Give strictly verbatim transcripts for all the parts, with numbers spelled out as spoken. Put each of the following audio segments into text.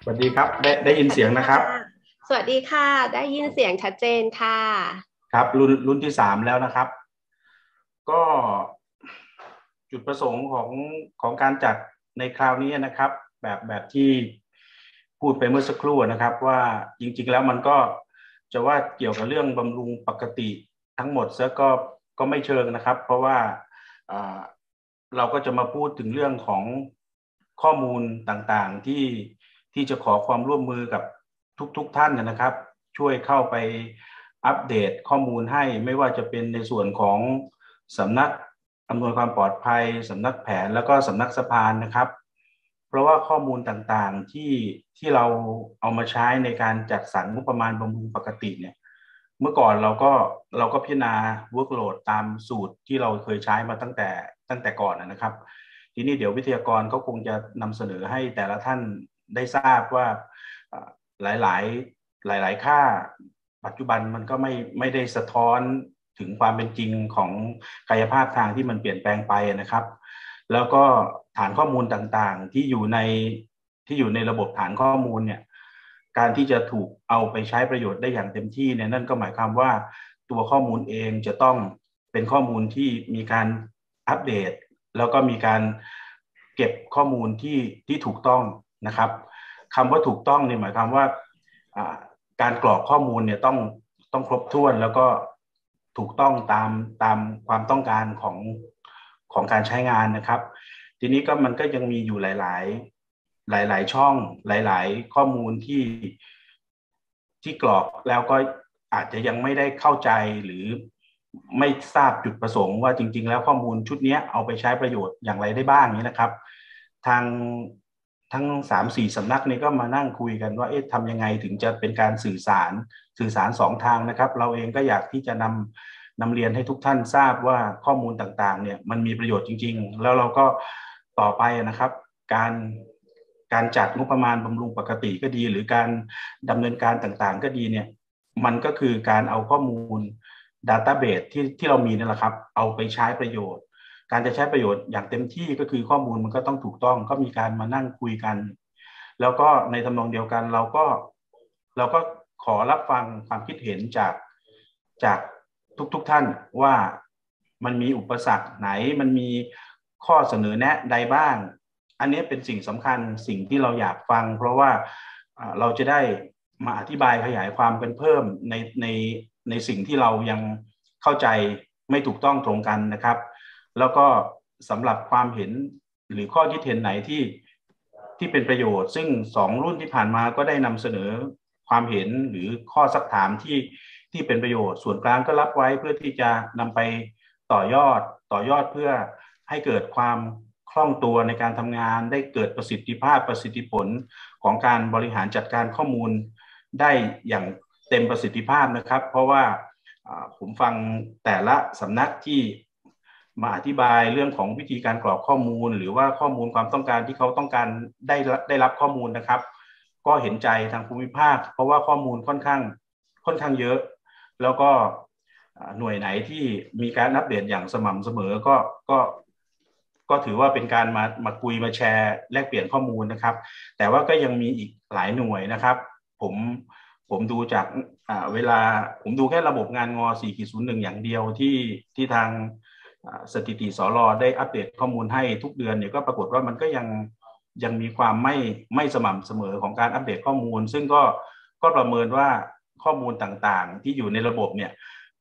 สวัสดีครับได้ได้ยินเสียงนะครับสวัสดีค่ะได้ยินเสียงชัดเจนค่ะครับรุ่นรุ่นที่สามแล้วนะครับก็จุดประสงค์ของของการจัดในคราวนี้นะครับแบบแบบที่พูดไปเมื่อสักครู่นะครับว่าจริงๆแล้วมันก็จะว่าเกี่ยวกับเรื่องบำรุงปกติทั้งหมดซะก็ก็ไม่เชิงนะครับเพราะว่าเราก็จะมาพูดถึงเรื่องของข้อมูลต่างๆที่ที่จะขอความร่วมมือกับทุกๆท่านนะครับช่วยเข้าไปอัปเดตข้อมูลให้ไม่ว่าจะเป็นในส่วนของสำนักอำนวยความปลอดภัยสำนักแผนแล้วก็สำนักสะพานนะครับเพราะว่าข้อมูลต่างๆที่ที่เราเอามาใช้ในการจัดสรรงบประมาณบำรุงปกติเนี่ยเมื่อก่อนเราก็เราก็พิจารณา workload ตามสูตรที่เราเคยใช้มาตั้งแต่ตั้งแต่ก่อนนะครับทีนี้เดี๋ยววิทยากรเขาคงจะนำเสนอให้แต่ละท่านได้ทราบว่าหลายๆหลายๆค่าปัจจุบันมันก็ไม่ไม่ได้สะท้อนถึงความเป็นจริงของกายภาพทางที่มันเปลี่ยนแปลงไปนะครับแล้วก็ฐานข้อมูลต่างๆที่อยู่ในที่อยู่ในระบบฐานข้อมูลเนี่ยการที่จะถูกเอาไปใช้ประโยชน์ได้อย่างเต็มที่เนี่ยนั่นก็หมายความว่าตัวข้อมูลเองจะต้องเป็นข้อมูลที่มีการอัปเดตแล้วก็มีการเก็บข้อมูลที่ที่ถูกต้องนะครับคำว่าถูกต้องเนี่ยหมายความว่าการกรอกข้อมูลเนี่ยต้องต้องครบถ้วนแล้วก็ถูกต้องตามตามความต้องการของของการใช้งานนะครับทีนี้ก็มันก็ยังมีอยู่หลายๆหลายๆช่องหลายๆข้อมูลที่ที่กรอกแล้วก็อาจจะยังไม่ได้เข้าใจหรือไม่ทราบจุดประสงค์ว่าจริงๆแล้วข้อมูลชุดนี้เอาไปใช้ประโยชน์อย่างไรได้บ้างนี้นะครับทางทั้งสามสี่สำนักนี้ก็มานั่งคุยกันว่าเอ๊ะทำยังไงถึงจะเป็นการสื่อสารสื่อสารสองทางนะครับเราเองก็อยากที่จะนำนำเรียนให้ทุกท่านทราบว่าข้อมูลต่างๆเนี่ยมันมีประโยชน์จริงๆแล้วเราก็ต่อไปนะครับการการจัดงบประมาณบำรุงปกติก็ดีหรือการดำเนินการต่างๆก็ดีเนี่ยมันก็คือการเอาข้อมูลDatabase ที่ที่เรามีนั่นแหละครับเอาไปใช้ประโยชน์การจะใช้ประโยชน์อย่างเต็มที่ก็คือข้อมูลมันก็ต้องถูกต้องก็มีการมานั่งคุยกันแล้วก็ในทำนองเดียวกันเราก็เราก็ขอรับฟังความคิดเห็นจากจากทุกๆท่านว่ามันมีอุปสรรคไหนมันมีข้อเสนอแนะใดบ้างอันนี้เป็นสิ่งสำคัญสิ่งที่เราอยากฟังเพราะว่าเราจะได้มาอธิบายขยายความกันเพิ่มในในในสิ่งที่เรายังเข้าใจไม่ถูกต้องตรงกันนะครับแล้วก็สำหรับความเห็นหรือข้อคิดเห็นไหนที่ที่เป็นประโยชน์ซึ่งสองรุ่นที่ผ่านมาก็ได้นำเสนอความเห็นหรือข้อซักถามที่ที่เป็นประโยชน์ส่วนกลางก็รับไว้เพื่อที่จะนำไปต่อยอดต่อยอดเพื่อให้เกิดความคล่องตัวในการทำงานได้เกิดประสิทธิภาพประสิทธิผลของการบริหารจัดการข้อมูลได้อย่างเต็มประสิทธิภาพนะครับเพราะว่าผมฟังแต่ละสำนักที่มาอธิบายเรื่องของวิธีการกรอกข้อมูลหรือว่าข้อมูลความต้องการที่เขาต้องการได้ได้รับข้อมูลนะครับก็เห็นใจทางภูมิภาคเพราะว่าข้อมูลค่อนข้างค่อนข้างเยอะแล้วก็หน่วยไหนที่มีการอัปเดตอย่างสม่ำเสมอก็ก็ก็ถือว่าเป็นการมามาคุยมาแชร์แลกเปลี่ยนข้อมูลนะครับแต่ว่าก็ยังมีอีกหลายหน่วยนะครับผมผมดูจากเวลาผมดูแค่ระบบงานงอ สี่จุดศูนย์หนึ่ง อย่างเดียวที่ที่ทางสถิติสรได้อัปเดตข้อมูลให้ทุกเดือนเนี่ยก็ปรากฏว่ามันก็ยังยังมีความไม่ไม่สม่ำเสมอของการอัปเดตข้อมูลซึ่งก็ก็ประเมินว่าข้อมูลต่างๆที่อยู่ในระบบเนี่ย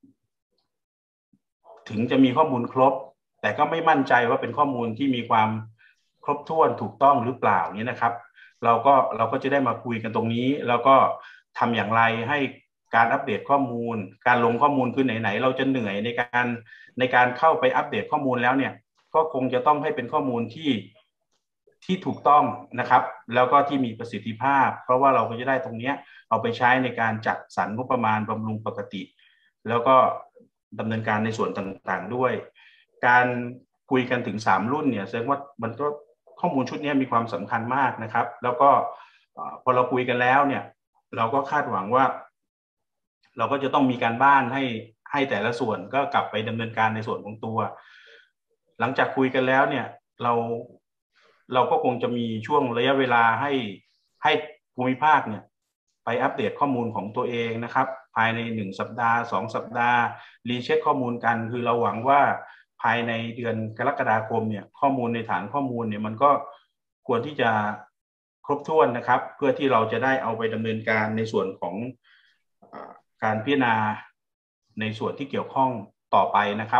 ถึงจะมีข้อมูลครบแต่ก็ไม่มั่นใจว่าเป็นข้อมูลที่มีความครบถ้วนถูกต้องหรือเปล่านี้นะครับเราก็เราก็จะได้มาคุยกันตรงนี้แล้วก็ทำอย่างไรให้การอัปเดตข้อมูลการลงข้อมูลคือไหนๆเราจะเหนื่อยในการในการเข้าไปอัปเดตข้อมูลแล้วเนี่ยก็คงจะต้องให้เป็นข้อมูลที่ที่ถูกต้องนะครับแล้วก็ที่มีประสิทธิภาพเพราะว่าเราก็จะได้ตรงนี้เอาไปใช้ในการจัดสรรงบประมาณบำรุงปกติแล้วก็ดำเนินการในส่วนต่างๆด้วยการคุยกันถึงสามรุ่นเนี่ยแสดงว่ามันก็ข้อมูลชุดนี้มีความสำคัญมากนะครับแล้วก็พอเราคุยกันแล้วเนี่ยเราก็คาดหวังว่าเราก็จะต้องมีการบ้านให้ให้แต่ละส่วนก็กลับไปดำเนินการในส่วนของตัวหลังจากคุยกันแล้วเนี่ยเราเราก็คงจะมีช่วงระยะเวลาให้ให้ภูมิภาคเนี่ยไปอัปเดตข้อมูลของตัวเองนะครับภายในหนึ่งสัปดาห์สองสัปดาห์รีเช็คข้อมูลกันคือเราหวังว่าภายในเดือนกรกฎาคมเนี่ยข้อมูลในฐานข้อมูลเนี่ยมันก็ควรที่จะครบถ้วนนะครับเพื่อที่เราจะได้เอาไปดำเนินการในส่วนของการพิจารณาในส่วนที่เกี่ยวข้องต่อไปนะครับ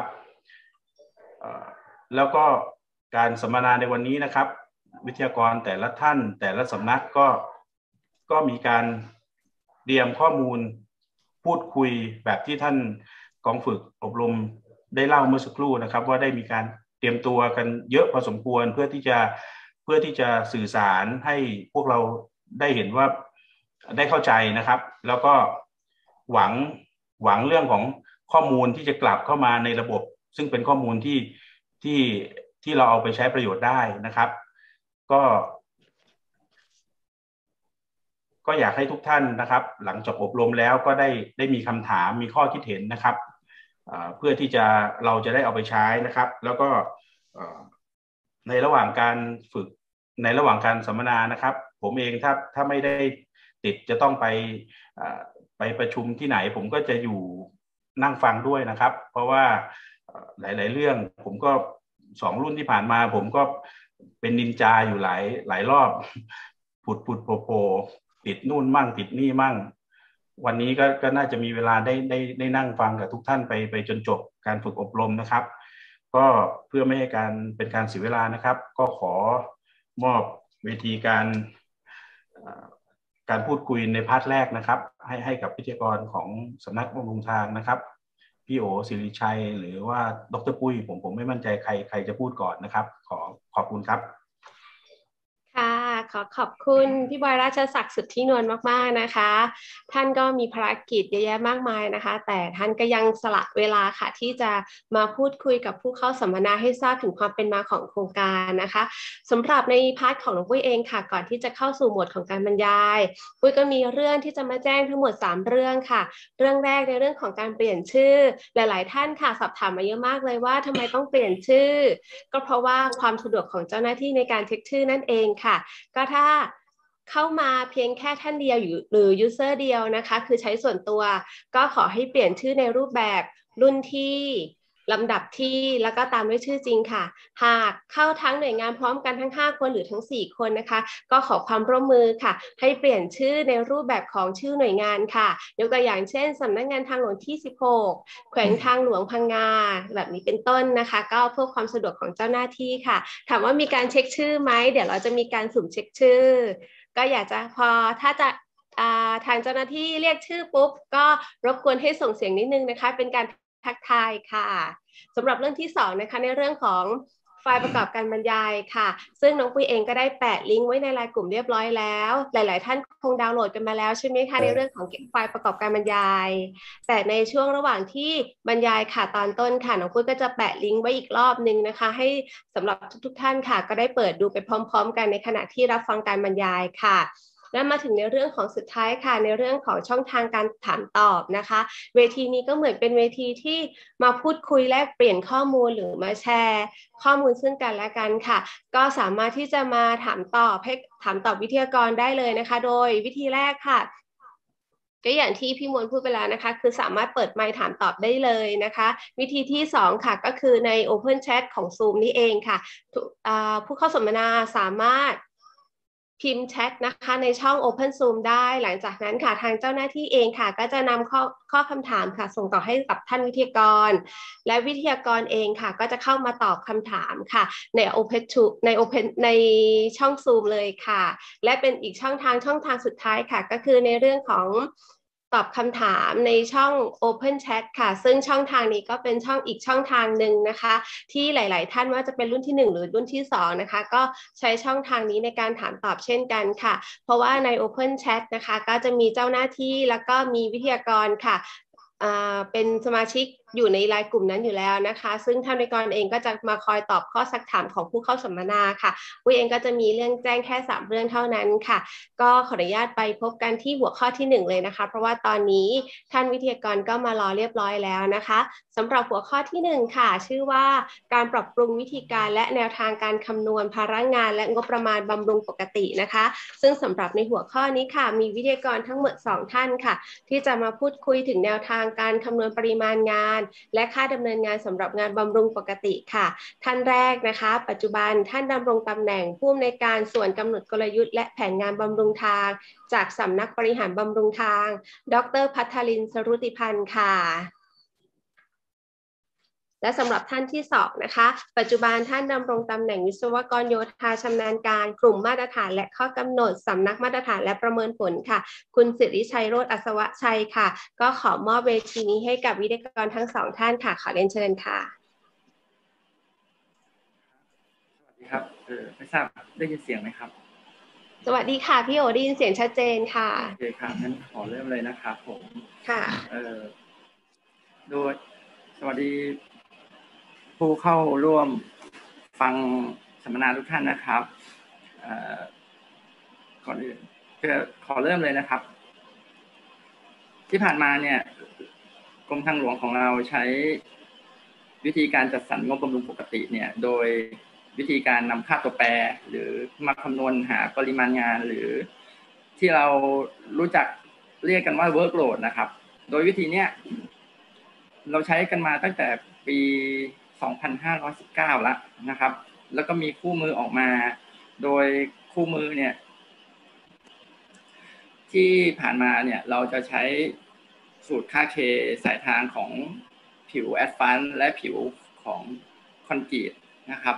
แล้วก็การสัมมนาในวันนี้นะครับวิทยากรแต่ละท่านแต่ละสำนักก็ก็มีการเตรียมข้อมูลพูดคุยแบบที่ท่านกองฝึกอบรมได้เล่าเมื่อสักครู่นะครับว่าได้มีการเตรียมตัวกันเยอะพอสมควรเพื่อที่จะเพื่อที่จะสื่อสารให้พวกเราได้เห็นว่าได้เข้าใจนะครับแล้วก็หวังหวังเรื่องของข้อมูลที่จะกลับเข้ามาในระบบซึ่งเป็นข้อมูลที่ที่ที่เราเอาไปใช้ประโยชน์ได้นะครับก็ก็อยากให้ทุกท่านนะครับหลังจากอบรมแล้วก็ได้ได้มีคำถามมีข้อคิดเห็นนะครับเพื่อที่จะเราจะได้เอาไปใช้นะครับแล้วก็ในระหว่างการฝึกในระหว่างการสัมมนานะครับผมเองถ้าถ้าไม่ได้ติดจะต้องไปไปประชุมที่ไหนผมก็จะอยู่นั่งฟังด้วยนะครับเพราะว่าหลายๆเรื่องผมก็สองรุ่นที่ผ่านมาผมก็เป็นนินจาอยู่หลายหลายรอบผุดผุดโผล่โผล่ติดนู่นมั่งติดนี่มั่งวันนี้ก็ก็น่าจะมีเวลาได้ได้ได้นั่งฟังกับทุกท่านไปไปจนจบการฝึกอบรมนะครับก็เพื่อไม่ให้การเป็นการเสียเวลานะครับก็ขอมอบเวทีการการพูดคุยในพาร์ทแรกนะครับให้ให้กับวิทยากรของสำนักบำรุงทางนะครับพี่โอศิริชัยหรือว่าดร.ปุ้ยผมผมไม่มั่นใจใครใครจะพูดก่อนนะครับขอขอบคุณครับค่ะขอขอบคุณพี่บอยราชศักดิ์สุทธินวลมากๆนะคะท่านก็มีภารกิจเยอะแยะมากมายนะคะแต่ท่านก็ยังสละเวลาค่ะที่จะมาพูดคุยกับผู้เข้าสัมมนาให้ทราบถึงความเป็นมาของโครงการนะคะสำหรับในพาร์ทของน้องปุ้ยเองค่ะก่อนที่จะเข้าสู่หมวดของการบรรยายปุ้ยก็มีเรื่องที่จะมาแจ้งทั้งหมดสามเรื่องค่ะเรื่องแรกในเรื่องของการเปลี่ยนชื่อหลายๆท่านค่ะสอบถามมาเยอะมากเลยว่าทำไมต้องเปลี่ยนชื่อก็เพราะว่าความสะดวกของเจ้าหน้าที่ในการเช็คชื่อนั่นเองค่ะก็ถ้าเข้ามาเพียงแค่ท่านเดียวหรือ user เดียวนะคะคือใช้ส่วนตัวก็ขอให้เปลี่ยนชื่อในรูปแบบรุ่นที่ลำดับที่แล้วก็ตามด้วยชื่อจริงค่ะหากเข้าทั้งหน่วยงานพร้อมกันทั้งห้าคนหรือทั้งสี่คนนะคะก็ขอความร่วมมือค่ะให้เปลี่ยนชื่อในรูปแบบของชื่อหน่วยงานค่ะยกตัวอย่างเช่นสำนักงานทางหลวงที่สิบหกแขวงทางหลวงพังงาแบบนี้เป็นต้นนะคะก็เพื่อความสะดวกของเจ้าหน้าที่ค่ะถามว่ามีการเช็คชื่อไหมเดี๋ยวเราจะมีการสุ่มเช็คชื่อก็อยากจะพอถ้าจะทางเจ้าหน้าที่เรียกชื่อปุ๊บก็รบกวนให้ส่งเสียงนิดนึงนะคะเป็นการทักทายค่ะสำหรับเรื่องที่สองนะคะในเรื่องของไฟล์ประกอบการบรรยายค่ะซึ่งน้องปุ้ยเองก็ได้แปะลิงก์ไว้ในไลน์กลุ่มเรียบร้อยแล้วหลายๆท่านคงดาวน์โหลดกันมาแล้วใช่ไหมคะในเรื่องของไฟล์ประกอบการบรรยายแต่ในช่วงระหว่างที่บรรยายค่ะตอนต้นค่ะน้องปุ้ยก็จะแปะลิงก์ไว้อีกรอบนึงนะคะให้สำหรับทุกๆท่านค่ะก็ได้เปิดดูไปพร้อมๆกันในขณะที่รับฟังการบรรยายค่ะและมาถึงในเรื่องของสุดท้ายค่ะในเรื่องของช่องทางการถามตอบนะคะเวทีนี้ก็เหมือนเป็นเวทีที่มาพูดคุยแลกเปลี่ยนข้อมูลหรือมาแชร์ข้อมูลซึ่งกันและกันค่ะก็สามารถที่จะมาถามตอบให้ถามตอบวิทยากรได้เลยนะคะโดยวิธีแรกค่ะก็อย่างที่พี่มวลพูดไปแล้วนะคะคือสามารถเปิดไมค์ถามตอบได้เลยนะคะวิธีที่สองค่ะก็คือใน Open Chat ของ Zoom นี่เองค่ะผู้เข้าสัมมนาสามารถพิมพ์แชทนะคะในช่อง Open Zoom ได้หลังจากนั้นค่ะทางเจ้าหน้าที่เองค่ะก็จะนำข้อข้อคำถามค่ะส่งต่อให้กับท่านวิทยากรและวิทยากรเองค่ะก็จะเข้ามาตอบคำถามค่ะใน Openใน Open ในช่อง Zoom เลยค่ะและเป็นอีกช่องทางช่องทางสุดท้ายค่ะก็คือในเรื่องของตอบคำถามในช่อง Open Chat ค่ะซึ่งช่องทางนี้ก็เป็นช่องอีกช่องทางหนึ่งนะคะที่หลายๆท่านว่าจะเป็นรุ่นที่หนึ่งหรือรุ่นที่สองนะคะก็ใช้ช่องทางนี้ในการถามตอบเช่นกันค่ะเพราะว่าใน Open Chat นะคะก็จะมีเจ้าหน้าที่แล้วก็มีวิทยากรค่ะเป็นสมาชิกอยู่ในรายกลุ่มนั้นอยู่แล้วนะคะซึ่งท่านวิทยากรเองก็จะมาคอยตอบข้อซักถามของผู้เข้าสัมมนาค่ะปุ้ยเองก็จะมีเรื่องแจ้งแค่สามเรื่องเท่านั้นค่ะก็ขออนุญาตไปพบกันที่หัวข้อที่หนึ่งเลยนะคะเพราะว่าตอนนี้ท่านวิทยากรก็มารอเรียบร้อยแล้วนะคะสำหรับหัวข้อที่หนึ่งค่ะชื่อว่าการปรับปรุงวิธีการและแนวทางการคำนวณภาระงานและงบประมาณบำรุงปกตินะคะซึ่งสำหรับในหัวข้อนี้ค่ะมีวิทยากรทั้งหมดสองท่านค่ะที่จะมาพูดคุยถึงแนวทางการคำนวณปริมาณงานและค่าดำเนินงานสำหรับงานบำรุงปกติค่ะท่านแรกนะคะปัจจุบันท่านดำรงตำแหน่งผู้อำนวยการส่วนกำหนดกลยุทธ์และแผนงานบำรุงทางจากสำนักบริหารบำรุงทางดร.ภัทรินทร์ สรุติพันธ์ค่ะและสำหรับท่านที่สองนะคะปัจจุบันท่านดำรงตำแหน่งวิศวกรโยธาชำนาญการกลุ่มมาตรฐานและข้อกำหนดสำนักมาตรฐานและประเมินผลค่ะคุณสิริชัยโรจน์อัศวชัยค่ะก็ขอมอบเวทีนี้ให้กับวิทยากรทั้งสองท่านค่ะขอเรียนเชิญค่ะสวัสดีครับเออไม่ทราบได้ยินเสียงไหมครับสวัสดีค่ะพี่โอได้ยินเสียงชัดเจนค่ะโอเคครับงั้นขอเริ่มเลยนะครับผมค่ะเออโดยสวัสดีผู้เข้าร่วมฟังสัมมนาทุกท่านนะครับเอ่อก่อนอื่นก็ขอเริ่มเลยนะครับที่ผ่านมาเนี่ยกรมทางหลวงของเราใช้วิธีการจัดสรรงบบำรุงปกติเนี่ยโดยวิธีการนำค่าตัวแปรหรือมาคำนวณหาปริมาณงานหรือที่เรารู้จักเรียกกันว่า workload นะครับโดยวิธีเนี้ยเราใช้กันมาตั้งแต่ปีสองพันห้าร้อยสิบเก้าแล้วนะครับแล้วก็มีคู่มือออกมาโดยคู่มือเนี่ยที่ผ่านมาเนี่ยเราจะใช้สูตรค่า K สายทางของผิวแอสฟัลต์และผิวของคอนกรีตนะครับ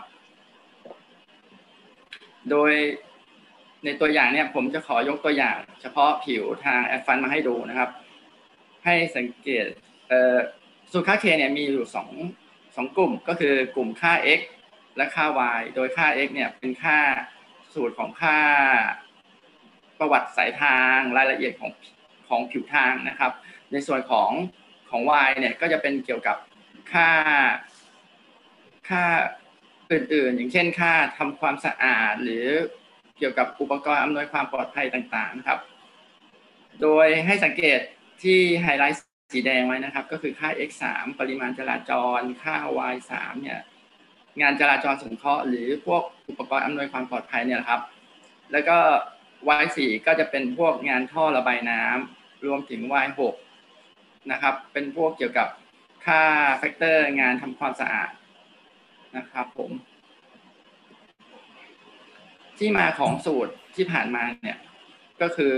โดยในตัวอย่างเนี่ยผมจะขอยกตัวอย่างเฉพาะผิวทางแอสฟัลต์มาให้ดูนะครับให้สังเกตสูตรค่า K เนี่ยมีอยู่สองสองกลุ่มก็คือกลุ่มค่า x และค่า y โดยค่า x เนี่ยเป็นค่าสูตรของค่าประวัติสายทางรายละเอียดของของผิวทางนะครับในส่วนของของ y เนี่ยก็จะเป็นเกี่ยวกับค่าค่าอื่นๆอย่างเช่นค่าทำความสะอาดหรือเกี่ยวกับอุปกรณ์อำนวยความปลอดภัยต่างๆนะครับโดยให้สังเกตที่ไฮไลท์สีแดงไว้นะครับก็คือค่า x สาม ปริมาณจราจรค่า y สามเนี่ยงานจราจรสงเคราะห์หรือพวกอุปกรณ์อำนวยความปลอดภัยเนี่ยครับแล้วก็ y สี่ก็จะเป็นพวกงานท่อระบายน้ำรวมถึง y หกนะครับเป็นพวกเกี่ยวกับค่าแฟกเตอร์งานทำความสะอาดนะครับผมที่มาของสูตรที่ผ่านมาเนี่ยก็คือ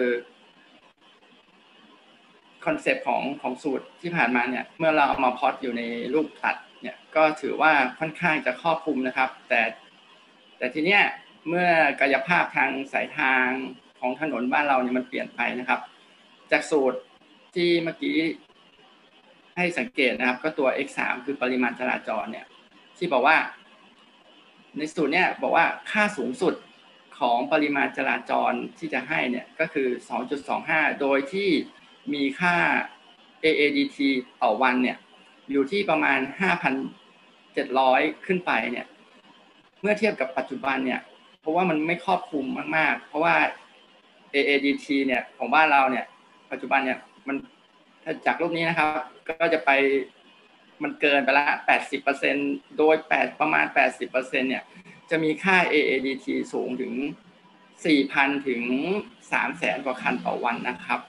คอนเซปต์ของของสูตรที่ผ่านมาเนี่ยเมื่อเราเอามาพล็อตอยู่ในรูปตัดเนี่ยก็ถือว่าค่อนข้างจะครอบคลุมนะครับแต่แต่ทีเนี้ยเมื่อกายภาพทางสายทางของถนนบ้านเราเนี่ยมันเปลี่ยนไปนะครับจากสูตรที่เมื่อกี้ให้สังเกตนะครับก็ตัว x สามคือปริมาณจราจรเนี่ยที่บอกว่าในสูตรเนี่ยบอกว่าค่าสูงสุดของปริมาณจราจรที่จะให้เนี่ยก็คือ สองจุดสองห้า โดยที่มีค่า เอ เอ ดี ที ต่อวันเนี่ยอยู่ที่ประมาณ ห้าพันเจ็ดร้อย ขึ้นไปเนี่ยเมื่อเทียบกับปัจจุบันเนี่ยเพราะว่ามันไม่ครอบคลุมมากๆเพราะว่า เอ เอ ดี ที เนี่ยของบ้านเราเนี่ยปัจจุบันเนี่ยมันถ้าจากรูปนี้นะครับก็จะไปมันเกินไปละ แปดสิบเปอร์เซ็นต์ โดยแปดประมาณ แปดสิบเปอร์เซ็นต์ เนี่ยจะมีค่า เอ เอ ดี ที สูงถึง สี่พัน ถึง สามแสน กว่าคันต่อวันนะครับ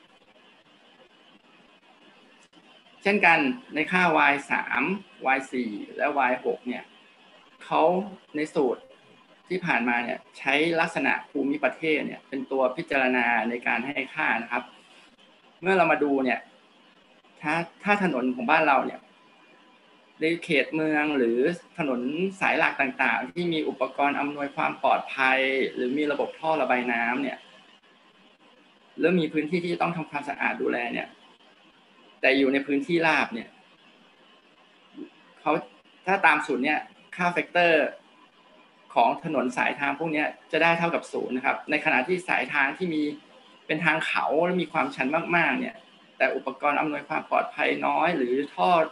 เช่นกันในค่า y สาม y สี่ และ y หกเนี่ยเขาในสูตรที่ผ่านมาเนี่ยใช้ลักษณะภูมิประเทศเนี่ยเป็นตัวพิจารณาในการให้ค่านะครับเมื่อเรามาดูเนี่ยถ้าถ้าถนนของบ้านเราเนี่ยในเขตเมืองหรือถนนสายหลักต่างๆที่มีอุปกรณ์อำนวยความปลอดภัยหรือมีระบบท่อระบายน้ำเนี่ยแล้วมีพื้นที่ที่ต้องทำความสะอาดดูแลเนี่ยแต่อยู่ในพื้นที่ราบเนี่ยเขาถ้าตามสูตรเนี่ยค่าแฟกเตอร์ของถนนสายทางพวกนี้จะได้เท่ากับศูนย์นะครับในขณะที่สายทางที่มีเป็นทางเขาและมีความชันมากๆเนี่ยแต่อุปกรณ์อำนวยความปลอดภัยน้อยหรือท่อ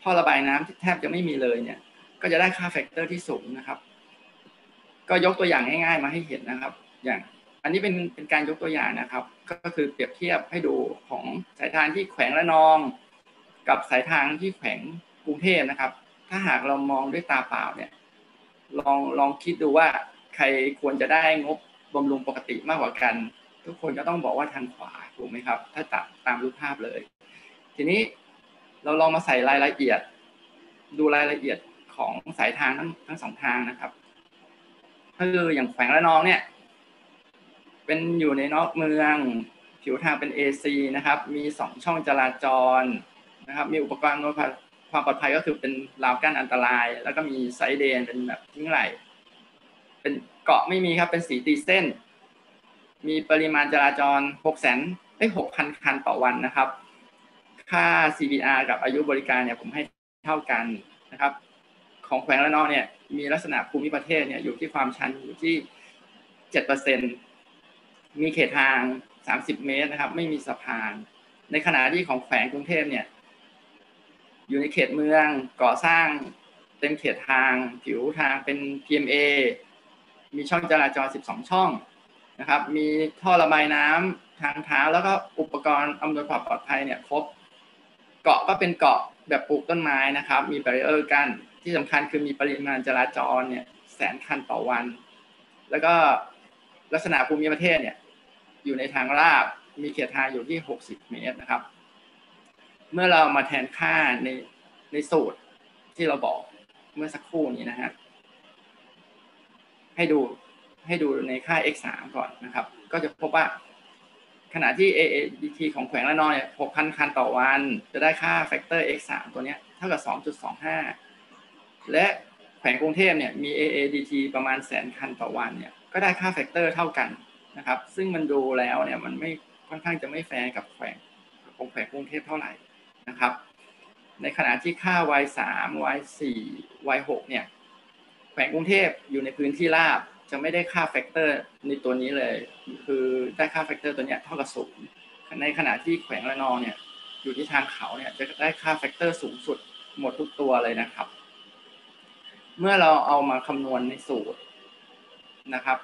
ท่อระบายน้ำที่แทบจะไม่มีเลยเนี่ยก็จะได้ค่าแฟกเตอร์ที่สูงนะครับก็ยกตัวอย่างง่ายๆมาให้เห็นนะครับอย่างอันนี้เป็นเป็นการยกตัวอย่างนะครับก็คือเปรียบเทียบให้ดูของสายทางที่แขวงระนองกับสายทางที่แขวงกรุงเทพนะครับถ้าหากเรามองด้วยตาเปล่าเนี่ยลองลองคิดดูว่าใครควรจะได้งบบำรุงปกติมากกว่ากันทุกคนก็ต้องบอกว่าทางขวาถูกไหมครับถ้าตามตามรูปภาพเลยทีนี้เราลองมาใส่รายละเอียดดูรายละเอียดของสายทางทั้งทั้งสองทางนะครับคืออย่างแขวงระนองเนี่ยเป็นอยู่ในนอกเมืองผิวทางเป็น เอ ซี นะครับมีสองช่องจราจรนะครับมีอุปกรณ์อำนวยความปลอดภัยก็คือเป็นราวกั้นอันตรายแล้วก็มีไซด์เดนเป็นแบบทิ้งไหลเป็นเกาะไม่มีครับเป็นสีตีเส้นมีปริมาณจราจร หกแสน เอ้ย หกพัน คันต่อวันนะครับค่า ซี บี อาร์ กับอายุบริการเนี่ยผมให้เท่ากันนะครับของแขวงระนองเนี่ยมีลักษณะภูมิประเทศเนี่ยอยู่ที่ความชันอยู่ที่ เจ็ดเปอร์เซ็นต์ มีเขตทางสามสิบเมตรนะครับไม่มีสะพานในขณะที่ของแขวงกรุงเทพเนี่ยอยู่ในเขตเมืองก่อสร้างเต็มเขตทางผิวทางเป็น พี เอ็ม เอ มีช่องจราจรสิบสองช่องนะครับมีท่อระบายน้ำทางเท้าแล้วก็อุปกรณ์อำนวยความปลอดภัยเนี่ยครบเกาะก็เป็นเกาะแบบปลูกต้นไม้นะครับมีแบรีเออร์กั้นที่สำคัญคือมีปริมาณจราจรเนี่ยแสนคันต่อวันแล้วก็ลักษณะภูมิประเทศเนี่ยอยู่ในทางราบมีเขตทางอยู่ที่หกสิบเมตรนะครับเมื่อเรามาแทนค่าในในสูตรที่เราบอกเมื่อสักครู่นี้นะฮะให้ดูให้ดูในค่า เอ็กซ์ สาม ก่อนนะครับก็จะพบว่าขณะที่ เอ เอ ดี ที ของแขวงระนองเนี่ย หกพัน คันต่อวันจะได้ค่าแฟกเตอร์ เอ็กซ์ สาม ตัวนี้เท่ากับ สองจุดสองห้า และแขวงกรุงเทพเนี่ยมี เอ เอ ดี ที ประมาณแสนคันต่อวันเนี่ยก็ได้ค่าแฟกเตอร์เท่ากันนะครับซึ่งมันดูแล้วเนี่ยมันไม่ค่อนข้างจะไม่แฟร์กับแขวงของแขวงกรุงเทพเท่าไหร่นะครับในขณะที่ค่า วาย สาม วาย สี่ วาย หก เนี่ยแขวงกรุงเทพอยู่ในพื้นที่ราบจะไม่ได้ค่าแฟกเตอร์ในตัวนี้เลยคือได้ค่าแฟกเตอร์ตัวนี้เท่ากับศูนย์ในขณะที่แขวงระนองเนี่ยอยู่ที่ทางเขาเนี่ยจะได้ค่าแฟกเตอร์สูงสุดหมดทุกตัวเลยนะครับเมื่อเราเอามาคำนวณในสูตรนะครับ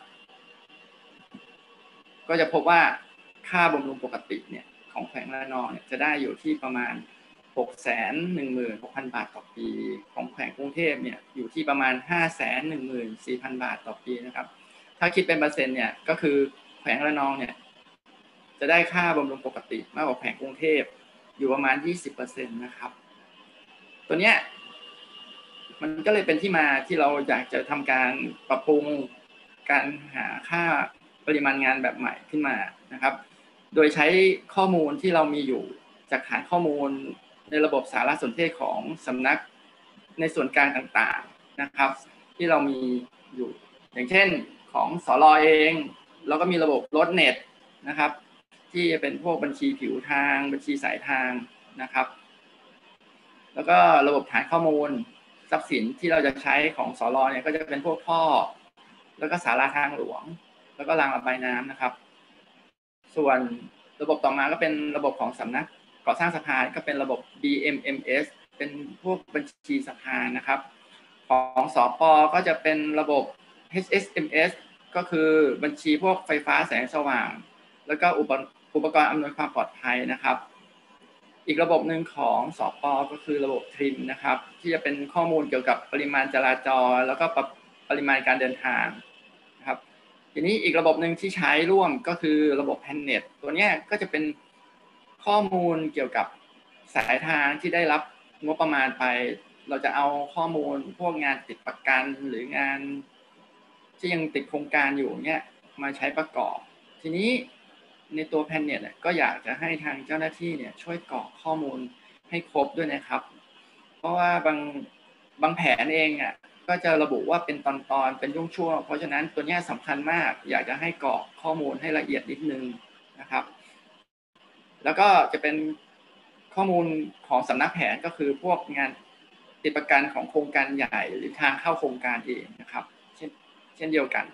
ก็จะพบว่าค่าบำรุงปกติเนี่ยของแขวงระนองเนี่ยจะได้อยู่ที่ประมาณ หกแสนหนึ่งหมื่นหกพัน บาทต่อปีของแขวงกรุงเทพเนี่ยอยู่ที่ประมาณ ห้าแสนหนึ่งหมื่นสี่พัน บาทต่อปีนะครับถ้าคิดเป็นเปอร์เซ็นต์เนี่ยก็คือแขวงระนองเนี่ยจะได้ค่าบำรุงปกติมากกว่าแขวงกรุงเทพอยู่ประมาณ ยี่สิบเปอร์เซ็นต์ นะครับตัวเนี้ยมันก็เลยเป็นที่มาที่เราอยากจะทำการปรับปรุงการหาค่าปริมาณงานแบบใหม่ขึ้นมานะครับโดยใช้ข้อมูลที่เรามีอยู่จากฐานข้อมูลในระบบสารสนเทศของสำนักในส่วนกลางต่างๆนะครับที่เรามีอยู่อย่างเช่นของสลเองเราก็มีระบบรถเน็ตนะครับที่จะเป็นพวกบัญชีผิวทางบัญชีสายทางนะครับแล้วก็ระบบฐานข้อมูลทรัพย์สินที่เราจะใช้ของสลเนี่ยก็จะเป็นพวกท่อแล้วก็ศาลาทางหลวงแล้วก็รางระบายน้ำนะครับส่วนระบบต่อมาก็เป็นระบบของสำนักก่อสร้างสะพานก็เป็นระบบ บี เอ็ม เอ็ม เอส เป็นพวกบัญชีสะพานนะครับของสป.ก็จะเป็นระบบ เอช เอส เอ็ม เอส ก็คือบัญชีพวกไฟฟ้าแสงสว่างแล้วก็อุปอุปกรณ์อำนวยความปลอดภัยนะครับอีกระบบหนึ่งของสป.ก็คือระบบทริมนะครับที่จะเป็นข้อมูลเกี่ยวกับปริมาณจราจรแล้วก็ปริมาณการเดินทางนะครับทีนี้อีกระบบหนึ่งที่ใช้ร่วมก็คือระบบ Planet ตัวนี้ก็จะเป็นข้อมูลเกี่ยวกับสายทางที่ได้รับงบประมาณไปเราจะเอาข้อมูลพวกงานติดประกันหรืองานที่ยังติดโครงการอยู่เนี่ยมาใช้ประกอบทีนี้ในตัว Planet เนี่ยก็อยากจะให้ทางเจ้าหน้าที่เนี่ยช่วยกรอกข้อมูลให้ครบด้วยนะครับเพราะว่าบางบางแผนเองอ่ะก็จะระบุว่าเป็นตอนๆเป็นช่วงๆเพราะฉะนั้นตัวนี้สำคัญมากอยากจะให้กรอกข้อมูลให้ละเอียดนิดนึงนะครับแล้วก็จะเป็นข้อมูลของสำนักแผนก็คือพวกงานติดประกันของโครงการใหญ่หรือทางเข้าโครงการเองนะครับเช่นเช่นเดียวกัน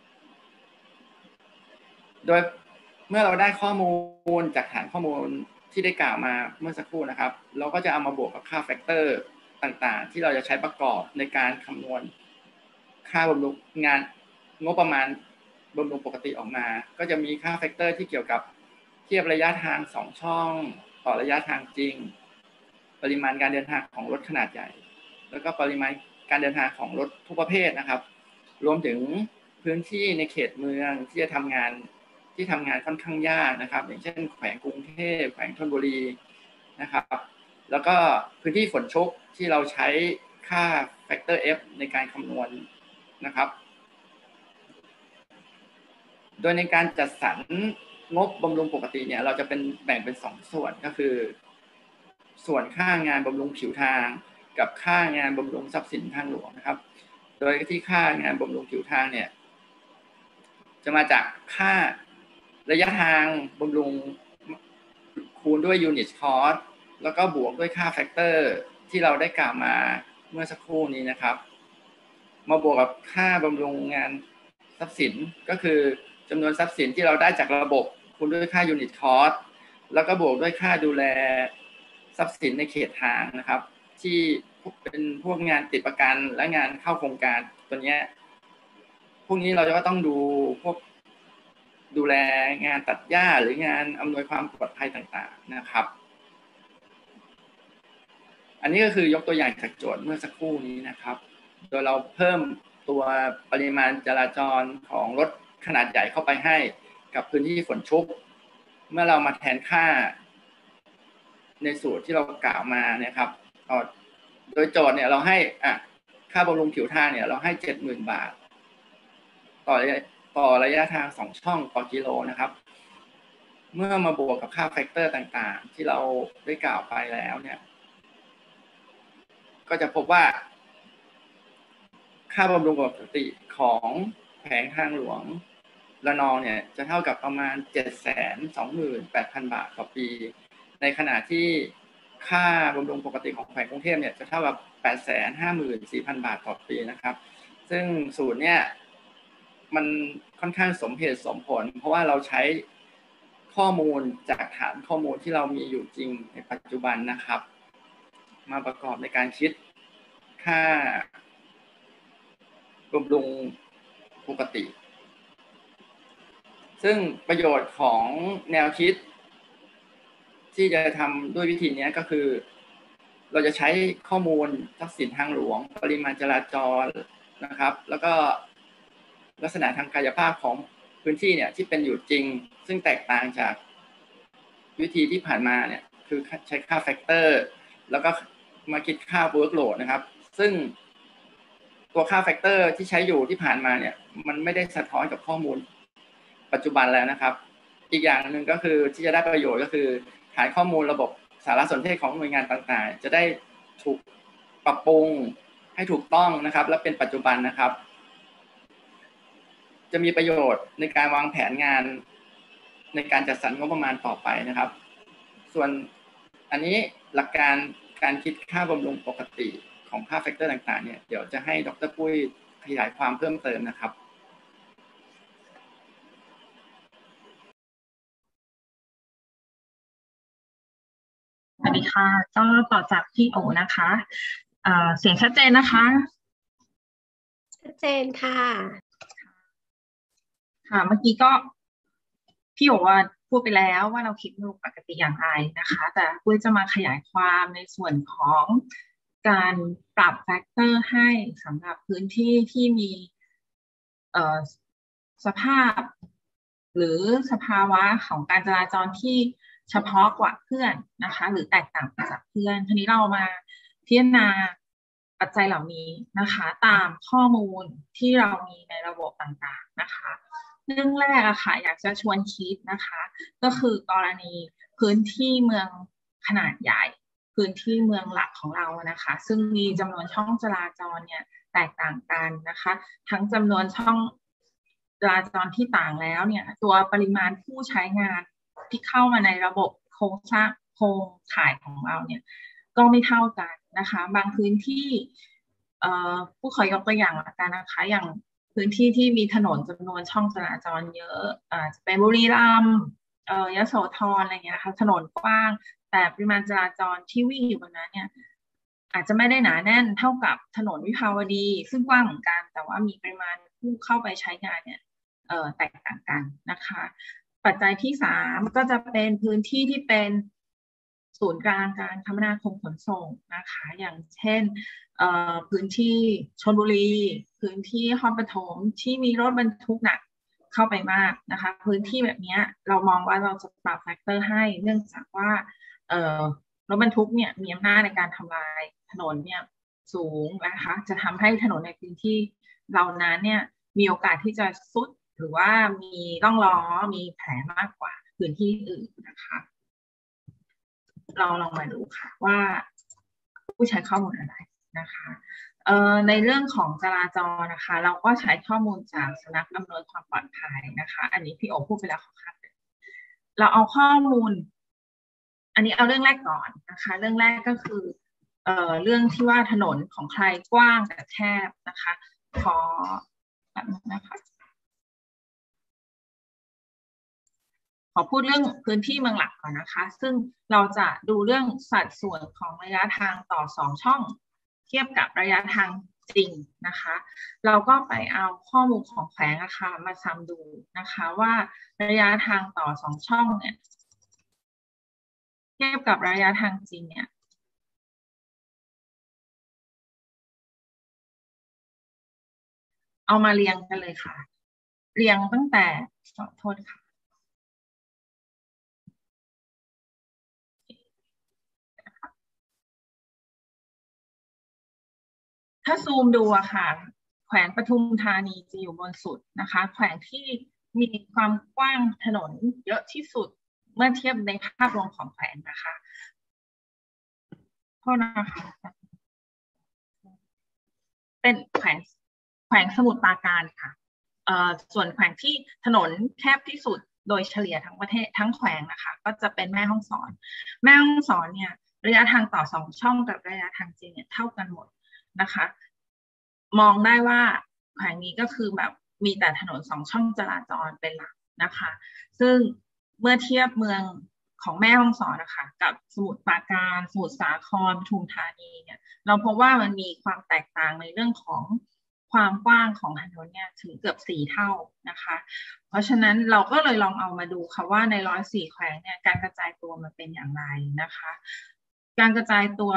โดยเมื่อเราได้ข้อมูลจากฐานข้อมูลที่ได้กล่าวมาเมื่อสักครู่นะครับเราก็จะเอามาบวกกับค่าแฟกเตอร์ต่างๆที่เราจะใช้ประกอบในการคำนวณค่าบำรุงงานงบประมาณบำรุงปกติออกมาก็จะมีค่าแฟกเตอร์ที่เกี่ยวกับเทียบระยะทางสองช่องต่อระยะทางจริงปริมาณการเดินทางของรถขนาดใหญ่แล้วก็ปริมาณการเดินทางของรถทุกประเภทนะครับรวมถึงพื้นที่ในเขตเมืองที่จะทำงานที่ทำงานค่อนข้างยากนะครับอย่างเช่นแขวงกรุงเทพแขวงธนบุรีนะครับแล้วก็พื้นที่ฝนชุกที่เราใช้ค่าแฟกเตอร์ F ในการคำนวณนะครับโดยในการจัดสรรงบบำรุงปกติเนี่ยเราจะเป็นแบ่งเป็นสองส่วนก็คือส่วนค่างานบำรุงผิวทางกับค่างานบำรุงทรัพย์สินทางหลวงนะครับโดยที่ค่างานบำรุงผิวทางเนี่ยจะมาจากค่าระยะทางบำรุงคูณด้วยยูนิตคอสแล้วก็บวกด้วยค่าแฟกเตอร์ที่เราได้กล่าวมาเมื่อสักครู่นี้นะครับมาบวกกับค่าบำรุงงานทรัพย์สินก็คือจำนวนทรัพย์สินที่เราได้จากระบบคูณด้วยค่ายูนิตคอสแล้วก็บวกด้วยค่าดูแลทรัพย์สินในเขตทางนะครับที่เป็นพวกงานติดประกันและงานเข้าโครงการตัวนี้พวกนี้เราจะก็ต้องดูพวกดูแลงานตัดหญ้าหรืองานอำนวยความปลอดภัยต่างๆนะครับอันนี้ก็คือยกตัวอย่างจากโจทย์เมื่อสักครู่นี้นะครับโดยเราเพิ่มตัวปริมาณจราจรของรถขนาดใหญ่เข้าไปให้กับพื้นที่ฝนชุกเมื่อเรามาแทนค่าในสูตรที่เรากล่าวมาเนี่ยครับโดยโจทย์เนี่ยเราให้อ่ะค่าบำรุงผิวทางเนี่ยเราให้ เจ็ดหมื่น บาทต่อต่อระยะทางสองช่องต่อกิโลนะครับเมื่อมาบวกกับค่าแฟกเตอร์ต่างๆที่เราได้กล่าวไปแล้วเนี่ยก็จะพบว่าค่าบำรุงปกติของแผงทางหลวงระนองเนี่ยจะเท่ากับประมาณ เจ็ดแสนสองหมื่นแปดพัน บาทต่อปีในขณะที่ค่าบำรุงปกติของแขวงกรุงเทพเนี่ยจะเท่ากับ แปดแสนห้าหมื่นสี่พัน บาทต่อปีนะครับซึ่งสูตรเนี่ยมันค่อนข้างสมเหตุสมผลเพราะว่าเราใช้ข้อมูลจากฐานข้อมูลที่เรามีอยู่จริงในปัจจุบันนะครับมาประกอบในการคิดค่าบำรุงปกติซึ่งประโยชน์ของแนวคิดที่จะทำด้วยวิธีนี้ก็คือเราจะใช้ข้อมูลทรัพย์สินทางหลวงปริมาณจราจรนะครับแล้วก็ลักษณะทางกายภาพของพื้นที่เนี่ยที่เป็นอยู่จริงซึ่งแตกต่างจากวิธีที่ผ่านมาเนี่ยคือใช้ค่าแฟกเตอร์แล้วก็มาคิดค่า workload นะครับซึ่งตัวค่าแฟกเตอร์ที่ใช้อยู่ที่ผ่านมาเนี่ยมันไม่ได้สะท้อนกับข้อมูลปัจจุบันแล้วนะครับอีกอย่างหนึ่งก็คือที่จะได้ประโยชน์ก็คือฐานข้อมูลระบบสารสนเทศของหน่วยงานต่างๆจะได้ถูกปรับปรุงให้ถูกต้องนะครับและเป็นปัจจุบันนะครับจะมีประโยชน์ในการวางแผนงานในการจัดสรรงบประมาณต่อไปนะครับส่วนอันนี้หลักการการคิดค่าบำรุงปกติของค่าแฟกเตอร์ต่างๆเนี่ยเดี๋ยวจะให้ดร.ปุ้ยขยายความเพิ่มเติมนะครับสวัสดีค่ะก็ต่อจากพี่โอนะคะเสียงชัดเจนนะคะชัดเจนค่ะค่ะเมื่อกี้ก็พี่โอว่าพูดไปแล้วว่าเราคิดบำรุงปกติอย่างไรนะคะแต่ปุ้ยจะมาขยายความในส่วนของการปรับแฟกเตอร์ให้สำหรับพื้นที่ที่มีสภาพหรือสภาวะของการจราจรที่เฉพาะกว่าเพื่อนนะคะหรือแตกต่างจากเพื่อนทีนี้เรามาพิจารณาปัจจัยเหล่านี้นะคะตามข้อมูลที่เรามีในระบบต่างๆนะคะเรื่องแรกอะค่ะอยากจะชวนคิดนะคะก็คือกรณีพื้นที่เมืองขนาดใหญ่พื้นที่เมืองหลักของเรานะคะซึ่งมีจำนวนช่องจราจรเนี่ยแตกต่างกันนะคะทั้งจำนวนช่องจราจรที่ต่างแล้วเนี่ยตัวปริมาณผู้ใช้งานที่เข้ามาในระบบโครงสร้างโครงข่ายของเราเนี่ยก็ไม่เท่ากันนะคะบางพื้นที่ผู้ขอยกตัวอย่างละกันนะคะอย่างพื้นที่ที่มีถนนจำนวนช่องจราจรเยอะอาจจะเป็นบุรีรัมย์เอ่อยโสธรอะไรเงี้ยนะคะถนนกว้างแต่ปริมาณจราจรที่วิ่งอยู่บนนั้นเนี่ยอาจจะไม่ได้หนาแน่นเท่ากับถนนวิภาวดีซึ่งกว้างเหมือนกันแต่ว่ามีปริมาณผู้เข้าไปใช้งานเนี่ยเอ่อแตกต่างกันนะคะปัจจัยที่สามก็จะเป็นพื้นที่ที่เป็นศูนย์กลางการคมนาคมขนส่งนะคะอย่างเช่นเอ่อพื้นที่ชลบุรีพื้นที่นครปฐมที่มีรถบรรทุกหนักเข้าไปมากนะคะพื้นที่แบบนี้เรามองว่าเราจะปรับแฟกเตอร์ให้เนื่องจากว่าเอ่อรถบรรทุกเนี่ยมีอำนาจในการทำลายถนนเนี่ยสูงนะคะจะทำให้ถนนในพื้นที่เหล่านั้นเนี่ยมีโอกาสที่จะซุดหรือว่ามีร่องล้อมีแผลมากกว่าพื้นที่อื่นนะคะเราลองมาดูค่ะว่าผู้ใช้ข้อมูลอะไรนะคะเอ่อในเรื่องของจราจรนะคะเราก็ใช้ข้อมูลจากสำนักอำนวยความปลอดภัยนะคะอันนี้พี่โอพูดไปแล้วค่ะเราเอาข้อมูลอันนี้เอาเรื่องแรกก่อนนะคะเรื่องแรกก็คือเอ่อเรื่องที่ว่าถนนของใครกว้างแต่แคบนะคะขอแบบนี้นะคะขอพูดเรื่องพื้นที่เมืองหลักก่อนนะคะซึ่งเราจะดูเรื่องสัดส่วนของระยะทางต่อสองช่องเทียบกับระยะทางจริงนะคะเราก็ไปเอาข้อมูลของแขวงอาคารมาซ้ำดูนะคะว่าระยะทางต่อสองช่องเนี่ยเทียบกับระยะทางจริงเนี่ยเอามาเรียงกันเลยค่ะเรียงตั้งแต่ขอโทษค่ะถ้าซูมดูอะค่ะแขวงปทุมธานีจะอยู่บนสุดนะคะแขวงที่มีความกว้างถนนเยอะที่สุดเมื่อเทียบในภาพรวมของแขวงนะคะโทษนะคะเป็นแขวงแขวงสมุทรปราการค่ะเอ่อส่วนแขวงที่ถนนแคบที่สุดโดยเฉลี่ยทั้งประเทศทั้งแขวงนะคะก็จะเป็นแม่ฮ่องสอนแม่ฮ่องสอนเนี่ยระยะทางต่อสองช่องกับระยะทางจริงเนี่ยเท่ากันหมดนะคะมองได้ว่าแขวงนี้ก็คือแบบมีแต่ถนนสองช่องจราจรเป็นหลักนะคะซึ่งเมื่อเทียบเมืองของแม่ฮ่องสอนนะคะกับสมุทรปราการสมุทรสาครปทุมธานีเนี่ยเราพบว่ามันมีความแตกต่างในเรื่องของความกว้างของถนนเนี่ยถึงเกือบสี่เท่านะคะเพราะฉะนั้นเราก็เลยลองเอามาดูค่ะว่าในร้อยสี่แขวงเนี่ยการกระจายตัวมันเป็นอย่างไรนะคะการกระจายตัว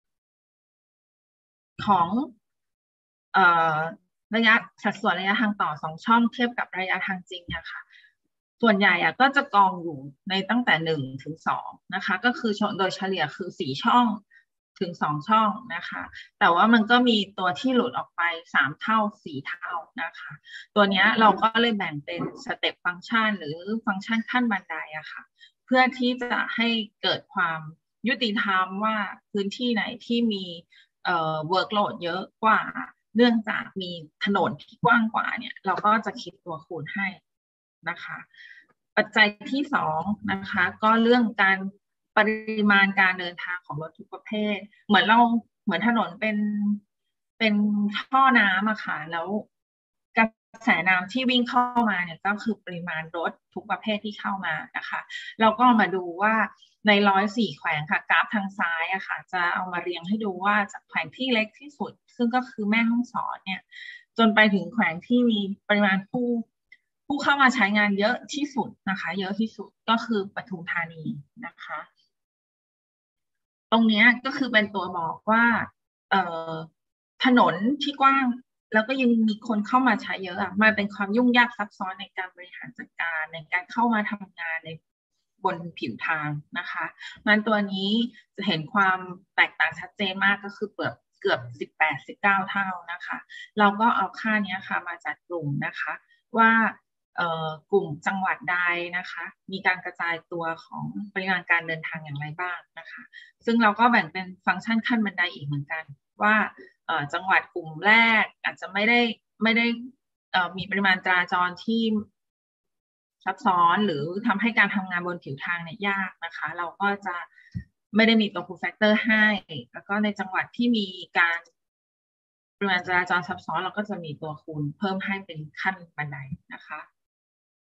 ของเอ่อระยะสัดส่วนระยะทางต่อสองช่องเทียบกับระยะทางจริงเนี่ยค่ะส่วนใหญ่อะก็จะกองอยู่ในตั้งแต่หนึ่งถึงสองนะคะก็คือโดยเฉลี่ยคือสี่ช่องถึงสองช่องนะคะแต่ว่ามันก็มีตัวที่หลุดออกไปสามเท่าสี่เท่านะคะตัวนี้เราก็เลยแบ่งเป็นสเต็ปฟังก์ชันหรือฟังก์ชันขั้นบันไดอะค่ะเพื่อที่จะให้เกิดความยุติธรรมว่าพื้นที่ไหนที่มีเอ่อ workload เยอะกว่าเนื่องจากมีถนนที่กว้างกว่าเนี่ยเราก็จะคิดตัวคูณให้นะคะปัจจัยที่สองนะคะก็เรื่องการปริมาณการเดินทางของรถทุกประเภทเหมือนเราเหมือนถนนเป็นเป็นท่อน้ำอะค่ะแล้วกระแสน้ำที่วิ่งเข้ามาเนี่ยก็คือปริมาณรถทุกประเภทที่เข้ามานะคะเราก็มาดูว่าในร้อยสี่แขวงค่ะกราฟทางซ้ายอะค่ะจะเอามาเรียงให้ดูว่าจากแขวงที่เล็กที่สุดซึ่งก็คือแม่ฮ่องสอนเนี่ยจนไปถึงแขวงที่มีปริมาณผู้ผู้เข้ามาใช้งานเยอะที่สุดนะคะเยอะที่สุดก็คือปทุมธานีนะคะตรงนี้ก็คือเป็นตัวบอกว่าเอ่อถนนที่กว้างแล้วก็ยังมีคนเข้ามาใช้เยอะอะมันเป็นความยุ่งยากซับซ้อนในการบริหารจัดการในการเข้ามาทำงานในบนผิวทางนะคะมันตัวนี้จะเห็นความแตกต่างชัดเจนมากก็คือเกือบเกือบสิบแปด สิบเก้าเท่านะคะเราก็เอาค่านี้ค่ะมาจัดกลุ่มนะคะว่ากลุ่มจังหวัดใดนะคะมีการกระจายตัวของปริมาณการเดินทางอย่างไรบ้างนะคะซึ่งเราก็แบ่งเป็นฟังก์ชันขั้นบันไดอีกเหมือนกันว่าจังหวัดกลุ่มแรกอาจจะไม่ได้ไม่ได้มีปริมาณจราจรที่ซับซ้อนหรือทำให้การทำงานบนผิวทางเนี่ยยากนะคะเราก็จะไม่ได้มีตัวคูลแฟกเตอร์ให้แล้วก็ในจังหวัดที่มีการปริมาณจราจรซับซ้อนเราก็จะมีตัวคูณเพิ่มให้เป็นขั้นบันไดนะคะ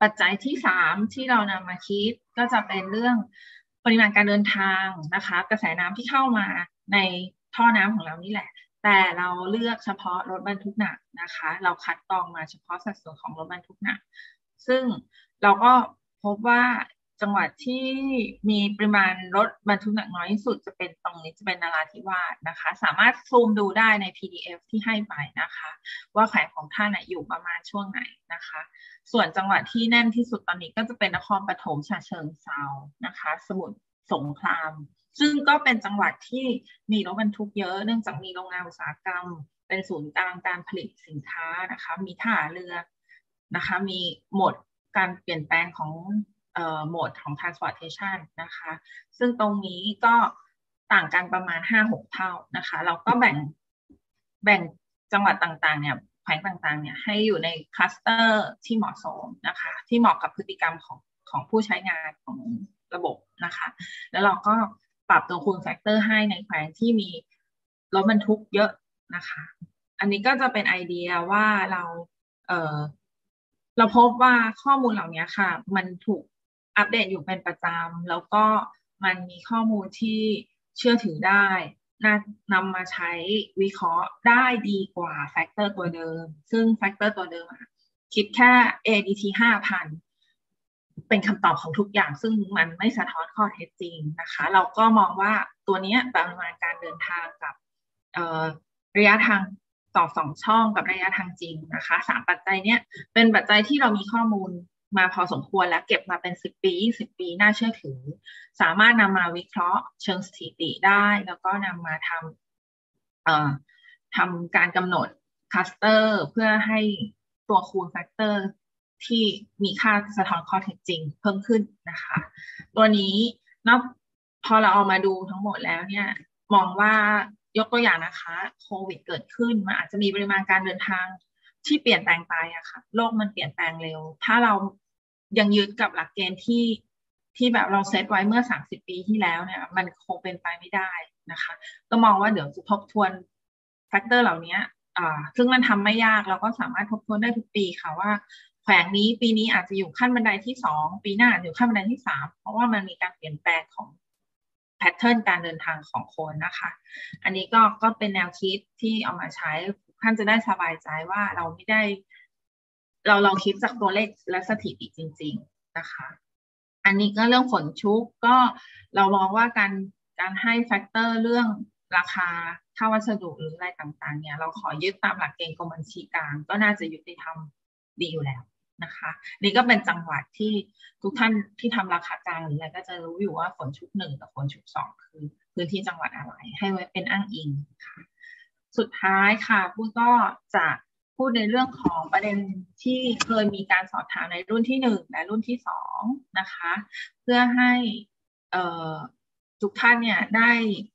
ปัจจัยที่สามที่เรานำมาคิดก็จะเป็นเรื่องปริมาณการเดินทางนะคะกระแสน้ำที่เข้ามาในท่อน้ำของเรานี่แหละแต่เราเลือกเฉพาะรถบรรทุกหนักนะคะเราคัดกรองมาเฉพาะสัดส่วนของรถบรรทุกหนักซึ่งเราก็พบว่าจังหวัดที่มีปริมาณรถบรรทุกหนักน้อยที่สุดจะเป็นตรงนี้จะเป็นนราธิวาสนะคะสามารถซูมดูได้ใน พี ดี เอฟ ที่ให้ไปนะคะว่าแขวงของท่านอยู่ประมาณช่วงไหนนะคะส่วนจังหวัดที่แน่นที่สุดตอนนี้ก็จะเป็นนครปฐมฉะเชิงเทรานะคะสมุทรสงครามซึ่งก็เป็นจังหวัดที่มีรถบรรทุกเยอะเนื่องจากมีโรงงานอุตสาหกรรมเป็นศูนย์กลางการผลิตสินค้านะคะมีท่าเรือนะคะมีโหมดการเปลี่ยนแปลงของเอ่อโหมดของ transportation นะคะซึ่งตรงนี้ก็ต่างกันประมาณ ห้าหก เท่านะคะเราก็แบ่งแบ่งจังหวัดต่างๆเนี่ยแขวงต่างๆเนี่ยให้อยู่ในคลัสเตอร์ที่เหมาะสมนะคะที่เหมาะกับพฤติกรรมของของผู้ใช้งานของระบบนะคะแล้วเราก็ปรับตัวคูณแฟกเตอร์ให้ในแขวงที่มีรถบรรทุกเยอะนะคะอันนี้ก็จะเป็นไอเดียว่าเราเออเราพบว่าข้อมูลเหล่านี้ค่ะมันถูกอัปเดตอยู่เป็นประจำแล้วก็มันมีข้อมูลที่เชื่อถือได้นำมาใช้วิเคราะห์ได้ดีกว่าแฟกเตอร์ตัวเดิมซึ่งแฟกเตอร์ตัวเดิมคิดแค่ เอ ดี ที ห้าพัน เป็นคำตอบของทุกอย่างซึ่งมันไม่สะท้อนข้อเท็จจริงนะคะเราก็มองว่าตัวนี้ปริมาณการเดินทางกับระยะทางต่อสองช่องกับระยะทางจริงนะคะสามปัจจัยเนี้ยเป็นปัจจัยที่เรามีข้อมูลมาพอสมควรและเก็บมาเป็นสิบปียี่สิบปีน่าเชื่อถือสามารถนำมาวิเคราะห์เชิงสถิติได้แล้วก็นำมาทำเอ่อทำการกำหนดคลัสเตอร์เพื่อให้ตัวคูณแฟกเตอร์ที่มีค่าสะท้อนข้อเท็จจริงเพิ่มขึ้นนะคะตัวนี้นอกพอเราเอามาดูทั้งหมดแล้วเนี่ยมองว่ายกตัวอย่างนะคะโควิดเกิดขึ้นมันอาจจะมีปริมาณการเดินทางที่เปลี่ยนแปลงไปอะค่ะโลกมันเปลี่ยนแปลงเร็วถ้าเรายังยึดกับหลักเกณฑ์ที่ที่แบบเราเซตไว้เมื่อสามสิบปีที่แล้วเนี่ยมันคงเป็นไปไม่ได้นะคะก็มองว่าเดี๋ยวจะทบทวนแฟกเตอร์เหล่านี้อ่าซึ่งมันทำไม่ยากเราก็สามารถทบทวนได้ทุกปีค่ะว่าแขวงนี้ปีนี้อาจจะอยู่ขั้นบันไดที่สองปีหน้าอยู่ขั้นบันไดที่สามเพราะว่ามันมีการเปลี่ยนแปลงของแพทเทิร์นการเดินทางของคนนะคะอันนี้ก็ก็เป็นแนวคิดที่เอามาใช้ท่านจะได้สบายใจว่าเราไม่ได้เราเราคิดจากตัวเลขและสถิติจริงๆนะคะอันนี้ก็เรื่องผลชุกก็เรามองว่าการการให้แฟกเตอร์เรื่องราคาค่าวัสดุหรืออะไรต่างๆเนี่ยเราขอยึดตามหลักเกณฑ์กรมบัญชีกลางก็น่าจะยุติธรรมดีอยู่แล้วนะคะนี่ก็เป็นจังหวัดที่ทุกท่านที่ทำราคากลางหรืออะไรก็จะรู้อยู่ว่าฝนชุกหนึ่งกับฝนชุกสองคือพื้นที่จังหวัดอะไรให้ไว้เป็นอ้างอิงค่ะสุดท้ายค่ะพูดก็จะพูดในเรื่องของประเด็นที่เคยมีการสอบถามในรุ่นที่หนึ่งและรุ่นที่สองนะคะเพื่อให้เอ่อทุกท่านเนี่ยได้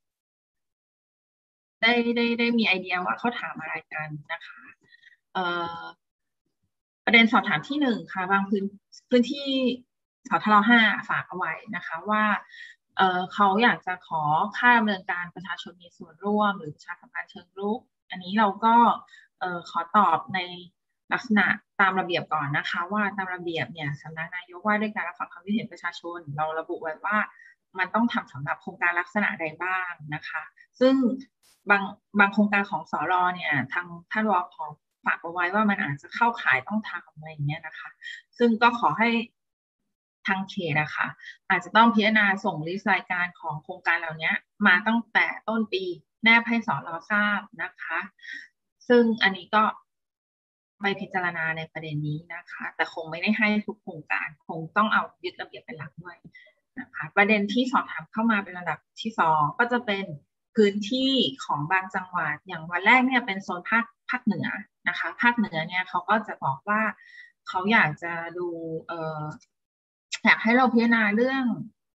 ได้ได้ได้มีไอเดียว่าเขาถามอะไรกันนะคะเอ่อประเด็นสอบถามที่หนึ่งค่ะบางพื้นพื้นที่สทรห้าฝากเอาไว้นะคะว่าเอ่อเขาอยากจะขอค่าดำเนินการประชาชนมีส่วนร่วมหรือประชาสัมพันธ์เชิงรุกอันนี้เราก็เอ่อขอตอบในลักษณะตามระเบียบก่อนนะคะว่าตามระเบียบเนี่ยสำนักนายกว่าด้วยการรับฟังความคิดเห็นประชาชนเราระบุไว้ว่ามันต้องทำสำหรับโครงการลักษณะใดบ้างนะคะซึ่งบางบางโครงการของสรเนี่ยทางท่านวผ.ฝากเอาไว้ว่ามันอาจจะเข้าข่ายต้องทำอะไรอย่างเงี้ยนะคะซึ่งก็ขอให้ทางเขตนะคะอาจจะต้องพิจารณาส่งลิสต์รายการของโครงการเหล่านี้มาตั้งแต่ต้นปีแนบให้สรทราบนะคะซึ่งอันนี้ก็ไปพิจารณาในประเด็นนี้นะคะแต่คงไม่ได้ให้ทุกโครงการคงต้องเอายึดระเบียบเป็นหลักด้วยนะคะประเด็นที่สอบถามเข้ามาเป็นระดับที่สองก็จะเป็นพื้นที่ของบางจังหวัดอย่างวันแรกเนี่ยเป็นโซนภาคภาคเหนือนะคะภาคเหนือเนี่ยเขาก็จะบอกว่าเขาอยากจะดูเอ่ออยากให้เราพิจารณาเรื่อง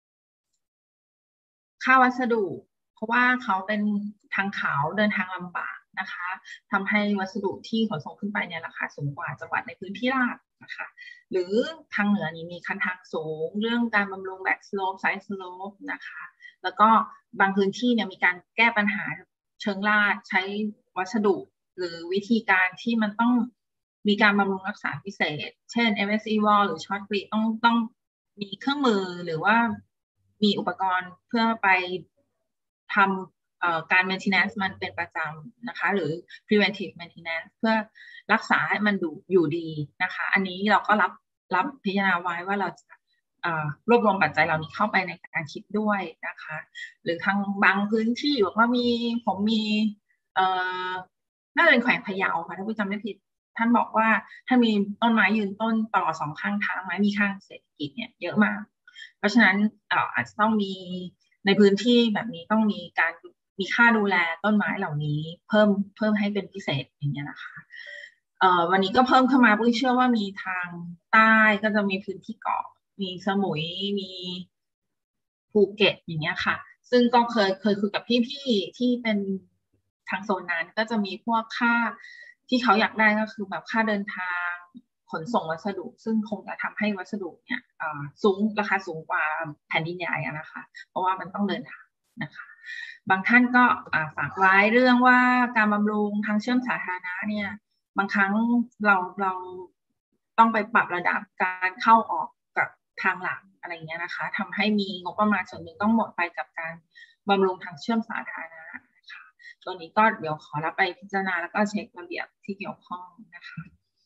ค่าวัสดุเพราะว่าเขาเป็นทางเขาเดินทางลำบากนะคะทำให้วัสดุที่ขนส่งขึ้นไปเนี่ยราคาสูงกว่าจังหวัดในพื้นที่ราบนะคะหรือทางเหนือนี้มีคันทางสูงเรื่องการบำรุงแบ็กสโลปไซด์สโลปนะคะแล้วก็บางพื้นที่เนี่ยมีการแก้ปัญหาเชิงลาดใช้วัสดุหรือวิธีการที่มันต้องมีการบำรุงรักษาพิเศษเช่น เอ็ม เอส อี Wall หรือ Short Grid ต้องต้องมีเครื่องมือหรือว่ามีอุปกรณ์เพื่อไปทำการ maintenance มันเป็นประจำนะคะหรือ preventive maintenance เพื่อรักษาให้มันดูอยู่ดีนะคะอันนี้เราก็รับรับพิจารณาไว้ว่าเราจะรวบรวมปัจจัยเหล่านี้เข้าไปในการคิดด้วยนะคะหรือทางบางพื้นที่บอกว่ามีผมมีเอ่อน่าจะเป็นแขวงพะเยาค่ะถ้าผู้จำไม่ผิดท่านบอกว่าถ้ามีต้นไม้ยืนต้นต่อสองข้างทางไม้มีข้างเศรษฐกิจเนี่ยเยอะมากเพราะฉะนั้นอาจจะต้องมีในพื้นที่แบบนี้ต้องมีการมีค่าดูแลต้นไม้เหล่านี้เพิ่มเพิ่มให้เป็นพิเศษอย่างเงี้ยนะคะเอ่อวันนี้ก็เพิ่มเข้ามาปุ้ยเชื่อว่ามีทางใต้ก็จะมีพื้นที่เกาะมีสมุยมีภูเก็ตอย่างเงี้ยค่ะซึ่งก็เคยเคยคุยกับพี่ๆที่เป็นทางโซนนั้นก็จะมีพวกค่าที่เขาอยากได้ก็คือแบบค่าเดินทางขนส่งวัสดุซึ่งคงจะทำให้วัสดุเนี่ยสูงราคาสูงกว่าแผ่นดินใหญ่นะคะเพราะว่ามันต้องเดินทางนะคะบางท่านก็ฝากไว้เรื่องว่าการบำรุงทางเชื่อมสาธารณะเนี่ยบางครั้งเราเราต้องไปปรับระดับการเข้าออกกับทางหลักอะไรเงี้ยนะคะทำให้มีงบประมาณส่วนหนึ่งต้องหมดไปกับการบำรุงทางเชื่อมสาธารณะนะคะตัวนี้ก็เดี๋ยวขอรับไปพิจารณาแล้วก็เช็คระเบียบที่เกี่ยวข้องนะคะ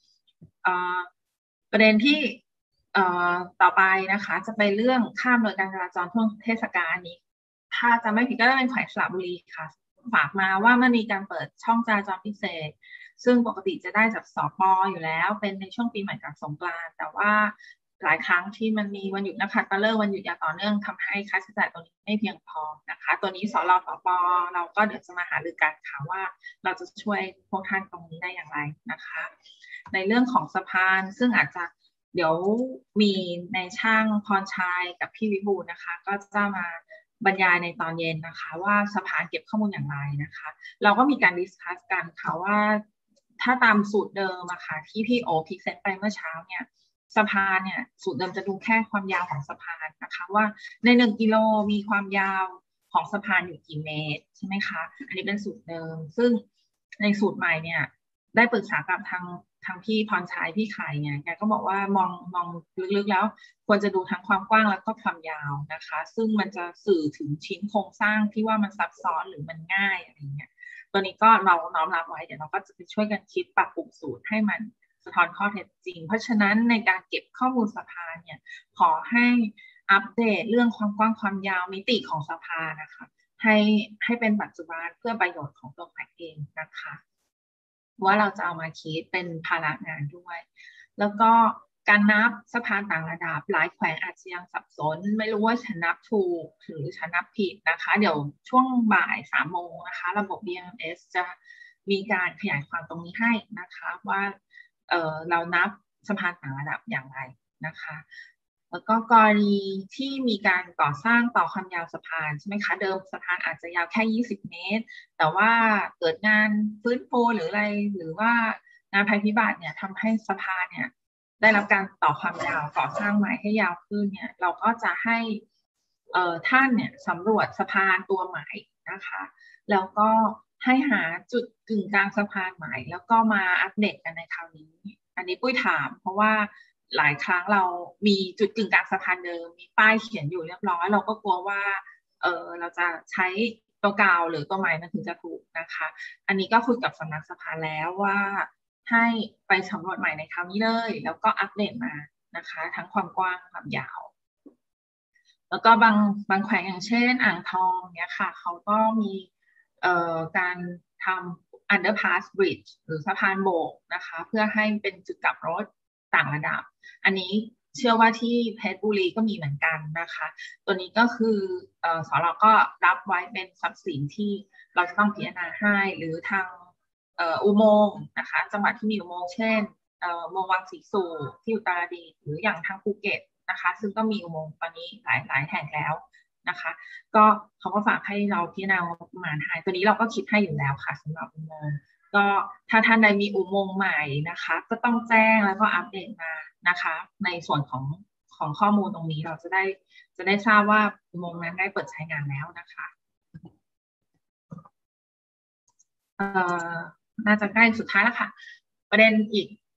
ประเด็นที่ต่อไปนะคะจะเป็นเรื่องค่าอำนวยการจราจรช่วงเทศกาลนี้ถ้าจะไม่ผิดก็จะเป็นแขวงสระบุรีค่ะฝากมาว่ามันมีการเปิดช่องจราจรพิเศษซึ่งปกติจะได้จากสป.อยู่แล้วเป็นในช่วงปีใหม่กับสงกรานต์แต่ว่าหลายครั้งที่มันมีวันหยุดนักขัตฤกษ์วันหยุดยาวต่อเนื่องทำให้ค่าใช้จ่ายตรงนี้ไม่เพียงพอนะคะตัวนี้สรสป.เราก็เดี๋ยวจะมาหารือกันค่ะว่าเราจะช่วยพวกท่านตรงนี้ได้อย่างไรนะคะในเรื่องของสะพานซึ่งอาจจะเดี๋ยวมีในช่างพรชัยกับพี่วิบูลย์นะคะก็จะมาบรรยายในตอนเย็นนะคะว่าสะพานเก็บข้อมูลอย่างไรนะคะเราก็มีการดิสคัสกันค่ะว่าถ้าตามสูตรเดิมอะค่ะที่พี่โอพิกเซตไปเมื่อเช้าเนี่ยสะพานเนี่ยสูตรเดิมจะดูแค่ความยาวของสะพานนะคะว่าในหนึ่งกิโลมีความยาวของสะพานอยู่กี่เมตรใช่ไหมคะอันนี้เป็นสูตรเดิมซึ่งในสูตรใหม่เนี่ยได้ปรึกษากับทางทางพี่พรชัยพี่ไข่เนี่ยแกก็บอกว่ามองมองลึกๆแล้วควรจะดูทั้งความกว้างแล้วก็ความยาวนะคะซึ่งมันจะสื่อถึงชิ้นโครงสร้างที่ว่ามันซับซ้อนหรือมันง่ายอะไรเงี้ยตัวนี้ก็เราน้อมรับไว้เดี๋ยวเราก็จะไปช่วยกันคิดปรับปรุงสูตรให้มันสะท้อนข้อเท็จจริงเพราะฉะนั้นในการเก็บข้อมูลสะพานเนี่ยขอให้อัปเดตเรื่องความกว้างความยาวมิติของสะพานนะคะให้ให้เป็นปัจจุบันเพื่อประโยชน์ของตัวแขวงเองนะคะว่าเราจะเอามาคิดเป็นภาระงานด้วยแล้วก็การนับสะพานต่างระดับหลายแขวงอาจจะยังสับสนไม่รู้ว่าฉันนับถูกหรือฉันนับผิดนะคะเดี๋ยวช่วงบ่ายสามโมงนะคะระบบ บี เอ็ม เอส จะมีการขยายความตรงนี้ให้นะคะว่าเออเรานับสะพานต่างระดับอย่างไรนะคะแล้วก็กรณีที่มีการก่อสร้างต่อความยาวสะพานใช่ไหมคะเดิมสะพานอาจจะยาวแค่ยี่สิบเมตรแต่ว่าเกิดงานฟื้นฟูหรืออะไรหรือว่างานภัยพิบัติเนี่ยทำให้สะพานเนี่ยได้รับการต่อความยาวก่อสร้างใหม่ให้ยาวขึ้นเนี่ยเราก็จะให้เอ่อท่านเนี่ยสำรวจสะพานตัวใหม่นะคะแล้วก็ให้หาจุดกึ่งกลางสะพานใหม่แล้วก็มาอัปเดตกันในคราวนี้อันนี้ปุ้ยถามเพราะว่าหลายครั้งเรามีจุดกึ่งกลางสะพานเดิมมีป้ายเขียนอยู่เรียบร้อยเราก็กลัวว่าเออเราจะใช้ตัวเก่าหรือตัวใหม่มันถึงจะถูกนะคะอันนี้ก็คุยกับสำนักสะพานแล้วว่าให้ไปสำรวจใหม่ในคราวนี้เลยแล้วก็อัปเดตมานะคะทั้งความกว้างความยาวแล้วก็บางบางแขวงอย่างเช่นอ่างทองเนี่ยค่ะเขาก็มีเอ่อการทำ underpass bridge หรือสะพานโบกนะคะเพื่อให้เป็นจุดกลับรถต่างระดับอันนี้เชื่อว่าที่เพชรบุรีก็มีเหมือนกันนะคะตัวนี้ก็คือเอ่อสรก็รับไว้เป็นทรัพย์สินที่เราจะต้องพิจารณาให้หรือทางเอ่ออุโมงค์นะคะจังหวัดที่มีอุโมงค์เช่นเอ่ออุโมงค์วังสีสูบที่อุตรดิตถ์หรืออย่างทางภูเก็ตนะคะซึ่งก็มีอุโมงค์ตอนนี้หลายหลายแห่งแล้วนะคะก็เขาก็ฝากให้เราพิจารณาประมาณให้ตัวนี้เราก็คิดให้อยู่แล้วค่ะสำหรับอุโมงค์ก็ถ้าท่านใดมีอุโมงค์ใหม่นะคะก็ต้องแจ้งแล้วก็อัปเดตมานะคะในส่วนของของข้อมูลตรงนี้เราจะได้จะได้ทราบว่าอุโมงค์นั้นได้เปิดใช้งานแล้วนะคะเอ่อน่าจะใกล้สุดท้ายแล้วค่ะประเด็นอีก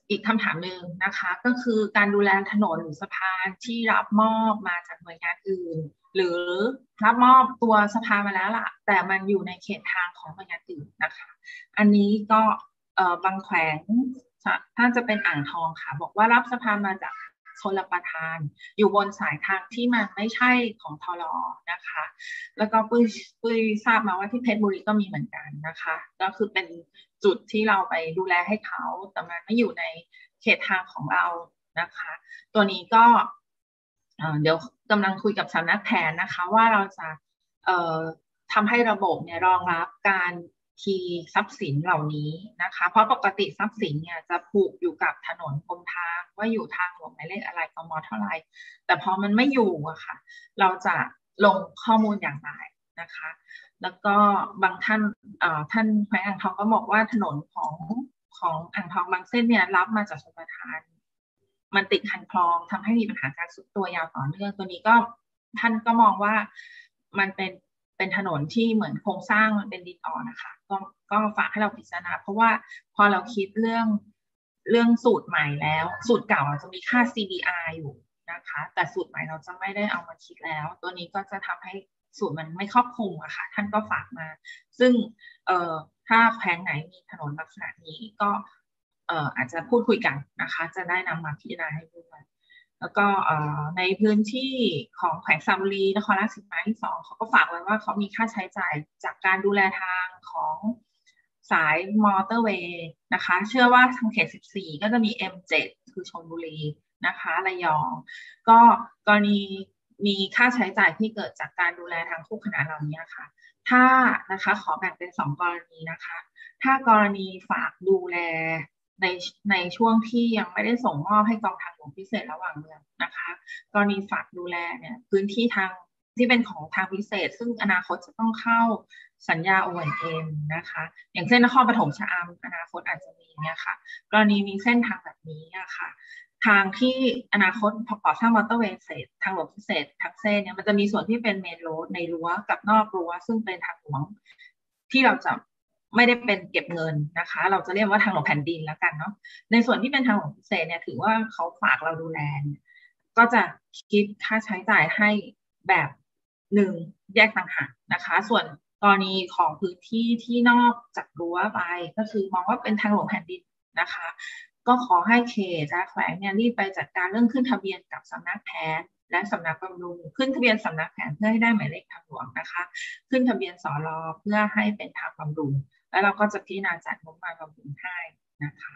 อีกคำถามหนึ่งนะคะก็คือการดูแลถนนหรือสะพานที่รับมอบมาจากหน่วยงานอื่นหรือรับมอบตัวสะพานมาแล้วล่ะแต่มันอยู่ในเขตทางของหน่วยงานอื่นนะคะอันนี้ก็เอ่อบางแขวงถ้าจะเป็นอ่างทองค่ะบอกว่ารับสะพานมาจากชลประทานอยู่บนสายทางที่มันไม่ใช่ของทลนะคะแล้วก็ปุ้ยปุ้ยทราบมาว่าที่เพชรบุรีก็มีเหมือนกันนะคะก็คือเป็นจุดที่เราไปดูแลให้เขาแต่มันไม่อยู่ในเขตทางของเรานะคะตัวนี้ก็เดี๋ยวกำลังคุยกับสำนักแผนนะคะว่าเราจะเอ่อทำให้ระบบเนี่ยรองรับการคีย์ทรัพย์สินเหล่านี้นะคะเพราะปกติทรัพย์สินเนี่ยจะผูกอยู่กับถนนกรมทางว่าอยู่ทางหลวงหมายเลขอะไรกม.เท่าไหร่แต่พอมันไม่อยู่อะค่ะเราจะลงข้อมูลอย่างไรนะคะแล้วก็บางท่านท่านแขวงอ่างทองก็บอกว่าถนนของของอ่างทองบางเส้นเนี่ยรับมาจากชลประทานมันติดคันคลองทำให้มีปัญหาการสุดตัวยาวต่อเนื่องตัวนี้ก็ท่านก็มองว่ามันเป็นเป็นถนนที่เหมือนโครงสร้างมันเป็นดินอ่อนนะคะก็ก็ฝากให้เราพิจารณาเพราะว่าพอเราคิดเรื่องเรื่องสูตรใหม่แล้วสูตรเก่าจะมีค่า ซี ดี อาร์ อยู่นะคะแต่สูตรใหม่เราจะไม่ได้เอามาคิดแล้วตัวนี้ก็จะทำให้สูตรมันไม่ครอบคลุมอะค่ะท่านก็ฝากมาซึ่งเอ่อถ้าแขวงไหนมีถนนลักษณะนี้ก็เอ่ออาจจะพูดคุยกันนะคะจะได้นำมาพิจารณาให้ด้วยแล้วก็ในพื้นที่ของแขวงสระบุรีนครราชสีมาที่สองเขาก็ฝากไว้ว่าเขามีค่าใช้จ่ายจากการดูแลทางของสายมอเตอร์เวย์นะคะเชื่อว่าทางเขตสิบสี่ก็จะมี เอ็ม เจ็ด คือชลบุรีนะคะระยองก็กรณีมีค่าใช้จ่ายที่เกิดจากการดูแลทางคู่ขนานเหล่านี้ค่ะถ้านะคะขอแบ่งเป็นสองกรณีนะคะถ้ากรณีฝากดูแลในในช่วงที่ยังไม่ได้ส่งมอบให้กองทางหลวงพิเศษระหว่างเมืองนะคะกรณีฝากดูแลเนี่ยพื้นที่ทางที่เป็นของทางพิเศษซึ่งอนาคตจะต้องเข้าสัญญา โอ เอ็น เอ็ม นะคะอย่างเช่นนครปฐมชะอำอนาคตอาจจะมีเนี่ยค่ะกรณีมีเส้นทางแบบนี้อะค่ะทางที่อนาคตพอก่อสร้างมอเตอร์เวย์เสร็จทางหลวงพิเศษทางเส้นเนี่ยมันจะมีส่วนที่เป็นเมนโรดในรั้วกับนอกรั้วซึ่งเป็นทางหลวงที่เราจะไม่ได้เป็นเก็บเงินนะคะเราจะเรียกว่าทางหลวงแผ่นดินแล้วกันเนาะในส่วนที่เป็นทางหลวงพิเศษเนี่ยถือว่าเขาฝากเราดูแลก็จะคิดค่าใช้จ่ายให้แบบหนึ่งแยกต่างหากนะคะส่วนกรณีของพื้นที่ที่นอกจากรั้วไปก็คือมองว่าเป็นทางหลวงแผ่นดินนะคะก็ขอให้เขตและแขวงเนี่ยรีบไปจัดการเรื่องขึ้นทะเบียนกับสำนักแผนและสำนักบำรุงขึ้นทะเบียนสำนักแผนเพื่อให้ได้หมายเลขทางหลวงนะคะขึ้นทะเบียนสรเพื่อให้เป็นทางบำรุงแล้วเราก็จะพิจารณาจัดงบประมาณบำรุงให้นะคะ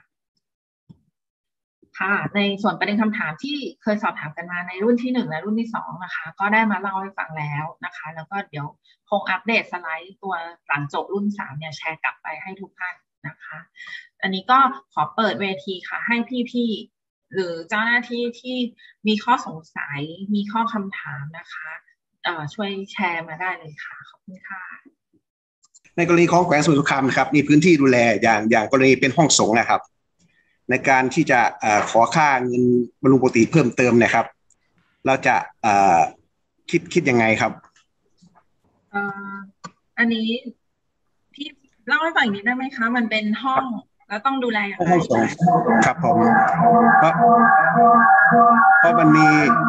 ค่ะในส่วนประเด็นคำถามที่เคยสอบถามกันมาในรุ่นที่หนึ่งและรุ่นที่สองนะคะก็ได้มาเล่าให้ฟังแล้วนะคะแล้วก็เดี๋ยวคงอัปเดตสไลด์ตัวหลังจบรุ่นสามเนี่ยแชร์กลับไปให้ทุกท่านนะคะอันนี้ก็ขอเปิดเวทีค่ะให้พี่ๆหรือเจ้าหน้าที่ที่มีข้อสงสัยมีข้อคำถามนะคะเอ่อช่วยแชร์มาได้เลยค่ะขอบคุณค่ะในกรณีของแขวงสมุทรสงครามนะครับมีพื้นที่ดูแลอย่างอย่างกรณีเป็นห้องสงฆ์นะครับในการที่จะขอค่าเงินบำรุงปกติเพิ่มเติมนะครับเราจะคิดคิดยังไงครับอันนี้พี่เล่าให้ฟังอีกนิดได้ไหมคะมันเป็นห้องแล้วต้องดูแลอย่างไรห้องสงฆ์ครับผมเพราะเพราะมันมี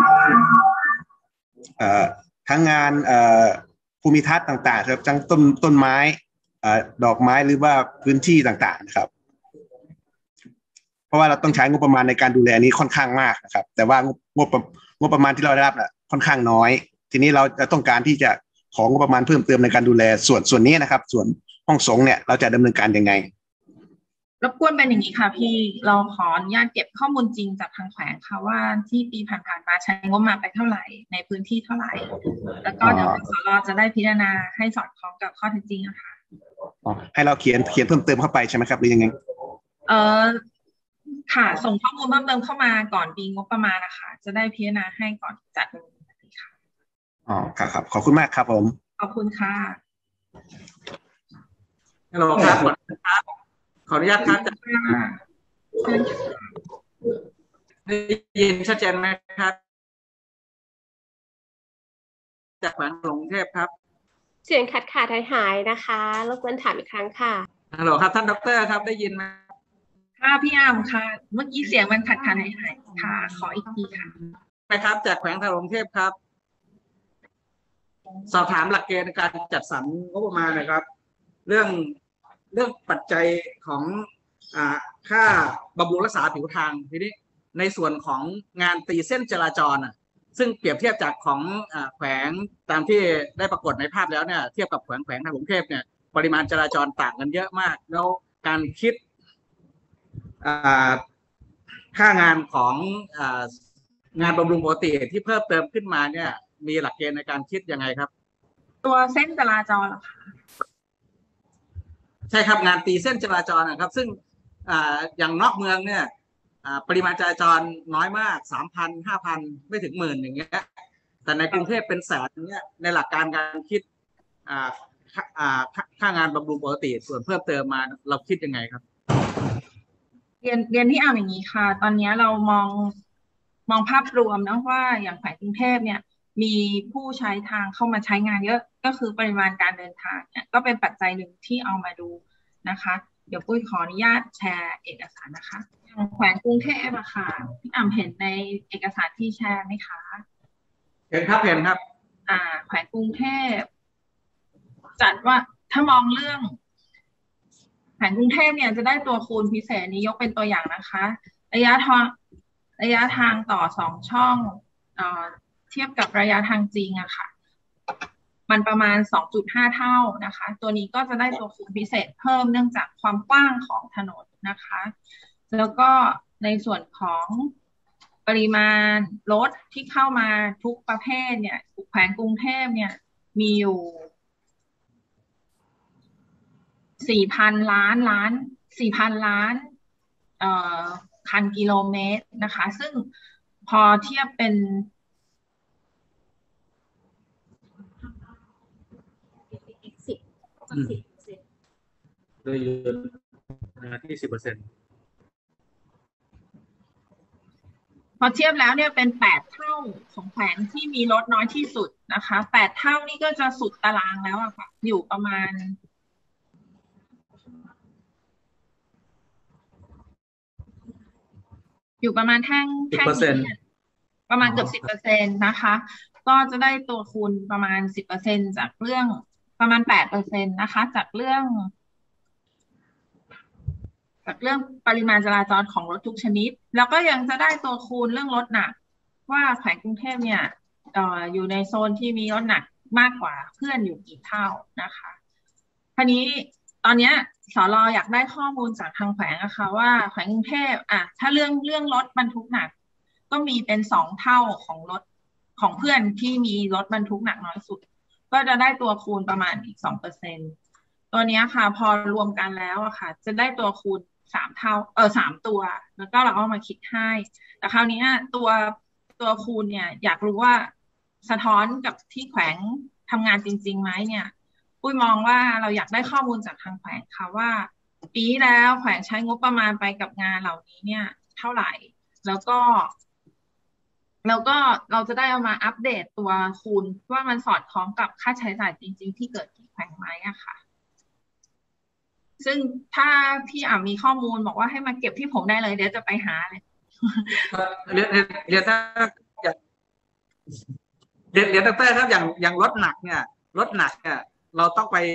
ทั้งงานภูมิทัศน์ต่างๆครับทั้งต้นต้นไม้ดอกไม้หรือว่าพื้นที่ต่างๆนะครับเพราะว่าเราต้องใช้งบประมาณในการดูแลนี้ค่อนข้างมากนะครับแต่ว่างบงบงบประมาณที่เราได้รับน่ะค่อนข้างน้อยทีนี้เราจะต้องการที่จะของงบประมาณเพิ่มเติมในการดูแลส่วนส่วนนี้นะครับส่วนห้องสงฆ์เนี่ยเราจะดำเนินการยังไงรบกวนเป็นอย่างนี้ค่ะพี่เราขออนุญาตเก็บข้อมูลจริงจากทางแขวงค่ะว่าที่ปีผ่านๆมาใช้งบมาไปเท่าไหร่ในพื้นที่เท่าไหร่แล้วก็เดี๋ยวสรจะได้พิจารณาให้สอดคล้องกับข้อเท็จจริงนะคะให้เราเขียนเขียนเพิ่มเติมเข้าไปใช่ไหมครับหรือยังไงเออค่ะส่งข้อมูลเพิ่มเติมเข้ามาก่อนปีงบประมาณนะคะจะได้พิจารณาให้ก่อนจัดค่ะอ๋อครับครับขอบคุณมากครับผมขอบคุณค่ะฮัลโหลครับขออนุญาตครับได้ยินชัดเจนไหมครับจากแขวงกรุงเทพครับเสียงขาดขาดหายหายนะคะรบกวนถามอีกครั้งค่ะฮัลโหลครับท่านดร.ครับได้ยินไหมคค่ะพี่อามค่ะเมื่อกี้เสียงมันขัดขัดหายหายค่ะขออีกทีค่ะนะครับจากแขวงทางหลวงเทพครับสอบถามหลักเกณฑ์ในการจัดสรรงบประมาณนะครับเรื่องเรื่องปัจจัยของอ่าค่าบำรุงรักษาผิวทางทีนี้ในส่วนของงานตีเส้นจราจรอ่ะซึ่งเปรียบเทียบจากของอ่าแขวงตามที่ได้ปรากฏในภาพแล้วเนี่ยเทียบกับแขวงแขวงทางกรุงเทพเนี่ยปริมาณจราจรต่างกันเยอะมากแล้วการคิดอ่าค่างานของอ่างานบำรุงปกติที่เพิ่มเติมขึ้นมาเนี่ยมีหลักเกณฑ์ในการคิดยังไงครับตัวเส้นจราจรเหรอคะใช่ครับงานตีเส้นจราจรนะครับซึ่งอ่าอย่างนอกเมืองเนี่ยอ่าปริมาณจราจรน้อยมากสามพันห้าพันไม่ถึงหมื่นอย่างเงี้ยแต่ในกรุงเทพเป็นแสนอย่างเงี้ยในหลักการการคิดอ่าอ่าค่างานบำรุงปกติส่วนเพิ่มเติมมาเราคิดยังไงครับเรียนเรียนที่อ่านอย่างนี้ค่ะตอนนี้เรามองมองภาพรวมนะว่าอย่างแขวงกรุงเทพเนี่ยมีผู้ใช้ทางเข้ามาใช้งานเยอะก็คือปริมาณการเดินทางเนี่ยก็เป็นปัจจัยหนึ่งที่เอามาดูนะคะเดี๋ยวปุ้ยขออนุญาตแชร์เอกสารนะคะอย่างแขวงกรุงเทพอะค่ะพี่อ่ำเห็นในเอกสารที่แชร์ไหมคะเห็นครับเห็นครับอ่าแขวงกรุงเทพจัดว่าถ้ามองเรื่องแผนกรุงเทพเนี่ยจะได้ตัวคูณพิเศษนี้ยกเป็นตัวอย่างนะคะระยะทางระยะทางต่อสองช่องเอ่อเทียบกับระยะทางจริงอะค่ะมันประมาณ สองจุดห้า เท่านะคะตัวนี้ก็จะได้ตัวคูณพิเศษเพิ่มเนื่องจากความกว้างของถนนนะคะแล้วก็ในส่วนของปริมาณรถที่เข้ามาทุกประเภทเนี่ยแขวงกรุงเทพเนี่ยมีอยู่สี่พันล้านล้านสี่พันล้านเอ่อคันกิโลเมตรนะคะซึ่งพอเทียบเป็นสิบโดยที่สิบเปอร์เซ็นต์พอเทียบแล้วเนี่ยเป็นแปดเท่าของแขวงที่มีรถน้อยที่สุดนะคะแปดเท่านี่ก็จะสุดตารางแล้วอะค่ะอยู่ประมาณอยู่ประมาณแท่งแท่งประมาณเกือบสิบเปอร์เซ็นต์นะคะก็จะได้ตัวคูณประมาณสิบเปอร์เซ็นต์จากเรื่องประมาณแปดเปอร์เซ็นต์นะคะจากเรื่องจากเรื่องปริมาณจราจรของรถทุกชนิดแล้วก็ยังจะได้ตัวคูณเรื่องรถหนักว่าแขวงกรุงเทพเนี่ยเอ่ออยู่ในโซนที่มีรถหนักมากกว่าเพื่อนอยู่กี่เท่านะคะทีนี้ตอนนี้สรอยากได้ข้อมูลจากทางแขวงนะคะว่าแขวงกรุงเทพอ่ะถ้าเรื่องเรื่องรถบรรทุกหนักก็มีเป็นสองเท่าของรถของเพื่อนที่มีรถบรรทุกหนักน้อยสุดก็จะได้ตัวคูณประมาณอีกสองเปอร์เซ็นต์ตัวนี้ค่ะพอรวมกันแล้วอะค่ะจะได้ตัวคูณสามเท่าเออสามตัวแล้วก็เราเอามาคิดให้แต่คราวนี้ตัวตัวคูณเนี่ยอยากรู้ว่าสะท้อนกับที่แขวงทำงานจริงๆไหมเนี่ยปุ้ยมองว่าเราอยากได้ข้อมูลจากทางแขวงค่ะว่าปีแล้วแขวงใช้งบประมาณไปกับงานเหล่านี้เนี่ยเท่าไหร่แล้วก็แล้วก็เราจะได้เอามาอัปเดตตัวคูณว่ามันสอดคล้องกับค่าใช้จ่ายจริงๆที่เกิดที่แขวงไหมอะค่ะซึ่งถ้าพี่อ่ามีข้อมูลบอกว่าให้มาเก็บที่ผมได้เลยเดี๋ยวจะไปหาเลยเรียนเรียนถ้าเรียนเรียนตั้งแต่ครับอย่างอย่างรถหนักเนี่ยรถหนักเนี่ยเราต้องไป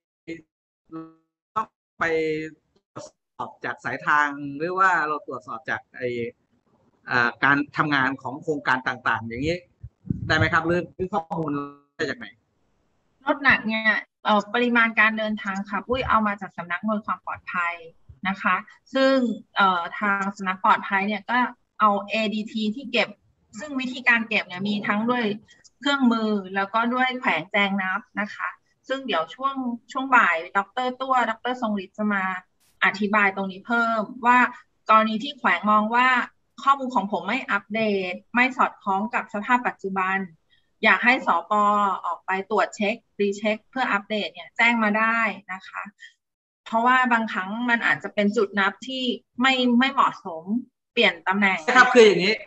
ต้องไปตรวจสอบจากสายทางหรือว่าเราตรวจสอบจากไอการทำงานของโครงการต่างๆอย่างนี้ได้ไหมครับหรือข้อมูลได้จากไหนรถหนักเนี่ยเอ่อปริมาณการเดินทางค่ะปุ้ยเอามาจากสำนักอำนวยความปลอดภัยนะคะซึ่งเอ่อทางสำนักปลอดภัยเนี่ยก็เอา เอ ดี ที ที่เก็บซึ่งวิธีการเก็บเนี่ยมีทั้งด้วยเครื่องมือแล้วก็ด้วยแขวงแจงนับนะคะซึ่งเดี๋ยวช่วงช่วงบ่ายดร.ตัวดร.ทรงฤทธิ์จะมาอธิบายตรงนี้เพิ่มว่ากรณีที่แขวงมองว่าข้อมูลของผมไม่อัปเดตไม่สอดคล้องกับสภาพปัจจุบันอยากให้สป.ออกไปตรวจเช็ครีเช็คเพื่ออัปเดตเนี่ยแจ้งมาได้นะคะเพราะว่าบางครั้งมันอาจจะเป็นจุดนับที่ไม่ไม่เหมาะสมเปลี่ยนตำแหน่งครับคืออย่างนี้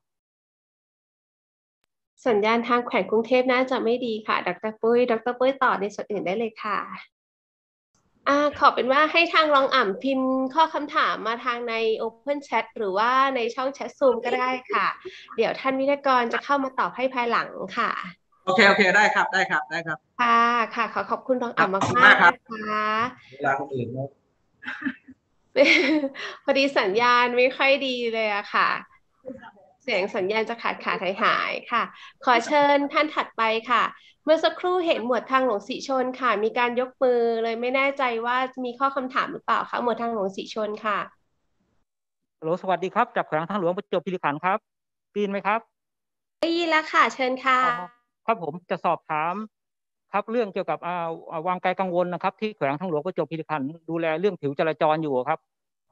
สัญญาณทางแขวงกรุงเทพน่าจะไม่ดีค่ะดร.ปุ้ยดร.ปุ้ยต่อในส่วนอื่นได้เลยค่ะอ่าขอเป็นว่าให้ทางรองอ่ำพิมพ์ข้อคำถามมาทางใน Open Chat หรือว่าในช่องแชทซูมก็ได้ค่ะเดี๋ยวท่านวิทยากรจะเข้ามาตอบให้ภายหลังค่ะโอเคโอเคได้ครับได้ครับได้ครับค่ะค่ะขอขอบคุณรองอ่ำมากขอบคุณมากมากครับนะคะเวลาคนอื่นนะพอดีสัญญาณไม่ค่อยดีเลยอะค่ะ เสียงสัญญาณจะขาดขาดหายหายค่ะ ขอเชิญท่านถัดไปค่ะ เมื่อสักครู่เห็นหมวดทางหลวงสีชนค่ะ มีการยกมือเลยไม่แน่ใจว่ามีข้อคำถามหรือเปล่าคะหมวดทางหลวงสีชนค่ะฮัลโหลสวัสดีครับจากแขวงทางหลวงประจวบคีรีขันธ์ครับได้ยินไหมครับได้ยินแล้วค่ะเชิญค่ะครับผมจะสอบถามครับเรื่องเกี่ยวกับอ่าวางไกลกังวลนะครับที่แขวงทางหลวงประจวบคีรีขันธ์ดูแลเรื่องผิวจราจรอยู่ครับ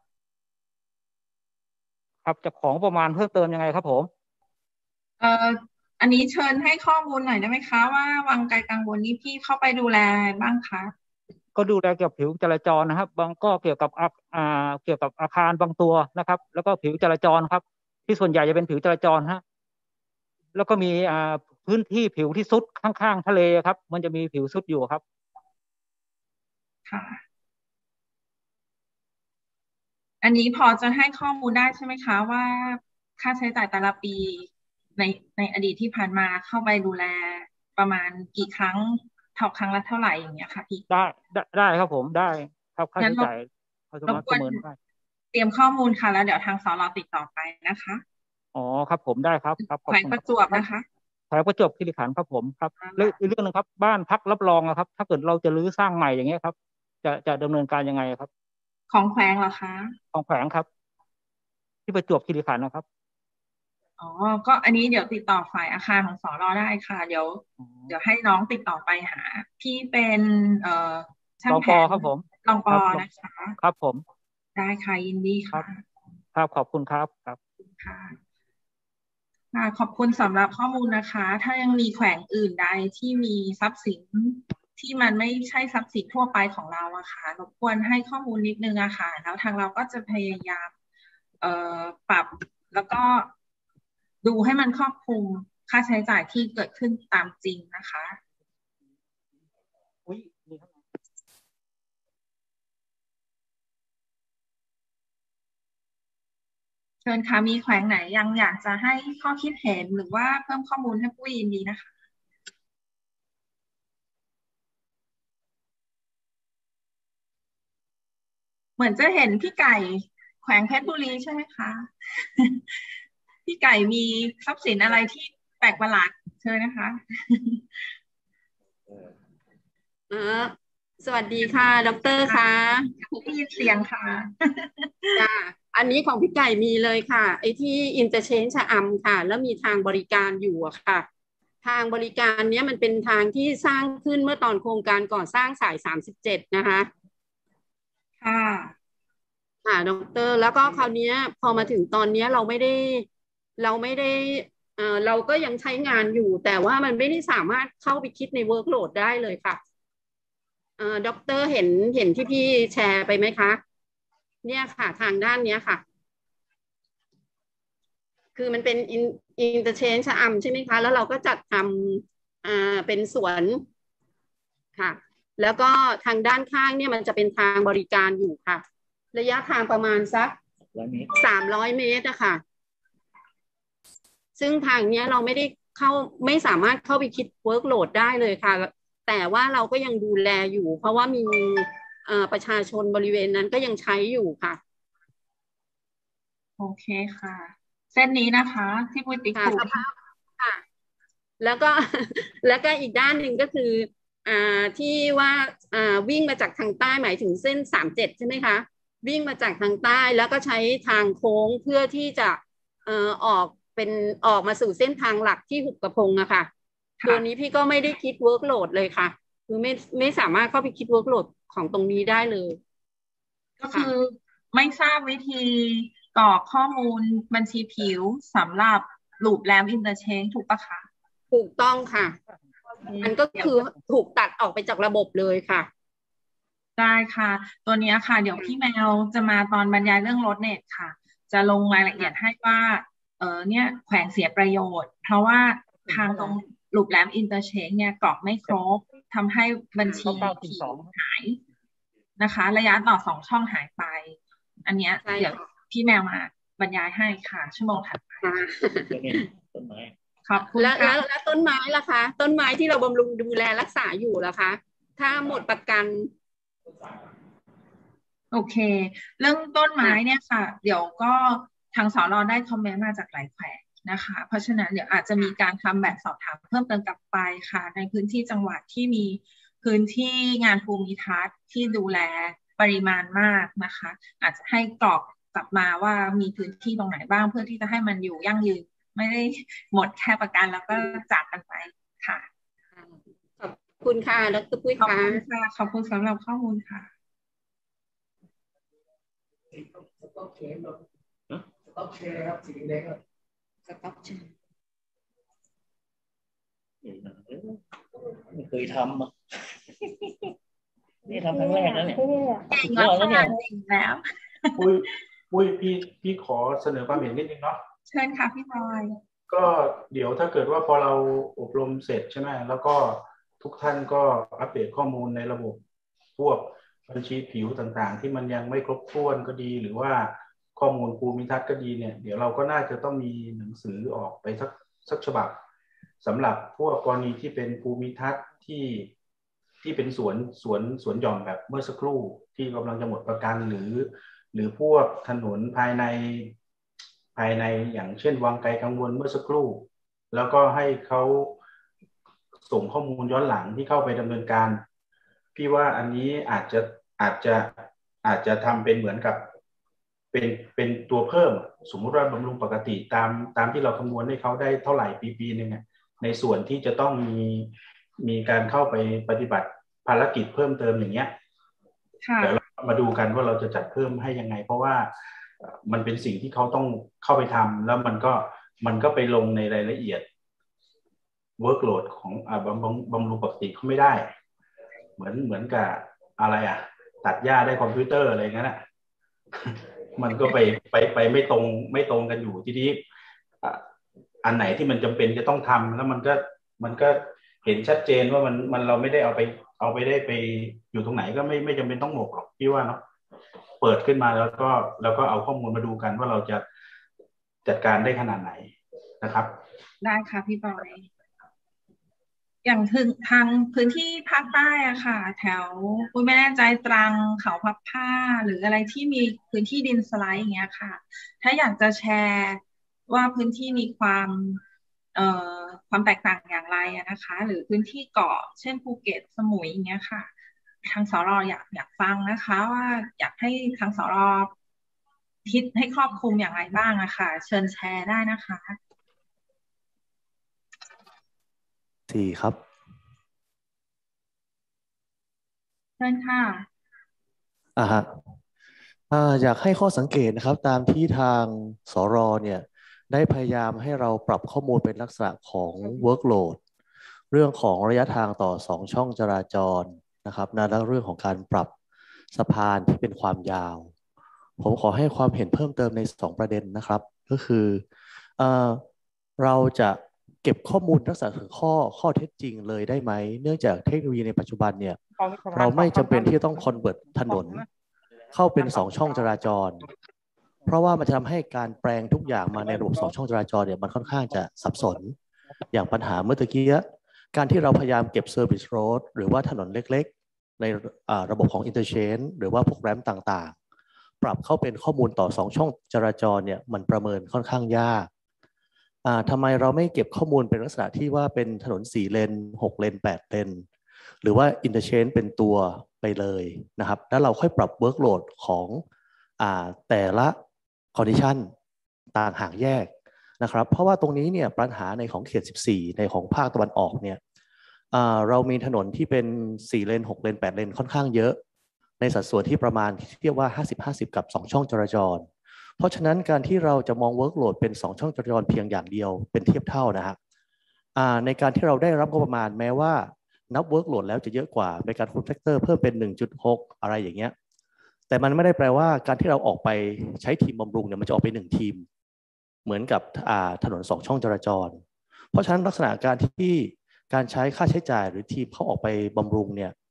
ครับจะของประมาณเพิ่มเติมยังไงครับผมเอ่ออันนี้เชิญให้ข้อมูลหน่อยได้ไหมคะว่าวังไกลกังวลนี้พี่เข้าไปดูแลบ้างคะก็ดูแลเกี่ยวกับผิวจราจรนะครับบางก็เกี่ยวกับอ่าเกี่ยวกับอาคารบางตัวนะครับแล้วก็ผิวจราจรครับที่ส่วนใหญ่จะเป็นผิวจราจรฮะแล้วก็มีอ่าพื้นที่ผิวที่ซุดข้างๆทะเลครับมันจะมีผิวซุดอยู่ครับค่ะอันนี้พอจะให้ข้อมูลได้ใช่ไหมคะว่าค่าใช้จ่ายแต่ละปีในในอดีตที่ผ่านมาเข้าไปดูแลประมาณกี่ครั้งเท่าครั้งละเท่าไหร่อย่างเงี้ยค่ะพี่ได้ได้ได้ครับผมได้ครับค่าใช้จ่ายเขาจะมาประเมินได้เตรียมข้อมูลค่ะแล้วเดี๋ยวทางสรติดต่อไปนะคะอ๋อครับผมได้ครับครับแขวงประจวบนะคะแขวงประจวบคีรีขันธ์ครับผมครับเรื่องเรื่องนึงครับบ้านพักรับรองนะครับถ้าเกิดเราจะรื้อสร้างใหม่อย่างเงี้ยครับจะจะดำเนินการยังไงครับของแขวงเหรอคะของแขวงครับที่ประจวบคีรีขันธ์นะครับอ๋อก็อันนี้เดี๋ยวติดต่อฝ่ายอาคารของสรได้ค่ะเดี๋ยวเดี๋ยวให้น้องติดต่อไปหาพี่เป็นเอ่อช่างแผนครับผมรองปอนะคะครับผมได้ค่ะยินดีค่ะครับขอบคุณครับครับค่ะค่ะขอบคุณสำหรับข้อมูลนะคะถ้ายังมีแขวงอื่นใดที่มีทรัพย์สินที่มันไม่ใช่ทรัพย์สินทั่วไปของเราอะค่ะรบกวนให้ข้อมูลนิดนึงอะค่ะแล้วทางเราก็จะพยายามเอ่อปรับแล้วก็ดูให้มันครอบคลุมค่าใช้จ่ายที่เกิดขึ้นตามจริงนะคะเชิญค่ะมีแขวงไหนยังอยากจะให้ข้อคิดเห็นหรือว่าเพิ่มข้อมูลให้ผู้ยินดีนะคะเหมือนจะเห็นพี่ไก่แขวงเพชรบุรีใช่ไหมคะพี่ไก่มีทรัพย์สินอะไรที่แปลกประหลาดเชิญนะคะเออสวัสดีค่ะดร.ค่ะได้ยินเสียงค่ะจ้าอันนี้ของพี่ไก่มีเลยค่ะไอ้ที่อินเตอร์เชนจ์ชะอำค่ะแล้วมีทางบริการอยู่อะค่ะทางบริการเนี้ยมันเป็นทางที่สร้างขึ้นเมื่อตอนโครงการก่อสร้างสายสามสิบเจ็ดนะคะค่ะค่ะดร.แล้วก็คราวนี้พอมาถึงตอนนี้เราไม่ได้เราไม่ได้เออเราก็ยังใช้งานอยู่แต่ว่ามันไม่ได้สามารถเข้าไปคิดในเวิร์กโหลดได้เลยค่ะเออด็อกเตอร์เห็นเห็นที่พี่แชร์ไปไหมคะเนี่ยค่ะทางด้านเนี้ยค่ะคือมันเป็นอินเตอร์เชนจ์ชะอำใช่ไหมคะแล้วเราก็จัดทำอ่าเป็นสวนค่ะแล้วก็ทางด้านข้างเนี่ยมันจะเป็นทางบริการอยู่ค่ะระยะทางประมาณสักสามร้อยเมตรอะค่ะซึ่งทางเนี้ยเราไม่ได้เข้าไม่สามารถเข้าไปคิดเวิร์กโหลดได้เลยค่ะแต่ว่าเราก็ยังดูแลอยู่เพราะว่ามีประชาชนบริเวณนั้นก็ยังใช้อยู่ค่ะโอเคค่ะเส้นนี้นะคะที่ปุ้ยติ๊กถูกค่ะแล้วก็แล้วก็อีกด้านหนึ่งก็คืออ่าที่ว่าอ่าวิ่งมาจากทางใต้หมายถึงเส้นสามเจ็ดใช่ไหมคะวิ่งมาจากทางใต้แล้วก็ใช้ทางโค้งเพื่อที่จะเอ่อออกเป็นออกมาสู่เส้นทางหลักที่หุบกระพงอะค่ะตัวนี้พี่ก็ไม่ได้คิดเวิร์กโหลดเลยค่ะคือไม่ไม่สามารถเข้าไปคิดเวิร์กโหลดของตรงนี้ได้เลยก็คือไม่ทราบวิธีกรอกข้อมูลบัญชีผิวสำหรับลูปแรมอินเตอร์เชนจ์ถูกปะคะถูกต้องค่ะมันก็คือถูกตัดออกไปจากระบบเลยค่ะได้ค่ะตัวนี้ค่ะเดี๋ยวพี่แมวจะมาตอนบรรยายเรื่องรถเน็ตค่ะจะลงรายละเอียดให้ว่าเออเนี่ยแขวงเสียประโยชน์เพราะว่าทางตรงลูปแรมอินเตอร์เชนจ์เนี่ยกรอกไม่ครบทำให้บัญชีผิวหายนะคะ ระยะต่อสองช่องหายไปอันเนี้ยเดี๋ยวพี่แมวมาบรรยายให้ค่ะชั่วโมงถัดไปต้นไม้ขอบคุณค่ะแล้วแล้วต้นไม้ล่ะคะต้นไม้ที่เราบำรุงดูแลรักษาอยู่ล่ะคะถ้าหมดประกันโอเคเรื่องต้นไม้เนี่ยค่ะเดี๋ยวก็ทางสรได้คอมเมนต์มาจากหลายแขวงนะคะเพราะฉะนั้นเดี๋ยวอาจจะมีการทำแบบสอบถามเพิ่มเติมกลับไปค่ะในพื้นที่จังหวัดที่มีพื้นที่งานภูมิทัศน์ที่ดูแลปริมาณมากนะคะอาจจะให้กรอกกลับมาว่ามีพื้นที่ตรงไหนบ้างเพื่อที่จะให้มันอยู่ยั่งยืนไม่ได้หมดแค่ประกันแล้วก็จากกันไปค่ะขอบคุณค่ะดร.ปุ้ยค่ะขอบคุณค่ะขอบคุณสำหรับข้อมูลค่ะสต็อกเชนเหรอสต็อกเชนครับสีแดงครับสต็อกเชนไม่เคยทำอ่ะนี่ทำครั้งแรกแล้วเนี่ยยอดแล้วเนี่ยจริงแล้วปุ้ยปุ้ยพี่พี่ขอเสนอความเห็นนิดนึงเนาะเชิญค่ะพี่บอยก็เดี๋ยวถ้าเกิดว่าพอเราอบรมเสร็จใช่ไหมแล้วก็ทุกท่านก็อัปเดตข้อมูลในระบบพวกบัญชีผิวต่างๆที่มันยังไม่ครบถ้วนก็ดีหรือว่าข้อมูลภูมิทัศน์ก็ดีเนี่ยเดี๋ยวเราก็น่าจะต้องมีหนังสือออกไปสักสักฉบับสำหรับพวกกรณีที่เป็นภูมิทัศน์ที่ที่เป็นสวนสวนสวนหย่อมแบบเมื่อสักครู่ที่กำลังจะหมดประกันหรือหรือพวกถนนภายในภายในอย่างเช่นวังไกลกังวลเมื่อสักครู่แล้วก็ให้เขาส่งข้อมูลย้อนหลังที่เข้าไปดำเนินการพี่ว่าอันนี้อาจจะอาจจะอาจจะทำเป็นเหมือนกับเป็นเป็นตัวเพิ่มสมมุติว่าบำรุงปกติตามตามที่เราคำนวณให้เขาได้เท่าไหร่ปีปีนึงในส่วนที่จะต้องมีมีการเข้าไปปฏิบัติภารกิจเพิ่มเติมอย่างเงี้ยเดี๋ยวเรามาดูกันว่าเราจะจัดเพิ่มให้ยังไงเพราะว่ามันเป็นสิ่งที่เขาต้องเข้าไปทำแล้วมันก็มันก็ไปลงในรายละเอียด workload ของบำรุงบำรุงปกติเขาไม่ได้เหมือนเหมือนกับอะไรอ่ะตัดหญ้าได้คอมพิวเตอร์อะไรงั้นอ่ะมันก็ไปไปไปไม่ตรงไม่ตรงกันอยู่ทีนี้อันไหนที่มันจำเป็นจะต้องทำแล้วมันก็มันก็เห็นชัดเจนว่ามันมันเราไม่ได้เอาไปเอาไปได้ไปอยู่ตรงไหนก็ไม่ไม่จำเป็นต้องหมกหรอกพี่ว่าเนาะเปิดขึ้นมาแล้วก็แล้วก็เอาข้อมูลมาดูกันว่าเราจะจัดการได้ขนาดไหนนะครับได้ค่ะพี่บอยอย่างถึงทางพื้นที่ภาคใต้อะค่ะแถวคุณไม่แน่ใจตรังเขาพับผ้าหรืออะไรที่มีพื้นที่ดินสไลด์อย่างเงี้ยค่ะถ้าอยากจะแชร์ว่าพื้นที่มีความเอ่อความแตกต่างอย่างไรอะนะคะหรือพื้นที่เกาะเช่นภูเก็ตสมุยอย่างเงี้ยค่ะทางสรอยากอยากฟังนะคะว่าอยากให้ทางสรคิดให้ครอบคลุมอย่างไรบ้างอะค่ะเชิญแชร์ได้นะคะสี่ครับเชิญค่ะอ่าฮะอ่าอยากให้ข้อสังเกตนะครับตามที่ทางสรเนี่ยได้พยายามให้เราปรับข้อมูลเป็นลักษณะของ workload เรื่องของระยะทางต่อสองช่องจราจรนะครับนะและเรื่องของการปรับสะพานที่เป็นความยาวผมขอให้ความเห็นเพิ่มเติมในสองประเด็นนะครับก็คือเอ่อเราจะเก็บข้อมูลลักษณะของข้อข้อเท็จจริงเลยได้ไหมเนื่องจากเทคโนโลยีในปัจจุบันเนี่ยเราไม่จำเป็นที่จะต้องคอนเวิร์ตถนนเข้าเป็นสองช่องจราจรเพราะว่ามันจะทำให้การแปลงทุกอย่างมาในระบบสองช่องจราจรเนี่ยมันค่อนข้างจะสับสนอย่างปัญหาเมื่อกี้การที่เราพยายามเก็บ Service Road หรือว่าถนนเล็กๆในระบบของ Interchange หรือว่าพวกแรมต่างๆปรับเข้าเป็นข้อมูลต่อสองช่องจราจรเนี่ยมันประเมินค่อนข้างยากทำไมเราไม่เก็บข้อมูลเป็นลักษณะที่ว่าเป็นถนนสี่เลนหกเลนแปดเลนหรือว่า Interchange เป็นตัวไปเลยนะครับแล้วเราค่อยปรับ workload ของอ่าแต่ละ condition ต่างหากแยกนะครับเพราะว่าตรงนี้เนี่ยปัญหาในของเขตสิบสี่ในของภาคตะวันออกเนี่ยเรามีถนนที่เป็นสี่เลนหกเลนแปดเลนค่อนข้างเยอะในสัดส่วนที่ประมาณเรียกว่าห้าสิบ ห้าสิบกับสองช่องจราจรเพราะฉะนั้นการที่เราจะมอง workload เป็นสองช่องจราจรเพียงอย่างเดียวเป็นเทียบเท่านะฮะในการที่เราได้รับงบประมาณแม้ว่านับ workload แล้วจะเยอะกว่าในการคูณแฟกเตอร์เพิ่มเป็น หนึ่งจุดหก อะไรอย่างเงี้ยแต่มันไม่ได้แปลว่าการที่เราออกไปใช้ทีมบำรุงเนี่ยมันจะออกไปหนึ่งทีมเหมือนกับถนนสองช่องจราจรเพราะฉะนั้นลักษณะการที่การใช้ค่าใช้จ่ายหรือทีมเขาออกไปบำรุงเนี่ย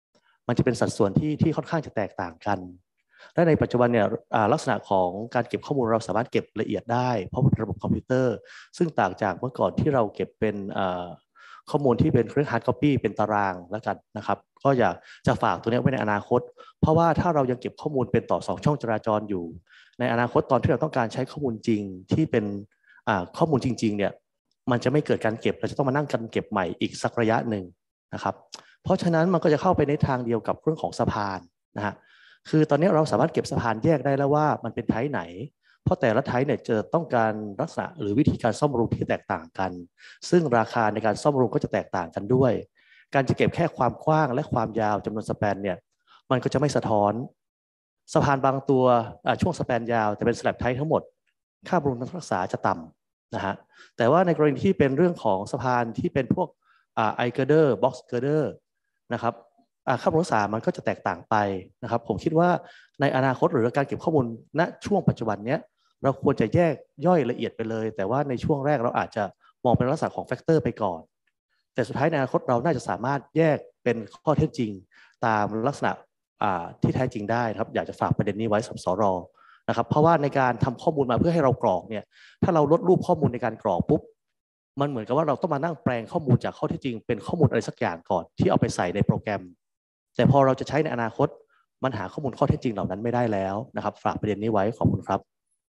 มันจะเป็นสัดส่วนที่ที่ค่อนข้างจะแตกต่างกันและในปัจจุบันเนี่ยลักษณะของการเก็บข้อมูลเราสามารถเก็บละเอียดได้เพราะระบบคอมพิวเตอร์ซึ่งต่างจากเมื่อก่อนที่เราเก็บเป็นข้อมูลที่เป็นเครื่อง hard copy เป็นตารางแล้วกันนะครับก็อยากจะฝากตัวนี้ไว้ในอนาคตเพราะว่าถ้าเรายังเก็บข้อมูลเป็นต่อสองช่องจราจรอยู่ในอนาคตตอนที่เราต้องการใช้ข้อมูลจริงที่เป็นข้อมูลจริงๆเนี่ยมันจะไม่เกิดการเก็บเราจะต้องมานั่งกันเก็บใหม่อีกสักระยะหนึ่งนะครับเพราะฉะนั้นมันก็จะเข้าไปในทางเดียวกับเรื่องของสะพานนะฮะคือตอนนี้เราสามารถเก็บสะพานแยกได้แล้วว่ามันเป็นไทป์ไหนเพราะแต่ละไทป์เนี่ยจะต้องการลักษณะหรือวิธีการซ่อมบำรุงที่แตกต่างกันซึ่งราคาในการซ่อมบำรุงก็จะแตกต่างกันด้วยการจะเก็บแค่ความกว้างและความยาวจำนวนสแปนเนี่ยมันก็จะไม่สะท้อนสะพานบางตัวช่วงสแปนยาวแต่เป็นสแลบไทป์ทั้งหมดค่าบำรุงรักษาจะต่ำนะฮะแต่ว่าในกรณีที่เป็นเรื่องของสะพานที่เป็นพวกไอเกอร์เดอร์บ็อกซ์เกอร์เดอร์นะครับค่าบำรุงรักษามันก็จะแตกต่างไปนะครับผมคิดว่าในอนาคตหรือการเก็บข้อมูลณช่วงปัจจุบันนี้เราควรจะแยกย่อยละเอียดไปเลยแต่ว่าในช่วงแรกเราอาจจะมองเป็นลักษณะของแฟกเตอร์ไปก่อนแต่สุดท้ายในอนาคตเราน่าจะสามารถแยกเป็นข้อเท็จจริงตามลักษณะที่แท้จริงได้ครับอยากจะฝากประเด็นนี้ไว้สำหรับสรนะครับเพราะว่าในการทำข้อมูลมาเพื่อให้เรากรอกเนี่ยถ้าเราลดรูปข้อมูลในการกรอกปุ๊บมันเหมือนกับว่าเราต้องมานั่งแปลงข้อมูลจากข้อเท็จจริงเป็นข้อมูลอะไรสักอย่างก่อนที่เอาไปใส่ในโปรแกรมแต่พอเราจะใช้ในอนาคตมันหาข้อมูลข้อเท็จจริงเหล่านั้นไม่ได้แล้วนะครับฝากประเด็นนี้ไว้ขอบคุณครับ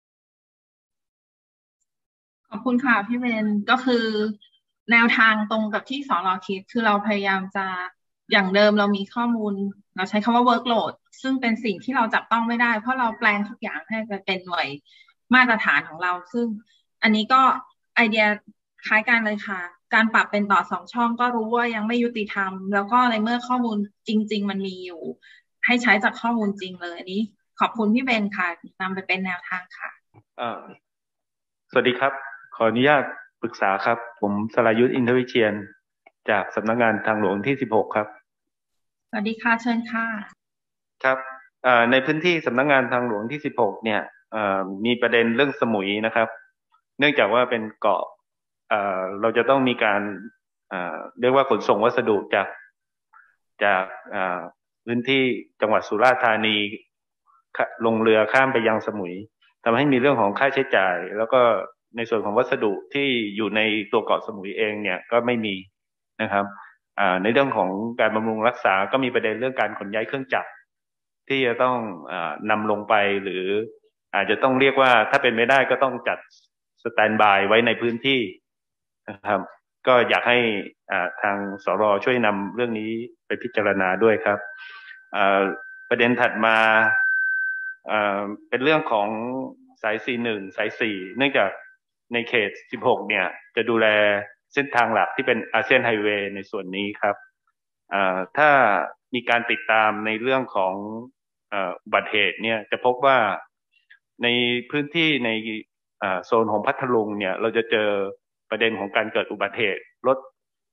ขอบคุณค่ะพี่เบนก็คือแนวทางตรงกับที่สรคิดคือเราพยายามจะอย่างเดิมเรามีข้อมูลเราใช้คำว่า workload ซึ่งเป็นสิ่งที่เราจับต้องไม่ได้เพราะเราแปลงทุกอย่างให้เป็นหน่วยมาตรฐานของเราซึ่งอันนี้ก็ไอเดียคล้ายกันเลยค่ะการปรับเป็นต่อสองช่องก็รู้ว่ายังไม่ยุติธรรมแล้วก็ในเมื่อข้อมูลจริงๆมันมีอยู่ให้ใช้จากข้อมูลจริงเลยอันนี้ขอบคุณพี่เบนค่ะนำไปเป็นแนวทางค่ะอ่าสวัสดีครับขออนุญาตปรึกษาครับผมสรายุทธอินทวิเชียรจากสำนักงานทางหลวงที่สิบหกครับสวัสดีค่ะเชิญค่ะครับในพื้นที่สำนักงานทางหลวงที่สิบหกเนี่ยมีประเด็นเรื่องสมุยนะครับเนื่องจากว่าเป็นเกาะเราจะต้องมีการเรียกว่าขนส่งวัสดุจากจากพื้นที่จังหวัดสุราษฎร์ธานีลงเรือข้ามไปยังสมุยทำให้มีเรื่องของค่าใช้จ่ายแล้วก็ในส่วนของวัสดุที่อยู่ในตัวเกาะสมุยเองเนี่ยก็ไม่มีนะครับในเรื่องของการบำรุงรักษาก็มีประเด็นเรื่องการขนย้ายเครื่องจักรที่จะต้องนำลงไปหรืออาจจะต้องเรียกว่าถ้าเป็นไม่ได้ก็ต้องจัดสแตนด์บายไว้ในพื้นที่นะครับก็อยากให้ทางสรช่วยนำเรื่องนี้ไปพิจารณาด้วยครับประเด็นถัดมาเป็นเรื่องของสายสี่หนึ่งสายสี่เนื่องจากในเขตสิบหกเนี่ยจะดูแลเส้นทางหลักที่เป็นอาเซียนไฮเวย์ในส่วนนี้ครับถ้ามีการติดตามในเรื่องของอุบัติเหตุเนี่ยจะพบว่าในพื้นที่ในโซนของพัทลุงเนี่ยเราจะเจอประเด็นของการเกิดอุบัติเหตุรถ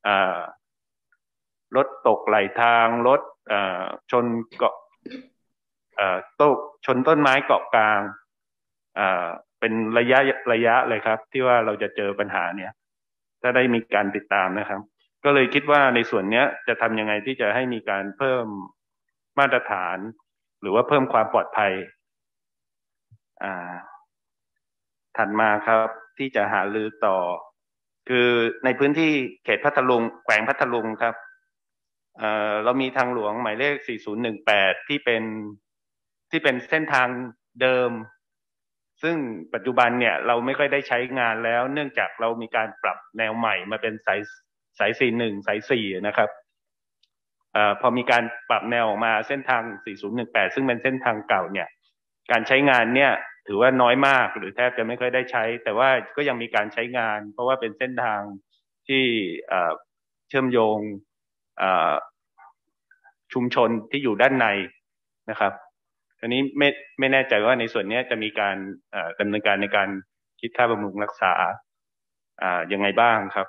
รถตกไหลทางรถชนเกาะตกชนต้นไม้เกาะกลางเป็นระยะระยะเลยครับที่ว่าเราจะเจอปัญหาเนี่ยถ้าได้มีการติดตามนะครับก็เลยคิดว่าในส่วนนี้จะทำยังไงที่จะให้มีการเพิ่มมาตรฐานหรือว่าเพิ่มความปลอดภัยอ่าถัดมาครับที่จะหารือต่อคือในพื้นที่เขตพัทลุงแขวงพัทลุงครับเอ่อเรามีทางหลวงหมายเลขสี่ศูนย์หนึ่งแปดที่เป็นที่เป็นเส้นทางเดิมซึ่งปัจจุบันเนี่ยเราไม่ค่อยได้ใช้งานแล้วเนื่องจากเรามีการปรับแนวใหม่มาเป็นสายสายสี่หนึ่งสายสี่นะครับเอ่อพอมีการปรับแนวออกมาเส้นทางสี่ศูนย์หนึ่งแปดซึ่งเป็นเส้นทางเก่าเนี่ยการใช้งานเนี่ยถือว่าน้อยมากหรือแทบจะไม่ค่อยได้ใช้แต่ว่าก็ยังมีการใช้งานเพราะว่าเป็นเส้นทางที่เอ่อเชื่อมโยงเอ่อชุมชนที่อยู่ด้านในนะครับอันนี้ไม่ไม่แน่ใจว่าในส่วนนี้จะมีการดำเนินการในการคิดค่าบำรุงรักษาอ่ายังไงบ้างครับ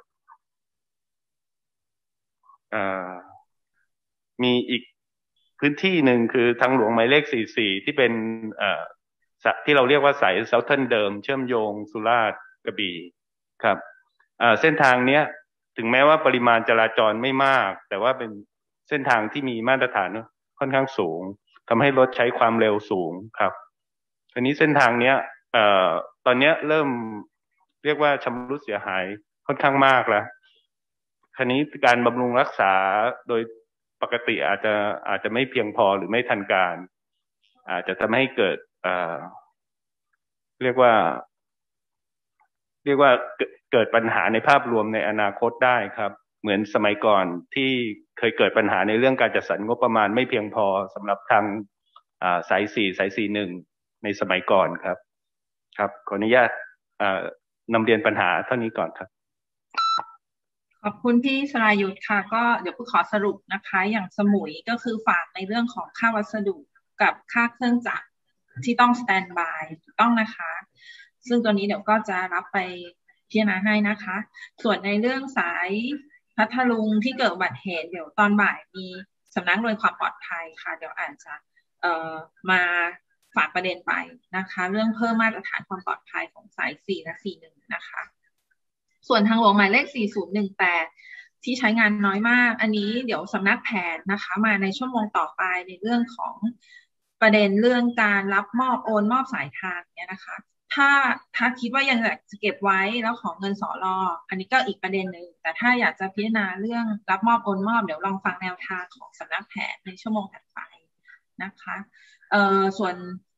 อ่ามีอีกพื้นที่หนึ่งคือทางหลวงหมายเลขสี่สิบสี่ที่เป็นอ่าที่เราเรียกว่าสายเซาเทิร์นเดิมเชื่อมโยงสุราษฎร์กระบี่ครับอ่าเส้นทางเนี้ยถึงแม้ว่าปริมาณจราจรไม่มากแต่ว่าเป็นเส้นทางที่มีมาตรฐานค่อนข้างสูงทำให้รถใช้ความเร็วสูงครับทีนี้เส้นทางเนี้ยเอ่อตอนเนี้ยเริ่มเรียกว่าชำรุดเสียหายค่อนข้างมากแล้วทีนี้การบำรุงรักษาโดยปกติอาจจะอาจจะไม่เพียงพอหรือไม่ทันการอาจจะทำให้เกิดเอ่อเรียกว่าเรียกว่าเกิดปัญหาในภาพรวมในอนาคตได้ครับเหมือนสมัยก่อนที่เคยเกิดปัญหาในเรื่องการจัดสรรงบประมาณไม่เพียงพอสำหรับทางสายสี่สายสี่หนึ่งในสมัยก่อนครับครับขออนุญาตนำเรียนปัญหาเท่านี้ก่อนครับขอบคุณพี่สรายุทธค่ะก็เดี๋ยวผู้ขอสรุปนะคะอย่างสมุยก็คือฝากในเรื่องของค่าวัสดุกับค่าเครื่องจักรที่ต้องสแตนด์บายถูกต้องนะคะซึ่งตัวนี้เดี๋ยวก็จะรับไปพิจารณาให้นะคะส่วนในเรื่องสายพัทลุงที่เกิดอุบัติเหตุเดี๋ยวตอนบ่ายมีสำนักหน่วยความปลอดภัยค่ะเดี๋ยวอาจจะเอ่อมาฝากประเด็นไปนะคะเรื่องเพิ่มมาตรฐานความปลอดภัยของสายสี่และสี่หนึ่งนะคะส่วนทางหลวงหมายเลขสี่ศูนย์หนึ่งแปดที่ใช้งานน้อยมากอันนี้เดี๋ยวสำนักแผนนะคะมาในชั่วโมงต่อไปในเรื่องของประเด็นเรื่องการรับมอบโอนมอบสายทางเนี่ยนะคะถ้าถ้าคิดว่ายังอยากจะเก็บไว้แล้วขอเงินสรออันนี้ก็อีกประเด็นหนึ่งแต่ถ้าอยากจะพิจารณาเรื่องรับมอบโอนมอบเดี๋ยวลองฟังแนวทางของสำนักแผนในชั่วโมงถัดไปนะคะเอ่อส่วน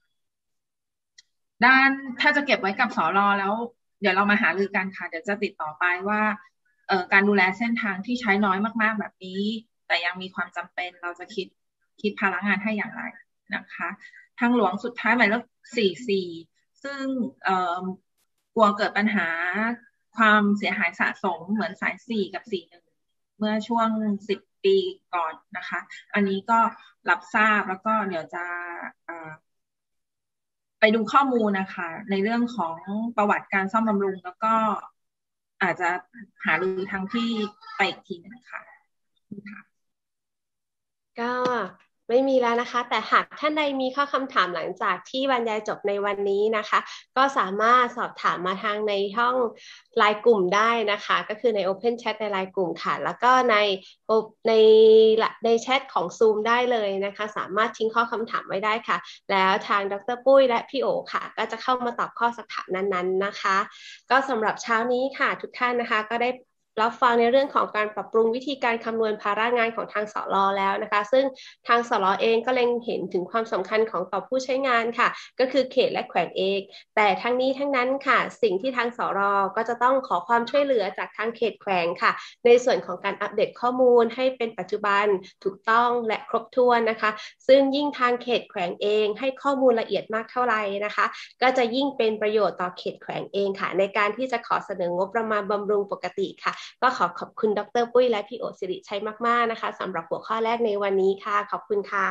ด้านถ้าจะเก็บไว้กับสรแล้วเดี๋ยวเรามาหารือกันค่ะเดี๋ยวจะติดต่อไปว่าเอ่อการดูแลเส้นทางที่ใช้น้อยมากๆแบบนี้แต่ยังมีความจำเป็นเราจะคิดคิดภาระงานให้อย่างไรนะคะทางหลวงสุดท้ายหมายเลขสี่สิบสี่ซึ่งเอ่อกลัวเกิดปัญหาความเสียหายสะสมเหมือนสายสี่กับสี่หนึ่งเมื่อช่วงสิบปีก่อนนะคะอันนี้ก็รับทราบแล้วก็เดี๋ยวจะไปดูข้อมูลนะคะในเรื่องของประวัติการซ่อมบำรุงแล้วก็อาจจะหารือทางที่ไปอีกทีนึงค่ะก็ไม่มีแล้วนะคะแต่หากท่านใดมีข้อคำถามหลังจากที่บรรยายจบในวันนี้นะคะก็สามารถสอบถามมาทางในห้องไลน์กลุ่มได้นะคะก็คือใน Open Chat ในไลน์กลุ่มค่ะแล้วก็ในในในแชทของ Zoom ได้เลยนะคะสามารถทิ้งข้อคำถามไว้ได้ค่ะแล้วทางดร.ปุ้ยและพี่โอค่ะก็จะเข้ามาตอบข้อสักถามนั้นๆนะคะก็สำหรับเช้านี้ค่ะทุกท่านนะคะก็ได้รับฟังในเรื่องของการปรับปรุงวิธีการคำนวณภาระงานของทางสร.แล้วนะคะซึ่งทางสร.เองก็เล็งเห็นถึงความสำคัญของต่อผู้ใช้งานค่ะก็คือเขตและแขวงเองแต่ทั้งนี้ทั้งนั้นค่ะสิ่งที่ทางสร.ก็จะต้องขอความช่วยเหลือจากทางเขตแขวงค่ะในส่วนของการอัปเดตข้อมูลให้เป็นปัจจุบันถูกต้องและครบถ้วนนะคะซึ่งยิ่งทางเขตแขวงเองให้ข้อมูลละเอียดมากเท่าไหร่นะคะก็จะยิ่งเป็นประโยชน์ต่อเขตแขวงเองค่ะในการที่จะขอเสนองบประมาณบำรุงปกติค่ะก็ขอขอบคุณดร.ปุ้ยและพี่โอสิริชัยมากๆนะคะสำหรับหัวข้อแรกในวันนี้ค่ะขอบคุณค่ะ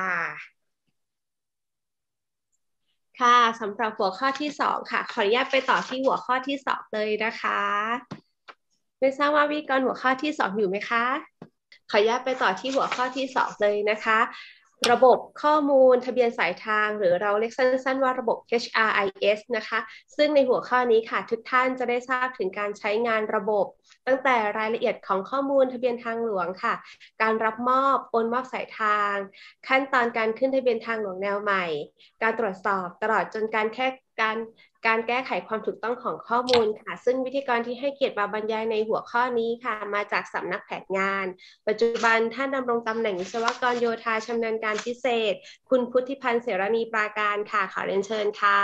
ค่ะสำหรับหัวข้อที่สองค่ะขออนุญาตไปต่อที่หัวข้อที่สองเลยนะคะไม่ทราบว่าวิทยากรหัวข้อที่สองอยู่ไหมคะขออนุญาตไปต่อที่หัวข้อที่สองเลยนะคะระบบข้อมูลทะเบียนสายทางหรือเราเรียกสั้นๆว่าระบบ เอช อาร์ ไอ เอส นะคะซึ่งในหัวข้อนี้ค่ะทุกท่านจะได้ทราบถึงการใช้งานระบบตั้งแต่รายละเอียดของข้อมูลทะเบียนทางหลวงค่ะการรับมอบโอนมอบสายทางขั้นตอนการขึ้นทะเบียนทางหลวงแนวใหม่การตรวจสอบตลอดจนการแค่การการแก้ไขความถูกต้องของข้อมูลค่ะซึ่งวิธีกรที่ให้เกียรติมาบรรยายในหัวข้อนี้ค่ะมาจากสำนักแผนงานปัจจุบันท่านดำรงตำแหน่งวิศวกรโยธาชำนาญการพิเศษคุณพุทธิพันธ์เสรณีปราการค่ะขอเรียนเชิญค่ะ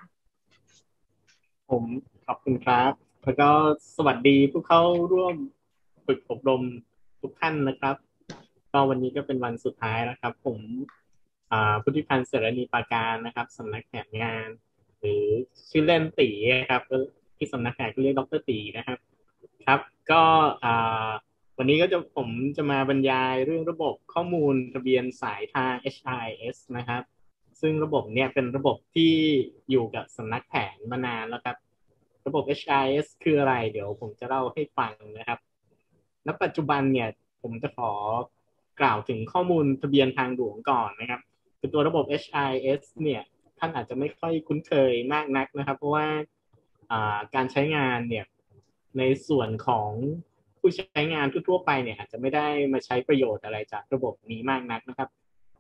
ผมขอบคุณครับแล้วก็สวัสดีผู้เข้าร่วมฝึกอบรมทุกท่านนะครับก็วันนี้ก็เป็นวันสุดท้ายนะครับผมพุทธิพันธ์เสรณีปราการนะครับสำนักแผนงานหรือชื่อเล่นตีครับที่สำนักงานก็เรียกดร.ตีนะครับครับก็วันนี้ก็จะผมจะมาบรรยายเรื่องระบบข้อมูลทะเบียนสายทาง เอช อาร์ ไอ เอส นะครับซึ่งระบบเนี้ยเป็นระบบที่อยู่กับสำนักแผนมานานแล้วครับระบบ เอช อาร์ ไอ เอส คืออะไรเดี๋ยวผมจะเล่าให้ฟังนะครับณปัจจุบันเนี่ยผมจะขอกล่าวถึงข้อมูลทะเบียนทางหลวงก่อนนะครับคือตัวระบบ เอช อาร์ ไอ เอส เนี่ยท่านอาจจะไม่ค่อยคุ้นเคยมากนักนะครับเพราะว่าการใช้งานเนี่ยในส่วนของผู้ใช้งานทั่วๆไปเนี่ยอาจจะไม่ได้มาใช้ประโยชน์อะไรจากระบบนี้มากนักนะครับแต่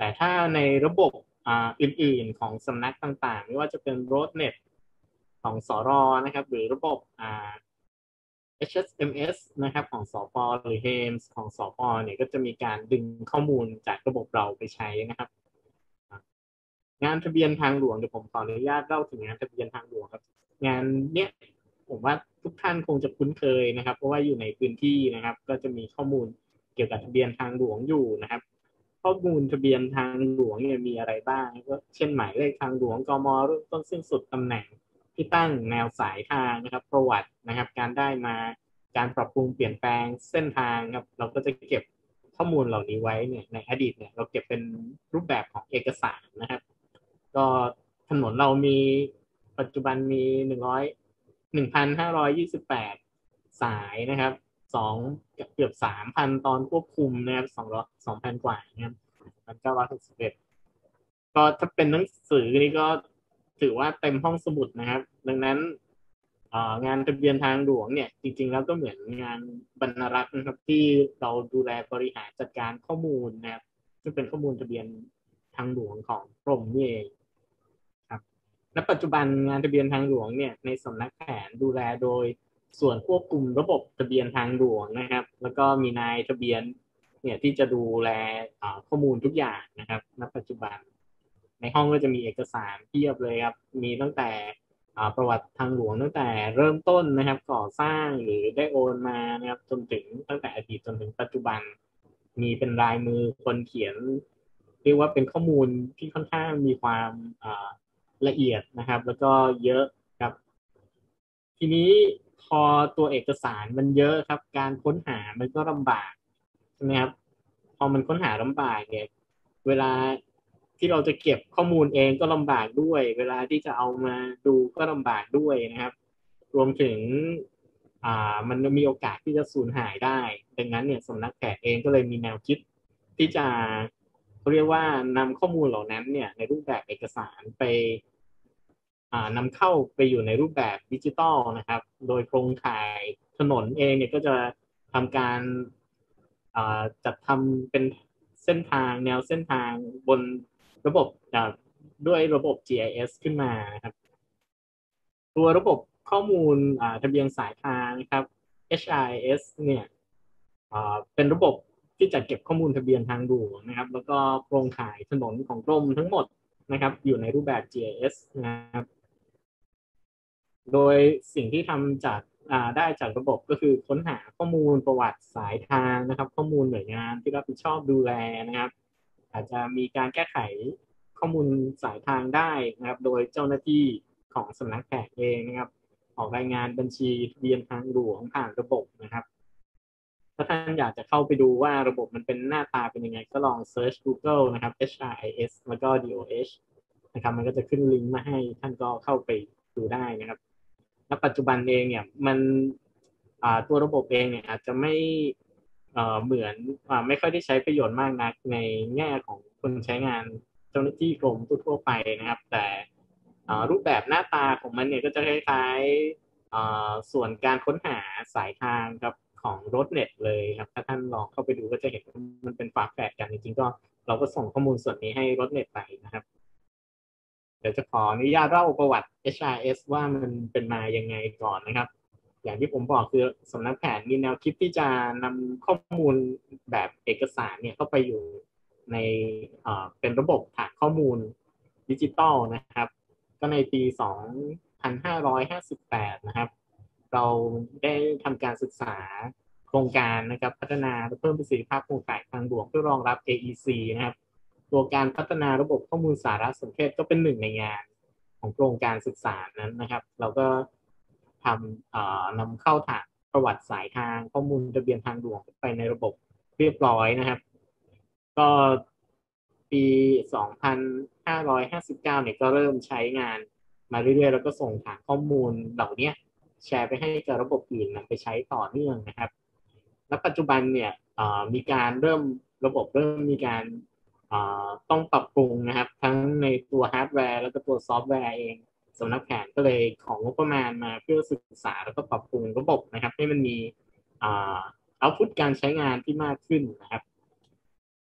แต่ถ้าในระบบอ่าอื่นๆของสำนักต่างๆไม่ว่าจะเป็น Roadnet ของสรนะครับหรือระบบอ่า เอช เอส เอ็ม เอส นะครับของสป.หรือ เฮมส์ ของสป.เนี่ยก็จะมีการดึงข้อมูลจากระบบเราไปใช้นะครับงานทะเบียนทางหลวงเดี๋ยวผมขออนุญาตเล่าถึงงานทะเบียนทางหลวงครับงานเนี้ยผมว่าทุกท่านคงจะคุ้นเคยนะครับเพราะว่าอยู่ในพื้นที่นะครับก็จะมีข้อมูลเกี่ยวกับทะเบียนทางหลวงอยู่นะครับข้อมูลทะเบียนทางหลวงเนี่ยมีอะไรบ้างก็เช่นหมายเลขทางหลวงกม.เริ่มต้นสิ้นสุดตำแหน่งที่ตั้งแนวสายทางนะครับประวัตินะครับการได้มาการปรับปรุงเปลี่ยนแปลงเส้นทางครับเราก็จะเก็บข้อมูลเหล่านี้ไว้เนี่ยในอดีตเนี่ยเราเก็บเป็นรูปแบบของเอกสารนะครับก็ถนนเรามีปัจจุบันมีหนึ่งร้อยหนึ่งพันห้าร้อยยี่สิบแปดสายนะครับสองเกือบสามพันตอนควบคุมนะครับสองร้อยสองพันกว่านะครับมันเก้าร้อยหกสิบเอ็ดก็ถ้าเป็นหนังสือนี่ก็ถือว่าเต็มห้องสมุดนะครับดังนั้นงานทะเบียนทางหลวงเนี่ยจริงๆแล้วก็เหมือนงานบรรณารักษ์นะครับที่เราดูแลบริหารจัดการข้อมูลนะครับซึ่งเป็นข้อมูลทะเบียนทางหลวงของกรมนี่เองครับณปัจจุบันงานทะเบียนทางหลวงเนี่ยในสำนักแผนดูแลโดยส่วนควบคุมระบบทะเบียนทางหลวงนะครับแล้วก็มีนายทะเบียนเนี่ยที่จะดูแลข้อมูลทุกอย่างนะครับณปัจจุบันในห้องก็จะมีเอกสารเพียบเลยครับมีตั้งแต่ประวัติทางหลวงตั้งแต่เริ่มต้นนะครับก่อสร้างหรือได้โอนมานะครับจนถึงตั้งแต่อดีตจนถึงปัจจุบันมีเป็นลายมือคนเขียนเรียกว่าเป็นข้อมูลที่ค่อนข้างมีความละเอียดนะครับแล้วก็เยอะครับทีนี้พอตัวเอกสารมันเยอะครับการค้นหามันก็ลำบากใช่ไหมครับพอมันค้นหาลำบากเนี่ยเวลาที่เราจะเก็บข้อมูลเองก็ลำบากด้วยเวลาที่จะเอามาดูก็ลำบากด้วยนะครับรวมถึงอ่ามันมีโอกาสที่จะสูญหายได้ดังนั้นเนี่ยสำนักแผนเองก็เลยมีแนวคิดที่จะเขาเรียกว่านำข้อมูลเหล่านั้นเนี่ยในรูปแบบเอกสารไปนำเข้าไปอยู่ในรูปแบบดิจิตอลนะครับโดยโครงข่ายถนนเองเนี่ยก็จะทำการจัดทำเป็นเส้นทางแนวเส้นทางบนระบบด้วยระบบ จี ไอ เอส ขึ้นมาครับตัวระบบข้อมูลทะเบียนสายทางนะครับ เอช ไอ เอส เนี่ยเป็นระบบที่จะเก็บข้อมูลทะเบียนทางหลวงนะครับแล้วก็โครงข่ายถนนของกรมทั้งหมดนะครับอยู่ในรูปแบบ จี ไอ เอส นะครับโดยสิ่งที่ทำจากได้จากระบบก็คือค้นหาข้อมูลประวัติสายทางนะครับข้อมูลหน่วยงานที่รับผิดชอบดูแลนะครับอาจจะมีการแก้ไขข้อมูลสายทางได้นะครับโดยเจ้าหน้าที่ของสำนักแผนเองนะครับออกรายงานบัญชีทะเบียนทางหลวงผ่านระบบนะครับถ้าท่านอยากจะเข้าไปดูว่าระบบมันเป็นหน้าตาเป็นยังไงก็ลอง search Google นะครับ เอช ไอ เอส แล้วก็ ดี โอ เอช นะครับมันก็จะขึ้นลิงก์มาให้ท่านก็เข้าไปดูได้นะครับณปัจจุบันเองเนี่ยมันตัวระบบเองเนี่ยอาจจะไม่เหมือนไม่ค่อยได้ใช้ประโยชน์มากนักในแง่ของคนใช้งานเจ้าหน้าที่กรมทั่วไปนะครับแต่รูปแบบหน้าตาของมันเนี่ยก็จะคล้ายๆส่วนการค้นหาสายทางครับของ Roadnet เลยครับถ้าท่านลองเข้าไปดูก็จะเห็นมันเป็นฝาแฝดกันจริงๆก็เราก็ส่งข้อมูลส่วนนี้ให้ Roadnet ไปนะครับเดี๋ยวจะขออนุญาตเล่าประวัติ เอช ไอ เอส ว่ามันเป็นมายังไงก่อนนะครับอย่างที่ผมบอกคือสำนักแผนมีแนวคิดที่จะนำข้อมูลแบบเอกสารเนี่ยเข้าไปอยู่ในเป็นระบบฐานข้อมูลดิจิตอลนะครับก็ในปีสองพันห้าร้อยห้าสิบแปดนะครับเราได้ทำการศึกษาโครงการนะครับพัฒนาเพิ่มประสิทธิภาพโครงข่ายทางหลวงเพื่อรองรับ เอ อี ซี นะครับตัวการพัฒนาระบบข้อมูลสารสนเทศก็เป็นหนึ่งในงานของโครงการศึกษานั้นนะครับเราก็ทำนำเข้าฐานประวัติสายทางข้อมูลทะเบียนทางหลวงไปในระบบเรียบร้อยนะครับก็ปีสองพันห้าร้อยห้าสิบเก้าเนี่ยก็เริ่มใช้งานมาเรื่อยๆแล้วก็ส่งฐานข้อมูลเหล่านี้แชร์ไปให้กับระบบอื่นนำไปใช้ต่อเนื่องนะครับและปัจจุบันเนี่ยมีการเริ่มระบบเริ่มมีการต้องปรับปรุงนะครับทั้งในตัวฮาร์ดแวร์แล้วก็ตัวซอฟต์แวร์เองสำนักแผนก็เลยของงบประมาณมาเพื่อศึกษาแล้วก็ปรับปรุงระบบนะครับให้มันมีเอาท์พุตการใช้งานที่มากขึ้นนะครับ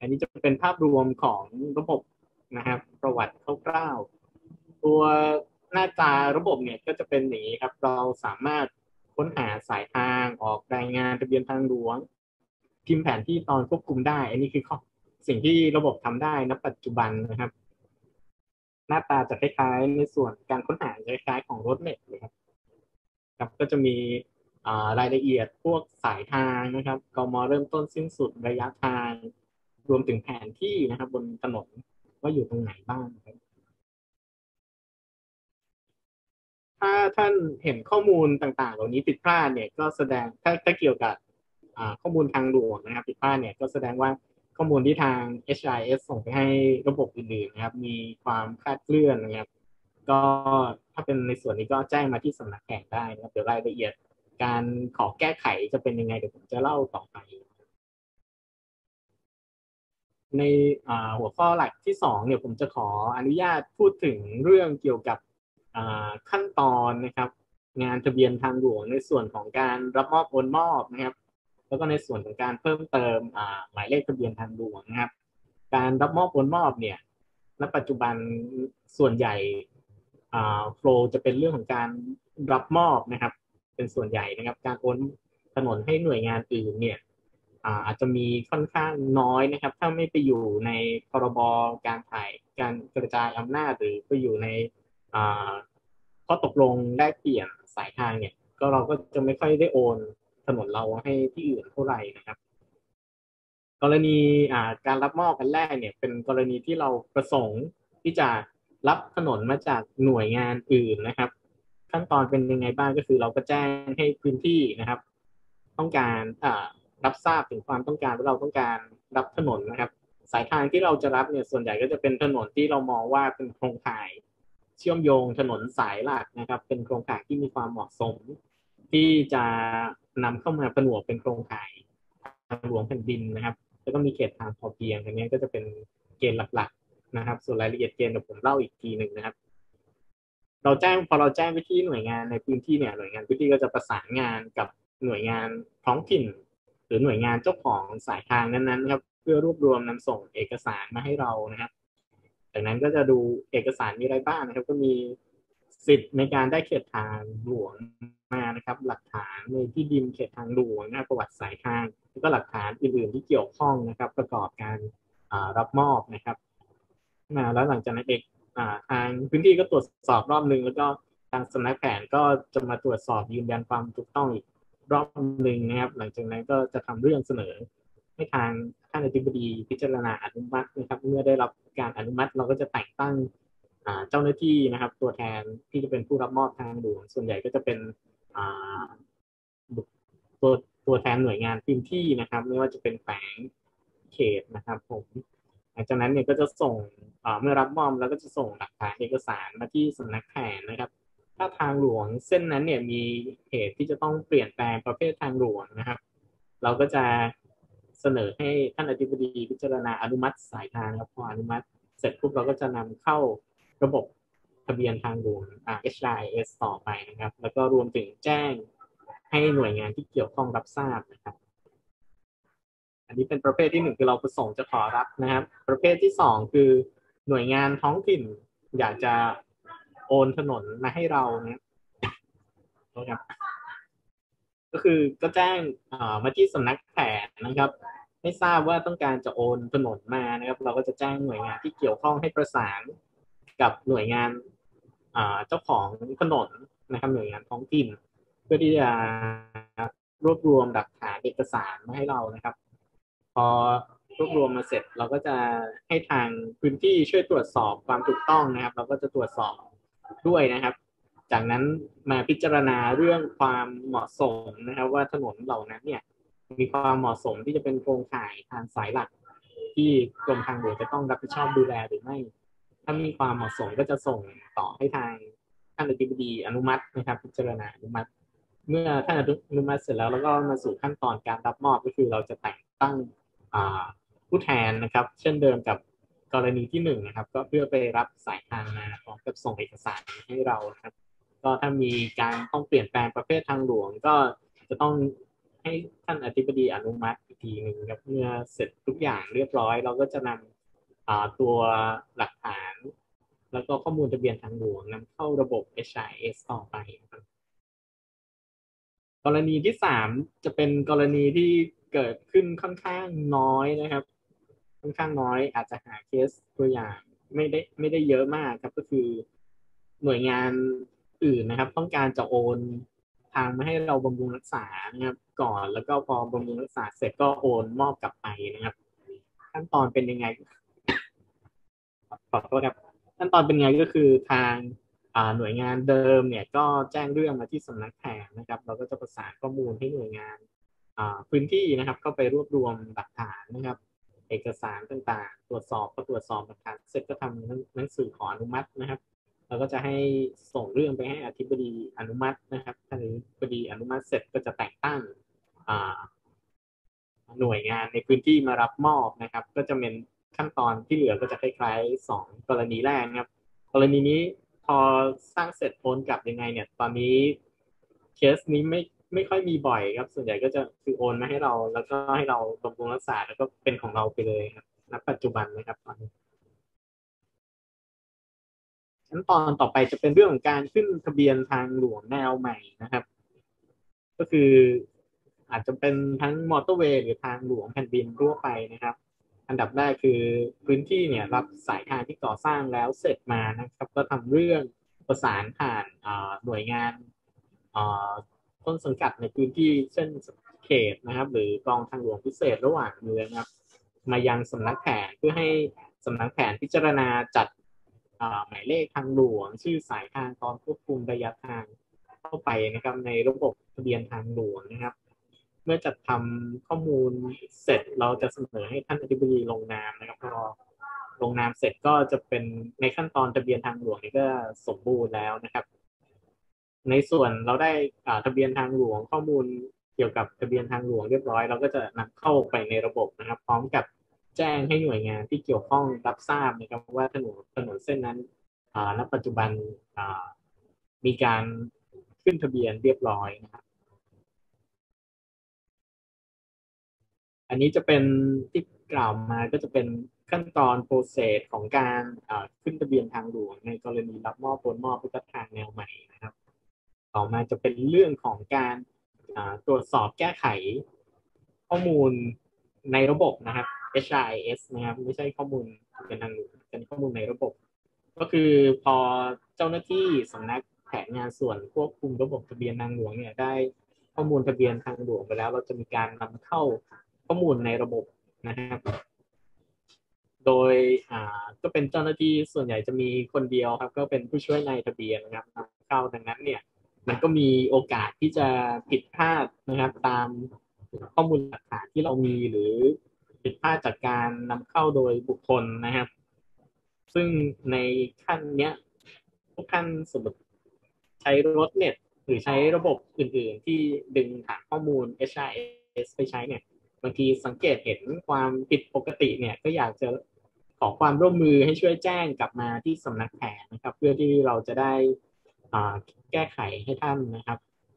อันนี้จะเป็นภาพรวมของระบบนะครับประวัติคร่าวๆตัวหน้าตาระบบเนี่ยก็จะเป็นอย่างนี้ครับเราสามารถค้นหาสายทางออกรายงานทะเบียนทางหลวงพิมพ์แผนที่ตอนควบคุมได้อันนี้คือสิ่งที่ระบบทำได้ณปัจจุบันนะครับหน้าตาจะคล้ายๆในส่วนการค้นหาคล้ายๆของรถเมล์เลยครับครับก็จะมีรายละเอียดพวกสายทางนะครับกม.เริ่มต้นสิ้นสุดระยะทางรวมถึงแผนที่นะครับบนถนนว่าอยู่ตรงไหนบ้างครับถ้าท่านเห็นข้อมูลต่างๆเหล่านี้ผิดพลาดเนี่ยก็แสดงถ้าถ้าเกี่ยวกับข้อมูลทางหลวงนะครับผิดพลาดเนี่ยก็แสดงว่าข้อมูลที่ทาง เอช ไอ เอส ส่งไปให้ระบบอื่นๆนะครับมีความคลาดเคลื่อนนะครับก็ถ้าเป็นในส่วนนี้ก็แจ้งมาที่สำนักแข่งได้นะครับเดี๋ยวรายละเอียดการขอแก้ไขจะเป็นยังไงเดี๋ยวผมจะเล่าต่อไปในหัวข้อหลักที่สองเนี่ยผมจะขออนุญาตพูดถึงเรื่องเกี่ยวกับขั้นตอนนะครับงานทะเบียนทางหลวงในส่วนของการรับมอบโอนมอบนะครับแล้วก็ในส่วนของการเพิ่มเติมหมายเลขทะเบียนทางหลวงนะครับการรับมอบโอนมอบเนี่ยณปัจจุบันส่วนใหญ่โฟล์จะเป็นเรื่องของการรับมอบนะครับเป็นส่วนใหญ่นะครับการโอนถนนให้หน่วยงานอื่นเนี่ยอาจจะมีค่อนข้างน้อยนะครับถ้าไม่ไปอยู่ในพรบการถ่ายการกระจายอำนาจหรือไปอยู่ในข้อตกลงได้เปลี่ยนสายทางเนี่ยก็เราก็จะไม่ค่อยได้โอนถนนเราให้ที่อื่นเท่าไหร่นะครับกรณีการรับมอบกันแรกเนี่ยเป็นกรณีที่เราประสงค์ที่จะรับถนนมาจากหน่วยงานอื่นนะครับขั้นตอนเป็นยังไงบ้างก็คือเราก็แจ้งให้พื้นที่นะครับต้องการรับทราบถึงความต้องการว่าเราต้องการรับถนนนะครับสายทางที่เราจะรับเนี่ยส่วนใหญ่ก็จะเป็นถนนที่เรามองว่าเป็นโครงข่ายเชื่อมโยงถนนสายหลักนะครับเป็นโครงข่ายที่มีความเหมาะสมที่จะนำเข้ามาผนวกเป็นโครงข่ายทางหลวงแผ่นดินนะครับแล้วก็มีเขตทางพอเพียงอันนี้ก็จะเป็นเกณฑ์หลักๆนะครับส่วนรายละเอียดเกณฑ์เดี๋ยวผมเล่าอีกทีหนึ่งนะครับเราแจ้งพอเราแจ้งไปที่หน่วยงานในพื้นที่เนี่ยหน่วยงานพื้นที่ก็จะประสานงานกับหน่วยงานท้องถิ่นหรือหน่วยงานเจ้าของสายทางนั้นๆครับเพื่อรวบรวมนำส่งเอกสารมาให้เรานะครับจากนั้นก็จะดูเอกสารมีอะไรบ้างนะครับก็มีสิทธิ์ในการได้เขตทางหลวงมานะครับหลักฐานในที่ดินเขตทางหลวงนะประวัติสายทางแล้วก็หลักฐานอื่นๆที่เกี่ยวข้องนะครับประกอบการรับมอบนะครับแล้วหลังจากนั้นเอกทางพื้นที่ก็ตรวจสอบรอบนึงแล้วก็ทางสำนักแผนก็จะมาตรวจสอบยืนยันความถูกต้องอีกรอบหนึ่งนะครับหลังจากนั้นก็จะทำเรื่องเสนอให้ทางท่านอธิบดีพิจารณาอนุมัตินะครับเมื่อได้รับการอนุมัติเราก็จะแต่งตั้งเจ้าหน้าที่นะครับตัวแทนที่จะเป็นผู้รับมอบทางหลวงส่วนใหญ่ก็จะเป็นตัวตัวแทนหน่วยงานพื้นที่นะครับไม่ว่าจะเป็นแฝงเขตนะครับผมหลังจากนั้นเนี่ยก็จะส่งเมื่อรับมอบแล้วก็จะส่งหลักฐานเอกสารมาที่สำนักแผนนะครับถ้าทางหลวงเส้นนั้นเนี่ยมีเหตุที่จะต้องเปลี่ยนแปลงประเภททางหลวงนะครับเราก็จะเสนอให้ท่านอธิบดีพิจารณาอนุมัติสายทางครับพออนุมัติเสร็จปุ๊บเราก็จะนำเข้าระบบทะเบียนทางหลวง เอช ไอ เอส ต่อไปนะครับแล้วก็รวมถึงแจ้งให้หน่วยงานที่เกี่ยวข้องรับทราบนะครับอันนี้เป็นประเภทที่หนึ่งคือเราประสงค์จะขอรับนะครับประเภทที่สองคือหน่วยงานท้องถิ่นอยากจะโอนถนนมาให้เรานะครับก็คือก็แจ้งมาที่สำนักแผนนะครับให้ทราบว่าต้องการจะโอนถนนมานะครับเราก็จะแจ้งหน่วยงานที่เกี่ยวข้องให้ประสานกับหน่วยงานเจ้าของถนนนะครับหน่วยงานท้องถิ่นเพื่อที่จะรวบรวมหลักฐานเอกสารมาให้เรานะครับพอรวบรวมมาเสร็จเราก็จะให้ทางพื้นที่ช่วยตรวจสอบความถูกต้องนะครับเราก็จะตรวจสอบด้วยนะครับจากนั้นมาพิจารณาเรื่องความเหมาะสมนะครับว่าถนนเหล่านั้นเนี่ยมีความเหมาะสมที่จะเป็นโครงข่ายทางสายหลักที่กรมทางหลวงจะต้องรับผิดชอบดูแลหรือไม่ถ้ามีความเหมาะสมก็จะส่งต่อให้ทางท่านอธิบดีอนุมัตินะครับพิจารณาอนุมัติเมื่อท่านอนุมัติเสร็จแล้วแล้วก็มาสู่ขั้นตอนการรับมอบก็คือเราจะแต่งตั้งผู้แทนนะครับเช่นเดิมกับกรณีที่หนึ่งนะครับก็เพื่อไปรับสายทางมาพร้อมกับส่งเอกสารให้เราครับก็ถ้ามีการต้องเปลี่ยนแปลงประเภททางหลวงก็จะต้องให้ท่านอธิบดีอนุมัติอีกทีหนึ่งครับเมื่อเสร็จทุกอย่างเรียบร้อยเราก็จะนำตัวหลักฐานแล้วก็ข้อมูลทะเบียนทางหลวงนำเข้าระบบ เอช ไอ เอส ต่อไปครับกรณีที่สามจะเป็นกรณีที่เกิดขึ้นค่อนข้างน้อยนะครับค่อนข้างน้อยอาจจะหาเคสตัวอย่างไม่ได้ไม่ได้เยอะมากครับก็คือหน่วยงานอื่นนะครับต้องการจะโอนทางมาให้เราบำรุงรักษานะครับก่อนแล้วก็พอบำรุงรักษาเสร็จก็โอนมอบกลับไปนะครับขั้นตอนเป็นยังไงขอโทษครับขั้นตอนเป็นไงก็คือทางหน่วยงานเดิมเนี่ยก็แจ้งเรื่องมาที่สำนักแผนนะครับเราก็จะประสานข้อมูลให้หน่วยงานพื้นที่นะครับเข้าไปรวบรวมหลักฐานนะครับเอกสารต่างๆตรวจสอบก็ตรวจสอบหลักฐานเสร็จก็ทำหนังสือขออนุมัตินะครับเราก็จะให้ส่งเรื่องไปให้อธิบดีอนุมัตินะครับถ้าอธิบดีอนุมัติเสร็จก็จะแต่งตั้งหน่วยงานในพื้นที่มารับมอบนะครับก็จะเป็นขั้นตอนที่เหลือก็จะคล้ายๆสองกรณีแรกนะครับกรณีนี้พอสร้างเสร็จโอนกลับยังไงเนี่ยตอนนี้เคสนี้ไม่ไม่ค่อยมีบ่อยครับส่วนใหญ่ก็จะคือโอนมาให้เราแล้วก็ให้เราบำรุงรักษาแล้วก็เป็นของเราไปเลยครับณปัจจุบันนะครับตอนนี้ขั้นตอนต่อไปจะเป็นเรื่องของการขึ้นทะเบียนทางหลวงแนวใหม่นะครับก็คืออาจจะเป็นทั้งมอเตอร์เวย์หรือทางหลวงแผ่นดินทั่วไปนะครับอันดับแรกคือพื้นที่เนี่ยรับสายทางที่ก่อสร้างแล้วเสร็จมานะครับก็ทำเรื่องประสานผ่านหน่วยงานต้นสังกัดในพื้นที่เช่นเขตนะครับหรือกองทางหลวงพิเศษระหว่างเมืองนะครับมายังสำนักแผนเพื่อให้สำนักแผนพิจารณาจัดหมายเลขทางหลวงชื่อสายทางตอนควบคุมระยะทางเข้าไปนะครับในระบบทะเบียนทางหลวงนะครับเมื่อจัดทำข้อมูลเสร็จเราจะเสนอให้ท่านอธิบดีลงนามนะครับพอลงนามเสร็จก็จะเป็นในขั้นตอนทะเบียนทางหลวงนี่ก็สมบูรณ์แล้วนะครับในส่วนเราได้ทะเบียนทางหลวงข้อมูลเกี่ยวกับทะเบียนทางหลวงเรียบร้อยเราก็จะนำเข้าไปในระบบนะครับพร้อมกับแจ้งให้หน่วยงานที่เกี่ยวข้องรับทราบนะครับว่าถนนถนนเส้นนั้นณปัจจุบันมีการขึ้นทะเบียนเรียบร้อยนะครับอันนี้จะเป็นที่กล่าวมาก็จะเป็นขั้นตอนโปรเซสของการขึ้นทะเบียนทางหลวงในกรณีรับมอบโอนมอบพุทธทางแนวใหม่นะครับต่อมาจะเป็นเรื่องของการตรวจสอบแก้ไขข้อมูลในระบบนะครับ เอช ไอ เอส นะครับไม่ใช่ข้อมูลเป็นทางหลวงเป็นข้อมูลในระบบก็คือพอเจ้าหน้าที่สำนักแผนงานส่วนควบคุมระบบทะเบียนทางหลวงเนี่ยได้ข้อมูลทะเบียนทางหลวงไปแล้วเราจะมีการนำเข้าข้อมูลในระบบนะครับโดยอ่าก็เป็นเจ้าหน้าที่ส่วนใหญ่จะมีคนเดียวครับก็เป็นผู้ช่วยนายทะเบียนนะครับนำเข้าดังนั้นเนี่ยมันก็มีโอกาสที่จะผิดพลาดนะครับตามข้อมูลหลักฐานที่เรามีหรือผิดพลาดจากการนำเข้าโดยบุคคลนะครับซึ่งในขั้นเนี้ยทุกขั้นสมมติใช้รถเน็ตหรือใช้ระบบอื่นๆที่ดึงฐานข้อมูล เอช ไอ เอส ไปใช้เนี่ยบางทีสังเกตเห็นความผิดปกติเนี่ยก็อยากจะขอความร่วมมือให้ช่วยแจ้งกลับมาที่สำนักแผนนะครับเพื่อที่เราจะได้แก้ไขให้ท่านนะครับ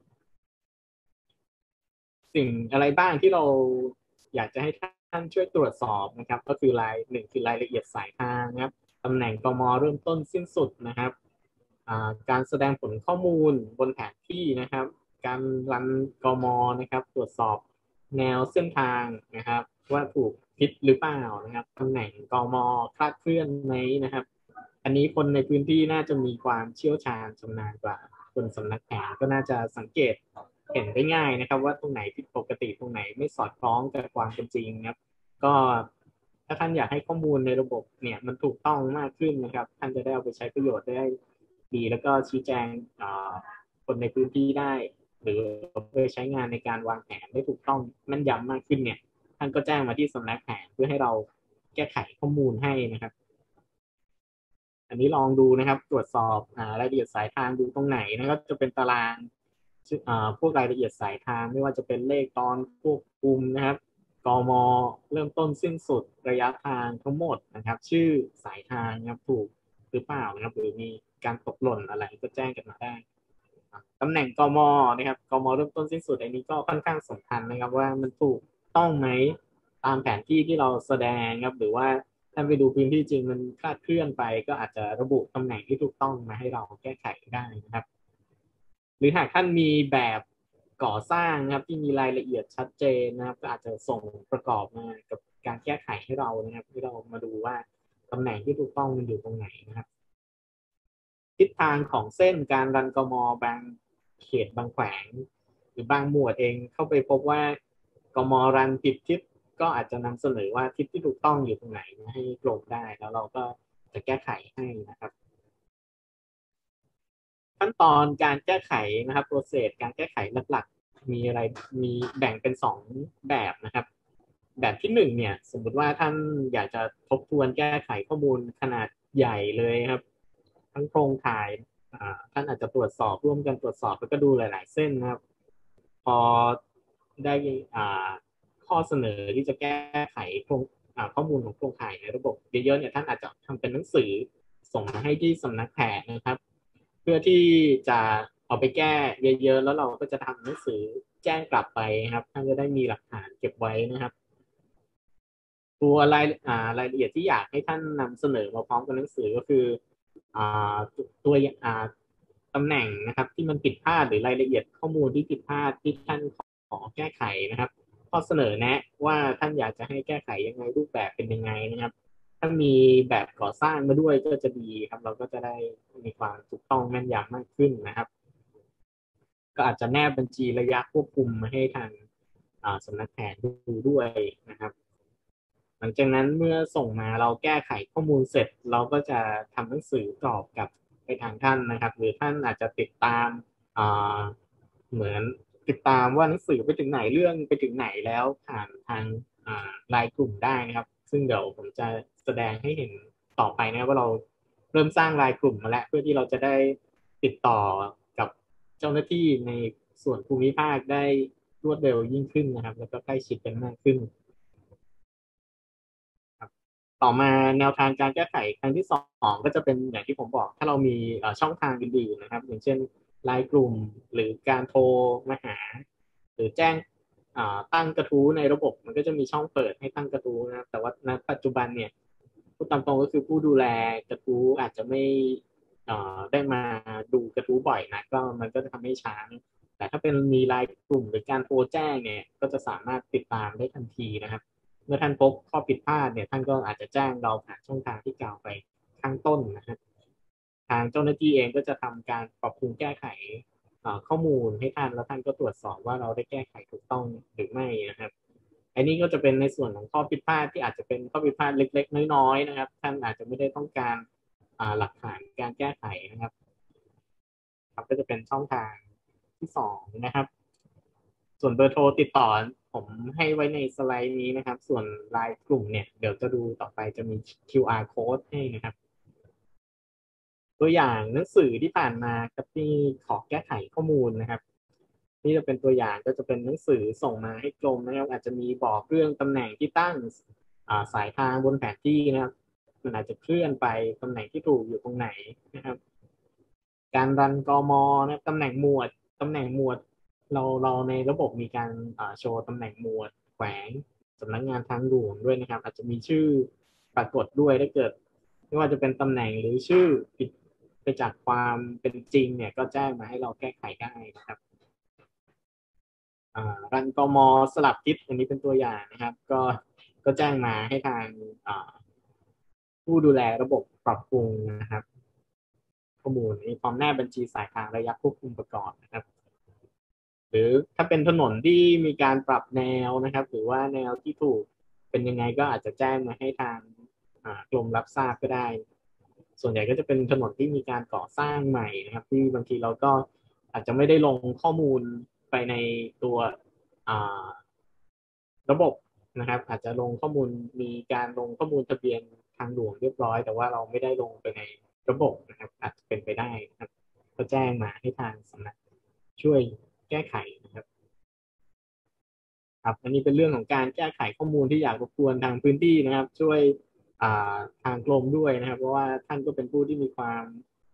สิ่งอะไรบ้างที่เราอยากจะให้ท่านช่วยตรวจสอบนะครับก็คือรายหนึ่งคือรายละเอียดสายทางนะครับตำแหน่งกม.เริ่มต้นสิ้นสุดนะครับการแสดงผลข้อมูลบนแผนที่นะครับการรันกม.นะครับตรวจสอบแนวเส้นทางนะครับว่าถูกผิดหรือเปล่านะครับตำแหน่งกม.คลาดเคลื่อนไหมนะครับอันนี้คนในพื้นที่น่าจะมีความเชี่ยวชาญชำนาญกว่าคนสำนักแผนก็น่าจะสังเกตเห็นได้ง่ายนะครับว่าตรงไหนผิดปกติตรงไหนไม่สอดคล้องกับความเป็นจริงนะครับก็ถ้าท่านอยากให้ข้อมูลในระบบเนี่ยมันถูกต้องมากขึ้นนะครับท่านจะได้เอาไปใช้ประโยชน์ได้ดีแล้วก็ชี้แจงคนในพื้นที่ได้หรือไปใช้งานในการวางแผนได้ถูกต้องแม่นยำมากขึ้นเนี่ยท่านก็แจ้งมาที่สำนักแผนเพื่อให้เราแก้ไขข้อมูลให้นะครับอันนี้ลองดูนะครับตรวจสอบรายละเอียดสายทางดูตรงไหนนะครับจะเป็นตารางพวกรายละเอียดสายทางไม่ว่าจะเป็นเลขตอนควบคุมนะครับกม.เริ่มต้นสิ้นสุดระยะทางทั้งหมดนะครับชื่อสายทางนะครับถูกหรือเปล่านะครับหรือมีการตกหล่นอะไรก็แจ้งกันมาได้ตำแหน่งกมนะครับกมเริ่มต้นสิ้นสุดอันนี้ก็ค่อนข้างสำคัญนะครับว่ามันถูกต้องไหมตามแผนที่ที่เราแสดงครับหรือว่าถ้าไปดูพื้นที่จริงมันคลาดเคลื่อนไปก็อาจจะระบุตำแหน่งที่ถูกต้องมาให้เราแก้ไขได้นะครับหรือหากท่านมีแบบก่อสร้างนะครับที่มีรายละเอียดชัดเจนนะครับก็อาจจะส่งประกอบมากับการแก้ไขให้เรานะครับให้เรามาดูว่าตำแหน่งที่ถูกต้องมันอยู่ตรงไหนนะครับทิศทางของเส้นการรันกมบางเขตบางแขวงหรือบางหมวดเองเข้าไปพบว่ากมรันผิดทิศก็อาจจะนำเสนอว่าทิศที่ถูกต้องอยู่ตรงไหนให้กรมได้แล้วเราก็จะแก้ไขให้นะครับขั้นตอนการแก้ไขนะครับโปรเซสการแก้ไขหลักๆมีอะไรมีแบ่งเป็นสองแบบนะครับแบบที่หนึ่งเนี่ยสมมุติว่าท่านอยากจะทบทวนแก้ไขข้อมูลขนาดใหญ่เลยครับทั้งโครงข่ายท่านอาจจะตรวจสอบร่วมกันตรวจสอบแล้วก็ดูหลายๆเส้นนะครับพอได้ข้อเสนอที่จะแก้ไขโครงข้อมูลของโครงข่ายในระบบเยอะๆเนี่ยท่านอาจจะทำเป็นหนังสือส่งมาให้ที่สำนักแผนนะครับเพื่อที่จะเอาไปแก้เยอะๆแล้วเราก็จะทำหนังสือแจ้งกลับไปครับท่านจะได้มีหลักฐานเก็บไว้นะครับตัวรายอ่ารายละเอียดที่อยากให้ท่านนำเสนอมาพร้อมกับหนังสือก็คืออ่าตัวอ่าตำแหน่งนะครับที่มันผิดพลาดหรือรายละเอียดข้อมูลที่ผิดพลาดที่ท่านขอแก้ไขนะครับข้อเสนอแนะว่าท่านอยากจะให้แก้ไขยังไงรูปแบบเป็นยังไงนะครับถ้ามีแบบก่อสร้างมาด้วยก็จะดีครับเราก็จะได้มีความถูกต้องแม่นยำมากขึ้นนะครับก็อาจจะแนบบัญชีระยะควบคุมมาให้ทางสำนักแผนดูด้วยนะครับหลังจากนั้นเมื่อส่งมาเราแก้ไขข้อมูลเสร็จเราก็จะทำหนังสือตอบกับไปทางท่านนะครับหรือท่านอาจจะติดตามเหมือนติดตามว่าหนังสือไปถึงไหนเรื่องไปถึงไหนแล้วผ่านทางไลน์กลุ่มได้นะครับซึ่งเดี๋ยวผมจะแสดงให้เห็นต่อไปนะครับว่าเราเริ่มสร้างไลน์กลุ่มมาแล้วเพื่อที่เราจะได้ติดต่อกับเจ้าหน้าที่ในส่วนภูมิภาคได้รวดเร็วยิ่งขึ้นนะครับแล้วก็ใกล้ชิดกันมากขึ้นต่อมาแนวทางการแก้ไขครั้งที่สองก็จะเป็นอย่างที่ผมบอกถ้าเรามีช่องทางอื่นๆนะครับอย่างเช่นไลน์กลุ่มหรือการโทรมาหาหรือแจ้งตั้งกระทู้ในระบบมันก็จะมีช่องเปิดให้ตั้งกระทู้นะแต่ว่าณปัจจุบันเนี่ยพูดตามตรงก็คือผู้ดูแลกระทู้อาจจะไม่ได้มาดูกระทู้บ่อยนะก็มันก็จะทำให้ช้าแต่ถ้าเป็นมีไลน์กลุ่มหรือการโทรแจ้งเนี่ยก็จะสามารถติดตามได้ทันทีนะครับเมื่อท่านพบข้อผิดพลาดเนี่ยท่านก็อาจจะแจ้งเราผ่านช่องทางที่กล่าวไปข้างต้นนะครับทางเจ้าหน้าที่เองก็จะทำการปรับปรุงแก้ไขข้อมูลให้ท่านแล้วท่านก็ตรวจสอบว่าเราได้แก้ไขถูกต้องหรือไม่นะครับอันนี้ก็จะเป็นในส่วนของข้อผิดพลาดที่อาจจะเป็นข้อผิดพลาดเล็กๆน้อยๆนะครับท่านอาจจะไม่ได้ต้องการหลักฐานการแก้ไขนะครับครับก็จะเป็นช่องทางที่สองนะครับส่วนเบอร์โทรติดต่อผมให้ไว้ในสไลด์นี้นะครับส่วนไลน์กลุ่มเนี่ยเดี๋ยวจะดูต่อไปจะมี คิว อาร์ code ให้นะครับตัวอย่างหนังสือที่ผ่านมาครับที่ขอแก้ไขข้อมูลนะครับนี่จะเป็นตัวอย่างก็จะเป็นหนังสือส่งมาให้กรมนะครับอาจจะมีบอกเรื่องตำแหน่งที่ตั้งสายทางบนแผนที่นะครับมันอาจจะเคลื่อนไปตำแหน่งที่ถูกอยู่ตรงไหนนะครับการรันกมนะตำแหน่งหมวดตำแหน่งหมวดเราเราในระบบมีการโชว์ตำแหน่งหมวดแขวงสำนักงานทางหลวงด้วยนะครับอาจจะมีชื่อปรากฏด้วยถ้าเกิดไม่ว่าจะเป็นตำแหน่งหรือชื่อผิดไปจากความเป็นจริงเนี่ยก็แจ้งมาให้เราแก้ไขได้นะครับรันกมสลับทิศอันนี้เป็นตัวอย่างนะครับก็ก็แจ้งมาให้ทางผู้ดูแลระบบปรับปรุงนะครับข้อมูลนี้พร้อมแนบบัญชีสายทางระยะควบคุมประกอบนะครับหรือถ้าเป็นถนนที่มีการปรับแนวนะครับหรือว่าแนวที่ถูกเป็นยังไงก็อาจจะแจ้งมาให้ทางกรมรับทราบก็ได้ส่วนใหญ่ก็จะเป็นถนนที่มีการก่อสร้างใหม่นะครับที่บางทีเราก็อาจจะไม่ได้ลงข้อมูลไปในตัวระบบนะครับอาจจะลงข้อมูลมีการลงข้อมูลทะเบียนทางหลวงเรียบร้อยแต่ว่าเราไม่ได้ลงไปในระบบนะครับอาจจะเป็นไปได้นะครับก็แจ้งมาให้ทางสำนักช่วยแก้ไขนะครับครับอันนี้เป็นเรื่องของการแก้ไขข้อมูลที่อยากรบกวนทางพื้นที่นะครับช่วยทางกรมด้วยนะครับเพราะว่าท่านก็เป็นผู้ที่มีความ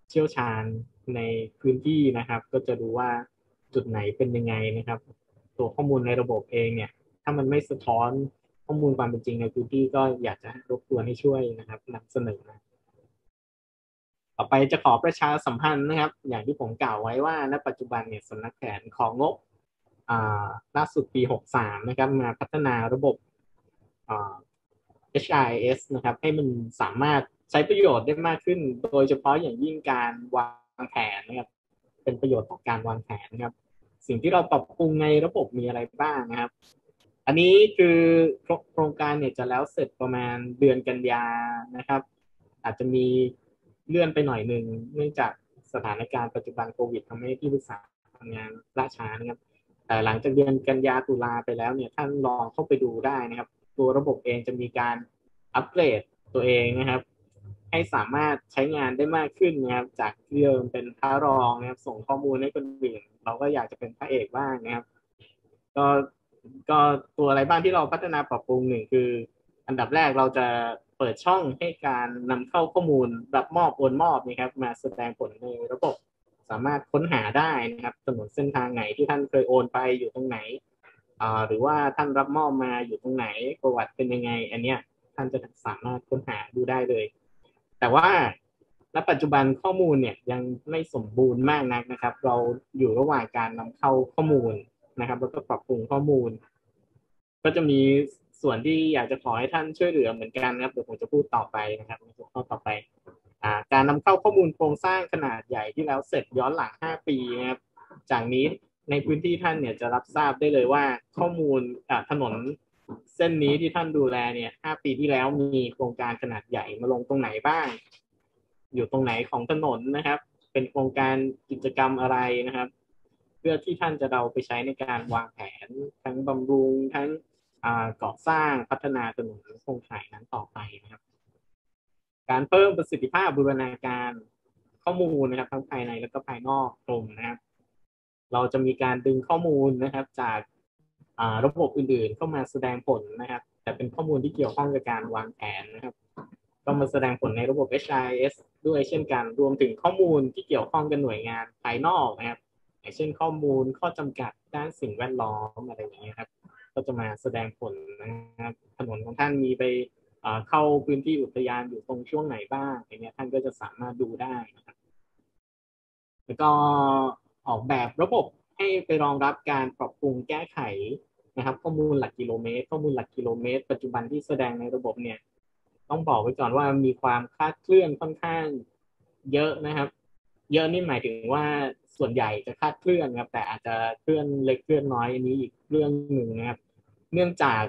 เชี่ยวชาญในพื้นที่นะครับ ก็จะดูว่าจุดไหนเป็นยังไงนะครับ ตัวข้อมูลในระบบเองเนี่ยถ้ามันไม่สะท้อนข้อมูลความเป็นจริงในพื้นที่ก็อยากจะรบกวนให้ช่วยนะครับนำเสนอนะต่อไปจะขอประชาสัมพันธ์นะครับ อย่างที่ผมกล่าวไว้ว่าณปัจจุบันเนี่ยสำนักแผนของงบล่าสุดปีหกสามนะครับมาพัฒนาระบบ เอช ไอ เอส นะครับให้มันสามารถใช้ประโยชน์ได้มากขึ้นโดยเฉพาะอย่างยิ่งการวางแผนนะครับเป็นประโยชน์ต่อการวางแผนนะครับสิ่งที่เราปรับปรุงในระบบมีอะไรบ้างนะครับอันนี้คือโครงการเนี่ยจะแล้วเสร็จประมาณเดือนกันยานะครับอาจจะมีเลื่อนไปหน่อยหนึ่งเนื่องจากสถานการณ์ปัจจุบันโควิดทำให้ที่ปรึกษาทำงานล่าช้านะครับแต่หลังจากเดือนกันยาตุลาไปแล้วเนี่ยท่านลองเข้าไปดูได้นะครับตัวระบบเองจะมีการอัปเกรดตัวเองนะครับให้สามารถใช้งานได้มากขึ้นนะครับจากเดิมเป็นพระรองนะครับส่งข้อมูลให้คนอื่นเราก็อยากจะเป็นพระเอกบ้างนะครับก็ก็ตัวอะไรบ้างที่เราพัฒนาปรับปรุงหนึ่งคืออันดับแรกเราจะเปิดช่องให้การนำเข้าข้อมูลรับมอบโอนมอบนะครับมาแสดงผลในระบบสามารถค้นหาได้นะครับถนนเส้นทางไหนที่ท่านเคยโอนไปอยู่ตรงไหนหรือว่าท่านรับมอบมาอยู่ตรงไหนประวัติเป็นยังไงอันเนี้ยท่านจะสามารถค้นหาดูได้เลยแต่ว่าณปัจจุบันข้อมูลเนี่ยยังไม่สมบูรณ์มากนักนะครับเราอยู่ระหว่างการนำเข้าข้อมูลนะครับแล้วก็ปรับปรุงข้อมูลก็จะมีส่วนที่อยากจะขอให้ท่านช่วยเหลือเหมือนกันนะครับเดี๋ยวผมจะพูดต่อไปนะครับในข้อต่อไปการนำเข้าข้อมูลโครงสร้างขนาดใหญ่ที่แล้วเสร็จย้อนหลังห้าปีนะครับจากนี้ในพื้นที่ท่านเนี่ยจะรับทราบได้เลยว่าข้อมูลถนนเส้นนี้ที่ท่านดูแลเนี่ยห้าปีที่แล้วมีโครงการขนาดใหญ่มาลงตรงไหนบ้างอยู่ตรงไหนของถนนนะครับเป็นโครงการกิจกรรมอะไรนะครับเพื่อที่ท่านจะเอาไปใช้ในการวางแผนทั้งบำรุงทั้งก่อสร้างพัฒนาถนนโครงข่ายนั้นต่อไปนะครับการเพิ่มประสิทธิภาพบูรณาการข้อมูลนะครับทั้งภายในและก็ภายนอกกรมนะครับเราจะมีการดึงข้อมูลนะครับจากระบบอื่นๆเข้ามาแสดงผลนะครับแต่เป็นข้อมูลที่เกี่ยวข้องกับการวางแผนนะครับก็มาแสดงผลในระบบ เอช ไอ เอส ด้วยเช่นกันรวมถึงข้อมูลที่เกี่ยวข้องกับหน่วยงานภายนอกนะครับอย่างเช่นข้อมูลข้อจำกัดด้านสิ่งแวดล้อมอะไรอย่างเงี้ยครับก็จะมาแสดงผลนะครับถนนของท่านมีไปเข้าพื้นที่อุทยานอยู่ตรงช่วงไหนบ้างอย่างเงี้ยท่านก็จะสามารถดูได้นะครับแล้วก็ออกแบบระบบให้ไปรองรับการปรับปรุงแก้ไขนะครับข้อมูลหลักกิโลเมตรข้อมูลหลักกิโลเมตรปัจจุบันที่แสดงในระบบเนี่ยต้องบอกไว้ก่อนว่ามีความคลาดเคลื่อนค่อนข้างเยอะนะครับเยอะนี่หมายถึงว่าส่วนใหญ่จะคลาดเคลื่อนครับแต่อาจจะเคลื่อนเล็กเคลื่อนน้อยอันนี้อีกเรื่องหนึ่งนะครับเนื่องจาก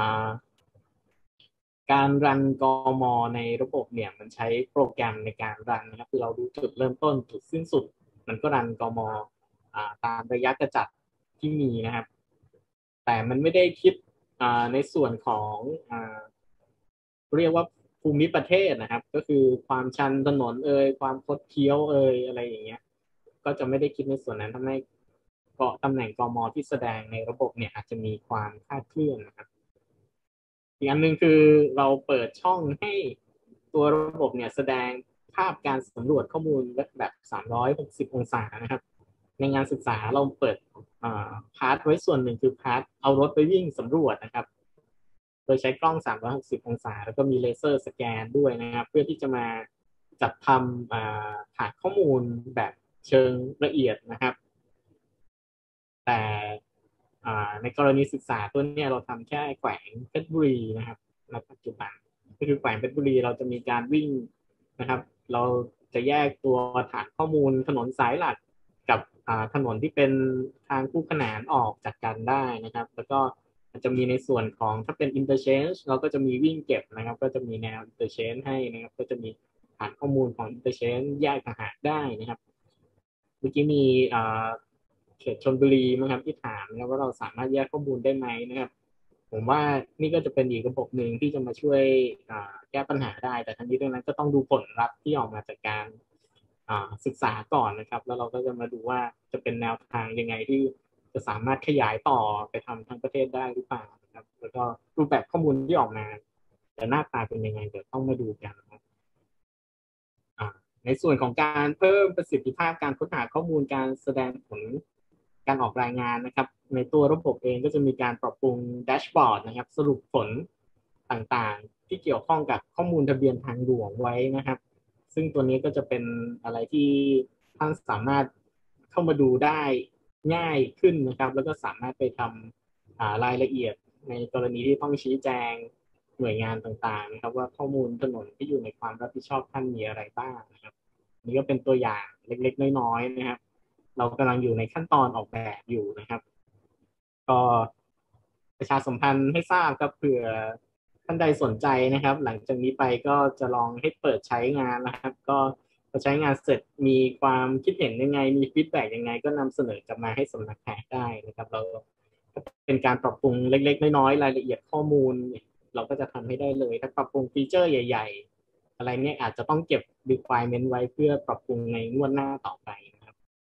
การรันกม.ในระบบเนี่ยมันใช้โปรแกรมในการรันนะครับคือเราดูจุดเริ่มต้นจุดสิ้นสุดมันก็รันกม.ตามระยะกระจัดที่มีนะครับแต่มันไม่ได้คิดในส่วนของเรียกว่าภูมิประเทศนะครับก็คือความชันถนนเอ่ยความคดเคี้ยวเอ่ยอะไรอย่างเงี้ยก็จะไม่ได้คิดในส่วนนั้นทำให้เกาะตำแหน่งกม.ที่แสดงในระบบเนี่ยอาจจะมีความคลาดเคลื่อนนะครับอีกอันหนึ่งคือเราเปิดช่องให้ตัวระบบเนี่ยแสดงภาพการสำรวจข้อมูลแบบสามร้อยหกสิบองศานะครับในงานศึกษาเราเปิดพาร์ทไว้ส่วนหนึ่งคือพาร์ทเอารถไปวิ่งสำรวจนะครับโดยใช้กล้องสามร้อยหกสิบองศาแล้วก็มีเลเซอร์สแกนด้วยนะครับเพื่อที่จะมาจัดทำฐานข้อมูลแบบเชิงละเอียดนะครับแต่ในกรณีศึกษาตัวนี้เราทำแค่แขวงเพชรบุรีนะครับในปัจจุบันก็คือแขวงเพชรบุรีเราจะมีการวิ่งนะครับเราจะแยกตัวฐานข้อมูลถนนสายหลักกับถนนที่เป็นทางคู่ขนานออกจากกันได้นะครับแล้วก็จะมีในส่วนของถ้าเป็น interchange เราก็จะมีวิ่งเก็บนะครับก็จะมีแนว interchange ให้นะครับก็จะมีฐานข้อมูลของ interchange แยกต่างหากได้นะครับเมื่อกี้มีเขตชลบุรีนะครับที่ถามนะว่าเราสามารถแยกข้อมูลได้ไหมนะครับผมว่านี่ก็จะเป็นอีกระบบหนึ่งที่จะมาช่วยแก้ปัญหาได้แต่ทั้งนี้ทั้งนั้นก็ต้องดูผลลัพธ์ที่ออกมาจากการศึกษาก่อนนะครับแล้วเราก็จะมาดูว่าจะเป็นแนวทางยังไงที่จะสามารถขยายต่อไปทำทั้งประเทศได้หรือเปล่านะครับแล้วก็รูปแบบข้อมูลที่ออกมาแต่หน้าตาเป็นยังไงเดี๋ยวต้องมาดูกันนะครับในส่วนของการเพิ่มประสิทธิภาพการค้นหาข้อมูลการแสดงผลการออกรายงานนะครับในตัวระบบเองก็จะมีการปรับปรุงแดชบอร์ดนะครับสรุปผลต่างๆที่เกี่ยวข้องกับข้อมูลทะเบียนทางหลวงไว้นะครับซึ่งตัวนี้ก็จะเป็นอะไรที่ท่านสามารถเข้ามาดูได้ง่ายขึ้นนะครับแล้วก็สามารถไปทำรายละเอียดในกรณีที่ต้องชี้แจงหน่วยงานต่างๆนะครับว่าข้อมูลถนนที่อยู่ในความรับผิดชอบท่านมีอะไรบ้างนะครับนี่ก็เป็นตัวอย่างเล็กๆน้อยๆนะครับเรากำลังอยู่ในขั้นตอนออกแบบอยู่นะครับก็ประชาสัมพันธ์ให้ทราบครับเผื่อท่านใดสนใจนะครับหลังจากนี้ไปก็จะลองให้เปิดใช้งานนะครับก็พอใช้งานเสร็จมีความคิดเห็นยังไงมีฟีดแบ็กยังไงก็นำเสนอกลับมาให้สำนักแพทย์ได้นะครับเราเป็นการปรับปรุงเล็กๆน้อยๆรายละเอียดข้อมูลเราก็จะทำให้ได้เลยถ้าปรับปรุงฟีเจอร์ใหญ่ๆอะไรเนี่ยอาจจะต้องเก็บ requirement ไว้เพื่อปรับปรุงในงวดหน้าต่อไปนะครับ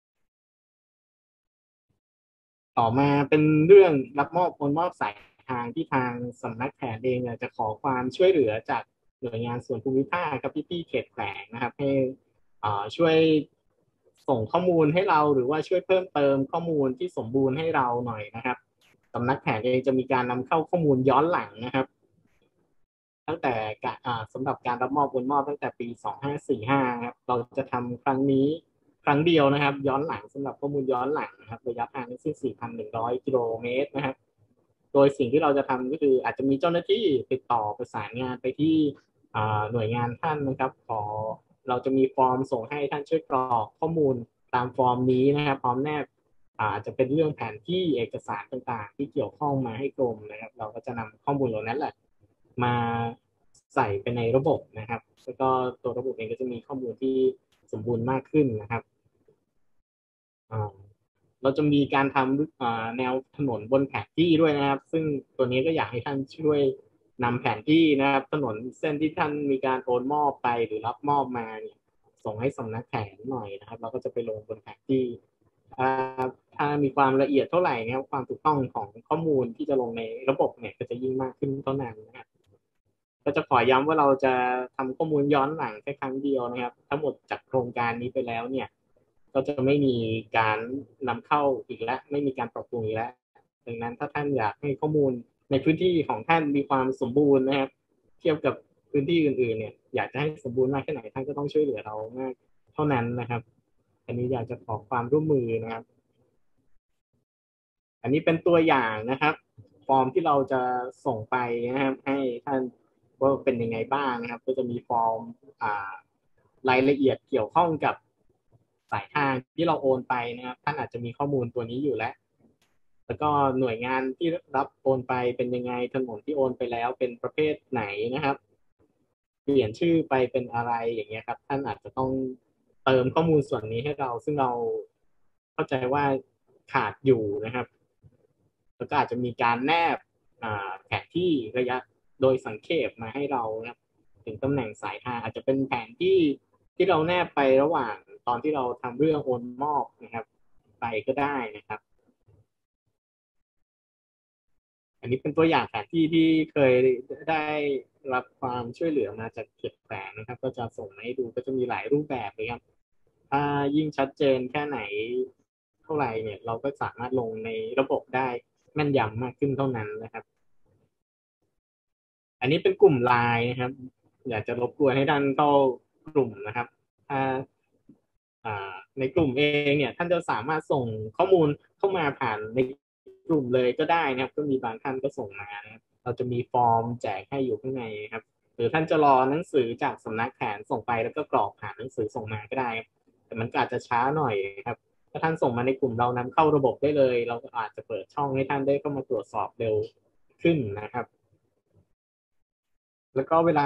ต่อมาเป็นเรื่องรับมอบโอนมอบสายทางที่ทางสำนักแพทย์เองจะขอความช่วยเหลือจากหน่วยงานส่วนภูมิภาคครับพี่ๆเขตแขวงนะครับให้ช่วยส่งข้อมูลให้เราหรือว่าช่วยเพิ่มเติมข้อมูลที่สมบูรณ์ให้เราหน่อยนะครับสำนักแพทย์เองจะมีการนำเข้าข้อมูลย้อนหลังนะครับตั้งแต่สำหรับการรับมอบโอนมอบตั้งแต่ปีสองพันห้าร้อยสี่สิบห้าครับเราจะทำครั้งนี้ครั้งเดียวนะครับย้อนหลังสำหรับข้อมูลย้อนหลังนะครับระยะทางทั้งสิ้น สี่พันหนึ่งร้อย กิโลเมตรนะครับโดยสิ่งที่เราจะทำก็คืออาจจะมีเจ้าหน้าที่ติดต่อประสานงานไปที่หน่วยงานท่านนะครับขอเราจะมีฟอร์มส่งให้ท่านช่วยกรอกข้อมูลตามฟอร์มนี้นะครับพร้อมแนบอาจจะเป็นเรื่องแผนที่เอกสารต่างๆที่เกี่ยวข้องมาให้กรมนะครับเราก็จะนำข้อมูลเหล่านั้นแหละมาใส่ไปในระบบนะครับแล้วก็ตัวระบบเองก็จะมีข้อมูลที่สมบูรณ์มากขึ้นนะครับเราจะมีการทำแนวถนนบนแผนที่ด้วยนะครับซึ่งตัวนี้ก็อยากให้ท่านช่วยนำแผนที่นะครับถนนเส้นที่ท่านมีการโอนมอบไปหรือรับมอบมาเนี่ยส่งให้สำนักแผนหน่อยนะครับเราก็จะไปลงบนแผนที่ถ้ามีความละเอียดเท่าไหร่นะครับความถูกต้องของข้อมูลที่จะลงในระบบเนี่ยก็จะยิ่งมากขึ้นเท่านั้นนะครับก็จะขอย้ำว่าเราจะทำข้อมูลย้อนหลังแค่ครั้งเดียวนะครับทั้งหมดจากโครงการนี้ไปแล้วเนี่ยก็จะไม่มีการนำเข้าอีกแล้วไม่มีการปรับปรุงอีกแล้วดังนั้นถ้าท่านอยากให้ข้อมูลในพื้นที่ของท่านมีความสมบูรณ์นะครับเทียบกับพื้นที่อื่นๆเนี่ยอยากจะให้สมบูรณ์มากแค่ไหนท่านก็ต้องช่วยเหลือเรามากเท่านั้นนะครับอันนี้อยากจะขอความร่วมมือนะครับอันนี้เป็นตัวอย่างนะครับฟอร์มที่เราจะส่งไปนะครับให้ท่านว่าเป็นยังไงบ้างนะครับก็จะมีฟอร์มอ่ารายละเอียดเกี่ยวข้องกับสายทางที่เราโอนไปนะครับท่านอาจจะมีข้อมูลตัวนี้อยู่แล้วแล้วก็หน่วยงานที่รับโอนไปเป็นยังไงถนนที่โอนไปแล้วเป็นประเภทไหนนะครับเปลี่ยนชื่อไปเป็นอะไรอย่างเงี้ยครับท่านอาจจะต้องเติมข้อมูลส่วนนี้ให้เราซึ่งเราเข้าใจว่าขาดอยู่นะครับแล้วก็อาจจะมีการแนบแผนที่ระยะโดยสังเขปมาให้เรานะครับถึงตำแหน่งสายทางอาจจะเป็นแผนที่ที่เราแนบไประหว่างตอนที่เราทำเรื่องโอนมอบนะครับไปก็ได้นะครับอันนี้เป็นตัวอย่างแผนที่ที่เคยได้รับความช่วยเหลือมาจากเขตแขวงนะครับก็จะส่งมาให้ดูก็จะมีหลายรูปแบบเลยครับถ้ายิ่งชัดเจนแค่ไหนเท่าไหร่เนี่ยเราก็สามารถลงในระบบได้แม่นยำมากขึ้นเท่านั้นนะครับอันนี้เป็นกลุ่มไลน์นะครับอยากจะรบกวนให้ท่านเข้ากลุ่มนะครับถ้าในกลุ่มเองเนี่ยท่านจะสามารถส่งข้อมูลเข้ามาผ่านในกลุ่มเลยก็ได้นะครับก็มีบางท่านก็ส่งมานะครับเราจะมีฟอร์มแจกให้อยู่ข้างในครับหรือท่านจะรอหนังสือจากสำนักแผนส่งไปแล้วก็กรอกผ่านหนังสือส่งมาก็ได้แต่มันอาจจะช้าหน่อยครับถ้าท่านส่งมาในกลุ่มเรานำเข้าระบบได้เลยเราก็อาจจะเปิดช่องให้ท่านได้เข้ามาตรวจสอบเร็วขึ้นนะครับแล้วก็เวลา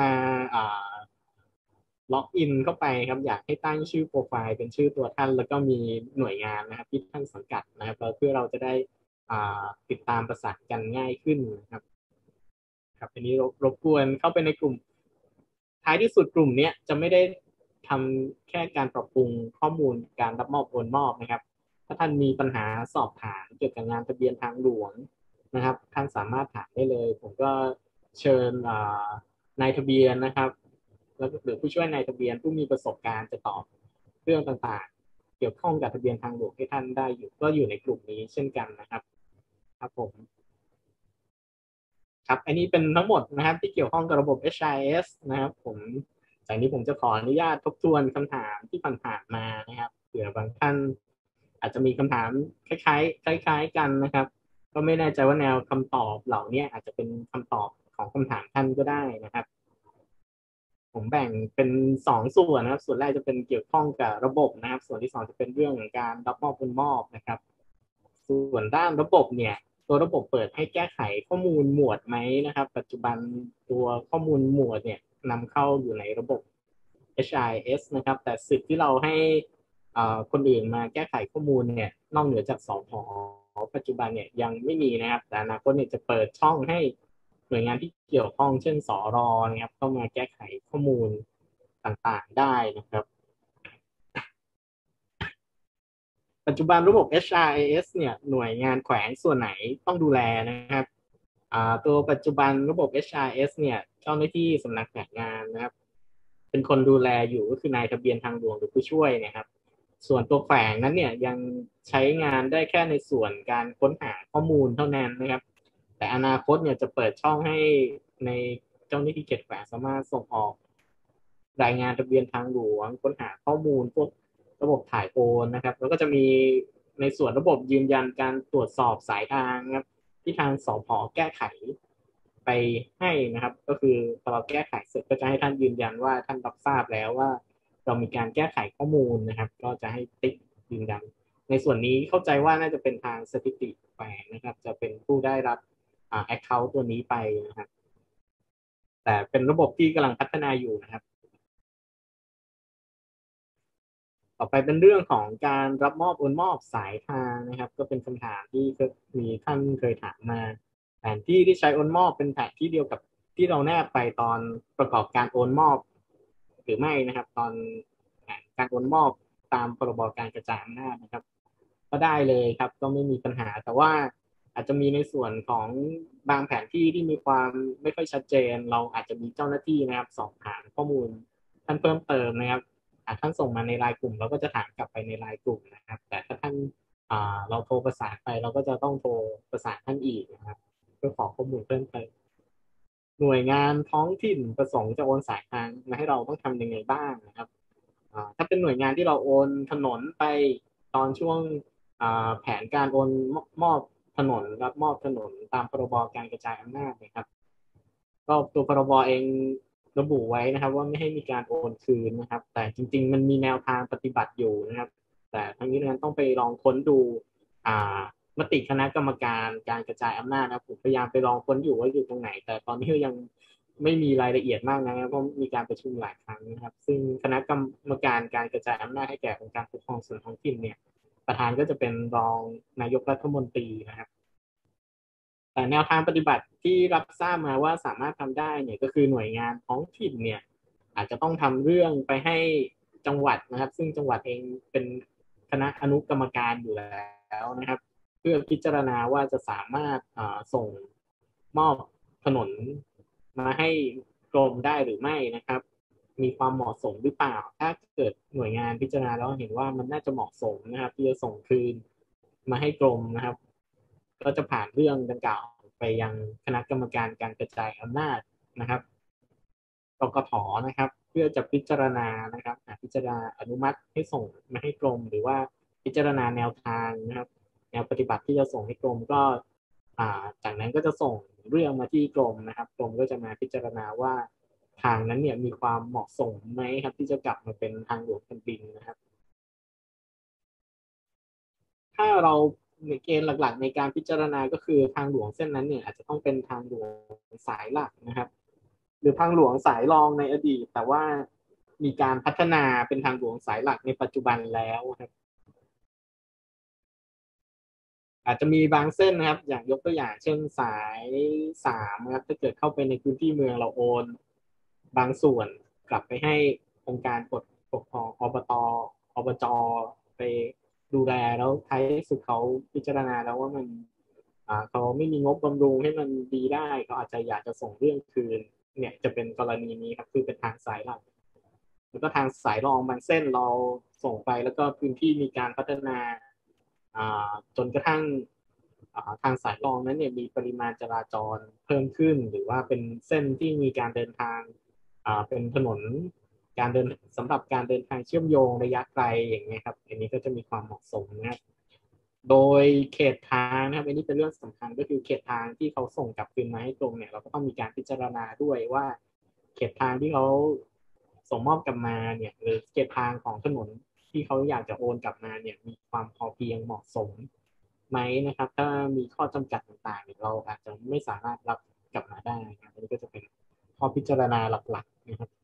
ล็อกอินเข้าไปครับอยากให้ตั้งชื่อโปรไฟล์เป็นชื่อตัวท่านแล้วก็มีหน่วยงานนะครับที่ท่านสังกัดนะครับเพื่อเราจะได้ติดตามประสานกันง่ายขึ้นนะครับครับอันนี้รบรบกวนเข้าไปในกลุ่มท้ายที่สุดกลุ่มนี้จะไม่ได้ทำแค่การปรับปรุงข้อมูลการรับมอบโอนมอบนะครับถ้าท่านมีปัญหาสอบถามเกี่ยวกับงานทะเบียนทางหลวงนะครับท่านสามารถถามได้เลยผมก็เชิญนายทะเบียนนะครับแล้วหรือผู้ช่วยนายทะเบียนผู้มีประสบการณ์จะตอบเรื่องต่างๆเกี่ยวข้องกับทะเบียนทางหลวงให้ท่านได้อยู่ก็อยู่ในกลุ่มนี้เช่นกันนะครับครับผมครับอันนี้เป็นทั้งหมดนะครับที่เกี่ยวข้องกับระบบ เอช ไอ เอส นะครับผมจากนี้ผมจะขออนุญาตทบทวนคำถามที่ผ่านๆมานะครับเผื่อบางท่านอาจจะมีคำถามคล้ายๆคล้ายๆกันนะครับก็ไม่แน่ใจว่าแนวคำตอบเหล่านี้อาจจะเป็นคำตอบของคำถามท่านก็ได้นะครับผมแบ่งเป็นสองส่วนนะครับส่วนแรกจะเป็นเกี่ยวข้องกับระบบนะครับส่วนที่สองจะเป็นเรื่องของการรับมอบคุณมอบนะครับส่วนด้านระบบเนี่ยตัวระบบเปิดให้แก้ไขข้อมูลหมวดไหมนะครับปัจจุบันตัวข้อมูลหมวดเนี่ยนำเข้าอยู่ในระบบ เอช ไอ เอส นะครับแต่สิทธิ์ที่เราให้คนอื่นมาแก้ไขข้อมูลเนี่ยนอกเหนือจากสผ.ปัจจุบันเนี่ยยังไม่มีนะครับแต่อนาคตเนี่ยจะเปิดช่องให้หน่วยงานที่เกี่ยวข้องเช่นสร.นะครับเข้ามาแก้ไขข้อมูลต่างๆได้นะครับปัจจุบันระบบ เอช อาร์ เอ เอส เนี่ยหน่วยงานแขวงส่วนไหนต้องดูแลนะครับตัวปัจจุบันระบบ เอช อาร์ เอส เนี่ยเจ้าหน้าที่สำนักงานงานนะครับเป็นคนดูแลอยู่ก็คือนายทะเบียนทางหลวงหรือผู้ช่วยนะครับส่วนตัวแขวงนั้นเนี่ยยังใช้งานได้แค่ในส่วนการค้นหาข้อมูลเท่านั้นนะครับแต่อนาคตเนี่ยจะเปิดช่องให้ในเจ้าหน้าที่เขตแขวงสามารถส่งออกรายงานทะเบียนทางหลวงค้นหาข้อมูลพวกระบบถ่ายโอนนะครับแล้วก็จะมีในส่วนระบบยืนยันการตรวจสอบสายทางครับที่ทางสผ.แก้ไขไปให้นะครับก็คือพอเราแก้ไขเสร็จก็จะให้ท่านยืนยันว่าท่านรับทราบแล้วว่าเรามีการแก้ไขข้อมูลนะครับก็จะให้ติ๊กยืนยันในส่วนนี้เข้าใจว่าน่าจะเป็นทางสถิติแขวงนะครับจะเป็นผู้ได้รับอ่า account ตัวนี้ไปนะครับแต่เป็นระบบที่กำลังพัฒนาอยู่นะครับต่อไปเป็นเรื่องของการรับมอบโอนมอบสายทางนะครับก็เป็นคำถามที่มีท่านเคยถามมาแผนที่ที่ใช้โอนมอบเป็นแผนที่เดียวกับที่เราแนบไปตอนประกอบการโอนมอบหรือไม่นะครับตอนการโอนมอบตามพรบการกระจายอำนาจนะครับก็ได้เลยครับก็ไม่มีปัญหาแต่ว่าอาจจะมีในส่วนของบางแผนที่ที่มีความไม่ค่อยชัดเจนเราอาจจะมีเจ้าหน้าที่นะครับสอบถามข้อมูลท่านเพิ่มเติมนะครับท่านส่งมาในไลน์กลุ่มเราก็จะถามกลับไปในไลน์กลุ่มนะครับแต่ถ้าท่านเราโทรประสานไปเราก็จะต้องโทรประสานท่านอีกนะครับเพื่อขอข้อมูลเพิ่มเติมหน่วยงานท้องถิ่นประสงค์จะโอนสายทางมาให้เราต้องทำยังไงบ้างนะครับถ้าเป็นหน่วยงานที่เราโอนถนนไปตอนช่วงแผนการโอนมอบถนนรับมอบถนนตามพรบการกระจายอำนาจนะครับก็ตัวพรบเองระบุไว้นะครับว่าไม่ให้มีการโอนคืนนะครับแต่จริงๆมันมีแนวทางปฏิบัติอยู่นะครับแต่ทั้งนี้นั้นต้องไปลองค้นดูมติคณะกรรมการการกระจายอำนาจนะผมพยายามไปลองค้นอยู่ว่าอยู่ตรงไหนแต่ตอนนี้ยังไม่มีรายละเอียดมากนะครับเพราะมีการประชุมหลายครั้งนะครับซึ่งคณะกรรมการการกระจายอำนาจให้แก่องค์การปกครองส่วนท้องถิ่นเนี่ยประธานก็จะเป็นรองนายกรัฐมนตรีนะครับแต่แนวทางปฏิบัติที่รับทราบมาว่าสามารถทำได้เนี่ยก็คือหน่วยงานท้องถิ่นเนี่ยอาจจะต้องทำเรื่องไปให้จังหวัดนะครับซึ่งจังหวัดเองเป็นคณะอนุกรรมการอยู่แล้วนะครับเพื่อพิจารณาว่าจะสามารถส่งมอบถนนมาให้กรมได้หรือไม่นะครับมีความเหมาะสมหรือเปล่าถ้าเกิดหน่วยงานพิจารณาแล้วเห็นว่ามันน่าจะเหมาะสมนะครับที่จะส่งคืนมาให้กรมนะครับก็จะผ่านเรื่องดังกล่าวไปยังคณะกรรมการการกระจายอำนาจนะครับกกต.นะครับเพื่อจะพิจารณานะครับพิจารณาอนุมัติให้ส่งมาให้กรมหรือว่าพิจารณาแนวทางนะครับแนวปฏิบัติที่จะส่งให้กรมก็จากนั้นก็จะส่งเรื่องมาที่กรมนะครับกรมก็จะมาพิจารณาว่าทางนั้นเนี่ยมีความเหมาะสมไหมครับที่จะกลับมาเป็นทางหลวงแผ่นดินนะครับถ้าเราเกณฑ์หลักๆในการพิจารณาก็คือทางหลวงเส้นนั้นเนี่ยอาจจะต้องเป็นทางหลวงสายหลักนะครับหรือทางหลวงสายรองในอดีตแต่ว่ามีการพัฒนาเป็นทางหลวงสายหลักในปัจจุบันแล้วครับอาจจะมีบางเส้นนะครับอย่างยกตัวอย่างเช่นสายสามครับถ้าเกิดเข้าไปในพื้นที่เมืองเราโอนบางส่วนกลับไปให้องค์การปกครองอบต.อบจ.ไปดูแลแล้วท้ายสุดเขาพิจารณาแล้วว่ามันเขาไม่มีงบบำรุงให้มันดีได้เขาอาจจะอยากจะส่งเรื่องคืนเนี่ยจะเป็นกรณีนี้ครับคือเป็นทางสายหลักแล้วก็ทางสายรองบางเส้นเราส่งไปแล้วก็พื้นที่มีการพัฒนาจนกระทั่งทางสายรองนั้นเนี่ยมีปริมาณจราจรเพิ่มขึ้นหรือว่าเป็นเส้นที่มีการเดินทางเป็นถนนการเดินสำหรับการเดินทางเชื่อมโยงระยะไกลอย่างนี้ครับอันนี้ก็จะมีความเหมาะสมนะครับโดยเขตทางนะครับอันนี้เป็นเรื่องสำคัญก็คือเขตทางที่เขาส่งกลับคืนมาให้กรมเนี่ยเราก็ต้องมีการพิจารณาด้วยว่าเขตทางที่เขาส่งมอบกลับมาเนี่ยหรือเขตทางของถนนที่เขาอยากจะโอนกลับมาเนี่ยมีความพอเพียงเหมาะสมไหมนะครับถ้ามีข้อจำกัดต่างๆเราอาจจะไม่สามารถรับกลับมาได้ครับอันนี้ก็จะเป็นข้อพิจารณาหลักๆนะครับ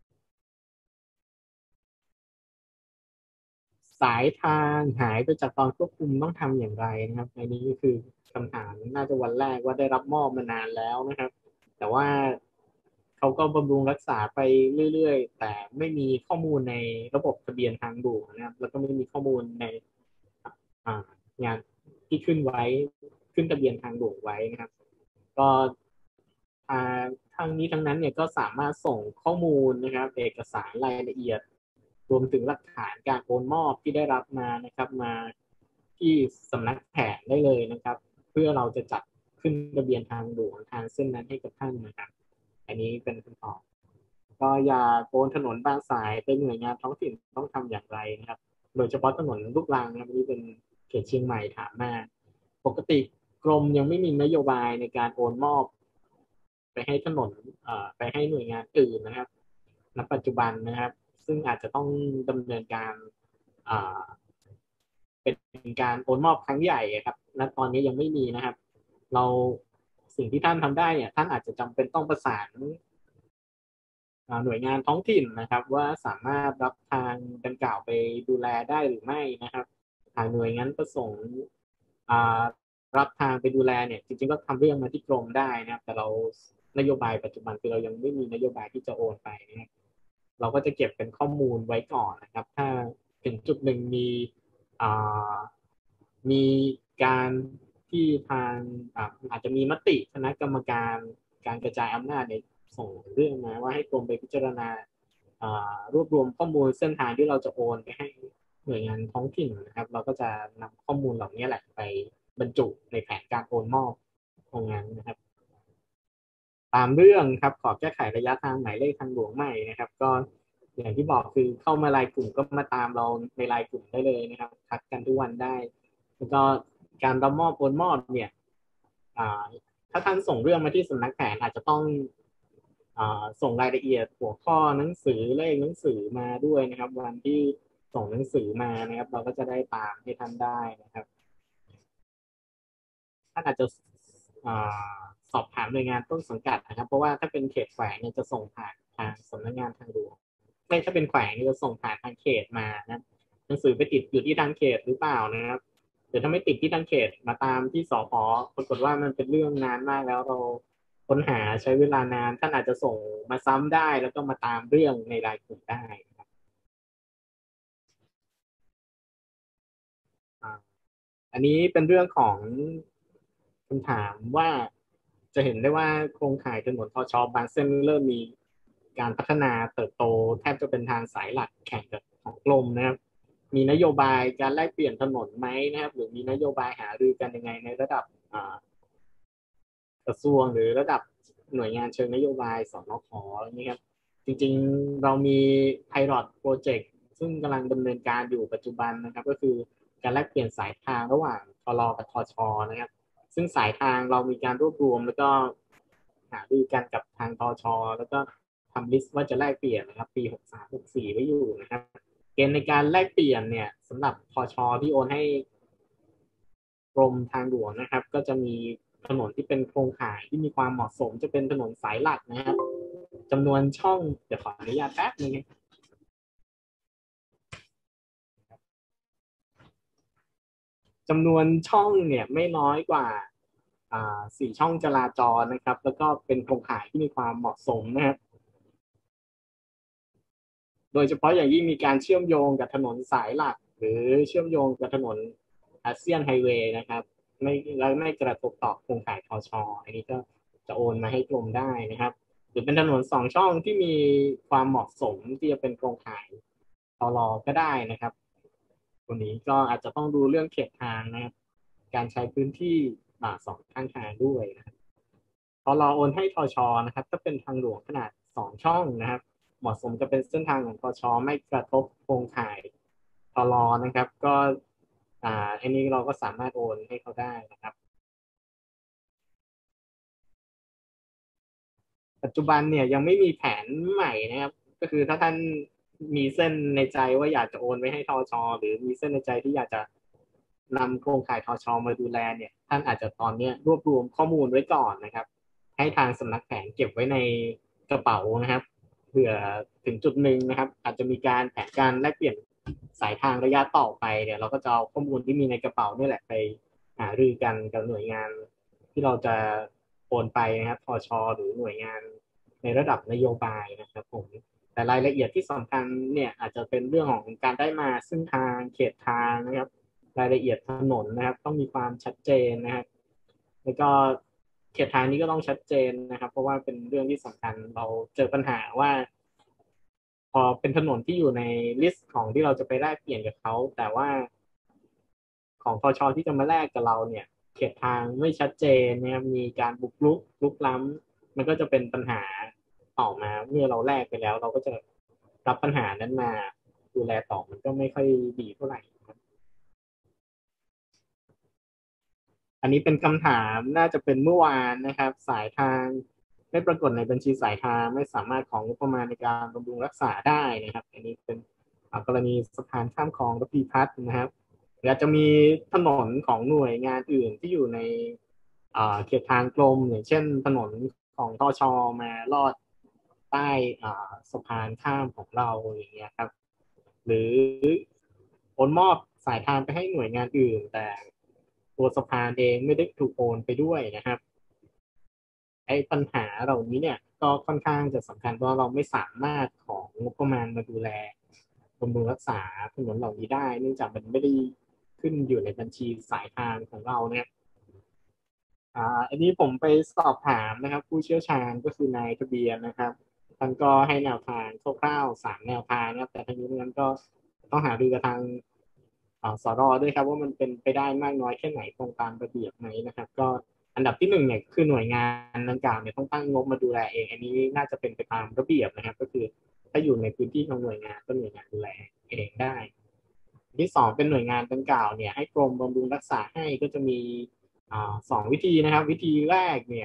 สายทางหายไปจากตอนควบคุมต้องทำอย่างไรนะครับในนี้ก็คือคำถามน่าจะวันแรกว่าได้รับมอบมานานแล้วนะครับแต่ว่าเขาก็บำรุงรักษาไปเรื่อยๆแต่ไม่มีข้อมูลในระบบทะเบียนทางด่วนนะครับแล้วก็ไม่มีข้อมูลในงานที่ขึ้นไว้ขึ้นทะเบียนทางด่วนไว้นะครับก็ทางนี้ทั้งนั้นเนี่ยก็สามารถส่งข้อมูลนะครับเอกสารรายละเอียดรวมถึงหลักฐานการโอนมอบที่ได้รับมานะครับมาที่สำนักแผนได้เลยนะครับเพื่อเราจะจัดขึ้นทะเบียนทางด่วนทางเส้นนั้นให้กับท่านนะครับอันนี้เป็นคำตอบก็อย่าโอนถนนบางสายเป็นหน่วยงานท้องถิ่นต้องทำอย่างไรนะครับโดยเฉพาะถนนลูกรังนะครับนี่เป็นเขตเชียงใหม่ถามมาปกติกรมยังไม่มีนโยบายในการโอนมอบไปให้ถนนไปให้หน่วยงานอื่นนะครับณปัจจุบันนะครับซึ่งอาจจะต้องดำเนินการเป็นการโอนมอบครั้งใหญ่ครับณตอนนี้ยังไม่มีนะครับเราสิ่งที่ท่านทำได้เนี่ยท่านอาจจะจำเป็นต้องประสานหน่วยงานท้องถิ่นนะครับว่าสามารถรับทางดังกล่าวไปดูแลได้หรือไม่นะครับทางหน่วยงานประสงค์รับทางไปดูแลเนี่ยจริงๆก็ทำเรื่องมาที่กรมได้นะครับแต่เรานโยบายปัจจุบันคือเรายังไม่มีนโยบายที่จะโอนไปนะครับเราก็จะเก็บเป็นข้อมูลไว้ก่อนนะครับถ้าถึงจุดหนึ่งมีมีการที่ทางอาจจะมีมติคณะกรรมการการกระจายอำนาจเนี่ยส่งเรื่องมาว่าให้กรมไปพิจารณารวบรวมข้อมูลเส้นทางที่เราจะโอนไปให้หน่วยงานท้องถิ่นนะครับเราก็จะนำข้อมูลเหล่านี้แหละไปบรรจุในแผนการโอนมอบตรงนั้นนะครับตามเรื่องครับขอแก้ไขระยะทางหมายเลขทางหลวงใหม่นะครับก็อย่างที่บอกคือเข้ามาไลน์กลุ่มก็มาตามเราในไลน์กลุ่มได้เลยนะครับทักกันทุกวันได้แล้วก็การรับมอบโอนมอบเนี่ยถ้าท่านส่งเรื่องมาที่สำนักแผนอาจจะต้องส่งรายละเอียดหัวข้อหนังสือเลขหนังสือมาด้วยนะครับวันที่ส่งหนังสือมานะครับเราก็จะได้ตามให้ท่านได้นะครับท่านอาจจะสอบถามหน่วยงานต้นสังกัดนะครับเพราะว่าถ้าเป็นเขตแขวงเนี่ยจะส่งผ่านทางสำนักงานทางหลวงไม่ถ้าเป็นแขวงเนี่ยจะส่งผ่านทางเขตมานะหนังสือไปติดอยู่ที่ทางเขตหรือเปล่านะครับหรือถ้าไม่ติดที่ทางเขตมาตามที่สผ.ปรากฏว่ามันเป็นเรื่องนานมากแล้วเราค้นหาใช้เวลานานท่านอาจจะส่งมาซ้ำได้แล้วก็มาตามเรื่องในรายกลุ่มได้นะครับอันนี้เป็นเรื่องของคำถามว่าจะเห็นได้ว่าโครงข่ายถนนทช.บางเส้นเริ่มมีการพัฒนาเติบโตแทบจะเป็นทางสายหลักแข่งกับของกรมนะครับมีนโยบายการแลกเปลี่ยนถนนไหมนะครับหรือมีนโยบายหารือกันยังไงในระดับกระทรวงหรือระดับหน่วยงานเชิงนโยบายสนข.อะไรนี้ครับจริงๆเรามี Pilot Project ซึ่งกำลังดำเนินการอยู่ปัจจุบันนะครับก็คือการแลกเปลี่ยนสายทางระหว่างทรกับทช.นะครับซึ่งสายทางเรามีการรวบรวมแล้วก็หารือกันกับทางทช.แล้วก็ทำลิสต์ว่าจะแลกเปลี่ยนนะครับปีหกสาม หกสี่ไว้อยู่นะครับเกณฑ์ในการแลกเปลี่ยนเนี่ยสำหรับทช.ที่โอนให้กรมทางหลวงนะครับก็จะมีถนนที่เป็นโครงข่ายที่มีความเหมาะสมจะเป็นถนนสายหลักนะครับจำนวนช่องเดี๋ยวขออนุญาตแป๊บนึงจำนวนช่องเนี่ยไม่น้อยกว่าสี่ช่องจราจรนะครับแล้วก็เป็นโครงข่ายที่มีความเหมาะสมนะครับโดยเฉพาะอย่างยิ่งมีการเชื่อมโยงกับถนนสายหลักหรือเชื่อมโยงกับถนนอาเซียนไฮเวย์นะครับไม่และไม่กระทบต่อโครงข่ายทช.อันนี้ก็จะโอนมาให้กรมได้นะครับหรือเป็นถนนสองช่องที่มีความเหมาะสมที่จะเป็นโครงข่ายตลอก็ได้นะครับตัวนี้ก็อาจจะต้องดูเรื่องเขตทางนะครับการใช้พื้นที่สองข้างทางด้วยนะครับพอเราโอนให้ทชนะครับถ้าเป็นทางหลวงขนาดสองช่องนะครับเหมาะสมจะเป็นเส้นทางของทชไม่กระทบโครงข่ายตลอนะครับก็อ่าอันนี้เราก็สามารถโอนให้เขาได้นะครับปัจจุบันเนี่ยยังไม่มีแผนใหม่นะครับก็คือถ้าท่านมีเส้นในใจว่าอยากจะโอนไว้ให้ทชหรือมีเส้นในใจที่อยากจะนำโครงข่ายทชมาดูแลเนี่ยท่านอาจจะตอนนี้รวบรวมข้อมูลไว้ก่อนนะครับให้ทางสำนักแผนเก็บไว้ในกระเป๋านะครับเผื่อถึงจุดหนึ่งนะครับอาจจะมีการแผนการแลกเปลี่ยนสายทางระยะต่อไปเนี่ยเราก็จะเอาข้อมูลที่มีในกระเป๋านี่แหละไปหารือกันกับหน่วยงานที่เราจะโอนไปนะครับทชหรือหน่วยงานในระดับนโยบายนะครับผมแต่รายละเอียดที่สำคัญเนี่ยอาจจะเป็นเรื่องของการได้มาซึ่งทางเขตทางนะครับรายละเอียดถนนนะครับต้องมีความชัดเจนนะครับแล้วก็เขตทางนี้ก็ต้องชัดเจนนะครับเพราะว่าเป็นเรื่องที่สำคัญเราเจอปัญหาว่าพอเป็นถนนที่อยู่ในลิสต์ของที่เราจะไปแลกเปลี่ยนกับเขาแต่ว่าของทชที่จะมาแลกกับเราเนี่ยเขตทางไม่ชัดเจนนะครับมีการบุกรุกลุกล้ำมันก็จะเป็นปัญหาต่อมาเมื่อเราแลกไปแล้วเราก็จะรับปัญหานั้นมาดูแลต่อมันก็ไม่ค่อยดีเท่าไหร่ครับอันนี้เป็นคำถามน่าจะเป็นเมื่อวานนะครับสายทางไม่ปรากฏในบัญชีสายทางไม่สามารถของงบประมาณในการบำรุงรักษาได้นะครับอันนี้เป็นกรณีสะพานข้ามคลองระพีพัฒน์นะครับหรืออาจจะมีถนนของหน่วยงานอื่นที่อยู่ในเขตทางกรมอย่างเช่นถนนของทชมาลอดใต้สะพานข้ามของเราอย่างเงี้ยครับหรือโอนมอบสายทางไปให้หน่วยงานอื่นแต่ตัวสะพานเองไม่ได้ถูกโอนไปด้วยนะครับไอ้ปัญหาเหล่านี้เนี่ยก็ค่อนข้างจะสำคัญเพราะเราไม่สามารถของงบประมาณมาดูแลบำรุงรักษาถนนเหล่านี้ได้เนื่องจากมันไม่ได้ขึ้นอยู่ในบัญชีสายทางของเราเนี่ยอ่าอันนี้ผมไปสอบถามนะครับผู้เชี่ยวชาญก็คือนายทะเบียนนะครับท่านก็ให้แนวทางคร่าวๆสามแนวทางนะครับแต่ทั้งนี้นั้นก็ต้องหาดูกับทางสรด้วยครับว่ามันเป็นไปได้มากน้อยแค่ไหนตรงตามระเบียบไหมนะครับก็อันดับที่หนึ่งเนี่ยคือหน่วยงานดังกล่าวเนี่ยต้องตั้งงบมาดูแลเองอันนี้น่าจะเป็นไปตามระเบียบนะครับก็คือถ้าอยู่ในพื้นที่ของหน่วยงานก็หน่วยงานดูแลเองได้ที่สองเป็นหน่วยงานดังกล่าวเนี่ยให้กรมบำรุงรักษาให้ก็จะมีสองวิธีนะครับวิธีแรกเนี่ย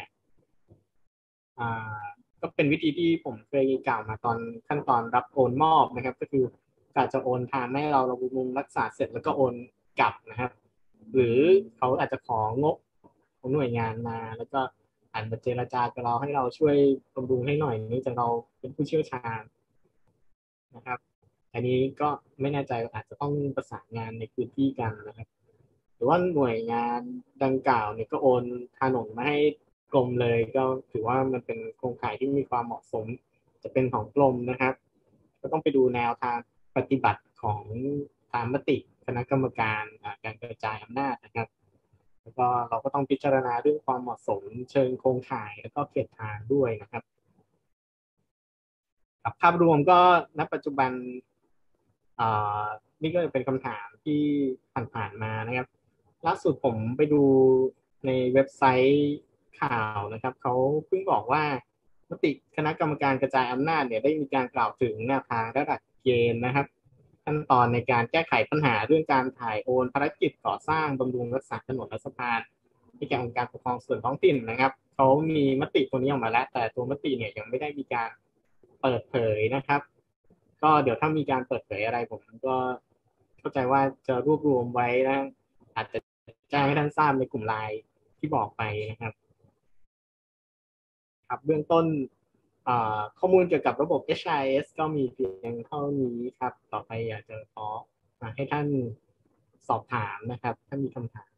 ก็เป็นวิธีที่ผมเคยกล่าวมาตอนขั้นตอนรับโอนมอบนะครับก็คือการจะโอนทางให้เราเราบำรุงรักษาเสร็จแล้วก็โอนกลับนะครับหรือเขาอาจจะของงบของหน่วยงานมาแล้วก็อาจจะเจรจากับเราให้เราช่วยบำรุงให้หน่อยเนื่องจากเราเป็นผู้เชี่ยวชาญนะครับอันนี้ก็ไม่แน่ใจอาจจะต้องประสานงานในพื้นที่กันนะครับหรือว่าหน่วยงานดังกล่าวเนี่ยก็โอนถนนมาให้กรมเลยก็ถือว่ามันเป็นโครงข่ายที่มีความเหมาะสมจะเป็นของกรมนะครับก็ต้องไปดูแนวทางปฏิบัติของตามมติคณะกรรมการการกระจายอำนาจนะครับแล้วก็เราก็ต้องพิจารณาเรื่องความเหมาะสมเชิงโครงข่ายแล้วก็เขตทางด้วยนะครับภาพรวมก็ณปัจจุบันนี่ก็เป็นคำถามที่ผ่านๆมานะครับล่าสุดผมไปดูในเว็บไซต์ข่าวนะครับเขาเพิ่งบอกว่ามติคณะกรรมการกระจายอำนาจเนี่ยได้มีการกล่าวถึงแนวทางระดับเกณฑ์นะครับขั้นตอนในการแก้ไขปัญหาเรื่องการถ่ายโอนภารกิจก่อสร้างบำรุงรักษาถนนและสะพานให้แก่องค์การปกครองส่วนท้องถิ่นนะครับเขามีมติตัวนี้ออกมาแล้วแต่ตัวมติเนี่ยยังไม่ได้มีการเปิดเผยนะครับก็เดี๋ยวถ้ามีการเปิดเผยอะไรผมก็เข้าใจว่าจะรวบรวมไว้นะอาจจะแจ้งให้ท่านทราบในกลุ่มไลน์ที่บอกไปนะครับครับเบื้องต้นข้อมูลเกี่ยวกับระบบ เอช ไอ เอส ก็มีเพียงเท่านี้ครับต่อไปอยากจะขอให้ท่านสอบถามนะครับถ้ามีคำถาม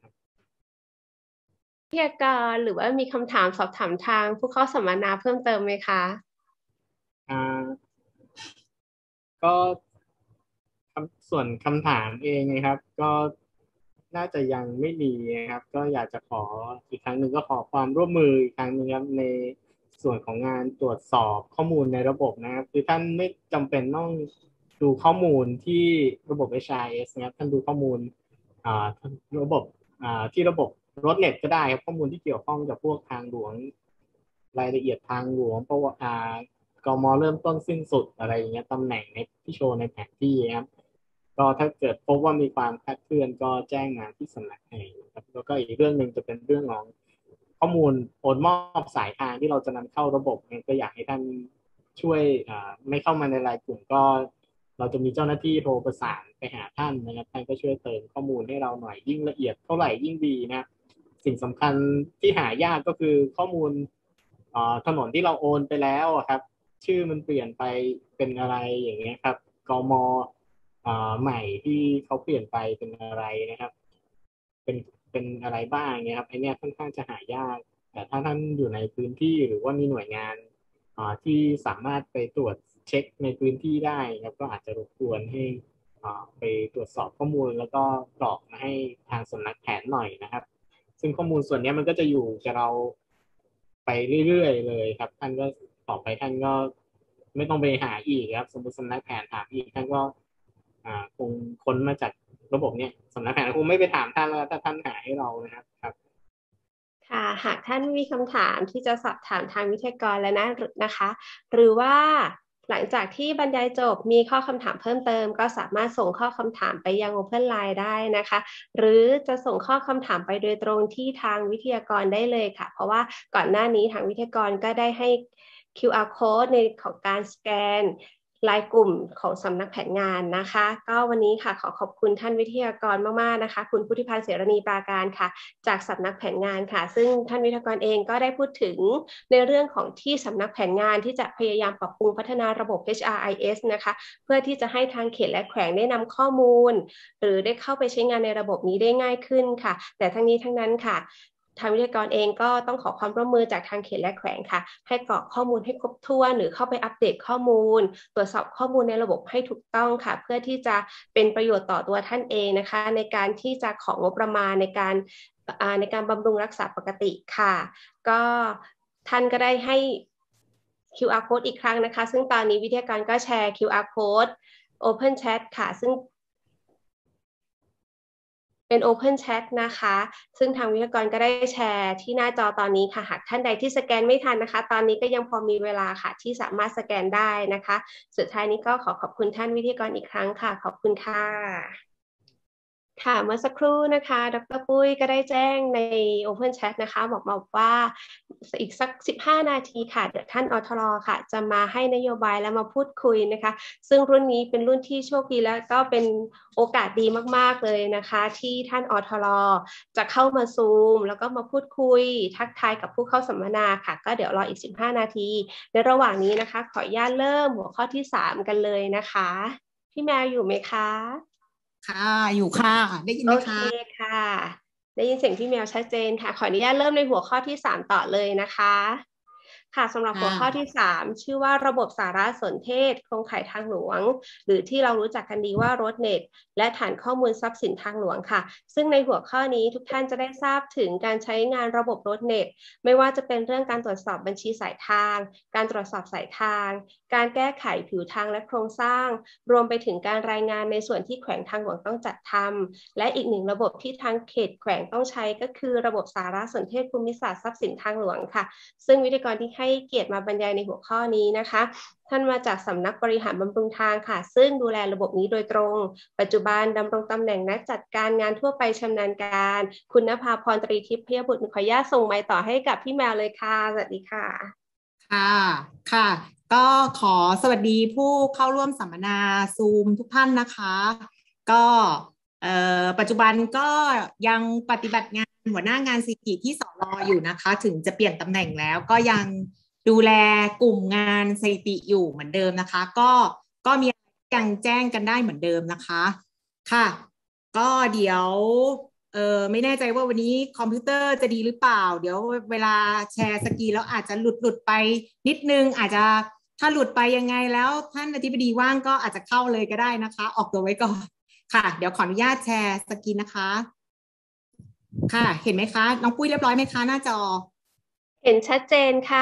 วิทยาการหรือว่ามีคำถามสอบถามทางผู้เข้าสัมมนาเพิ่มเติมไหมคะอ่าก็ส่วนคำถามเองนะครับก็น่าจะยังไม่มีนะครับก็อยากจะขออีกครั้งหนึ่งก็ขอความร่วมมืออีกครั้งหนึ่งครับในส่วนของงานตรวจสอบข้อมูลในระบบนะครับคือท่านไม่จำเป็นต้องดูข้อมูลที่ระบบ เอช อาร์ เอส นะครับท่านดูข้อมูลอ่าระบบอ่าที่ระบบรถเน็ตก็ได้ครับข้อมูลที่เกี่ยวข้องกับพวกทางหลวงรายละเอียดทางหลวงเพราะว่าอ่ากม.เริ่มต้นสิ้นสุดอะไรอย่างเงี้ยตำแหน่งในที่โชว์ในแผนที่ครับก็ถ้าเกิดพบว่ามีความคลาดเคลื่อนก็แจ้งงานที่สำนักงานครับแล้วก็อีกเรื่องหนึ่งจะเป็นเรื่องของข้อมูลโอนมอบสายทางที่เราจะนำเข้าระบบก็อยากให้ท่านช่วยไม่เข้ามาในรายกลุ่มก็เราจะมีเจ้าหน้าที่โทรประสานไปหาท่านนะครับท่านก็ช่วยเติมข้อมูลให้เราหน่อยยิ่งละเอียดเท่าไหร่ยิ่งดีนะสิ่งสำคัญที่หายากก็คือข้อมูลถนนที่เราโอนไปแล้วครับชื่อมันเปลี่ยนไปเป็นอะไรอย่างเงี้ยครับกม.ใหม่ที่เขาเปลี่ยนไปเป็นอะไรนะครับเป็นเป็นอะไรบ้างเนี่ยครับไอเนี้ยค่อนข้างจะหายากแต่ถ้าท่านอยู่ในพื้นที่หรือว่ามีหน่วยงานที่สามารถไปตรวจเช็คในพื้นที่ได้ครับก็อาจจะรบกวนให้ไปตรวจสอบข้อมูลแล้วก็กรอกมาให้ทางสำนักแผนหน่อยนะครับซึ่งข้อมูลส่วนนี้มันก็จะอยู่กับเราไปเรื่อยๆเลยครับท่านก็ต่อไปท่านก็ไม่ต้องไปหาอีกครับสมมติสำนักแผนถามอีกท่านก็คงค้นมาจากระบบเนี้ยสำนักแผนคงไม่ไปถามท่านแล้วถ้าท่านหาให้เรานะครับครับค่ะหากท่านมีคำถามที่จะสอบถามทางวิทยากรแล้วนะนะคะหรือว่าหลังจากที่บรรยายจบมีข้อคำถามเพิ่มเติมก็สามารถส่งข้อคำถามไปยัง Open ไลน์ ได้นะคะหรือจะส่งข้อคำถามไปโดยตรงที่ทางวิทยากรได้เลยค่ะเพราะว่าก่อนหน้านี้ทางวิทยากรก็ได้ให้ คิว อาร์ Code ในของการสแกนรายกลุ่มของสำนักแผนงานนะคะก็วันนี้ค่ะขอขอบคุณท่านวิทยากรมากๆนะคะคุณพุทธิพันธ์เสรณีปราการค่ะจากสำนักแผนงานค่ะซึ่งท่านวิทยากรเองก็ได้พูดถึงในเรื่องของที่สำนักแผนงานที่จะพยายามปรับปรุงพัฒนาระบบ เอช อาร์ ไอ เอส นะคะเพื่อที่จะให้ทางเขตและแขวงได้นำข้อมูลหรือได้เข้าไปใช้งานในระบบนี้ได้ง่ายขึ้นค่ะแต่ทั้งนี้ทั้งนั้นค่ะทางวิทยากรเองก็ต้องขอความร่วมมือจากทางเขตและแขวงค่ะให้กรอกข้อมูลให้ครบถ้วนหรือเข้าไปอัปเดตข้อมูลตรวจสอบข้อมูลในระบบให้ถูกต้องค่ะเพื่อที่จะเป็นประโยชน์ต่อตัวท่านเองนะคะในการที่จะของบประมาณในการในการบำรุงรักษาปกติค่ะก็ท่านก็ได้ให้ คิว อาร์ Code อีกครั้งนะคะซึ่งตอนนี้วิทยากรก็แชร์ คิว อาร์ Code Open Chat ค่ะซึ่งเป็น Open Chat นะคะซึ่งทางวิทยากรก็ได้แชร์ที่หน้าจอตอนนี้ค่ะหากท่านใดที่สแกนไม่ทันนะคะตอนนี้ก็ยังพอมีเวลาค่ะที่สามารถสแกนได้นะคะสุดท้ายนี้ก็ขอขอบคุณท่านวิทยากรอีกครั้งค่ะขอบคุณค่ะค่ะเมื่อสักครู่นะคะดร.ปุ้ยก็ได้แจ้งใน Open Chat นะคะบอกมาว่าอีกสักสิบห้านาทีค่ะเดี๋ยวท่านอทร.ค่ะจะมาให้นโยบายและมาพูดคุยนะคะซึ่งรุ่นนี้เป็นรุ่นที่โชคดีและก็เป็นโอกาสดีมากๆเลยนะคะที่ท่านอทร.จะเข้ามาซูมแล้วก็มาพูดคุยทักทายกับผู้เข้าสัมมนาค่ะก็เดี๋ยวรออีกสิบห้านาทีในระหว่างนี้นะคะขออนุญาตเริ่มหัวข้อที่สามกันเลยนะคะพี่แมวอยู่ไหมคะค่ะอยู่ค่ะได้ยินไหมคะโอเคค่ะได้ยินเสียงพี่แมวชัดเจนค่ะขออนุญาตเริ่มในหัวข้อที่สามต่อเลยนะคะค่ะสำหรับหัวข้อที่สามชื่อว่าระบบสารสนเทศโครงข่ายทางหลวงหรือที่เรารู้จักกันดีว่ารถเน็ตและฐานข้อมูลทรัพย์สินทางหลวงค่ะซึ่งในหัวข้อนี้ทุกท่านจะได้ทราบถึงการใช้งานระบบรถเน็ตไม่ว่าจะเป็นเรื่องการตรวจสอบบัญชีสายทางการตรวจสอบสายทางการแก้ไขผิวทางและโครงสร้างรวมไปถึงการรายงานในส่วนที่แขวงทางหลวงต้องจัดทำและอีกหนึ่งระบบที่ทางเขตแขวงต้องใช้ก็คือระบบสารสนเทศภูมิศาสตร์ทรัพย์สินทางหลวงค่ะซึ่งวิทยากรที่ให้เกียรติมาบรรยายในหัวข้อนี้นะคะท่านมาจากสำนักบริหารบำรุงทางค่ะซึ่งดูแลระบบนี้โดยตรงปัจจุบันดำรงตำแหน่งนักจัดการงานทั่วไปชำนาญการคุณณภาพรตรีทิพย์พยบุตรขออนุญาตส่งไมค์ต่อให้กับพี่แมวเลยค่ะสวัสดีค่ะค่ะค่ะก็ขอสวัสดีผู้เข้าร่วมสัมมนาซูมทุกท่านนะคะก็ปัจจุบันก็ยังปฏิบัติงานหัวหน้างานสถิติที่สรอยู่นะคะถึงจะเปลี่ยนตำแหน่งแล้วก็ยังดูแลกลุ่มงานสถิติอยู่เหมือนเดิมนะคะก็ก็มียังแจ้งกันได้เหมือนเดิมนะคะค่ะก็เดี๋ยวเออไม่แน่ใจว่าวันนี้คอมพิวเตอร์จะดีหรือเปล่าเดี๋ยวเวลาแชร์สกรีนแล้วอาจจะหลุดหลุดไปนิดนึงอาจจะถ้าหลุดไปยังไงแล้วท่านอธิบดีว่างก็อาจจะเข้าเลยก็ได้นะคะออกตัวไว้ก่อนค่ะเดี๋ยวขออนุญาตแชร์สกรีนนะคะค่ะเห็นไหมคะน้องปุ้ยเรียบร้อยไหมคะหน้าจอเห็นชัดเจนค่ะ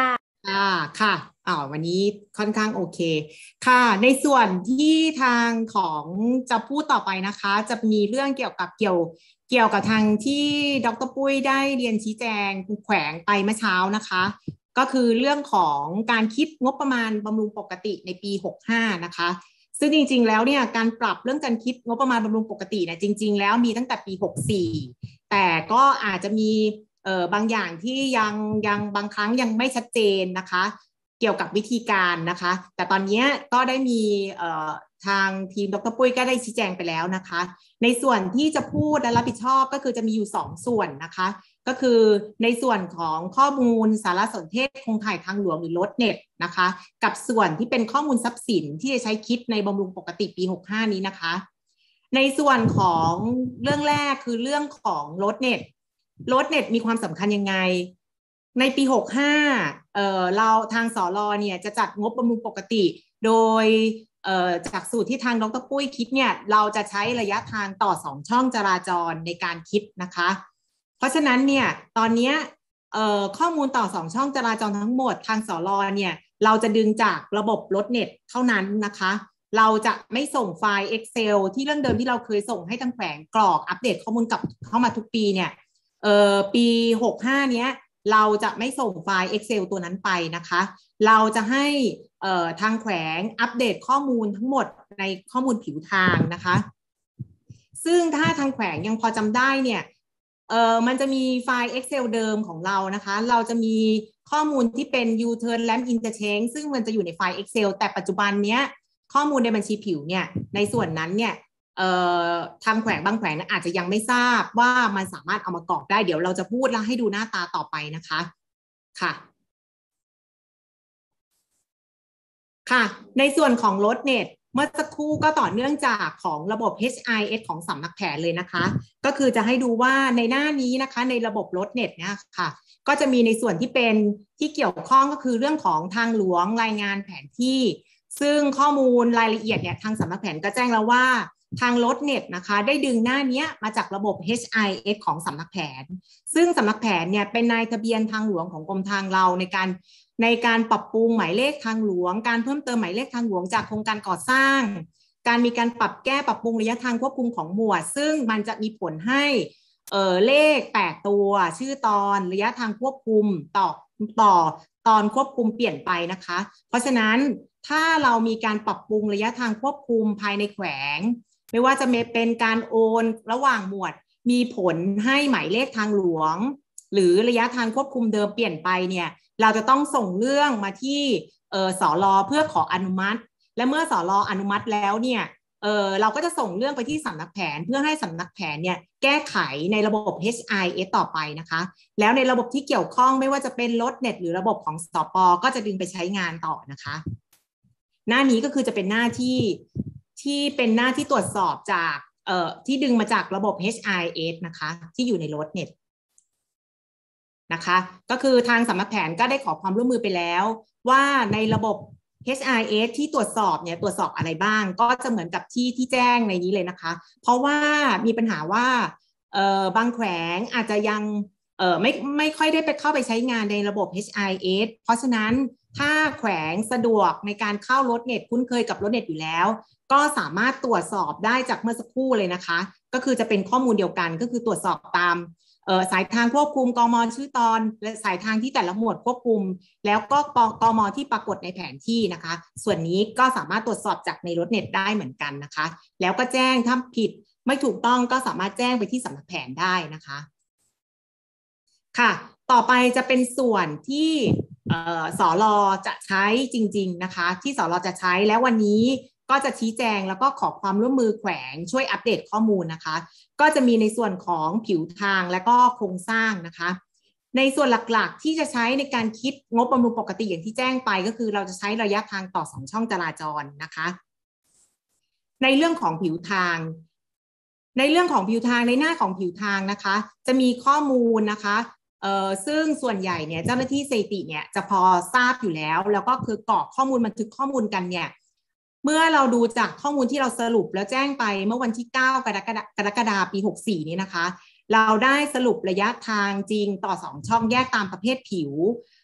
ค่ะค่ะอ่าวันนี้ค่อนข้างโอเคค่ะในส่วนที่ทางของจะพูดต่อไปนะคะ จะมีเรื่องเกี่ยวกับเกี่ยวเกี่ยวกับทางที่ดร.ปุ้ยได้เรียนชี้แจงแขวงไปเมื่อเช้านะคะก็คือเรื่องของการคิดงบประมาณบำรุงปกติในปีหกสิบห้านะคะซึ่งจริงๆแล้วเนี่ยการปรับเรื่องการคิดงบประมาณบำรุงปกติเนี่ยจริงๆแล้วมีตั้งแต่ปีหกสิบสี่แต่ก็อาจจะมีเอ่อบางอย่างที่ยังยังบางครั้งยังไม่ชัดเจนนะคะเกี่ยวกับวิธีการนะคะแต่ตอนนี้ก็ได้มีเอ่อทางทีมดร.ปุ้ยก็ได้ชี้แจงไปแล้วนะคะในส่วนที่จะพูดและรับผิดชอบก็คือจะมีอยู่สองส่วนนะคะก็คือในส่วนของข้อมูลสารสนเทศโครงข่ายทางหลวงหรือรถเน็ตนะคะกับส่วนที่เป็นข้อมูลทรัพย์สินที่จะใช้คิดในบำรุงปกติปีหกสิบห้านี้นะคะในส่วนของเรื่องแรกคือเรื่องของรถเน็ตรถเน็ตมีความสำคัญยังไงในปีหกสิบห้าเอ่อเราทางสรเนี่ยจะจัดงบบำรุงปกติโดยเอ่อจากสูตรที่ทางดร.ปุ้ยคิดเนี่ยเราจะใช้ระยะทางต่อสองช่องจราจรในการคิดนะคะเพราะฉะนั้นเนี่ยตอนนี้เอ่อข้อมูลต่อสองช่องจราจรทั้งหมดทางสรเนี่ยเราจะดึงจากระบบรถเน็ตเท่านั้นนะคะเราจะไม่ส่งไฟล์ Excel ที่เรื่องเดิมที่เราเคยส่งให้ทางแขวงกรอกอัปเดตข้อมูลกับเข้ามาทุกปีเนี่ยเอ่อปีหกสิบห้าเนี้ยเราจะไม่ส่งไฟล์ Excel ตัวนั้นไปนะคะเราจะให้เอ่อทางแขวงอัปเดตข้อมูลทั้งหมดในข้อมูลผิวทางนะคะซึ่งถ้าทางแขวงยังพอจำได้เนี่ยเอ่อมันจะมีไฟล์ Excel เดิมของเรานะคะเราจะมีข้อมูลที่เป็น U-turn lamp interchange ซึ่งมันจะอยู่ในไฟล์ Excel แต่ปัจจุบันเนี้ยข้อมูลในบัญชีผิวเนี่ยในส่วนนั้นเนี่ยเอ่อทางแขวงบางแขวงอาจจะยังไม่ทราบว่ามันสามารถเอามากรอกได้เดี๋ยวเราจะพูดแล้วให้ดูหน้าตาต่อไปนะคะค่ะค่ะในส่วนของรถเน็ตเมื่อสักครู่ก็ต่อเนื่องจากของระบบ เอช ไอ เอส ของสำนักแผนเลยนะคะก็คือจะให้ดูว่าในหน้านี้นะคะในระบบรถเน็ตเนี่ยค่ะก็จะมีในส่วนที่เป็นที่เกี่ยวข้องก็คือเรื่องของทางหลวงรายงานแผนที่ซึ่งข้อมูลรายละเอียดเนี่ยทางสำนักแผนก็แจ้งแล้วว่าทางรถเน็ตนะคะได้ดึงหน้านี้มาจากระบบ เอช ไอ เอส ของสำนักแผนซึ่งสำนักแผนเนี่ยเป็นนายทะเบียนทางหลวงของกรมทางเราในการในการปรับปรุงหมายเลขทางหลวงการเพิ่มเติมหมายเลขทางหลวงจากโครงการก่อสร้างการมีการปรับแก้ปรับปรุงระยะทางควบคุมของหมวดซึ่งมันจะมีผลให้เอ่อเลขแปดตัวชื่อตอนระยะทางควบคุมต่อต่อตอนควบคุมเปลี่ยนไปนะคะเพราะฉะนั้นถ้าเรามีการปรับปรุงระยะทางควบคุมภายในแขวงไม่ว่าจะเป็นการโอนระหว่างหมวดมีผลให้หมายเลขทางหลวงหรือระยะทางควบคุมเดิมเปลี่ยนไปเนี่ยเราจะต้องส่งเรื่องมาที่เอ่อสรเพื่อขออนุมัติและเมื่อสรอนุมัติแล้วเนี่ยเออเราก็จะส่งเรื่องไปที่สำนักแผนเพื่อให้สำนักแผนเนี่ยแก้ไขในระบบ เอช ไอ เอส ต่อไปนะคะแล้วในระบบที่เกี่ยวข้องไม่ว่าจะเป็นรถเน็ตหรือระบบของสป.ก็จะดึงไปใช้งานต่อนะคะหน้านี้ก็คือจะเป็นหน้าที่ที่เป็นหน้าที่ตรวจสอบจากเอ่อที่ดึงมาจากระบบ เอช ไอ เอส นะคะที่อยู่ในรถเน็ตนะคะก็คือทางสำนักแผนก็ได้ขอความร่วมมือไปแล้วว่าในระบบ เอช ไอ เอส ที่ตรวจสอบเนี่ยตรวจสอบอะไรบ้างก็จะเหมือนกับที่ที่แจ้งในนี้เลยนะคะเพราะว่ามีปัญหาว่าเอ่อบางแขวงอาจจะยังเอ่อไม่ไม่ค่อยได้ไปเข้าไปใช้งานในระบบ เอช ไอ เอส เพราะฉะนั้นถ้าแขวงสะดวกในการเข้ารถเน็ตคุ้นเคยกับรถเน็ตอยู่แล้วก็สามารถตรวจสอบได้จากเมื่อสักครู่เลยนะคะก็คือจะเป็นข้อมูลเดียวกันก็คือตรวจสอบตามเอ่อสายทางควบคุมกม.ชื่อตอนและสายทางที่แต่ละหมวดควบคุมแล้วก็กม.ที่ปรากฏในแผนที่นะคะส่วนนี้ก็สามารถตรวจสอบจากในรถเน็ตได้เหมือนกันนะคะแล้วก็แจ้งถ้าผิดไม่ถูกต้องก็สามารถแจ้งไปที่สำนักแผนได้นะคะค่ะต่อไปจะเป็นส่วนที่เอ่อสรจะใช้จริงๆนะคะที่สรจะใช้แล้ววันนี้ก็จะชี้แจงแล้วก็ขอความร่วมมือแขวงช่วยอัปเดตข้อมูลนะคะก็จะมีในส่วนของผิวทางและก็โครงสร้างนะคะในส่วนหลักๆที่จะใช้ในการคิดงบบำรุงปกติอย่างที่แจ้งไปก็คือเราจะใช้ระยะทางต่อสองช่องจราจรนะคะในเรื่องของผิวทางในเรื่องของผิวทางในหน้าของผิวทางนะคะจะมีข้อมูลนะคะเอ่อซึ่งส่วนใหญ่เนี่ยเจ้าหน้าที่สถิติเนี่ยจะพอทราบอยู่แล้วแล้วก็คือกรอกข้อมูลบันทึกข้อมูลกันเนี่ยเมื่อเราดูจากข้อมูลที่เราสรุปแล้วแจ้งไปเมื่อวันที่เก้ากรกฎาคมปีหกสิบสี่นี้นะคะเราได้สรุประยะทางจริงต่อสองช่องแยกตามประเภทผิว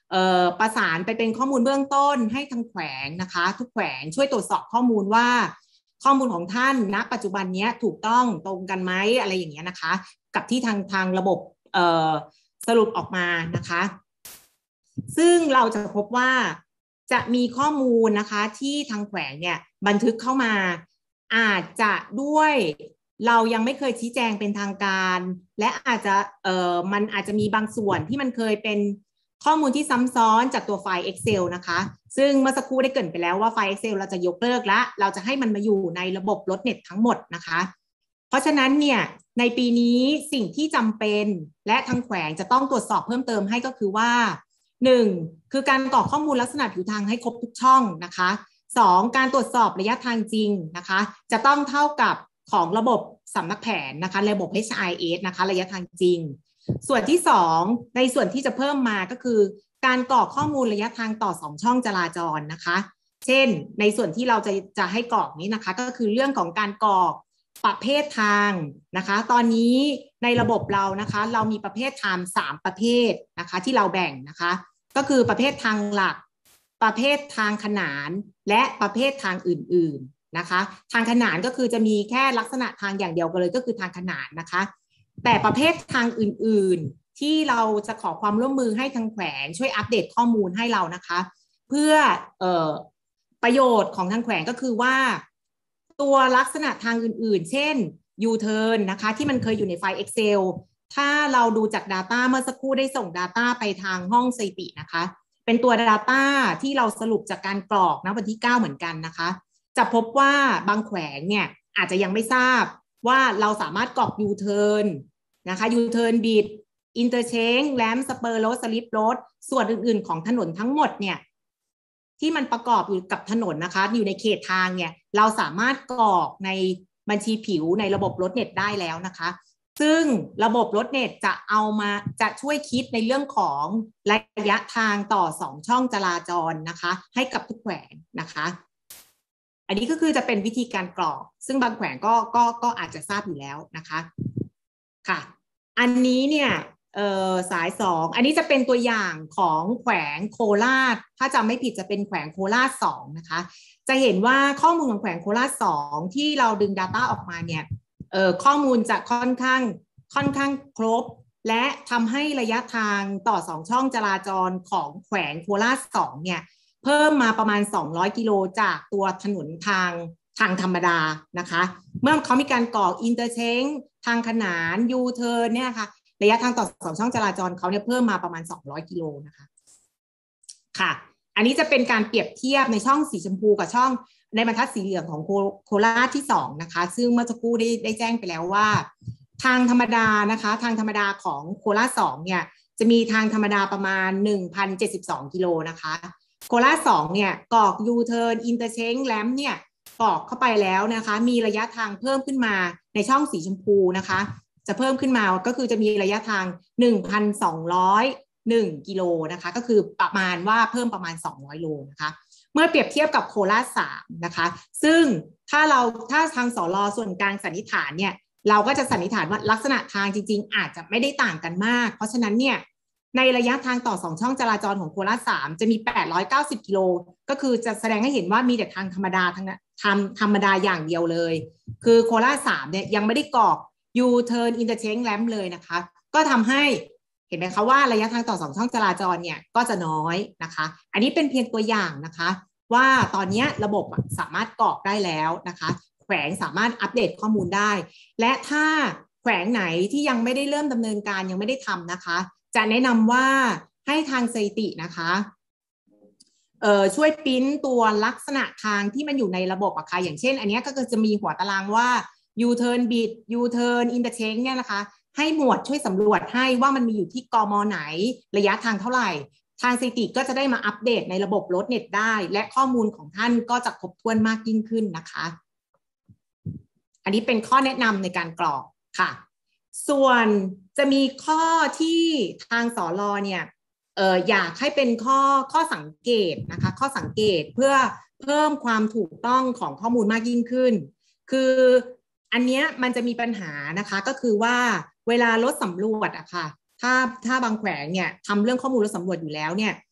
เอ่อประสานไปเป็นข้อมูลเบื้องต้นให้ทางแขวงนะคะทุกแขวงช่วยตรวจสอบข้อมูลว่าข้อมูลของท่านณปัจจุบันนี้ถูกต้องตรงกันไหมอะไรอย่างเงี้ยนะคะกับที่ทางทางระบบเอ่อสรุปออกมานะคะซึ่งเราจะพบว่าจะมีข้อมูลนะคะที่ทางแขวงเนี่ยบันทึกเข้ามาอาจจะด้วยเรายังไม่เคยชี้แจงเป็นทางการและอาจจะเอ่อมันอาจจะมีบางส่วนที่มันเคยเป็นข้อมูลที่ซ้ำซ้อนจากตัวไฟล์ Excel นะคะซึ่งเมื่อสักครู่ได้เกริ่นไปแล้วว่าไฟล์ Excel เราจะยกเลิกและเราจะให้มันมาอยู่ในระบบรถเน็ตทั้งหมดนะคะเพราะฉะนั้นเนี่ยในปีนี้สิ่งที่จำเป็นและทางแขวงจะต้องตรวจสอบเพิ่มเติมให้ก็คือว่าหนึ่งคือการกรอกข้อมูลลักษณะผิวทางให้ครบทุกช่องนะคะสองการตรวจสอบระยะทางจริงนะคะจะต้องเท่ากับของระบบสำนักแผนนะคะระบบ เอช ไอ เอส นะคะระยะทางจริงส่วนที่สองในส่วนที่จะเพิ่มมาก็คือการกรอกข้อมูลระยะทางต่อสองช่องจราจรนะคะเช่นในส่วนที่เราจะจะให้กรอกนี้นะคะก็คือเรื่องของการกรอกประเภททางนะคะตอนนี้ในระบบเรานะคะเรามีประเภททางสามประเภทนะคะที่เราแบ่งนะคะก็คือประเภททางหลักประเภททางขนานและประเภททางอื่นๆนะคะทางขนานก็คือจะมีแค่ลักษณะทางอย่างเดียวกันเลยก็คือทางขนานนะคะแต่ประเภททางอื่นๆที่เราจะขอความร่วมมือให้ทางแขวงช่วยอัปเดตข้อมูลให้เรานะคะเพื่อเอ่อประโยชน์ของทางแขวงก็คือว่าตัวลักษณะทางอื่นๆเช่น U-turn นะคะที่มันเคยอยู่ในไฟล์ Excel ถ้าเราดูจาก Data เมื่อสักครู่ได้ส่ง Data ไปทางห้องสถิตินะคะเป็นตัว Data ที่เราสรุปจากการกรอกณวันที่เก้าเหมือนกันนะคะจะพบว่าบางแขวงเนี่ยอาจจะยังไม่ทราบว่าเราสามารถกรอก U-turn นะคะ U-turn bit interchange ramp spur road slip road ส่วนอื่นๆของถนนทั้งหมดเนี่ยที่มันประกอบอยู่กับถนนนะคะอยู่ในเขตทางเนี่ยเราสามารถกรอกในบัญชีผิวในระบบรถเน็ตได้แล้วนะคะซึ่งระบบรถเน็ตจะเอามาจะช่วยคิดในเรื่องของระยะทางต่อสองช่องจราจรนะคะให้กับทุกแขวงนะคะอันนี้ก็คือจะเป็นวิธีการกรอกซึ่งบางแขวงก็ก็ก็อาจจะทราบอยู่แล้วนะคะค่ะอันนี้เนี่ยเอ่อสายสองอันนี้จะเป็นตัวอย่างของแขวงโคราชถ้าจำไม่ผิดจะเป็นแขวงโคราชสองนะคะจะเห็นว่าข้อมูลของแขวงโคราชสองที่เราดึง Data ออกมาเนี่ยเอ่อข้อมูลจะค่อนข้างค่อนข้างครบและทำให้ระยะทางต่อสองช่องจราจรของแขวงโคราชสองเนี่ยเพิ่มมาประมาณสองร้อยกิโลจากตัวถนนทางทางธรรมดานะคะเมื่อเขามีการก่ออินเตอร์เชนจ์ทางขนาน U-turn เนี่ยค่ะระยะทางต่อสองช่องจราจรเขาเนี่ยเพิ่มมาประมาณสองร้อยกิโลนะคะค่ะอันนี้จะเป็นการเปรียบเทียบในช่องสีชมพูกับช่องในบรรทัดสีเหลืองของโคราชที่สองนะคะซึ่งเมื่อสักครู่ได้ได้แจ้งไปแล้วว่าทางธรรมดานะคะทางธรรมดาของโคราชสองเนี่ยจะมีทางธรรมดาประมาณ หนึ่งพันเจ็ดสิบสอง กิโลนะคะโคราชสองเนี่ยกรอก U-turn interchange ramp เนี่ยกรอกเข้าไปแล้วนะคะมีระยะทางเพิ่มขึ้นมาในช่องสีชมพูนะคะจะเพิ่มขึ้นมาก็คือจะมีระยะทาง หนึ่งพันสองร้อยเอ็ด กิโลนะคะก็คือประมาณว่าเพิ่มประมาณสองร้อยโลนะคะเมื่อเปรียบเทียบกับโคราชสามนะคะซึ่งถ้าเราถ้าทางสรส่วนกลางสันนิษฐานเนี่ยเราก็จะสันนิษฐานว่าลักษณะทางจริงๆอาจจะไม่ได้ต่างกันมากเพราะฉะนั้นเนี่ยในระยะทางต่อสองช่องจราจรของโคราชสามจะมีแปดร้อยเก้าสิบกิโลก็คือจะแสดงให้เห็นว่ามีแต่ทางธรรมดาทางทำธรรมดาอย่างเดียวเลยคือโคราชสามเนี่ยยังไม่ได้กรอก U-turn interchange ramp เลยนะคะก็ทำให้เห็นไหมคะว่าระยะทางต่อสองช่องจราจรเนี่ยก็จะน้อยนะคะอันนี้เป็นเพียงตัวอย่างนะคะว่าตอนนี้ระบบสามารถกรอกได้แล้วนะคะแขวงสามารถอัปเดตข้อมูลได้และถ้าแขวงไหนที่ยังไม่ได้เริ่มดำเนินการยังไม่ได้ทำนะคะจะแนะนำว่าให้ทางสถิตินะคะเอ่อช่วยปริ้นตัวลักษณะทางที่มันอยู่ในระบบอะค่ะอย่างเช่นอันนี้ก็คือจะมีหัวตารางว่า U-turn bit U-turn interchange เนี่ยนะคะให้หมวดช่วยสำรวจให้ว่ามันมีอยู่ที่กม.ไหนระยะทางเท่าไหร่ทางสถิติก็จะได้มาอัปเดตในระบบรถเน็ตได้และข้อมูลของท่านก็จะครบถ้วนมากยิ่งขึ้นนะคะอันนี้เป็นข้อแนะนำในการกรอกค่ะส่วนจะมีข้อที่ทางสรเนี่ยเอ่ออยากให้เป็นข้อข้อสังเกตนะคะข้อสังเกตเพื่อเพิ่มความถูกต้องของข้อมูลมากยิ่งขึ้นคืออันเนี้ยมันจะมีปัญหานะคะก็คือว่าเวลารถสำรวจอะค่ะถ้าถ้าบางแขวงเนี่ยทำเรื่องข้อมูลรถสำรวจอยู่แล้วเนี่ย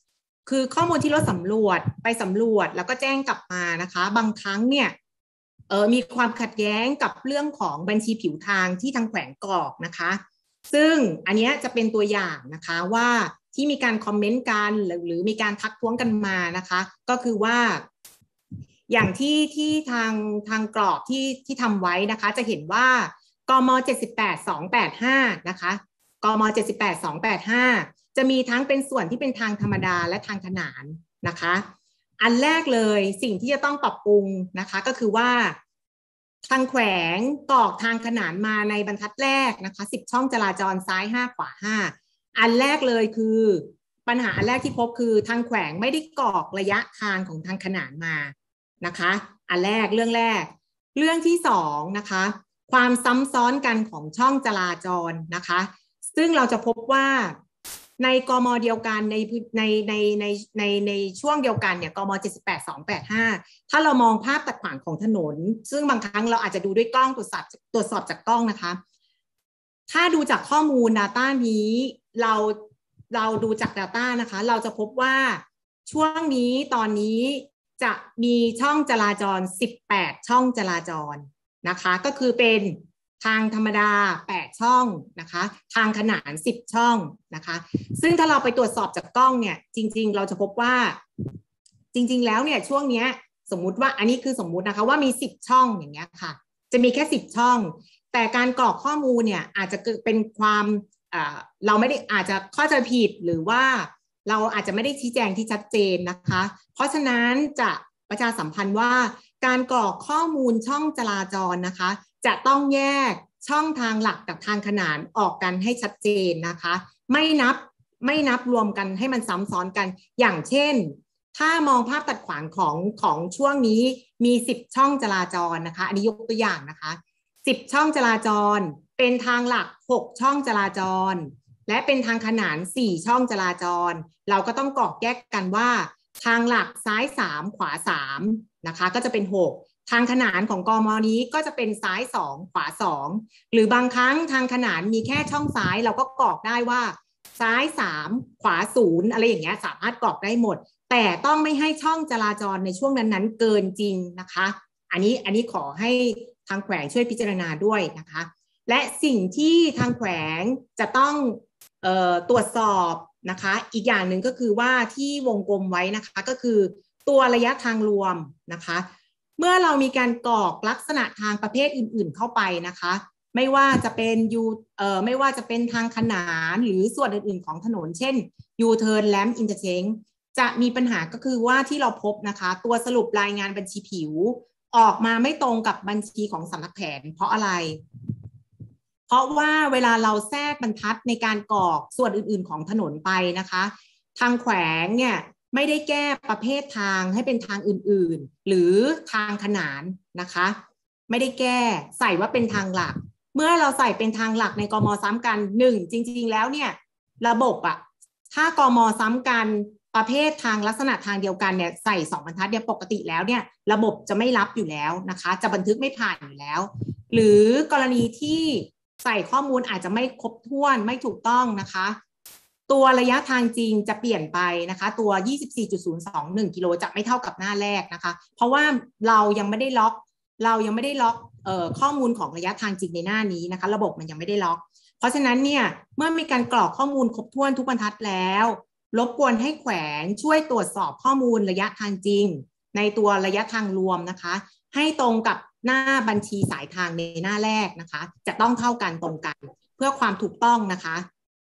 คือข้อมูลที่เราสำรวจไปสำรวจแล้วก็แจ้งกลับมานะคะบางครั้งเนี่ยเออมีความขัดแย้งกับเรื่องของบัญชีผิวทางที่ทางแขวงกรอกนะคะซึ่งอันนี้จะเป็นตัวอย่างนะคะว่าที่มีการคอมเมนต์กันหรือหรือมีการทักท้วงกันมานะคะก็คือว่าอย่างที่ที่ทางทางกรอบที่ที่ทำไว้นะคะจะเห็นว่ากมเจ็ดสิบแปด สองแปดห้านะคะกมเจ็ดสิบแปด สองแปดห้าจะมีทั้งเป็นส่วนที่เป็นทางธรรมดาและทางขนานนะคะอันแรกเลยสิ่งที่จะต้องปรับปรุงนะคะก็คือว่าทางแขวงกรอกทางขนานมาในบรรทัดแรกนะคะสิบช่องจราจรซ้ายห้าขวาห้าอันแรกเลยคือปัญหาอันแรกที่พบคือทางแขวงไม่ได้กรอกระยะทางของทางขนานมานะคะอันแรกเรื่องแรกเรื่องที่สองนะคะความซ้ำซ้อนกันของช่องจราจรนะคะซึ่งเราจะพบว่าในกมเดียวกันในในในในในในช่วงเดียวกันเนี่ยกมเจ็ดสิบแปด สองแปดห้าถ้าเรามองภาพตัดขวางของถนนซึ่งบางครั้งเราอาจจะดูด้วยกล้องตรวจสอบตรวจสอบจากกล้องนะคะถ้าดูจากข้อมูล Data นี้เราเราดูจาก Data นะคะเราจะพบว่าช่วงนี้ตอนนี้จะมีช่องจราจรสิบแปดช่องจราจรนะคะก็คือเป็นทางธรรมดาแปดช่องนะคะทางขนานสิบช่องนะคะซึ่งถ้าเราไปตรวจสอบจากกล้องเนี่ยจริงๆเราจะพบว่าจริงๆแล้วเนี่ยช่วงเนี้ยสมมุติว่าอันนี้คือสมมุตินะคะว่ามีสิบช่องอย่างเงี้ยค่ะจะมีแค่สิบช่องแต่การกรอกข้อมูลเนี่ยอาจจะเกิดเป็นความอ่าเราไม่ได้อาจจะเข้าใจผิดหรือว่าเราอาจจะไม่ได้ชี้แจงที่ชัดเจนนะคะเพราะฉะนั้นจะประชาสัมพันธ์ว่าการกรอกข้อมูลช่องจราจรนะคะจะต้องแยกช่องทางหลักกับทางขนานออกกันให้ชัดเจนนะคะไม่นับไม่นับรวมกันให้มันซ้ำซ้อนกันอย่างเช่นถ้ามองภาพตัดขวางของของช่วงนี้มีสิบช่องจราจรนะคะอันนี้ยกตัวอย่างนะคะสิบช่องจราจรเป็นทางหลักหกช่องจราจรและเป็นทางขนานสี่ช่องจราจรเราก็ต้องกรอกแยกกันว่าทางหลักซ้ายสามขวาสามนะคะก็จะเป็นหกทางขนานของกม.นี้ก็จะเป็นซ้ายสองขวาสองหรือบางครั้งทางขนานมีแค่ช่องซ้ายเราก็กรอกได้ว่าซ้ายสามขวาศูนย์อะไรอย่างเงี้ยสามารถกรอกได้หมดแต่ต้องไม่ให้ช่องจราจรในช่วงนั้นๆเกินจริงนะคะอันนี้อันนี้ขอให้ทางแขวงช่วยพิจารณาด้วยนะคะและสิ่งที่ทางแขวงจะต้องเอ่อตรวจสอบนะคะอีกอย่างหนึ่งก็คือว่าที่วงกลมไว้นะคะก็คือตัวระยะทางรวมนะคะเมื่อเรามีการกรอกลักษณะทางประเภทอื่นๆเข้าไปนะคะไม่ว่าจะเป็นยูเอ่อไม่ว่าจะเป็นทางขนานหรือส่วนอื่นๆของถนนเช่น U-turn lamp interchange จะมีปัญหาก็คือว่าที่เราพบนะคะตัวสรุปรายงานบัญชีผิวออกมาไม่ตรงกับบัญชีของสำนักแผนเพราะอะไรเพราะว่าเวลาเราแทรกบรรทัดในการกรอกส่วนอื่นๆของถนนไปนะคะทางแขวงเนี่ยไม่ได้แก้ประเภททางให้เป็นทางอื่นๆหรือทางขนานนะคะไม่ได้แก้ใส่ว่าเป็นทางหลักเมื่อเราใส่เป็นทางหลักในกม.ซ้ำกันหนึ่งจริงๆแล้วเนี่ยระบบอะถ้ากม.ซ้ำกันประเภททางลักษณะทางเดียวกันเนี่ยใส่สองบรรทัดเนี่ยปกติแล้วเนี่ยระบบจะไม่รับอยู่แล้วนะคะจะบันทึกไม่ผ่านอยู่แล้วหรือกรณีที่ใส่ข้อมูลอาจจะไม่ครบถ้วนไม่ถูกต้องนะคะตัวระยะทางจริงจะเปลี่ยนไปนะคะตัว ยี่สิบสี่จุดศูนย์สองหนึ่ง กิโลจะไม่เท่ากับหน้าแรกนะคะเพราะว่าเรายังไม่ได้ล็อกเรายังไม่ได้ล็อกเอ่อข้อมูลของระยะทางจริงในหน้านี้นะคะระบบมันยังไม่ได้ล็อกเพราะฉะนั้นเนี่ยเมื่อมีการกรอกข้อมูลครบถ้วนทุกบรรทัดแล้วรบกวนให้แขวงช่วยตรวจสอบข้อมูลระยะทางจริงในตัวระยะทางรวมนะคะให้ตรงกับหน้าบัญชีสายทางในหน้าแรกนะคะจะต้องเท่ากันตรงกันเพื่อความถูกต้องนะคะ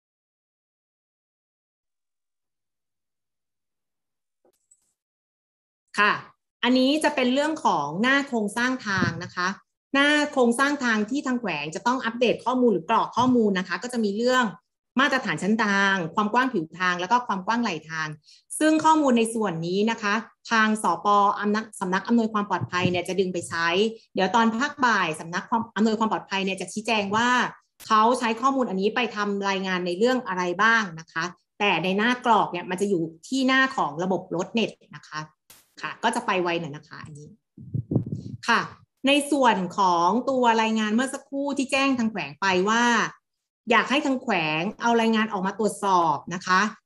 ค่ะอันนี้จะเป็นเรื่องของหน้าโครงสร้างทางนะคะหน้าโครงสร้างทางที่ทางแขวงจะต้องอัปเดตข้อมูลหรือกรอกข้อมูลนะคะก็จะมีเรื่องมาตรฐานชั้นทางความกว้างผิวทางแล้วก็ความกว้างไหล่ทางซึ่งข้อมูลในส่วนนี้นะคะทางสป.อำนักสำนักอำนวยความปลอดภัยเนี่ยจะดึงไปใช้เดี๋ยวตอนภาคบ่ายสำนักอำนวยความปลอดภัยเนี่ยจะชี้แจงว่าเขาใช้ข้อมูลอันนี้ไปทำรายงานในเรื่องอะไรบ้างนะคะแต่ในหน้ากรอกเนี่ยมันจะอยู่ที่หน้าของระบบรถเน็ตนะคะค่ะก็จะไปไวหน่อยนะคะอันนี้ค่ะในส่วนของตัวรายงานเมื่อสักครู่ที่แจ้งทางแขวงไปว่าอยากให้ทางแขวงเอารายงานออกมาตรวจสอบนะคะ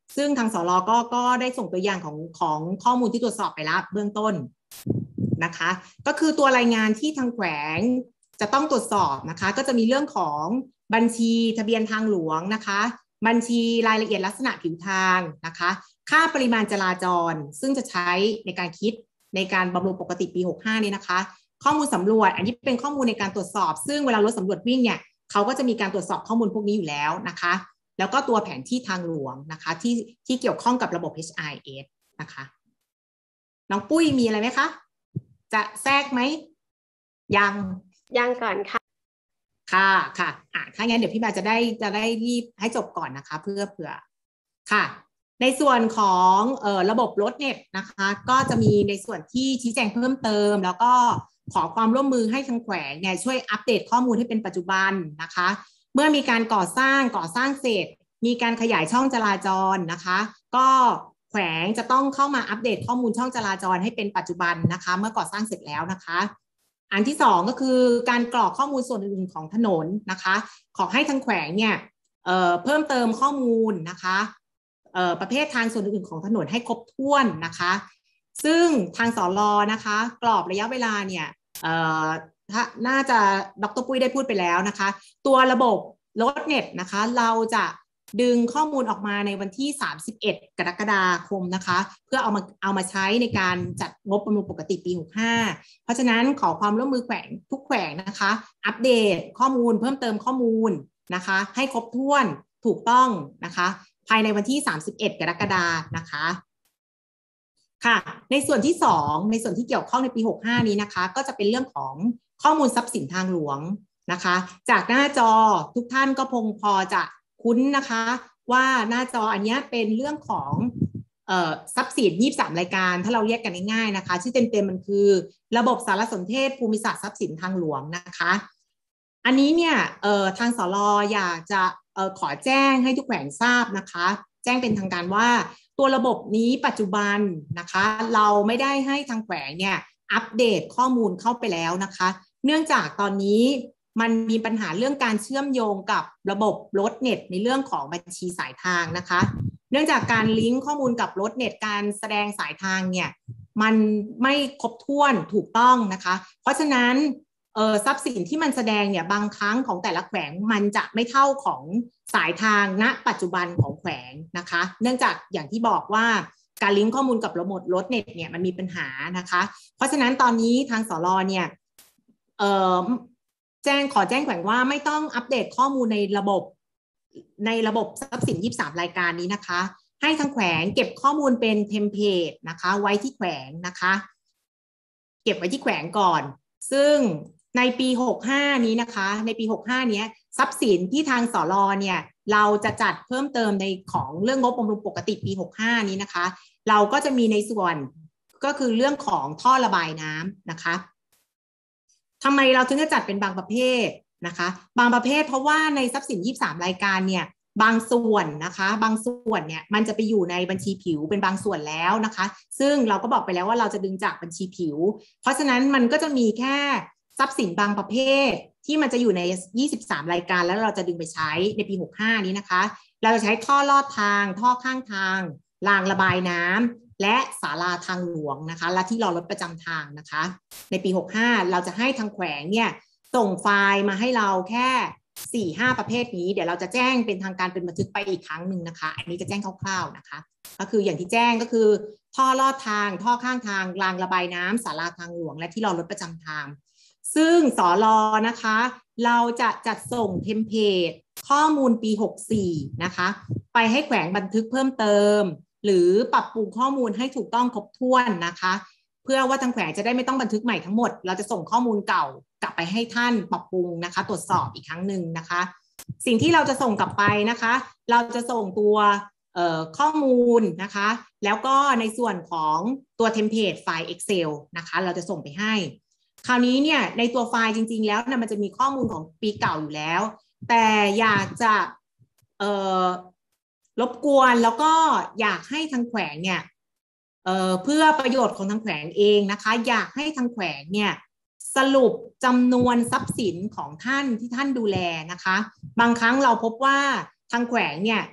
ซึ่งทางสรก็ก็ได้ส่งตัวอย่างของของข้อมูลที่ตรวจสอบไปแล้วเบื้องต้นนะคะก็คือตัวรายงานที่ทางแขวงจะต้องตรวจสอบนะคะก็จะมีเรื่องของบัญชีทะเบียนทางหลวงนะคะบัญชีรายละเอียดลักษณะผิวทางนะคะค่าปริมาณจราจรซึ่งจะใช้ในการคิดในการบำรุงปกติปีหกสิบห้านี้นะคะข้อมูลสำรวจอันนี้เป็นข้อมูลในการตรวจสอบซึ่งเวลารถสำรวจวิ่งเนี่ยเขาก็จะมีการตรวจสอบข้อมูลพวกนี้อยู่แล้วนะคะแล้วก็ตัวแผนที่ทางหลวงนะคะที่ที่เกี่ยวข้องกับระบบ เอช ไอ เอส นะคะน้องปุ้ยมีอะไรไหมคะจะแทรกไหมยังยังก่อนค่ะค่ะค่ะอ่ะถ้างั้นเดี๋ยวพี่บาจะได้จะได้รีบให้จบก่อนนะคะเพื่อเผื่อค่ะในส่วนของเอ่อระบบรถเน็ตนะคะก็จะมีในส่วนที่ชี้แจงเพิ่มเติมแล้วก็ขอความร่วมมือให้ทางแขวงเนี่ยช่วยอัปเดตข้อมูลให้เป็นปัจจุบันนะคะเมื่อมีการก่อสร้างก่อสร้างเสร็จมีการขยายช่องจราจรนะคะก็แขวงจะต้องเข้ามาอัปเดตข้อมูลช่องจราจรให้เป็นปัจจุบันนะคะเมื่อก่อสร้างเสร็จแล้วนะคะอันที่สองก็คือการกรอกข้อมูลส่วนอื่นๆของถนนนะคะขอให้ทางแขวงเนี่ยเอ่อเพิ่มเติมข้อมูลนะคะเอ่อประเภททางส่วนอื่นๆของถนนให้ครบถ้วนนะคะซึ่งทางสรนะคะกรอบระยะเวลาเนี่ยเอ่อถ้าน่าจะดร.ปุ้ยได้พูดไปแล้วนะคะตัวระบบรถเน็ตนะคะเราจะดึงข้อมูลออกมาในวันที่สามสิบเอ็ดกรกฎาคมนะคะเพื่อเอามาเอามาใช้ในการจัดงบบำรุงปกติปีหกสิบห้าเพราะฉะนั้นขอความร่วมมือแขวงทุกแขวงนะคะอัปเดตข้อมูลเพิ่มเติมข้อมูลนะคะให้ครบถ้วนถูกต้องนะคะภายในวันที่สามสิบเอ็ดกรกฎาคมนะคะค่ะในส่วนที่สองในส่วนที่เกี่ยวข้องในปีหกสิบห้านี้นะคะก็จะเป็นเรื่องของข้อมูลทรัพย์สินทางหลวงนะคะจากหน้าจอทุกท่านก็คงพอจะคุ้นนะคะว่าหน้าจออันนี้เป็นเรื่องของเอ่อทรัพย์สินยี่สิบสามรายการถ้าเราเรียกกันง่ายๆนะคะชื่อเต็มๆมันคือระบบสารสนเทศภูมิศาสตร์ทรัพย์สินทางหลวงนะคะอันนี้เนี่ยเอ่อทางสรอยากจะเอ่อขอแจ้งให้ทุกแขวงทราบนะคะแจ้งเป็นทางการว่าตัวระบบนี้ปัจจุบันนะคะเราไม่ได้ให้ทางแขวงเนี่ยอัปเดตข้อมูลเข้าไปแล้วนะคะเนื่องจากตอนนี้มันมีปัญหาเรื่องการเชื่อมโยงกับระบบรถเน็ตในเรื่องของบัญชีสายทางนะคะเนื่องจากการลิงก์ข้อมูลกับรถเน็ตการแสดงสายทางเนี่ยมันไม่ครบถ้วนถูกต้องนะคะเพราะฉะนั้นเอ่อทรัพย์สินที่มันแสดงเนี่ยบางครั้งของแต่ละแขวงมันจะไม่เท่าของสายทางณปัจจุบันของแขวงนะคะเนื่องจากอย่างที่บอกว่าการลิงก์ข้อมูลกับระบบรถเน็ตเนี่ยมันมีปัญหานะคะเพราะฉะนั้นตอนนี้ทางสรเนี่ยเอ่อแจ้งขอแจ้งแขวงว่าไม่ต้องอัปเดตข้อมูลในระบบในระบบทรัพย์สินยี่สิบสามรายการนี้นะคะให้ทางแขวงเก็บข้อมูลเป็นเทมเพลตนะคะไว้ที่แขวงนะคะเก็บไว้ที่แขวงก่อนซึ่งในปีหกสิบห้านี้นะคะในปีหกสิบห้านี้ทรัพย์สินที่ทางสรเนี่ยเราจะจัดเพิ่มเติมในของเรื่องงบบำรุงปกติปีหกสิบห้านี้นะคะเราก็จะมีในส่วนก็คือเรื่องของท่อระบายน้ำนะคะทำไมเราถึงจะจัดเป็นบางประเภทนะคะบางประเภทเพราะว่าในทรัพย์สินยี่สิบสามรายการเนี่ยบางส่วนนะคะบางส่วนเนี่ยมันจะไปอยู่ในบัญชีผิวเป็นบางส่วนแล้วนะคะซึ่งเราก็บอกไปแล้วว่าเราจะดึงจากบัญชีผิวเพราะฉะนั้นมันก็จะมีแค่ทรัพย์สินบางประเภทที่มันจะอยู่ในยี่สิบสามรายการแล้วเราจะดึงไปใช้ในปีหกสิบห้านี้นะคะเราจะใช้ท่อลอดทางท่อข้างทางรางระบายน้ำและศาลาทางหลวงนะคะและที่รอรถประจำทางนะคะในปีหกสิบห้าเราจะให้ทางแขวงเนี่ยส่งไฟล์มาให้เราแค่ สี่ห้า ประเภทนี้เดี๋ยวเราจะแจ้งเป็นทางการเป็นบันทึกไปอีกครั้งหนึ่งนะคะอันนี้จะแจ้งคร่าวๆนะคะก็คืออย่างที่แจ้งก็คือท่อลอดทางท่อข้างทางรางระบายน้ำศาลาทางหลวงและที่รอรถประจำทางซึ่งสรนะคะเราจะจัดส่งเทมเพลตข้อมูลปีหกสิบสี่นะคะไปให้แขวงบันทึกเพิ่มเติมหรือปรับปรุงข้อมูลให้ถูกต้องครบถ้วนนะคะเพื่อว่าทางแขวงจะได้ไม่ต้องบันทึกใหม่ทั้งหมดเราจะส่งข้อมูลเก่ากลับไปให้ท่านปรับปรุงนะคะตรวจสอบอีกครั้งหนึ่งนะคะสิ่งที่เราจะส่งกลับไปนะคะเราจะส่งตัวเอ่อข้อมูลนะคะแล้วก็ในส่วนของตัวเทมเพลตไฟล์ Excel นะคะเราจะส่งไปให้คราวนี้เนี่ยในตัวไฟล์จริงๆแล้วนะมันจะมีข้อมูลของปีเก่าอยู่แล้วแต่อยากจะเอ่อรบกวนแล้วก็อยากให้ทางแขวงเนี่ยเอ่อเพื่อประโยชน์ของทางแขวงเองนะคะอยากให้ทางแขวงเนี่ยสรุปจำนวนทรัพย์สินของท่านที่ท่านดูแลนะคะบางครั้งเราพบว่าทางแขวงเนี่ย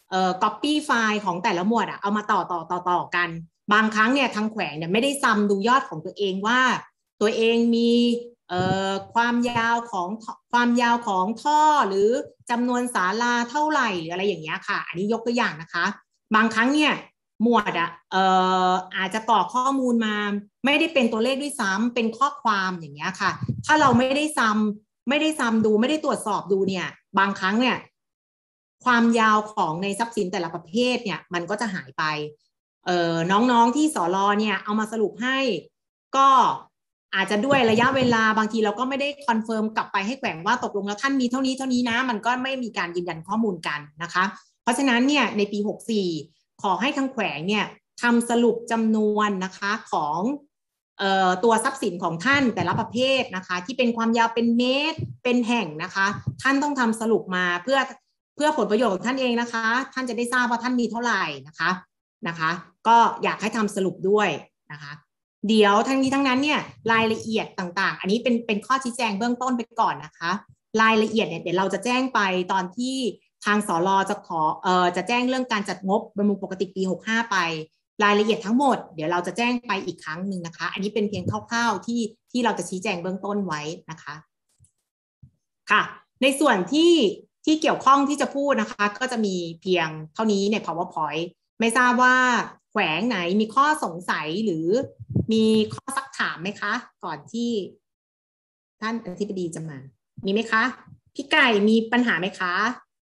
เอ่อ copy ไฟล์ของแต่ละหมวดอะเอามาต่อต่อต่อต่อกันบางครั้งเนี่ยทางแขวงเนี่ยไม่ได้ซ้ำดูยอดของตัวเองว่าตัวเองมีเอ่อความยาวของความยาวของท่อหรือจำนวนศาลาเท่าไหร่หรืออะไรอย่างเงี้ยค่ะอันนี้ยกตัวอย่างนะคะบางครั้งเนี่ยหมวดอะเอ่ออาจจะกรอกข้อมูลมาไม่ได้เป็นตัวเลขด้วยซ้ำเป็นข้อความอย่างเงี้ยค่ะถ้าเราไม่ได้ซ้ำไม่ได้ซ้ำดูไม่ได้ตรวจสอบดูเนี่ยบางครั้งเนี่ยความยาวของในทรัพย์สินแต่ละประเภทเนี่ยมันก็จะหายไปเอ่อน้องๆที่สรเนี่ยเอามาสรุปให้ก็อาจจะด้วยระยะเวลาบางทีเราก็ไม่ได้คอนเฟิร์มกลับไปให้แขวงว่าตกลงแล้วท่านมีเท่านี้เท่านี้นะมันก็ไม่มีการยืนยันข้อมูลกันนะคะเพราะฉะนั้นเนี่ยในปีหกสี่ขอให้ทางแขวงเนี่ยทำสรุปจำนวนนะคะของเอ่อตัวทรัพย์สินของท่านแต่ละประเภทนะคะที่เป็นความยาวเป็นเมตรเป็นแห่งนะคะท่านต้องทำสรุปมาเพื่อเพื่อผลประโยชน์ของท่านเองนะคะท่านจะได้ทราบว่าท่านมีเท่าไหร่นะคะนะคะก็อยากให้ทำสรุปด้วยนะคะเดี๋ยวทั้งนี้ทั้งนั้นเนี่ยรายละเอียดต่างๆอันนี้เป็นเป็นข้อชี้แจงเบื้องต้นไปก่อนนะคะรายละเอียดเนี่ยเดี๋ยวเราจะแจ้งไปตอนที่ทางสรจะขอเอ่อจะแจ้งเรื่องการจัดงบบำรุงปกติปีหกห้าไปรายละเอียดทั้งหมดเดี๋ยวเราจะแจ้งไปอีกครั้งหนึ่งนะคะอันนี้เป็นเพียงคร่าวๆที่ที่เราจะชี้แจงเบื้องต้นไว้นะคะค่ะในส่วนที่ที่เกี่ยวข้องที่จะพูดนะคะก็จะมีเพียงเท่านี้ใน PowerPoint ไม่ทราบว่าแขวงไหนมีข้อสงสัยหรือมีข้อซักถามไหมคะก่อนที่ท่านอธิบดีจะมามีไหมคะพี่ไก่มีปัญหาไหมคะ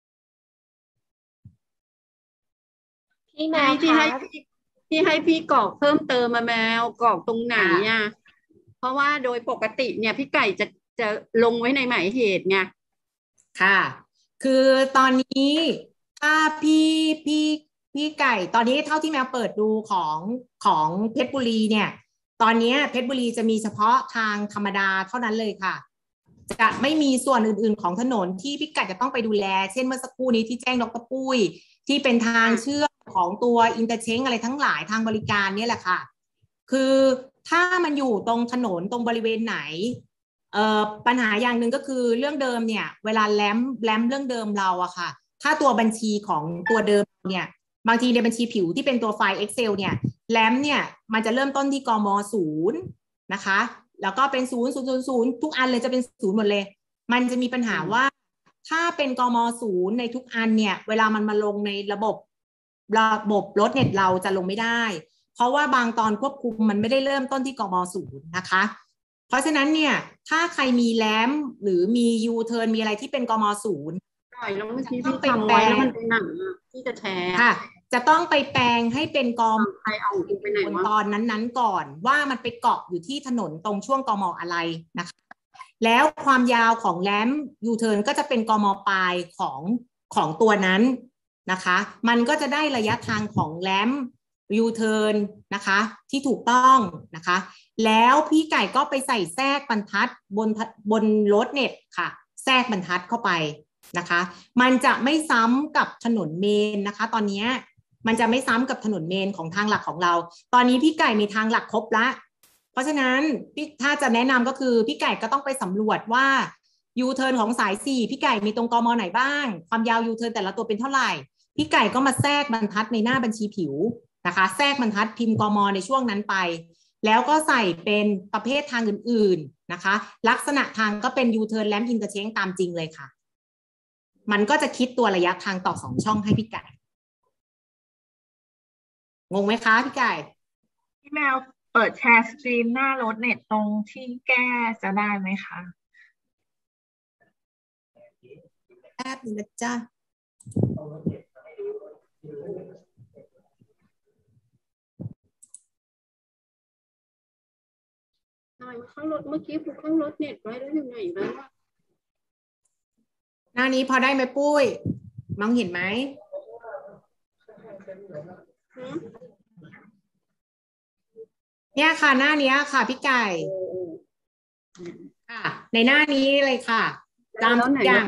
พี่แมวที่ให้ที่ให้พี่กรอกเพิ่มเติมมาแมวกรอกตรงไหนอ่ะเพราะว่าโดยปกติเนี่ยพี่ไก่จะจะลงไว้ในหมายเหตุไงค่ะคือตอนนี้ถ้าพี่พี่พี่ไก่ตอนนี้เท่าที่แมวเปิดดูของของเพชรบุรีเนี่ยตอนนี้เพชรบุรีจะมีเฉพาะทางธรรมดาเท่านั้นเลยค่ะจะไม่มีส่วนอื่นๆของถนนที่พี่ไก่จะต้องไปดูแลเช่นเมื่อสักครู่นี้ที่แจ้งดร.ปุ้ยที่เป็นทางเชื่อมของตัวอินเตอร์เชนอะไรทั้งหลายทางบริการเนี่ยแหละค่ะคือถ้ามันอยู่ตรงถนนตรงบริเวณไหนเอ่อปัญหาอย่างหนึ่งก็คือเรื่องเดิมเนี่ยเวลาแลมแลมเรื่องเดิมเราอะค่ะถ้าตัวบัญชีของตัวเดิมเนี่ยบางทีในบัญชีผิวที่เป็นตัวไฟล์ Excel เนี่ยแลมเนี่ยมันจะเริ่มต้นที่กมศูนย์นะคะแล้วก็เป็นศูนย์ศูนย์ศูนย์ศูนย์ทุกอันเลยจะเป็นศูนย์หมดเลยมันจะมีปัญหาว่าถ้าเป็นกมศูนย์ในทุกอันเนี่ยเวลามันมาลงในระบบระบบรถเน็ตเราจะลงไม่ได้เพราะว่าบางตอนควบคุมมันไม่ได้เริ่มต้นที่กมศูนย์นะคะเพราะฉะนั้นเนี่ยถ้าใครมีแลมหรือมียูเทิร์นมีอะไรที่เป็นกมศูนย์แล้วเมื่อกี้ที่ทำไว้แล้วมันเป็นหนังที่จะแชร์ค่ะจะต้องไปแปลงให้เป็นกมใครเอาไปไหนวะตอนนั้นๆก่อนว่ามันไปเกาะอยู่ที่ถนนตรงช่วงกมอะไรนะคะแล้วความยาวของแลมยูเทิร์นก็จะเป็นกมปลายของของตัวนั้นนะคะมันก็จะได้ระยะทางของแลมยูเทิร์นนะคะที่ถูกต้องนะคะแล้วพี่ไก่ก็ไปใส่แทรกบรรทัดบนบนรถเน็ตค่ะแทรกบรรทัดเข้าไปนะคะมันจะไม่ซ้ำกับถนนเมนนะคะตอนนี้มันจะไม่ซ้ำกับถนนเมนของทางหลักของเราตอนนี้พี่ไก่มีทางหลักครบละเพราะฉะนั้นถ้าจะแนะนำก็คือพี่ไก่ก็ต้องไปสำรวจว่ายูเทิร์นของสายสี่พี่ไก่มีตรงกมไหนบ้างความยาวยูเทิร์นแต่ละตัวเป็นเท่าไหร่พี่ไก่ก็มาแทรกบรรทัดในหน้าบัญชีผิวนะคะแทรกบรรทัดพิมพ์กมในช่วงนั้นไปแล้วก็ใส่เป็นประเภททางอื่นๆนะคะลักษณะทางก็เป็นยูเทิร์นแลมอินเตอร์เชนตามจริงเลยค่ะมันก็จะคิดตัวระยะทางต่อสองช่องให้พี่ไก่งงไหมคะพี่ไก่พี่แมวเปิดแชร์สตรีมหน้ารถเน็ตตรงที่แก้จะได้ไหมคะแป๊บนึงนะจ๊ะหน่อยข้างรถเมื่อกี้ผูกข้างรถเน็ตไว้แล้วยังไงแล้วหน้านี้พอได้ไหมปุ้ยมองเห็นไหมเนี่ยค่ะหน้านี้ค่ะพี่ไก่ค่ะในหน้านี้เลยค่ะตามทุกอย่าง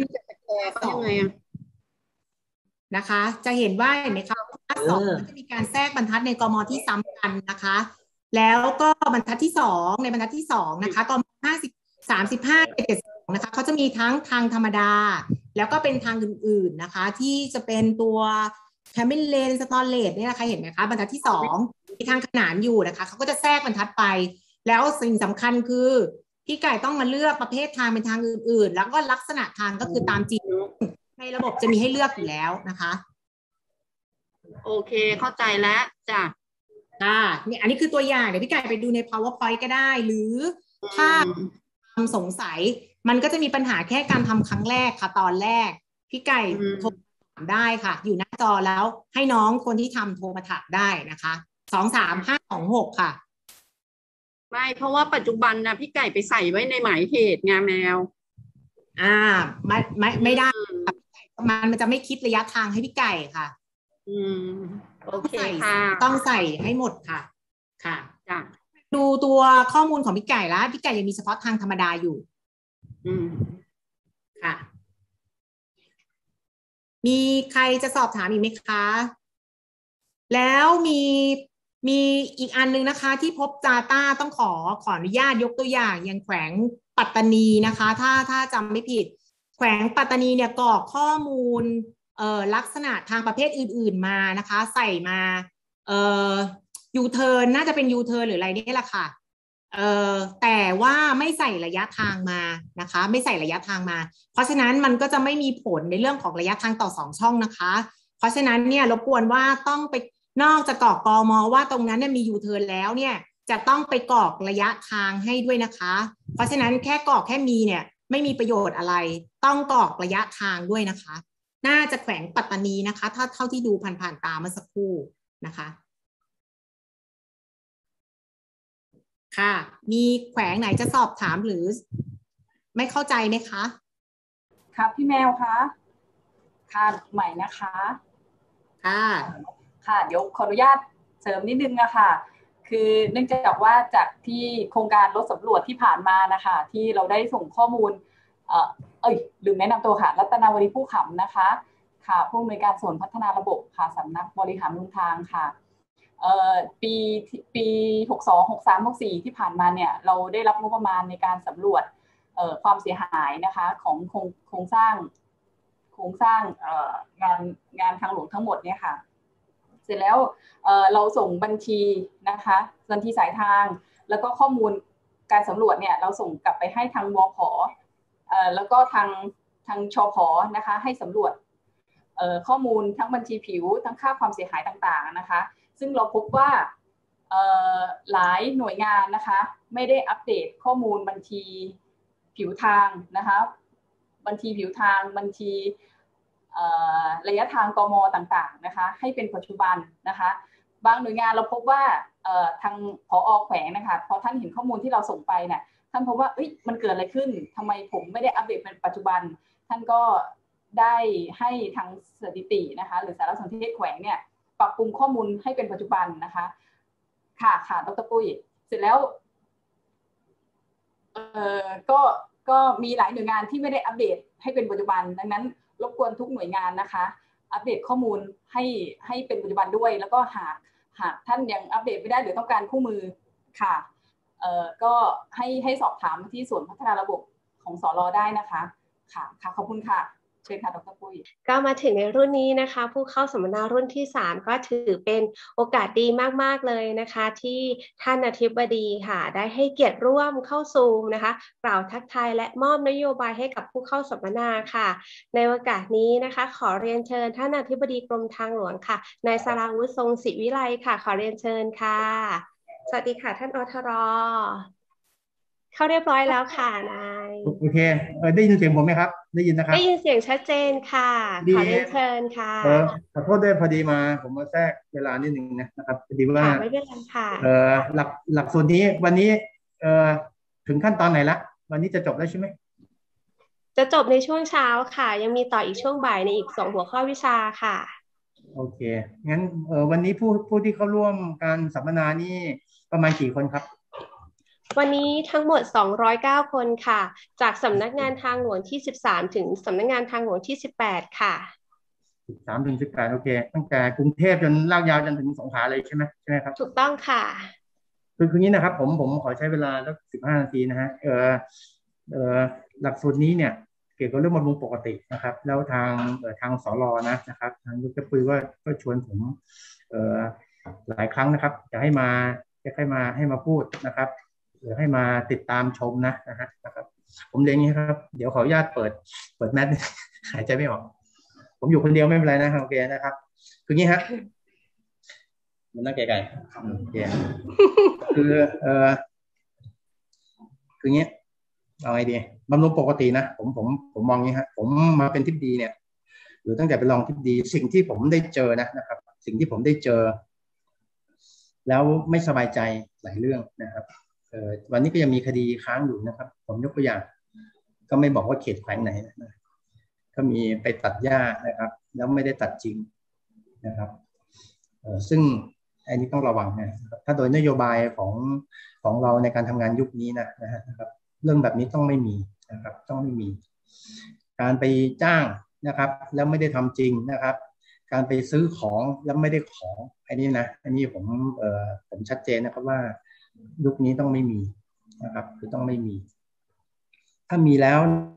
นะคะจะเห็นว่าเห็นไหมคะหน้าสองก็จะมีการแทรกบรรทัดในกมที่ซ้ำกันนะคะแล้วก็บรรทัดที่สองในบรรทัดที่สองนะคะกมห้าสิบสามสิบห้าเจ็ดสิบสองนะคะเขาจะมีทั้งทางธรรมดาแล้วก็เป็นทางอื่นๆนะคะที่จะเป็นตัวแคมเบนเลนสตอเลตเนี่ยนะคะเห็นไหมคะบรรทัดที่สองมีทางขนานอยู่นะคะเขาก็จะแทรกบรรทัดไปแล้วสิ่งสำคัญคือพี่ไก่ต้องมาเลือกประเภททางเป็นทางอื่นๆแล้วก็ลักษณะทางก็คือตามจริงในระบบจะมีให้เลือกอยู่แล้วนะคะโอเคเข้าใจแล้วจ้ะอ่านี่อันนี้คือตัวอย่างเดี๋ยวพี่ไก่ไปดูใน powerpoint ก็ได้หรือถ้าสงสัยมันก็จะมีปัญหาแค่การทำครั้งแรกค่ะตอนแรกพี่ไก่โทรถามได้ค่ะอยู่หน้าจอแล้วให้น้องคนที่ทำโทรมาถามได้นะคะสองสามห้าสองหกค่ะไม่เพราะว่าปัจจุบันนะพี่ไก่ไปใส่ไว้ในหมายเหตุงาแมวอ่าไม่ไม่ไม่ได้มันมันจะไม่คิดระยะทางให้พี่ไก่ค่ะอืมโอเคค่ะต้องใส่ให้หมดค่ะค่ะจ้ะดูตัวข้อมูลของพี่ไก่แล้วพี่ไก่ยังมีเฉพาะทางธรรมดาอยู่อืมค่ะมีใครจะสอบถามอีกไหมคะแล้วมีมีอีกอันนึงนะคะที่พบ Data ต้องขอขออนุญาตยกตัวอย่างอย่างแขวงปัตตานีนะคะถ้าถ้าจำไม่ผิดแขวงปัตตานีเนี่ยกรอกข้อมูลเอ่อลักษณะทางประเภทอื่นๆมานะคะใส่มาเอ่อยูเทิร์นน่าจะเป็นยูเทิร์นหรืออะไรนี่แหละค่ะเอ่อแต่ว่าไม่ใส่ระยะทางมานะคะไม่ใส่ระยะทางมาเพราะฉะนั้นมันก็จะไม่มีผลในเรื่องของระยะทางต่อสองช่องนะคะเพราะฉะนั้นเนี่ยรบกวนว่าต้องไปนอกจากกรอกกม.ว่าตรงนั้นเนี่ยมียูเทิร์นแล้วเนี่ยจะต้องไปกรอกระยะทางให้ด้วยนะคะเพราะฉะนั้นแค่กรอกแค่มีเนี่ยไม่มีประโยชน์อะไรต้องกรอกระยะทางด้วยนะคะน่าจะแขวงปัตตานีนะคะถ้าเท่าที่ดูผ่านๆตาเมื่อสักครู่นะคะค่ะมีแขวงไหนจะสอบถามหรือไม่เข้าใจไหมคะครับพี่แมวคะค่ะใหม่นะคะค่ะค่ะเดี๋ยวขออนุญาตเสริมนิดนึงอะค่ะคือเนื่องจากว่าจากที่โครงการรถสำรวจที่ผ่านมานะคะที่เราได้ส่งข้อมูลเอ่อเอ้ยลืมแนะนำตัวค่ะรัตนาวดีผู้ขำนะคะค่ะผู้อำนวยการส่วนพัฒนาระบบค่ะสำนักบริหารเมืองทางค่ะเอ่อปีปีหกสอง หกสาม หกสี่ที่ผ่านมาเนี่ยเราได้รับงบประมาณในการสำรวจเอ่อความเสียหายนะคะของโครงโครงสร้างโครงสร้างเอ่องานงานทางหลวงทั้งหมดเนี่ยค่ะเสร็จแล้วเอ่อเราส่งบัญชีนะคะบัญชีสายทางแล้วก็ข้อมูลการสำรวจเนี่ยเราส่งกลับไปให้ทางวผ.เอ่อแล้วก็ทางทางชผ.นะคะให้สำรวจเอ่อข้อมูลทั้งบัญชีผิวทั้งค่าความเสียหายต่างๆนะคะซึ่งเราพบว่าเอ่อหลายหน่วยงานนะคะไม่ได้อัปเดตข้อมูลบัญชีผิวทางนะคะบัญชีผิวทางบัญชีระยะทางกม.ต่างๆนะคะให้เป็นปัจจุบันนะคะบางหน่วยงานเราพบว่าทางผอ.แขวงนะคะพอท่านเห็นข้อมูลที่เราส่งไปเนี่ยท่านพบว่าเอ้ยมันเกิดอะไรขึ้นทำไมผมไม่ได้อัปเดตเป็นปัจจุบันท่านก็ได้ให้ทางสถิตินะคะหรือสารสนเทศแขวงเนี่ยปรับปรุงข้อมูลให้เป็นปัจจุบันนะคะค่ะค่ะดร.ปุ้ยเสร็จแล้วเอ่อก็ก็มีหลายหน่วยงานที่ไม่ได้อัปเดตให้เป็นปัจจุบันดังนั้นรบกวนทุกหน่วยงานนะคะอัปเดตข้อมูลให้ให้เป็นปัจจุบันด้วยแล้วก็หากหากท่านยังอัปเดตไม่ได้หรือต้องการคู่มือค่ะเอ่อก็ให้ให้สอบถามที่ส่วนพัฒนาระบบของสร.ได้นะคะค่ะค่ะขอบคุณค่ะเชิญค่ะดร.ปุ้ยก็มาถึงในรุ่นนี้นะคะผู้เข้าสัมมนารุ่นที่สามก็ถือเป็นโอกาสดีมากๆเลยนะคะที่ท่านอธิบดีค่ะได้ให้เกียรติร่วมเข้าซูมนะคะกล่าวทักทายและมอบนโยบายให้กับผู้เข้าสัมมนาค่ะในโอกาสนี้นะคะขอเรียนเชิญท่านอธิบดีกรมทางหลวงค่ะนายสราวุฒิทรงศิวิไลค่ะขอเรียนเชิญค่ะสวัสดีค่ะท่านอทร.เข้าเรียบร้อยแล้วค่ะนายโอเคเออได้ยินเสียงผมไหมครับได้ยินนะครับได้ยินเสียงชัดเจนค่ะขอเรียนเชิญค่ะเออขอโทษด้วยพอดีมาผมมาแทรกเวลานิดนึงนะครับพอดีว่าไม่เป็นไรค่ะเออหลักหลักส่วนนี้วันนี้เออถึงขั้นตอนไหนละวันนี้จะจบแล้วใช่ไหมจะจบในช่วงเช้าค่ะยังมีต่ออีกช่วงบ่ายในอีกสองหัวข้อวิชาค่ะโอเคงั้นเออวันนี้ผู้ผู้ที่เข้าร่วมการสัมมนานี่ประมาณกี่คนครับวันนี้ทั้งหมดสองร้อยเก้าคนค่ะจากสำนักงานทางหลวงที่สิบสามถึงสำนักงานทางหลวงที่สิบแปดค่ะสิบสามถึงสิบแปดโอเคตั้งแต่กรุงเทพจนลากยาวจนถึงสงขลาเลยใช่ไหมใช่ไหมครับถูกต้องค่ะคือคืองี้นะครับผมผมขอใช้เวลาสักสิบห้านาทีนะฮะเออเออหลักสูตรนี้เนี่ยกี่ยวกับเรื่องบำรุงปกตินะครับแล้วทางเอ่อทางสรนะนะครับทางดรปุ้ยว่าก็ชวนผมเอ่อหลายครั้งนะครับจะให้มาจะให้มาให้มาพูดนะครับหรือให้มาติดตามชมนะนะฮะนะครับผมเรียนอย่างนี้ครับเดี๋ยวขออนุญาตเปิดเปิดแมสหายใจไม่ออกผมอยู่คนเดียวไม่เป็นไรนะโอเคนะครับคืองี้ฮะมันน่าไกลๆโอเคคือเอ่อคืองี้เอาไงดีบำรุงปกตินะผมผมผมมองงี้ฮะผมมาเป็นทิพดีเนี่ยหรือตั้งแต่เป็นรองทิพดีสิ่งที่ผมได้เจอนะนะครับสิ่งที่ผมได้เจอแล้วไม่สบายใจหลายเรื่องนะครับเอ่อวันนี้ก็ยังมีคดีค้างอยู่นะครับผมยกตัวอย่างก็ไม่บอกว่าเขตแขวงไหนนะก็มีไปตัดหญ้านะครับแล้วไม่ได้ตัดจริงนะครับเอ่อซึ่งอันนี้ต้องระวังนะถ้าโดยนโยบายของของเราในการทำงานยุคนี้นะนะครับเรื่องแบบนี้ต้องไม่มีนะครับต้องไม่มีการไปจ้างนะครับแล้วไม่ได้ทำจริงนะครับการไปซื้อของแล้วไม่ได้ของอันนี้นะอันนี้ผมเอ่อผมชัดเจนนะครับว่ายุคนี้ต้องไม่มีนะครับคือต้องไม่มีถ้ามีแล้ว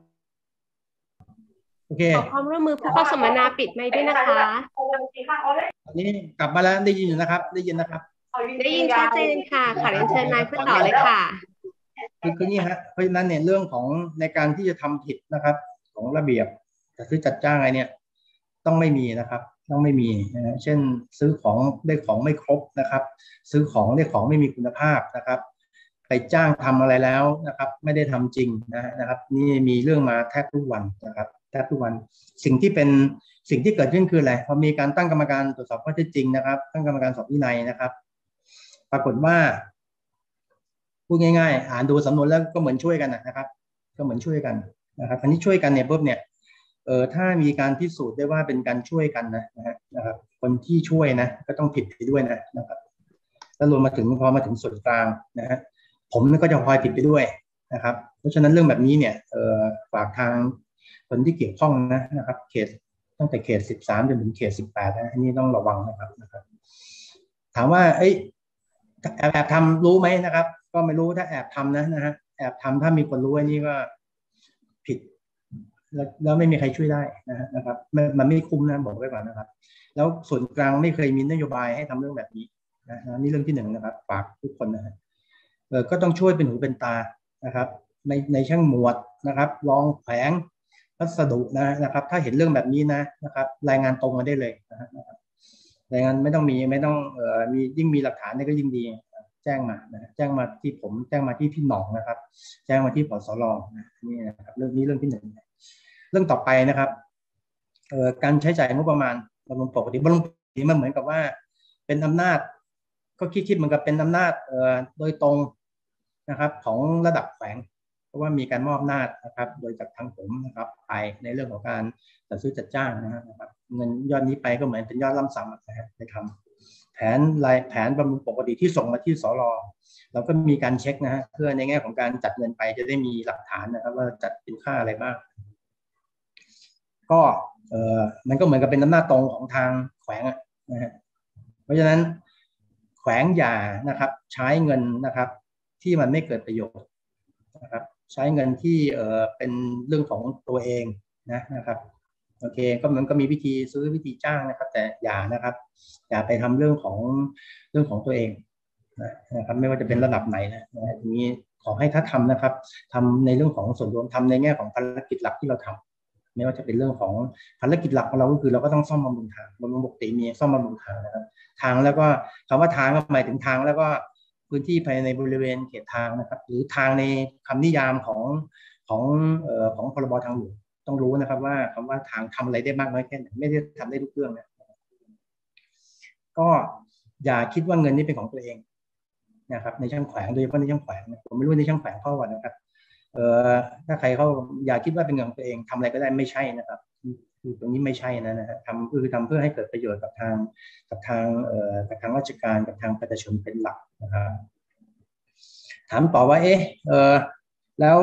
โอเคขอความร่วมมือผู้เข้าสัมมนาปิดไมค์ด้วยนะคะอันนี้กลับมาแล้วได้ยินอยู่นะครับได้ยินนะครับได้ยินชัดเจนค่ะขอเรียนเชิญนายพูดต่อเลยค่ะคือคือนี่ฮะเพราะฉะนั้นเนี่ยเรื่องของในการที่จะทำผิดนะครับของระเบียบจะซื้อจัดจ้างอะไรเนี่ยต้องไม่มีนะครับต้องไม่มีนะเช่นซื้อของได้ของไม่ครบนะครับซื้อของได้ของไม่มีคุณภาพนะครับไปจ้างทำอะไรแล้วนะครับไม่ได้ทำจริงนะนะครับนี่มีเรื่องมาแทบทุกวันนะครับแทบทุกวันสิ่งที่เป็นสิ่งที่เกิดขึ้นคืออะไรพอมีการตั้งกรรมการตรวจสอบข้อเท็จจริงนะครับตั้งกรรมการสอบวินัยนะครับปรากฏว่าพูดง่ายๆอ่านดูสำนวนแล้วก็เหมือนช่วยกันนะครับก็เหมือนช่วยกันนะครับอันนี้ช่วยกันเนี่ยปุ๊บเนี่ยเออถ้ามีการพิสูจน์ได้ว่าเป็นการช่วยกันนะนะครับคนที่ช่วยนะก็ต้องผิดไปด้วยนะนะครับแล้วรวมมาถึงพอมาถึงส่วนกลางนะฮะผมก็จะพลอยผิดไปด้วยนะครับเพราะฉะนั้นเรื่องแบบนี้เนี่ยเออฝากทางคนที่เกี่ยวข้องนะนะครับเขตตั้งแต่เขตสิบสามจนถึงเขตสิบแปดนะอันนี้ต้องระวังนะครับนะครับถามว่าเอ้ยแอบแอบทำรู้ไหมนะครับก็ไม่รู้ถ้าแอบทำนะนะฮะแอบทำถ้ามีคนรู้อันนี้ก็ผิดแล้วแล้วไม่มีใครช่วยได้นะนะครับมันไม่คุ้มนะบอกไว้ก่อนนะครับแล้วส่วนกลางไม่เคยมีนโยบายให้ทำเรื่องแบบนี้นะนี่เรื่องที่หนึ่งนะครับฝากทุกคนนะฮะเออก็ต้องช่วยเป็นหูเป็นตานะครับในในช่างหมวดนะครับรองแผงพัสดุนะนะครับถ้าเห็นเรื่องแบบนี้นะนะครับรายงานตรงมาได้เลยนะครับรายงานไม่ต้องมีไม่ต้องเอ่อมียิ่งมีหลักฐานนี่ก็ยิ่งดีแจ้งมานะแจ้งมาที่ผมแจ้งมาที่พี่หนองนะครับแจ้งมาที่ผสรนะนี่นะครับเรื่องนี้เรื่องที่หนึ่งเรื่องต่อไปนะครับเอ่อการใช้จ่ายงบประมาณบำรุงปกติบำรุงปกติมันเหมือนกับว่าเป็นอำนาจก็คิดๆเหมือนกับเป็นอำนาจเอ่อโดยตรงนะครับของระดับแขวงเพราะว่ามีการมอบอำนาจนะครับโดยจากทางผมนะครับไปในเรื่องของการจัดซื้อจัดจ้างนะครับเงินยอดนี้ไปก็เหมือนเป็นยอดล่ำซ้ำนะครับไปทำแผนรายแผนบำรุงปกติที่ส่งมาที่สรเราก็มีการเช็คนะฮะเพื่อในแง่ของการจัดเงินไปจะได้มีหลักฐานนะครับว่าจัดเป็นค่าอะไรบ้างก็เออมันก็เหมือนกับเป็นอำนาจตรงของทางแขวงนะฮะเพราะฉะนั้นแขวงอย่านะครับใช้เงินนะครับที่มันไม่เกิดประโยชน์นะครับใช้เงินที่เออเป็นเรื่องของตัวเองนะนะครับโอเคก็มันก็มีวิธีซื้อวิธีจ้างนะครับแต่อย่านะครับอย่าไปทำเรื่องของเรื่องของตัวเองนะครับไม่ว่าจะเป็นระดับไหนนะทีนี้ขอให้ถ้าทำนะครับทำในเรื่องของส่วนรวมทำในแง่ของภารกิจหลักที่เราทำไม่ว่าจะเป็นเรื่องของภารกิจหลักของเราก็คือเราก็ต้องซ่อมบำรุงทางบำรุงปกติมีซ่อมบำรุงทางนะครับทางแล้วก็คำว่าทางก็หมายถึงทางแล้วก็พื้นที่ภายในบริเวณเขตทางนะครับหรือทางในคำนิยามของของเอ่อของพรบทางหลวงต้องรู้นะครับว่าคำว่าทางทำอะไรได้มากน้อยแค่ไหนไม่ได้ทำได้ทุกเรื่องนะก็อย่าคิดว่าเงินนี้เป็นของตัวเองนะครับในช่างแขวงโดยเฉพาะในช่างแขวงผมไม่รู้ในช่างแขวงเข้าก่อนนะครับเอ่อถ้าใครเขาอย่าคิดว่าเป็นเงินของตัวเองทำอะไรก็ได้ไม่ใช่นะครับคือตรงนี้ไม่ใช่นะนะฮะทำคือทำเพื่อให้เกิดประโยชน์กับทางกับทางเอ่อกับทางราชการกับทางประชาชนเป็นหลักนะครับถามต่อว่าเอ๊ะเออแล้ว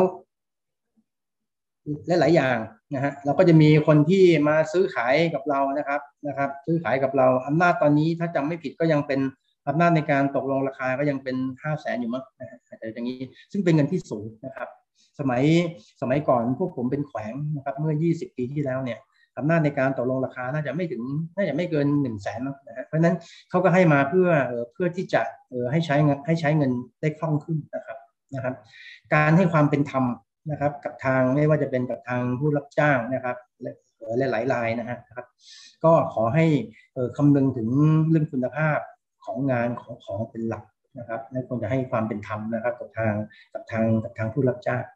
และหลายอย่างนะฮะเราก็จะมีคนที่มาซื้อขายกับเรานะครับนะครับซื้อขายกับเราอำนาจตอนนี้ถ้าจำไม่ผิดก็ยังเป็นอำนาจในการตกลงราคาก็ยังเป็นห้าแสนอยู่มั้งนะฮะแต่อย่างนี้ซึ่งเป็นเงินที่สูงนะครับสสมัยสมัยก่อนพวกผมเป็นแขวงนะครับเมื่อยี่สิบปีที่แล้วเนี่ยอำนาจในการตกลงราคาน่าจะไม่ถึงน่าจะไม่เกินหนึ่งแสนนะฮะเพราะฉะนั้นเขาก็ให้มาเพื่อเพื่อที่จะให้ใช้ให้ใช้เงินได้คล่องขึ้นนะครับนะครับการให้ความเป็นธรรมนะครับกับทางไม่ว่าจะเป็นกับทางผู้รับจ้างนะครับและหลายรายนะฮะครับก็ขอให้คำนึงถึงเรื่องคุณภาพของงานของของเป็นหลักนะครับและควรจะให้ความเป็นธรรมนะครับกับทางกับทางกับทางผู้รับจ้าง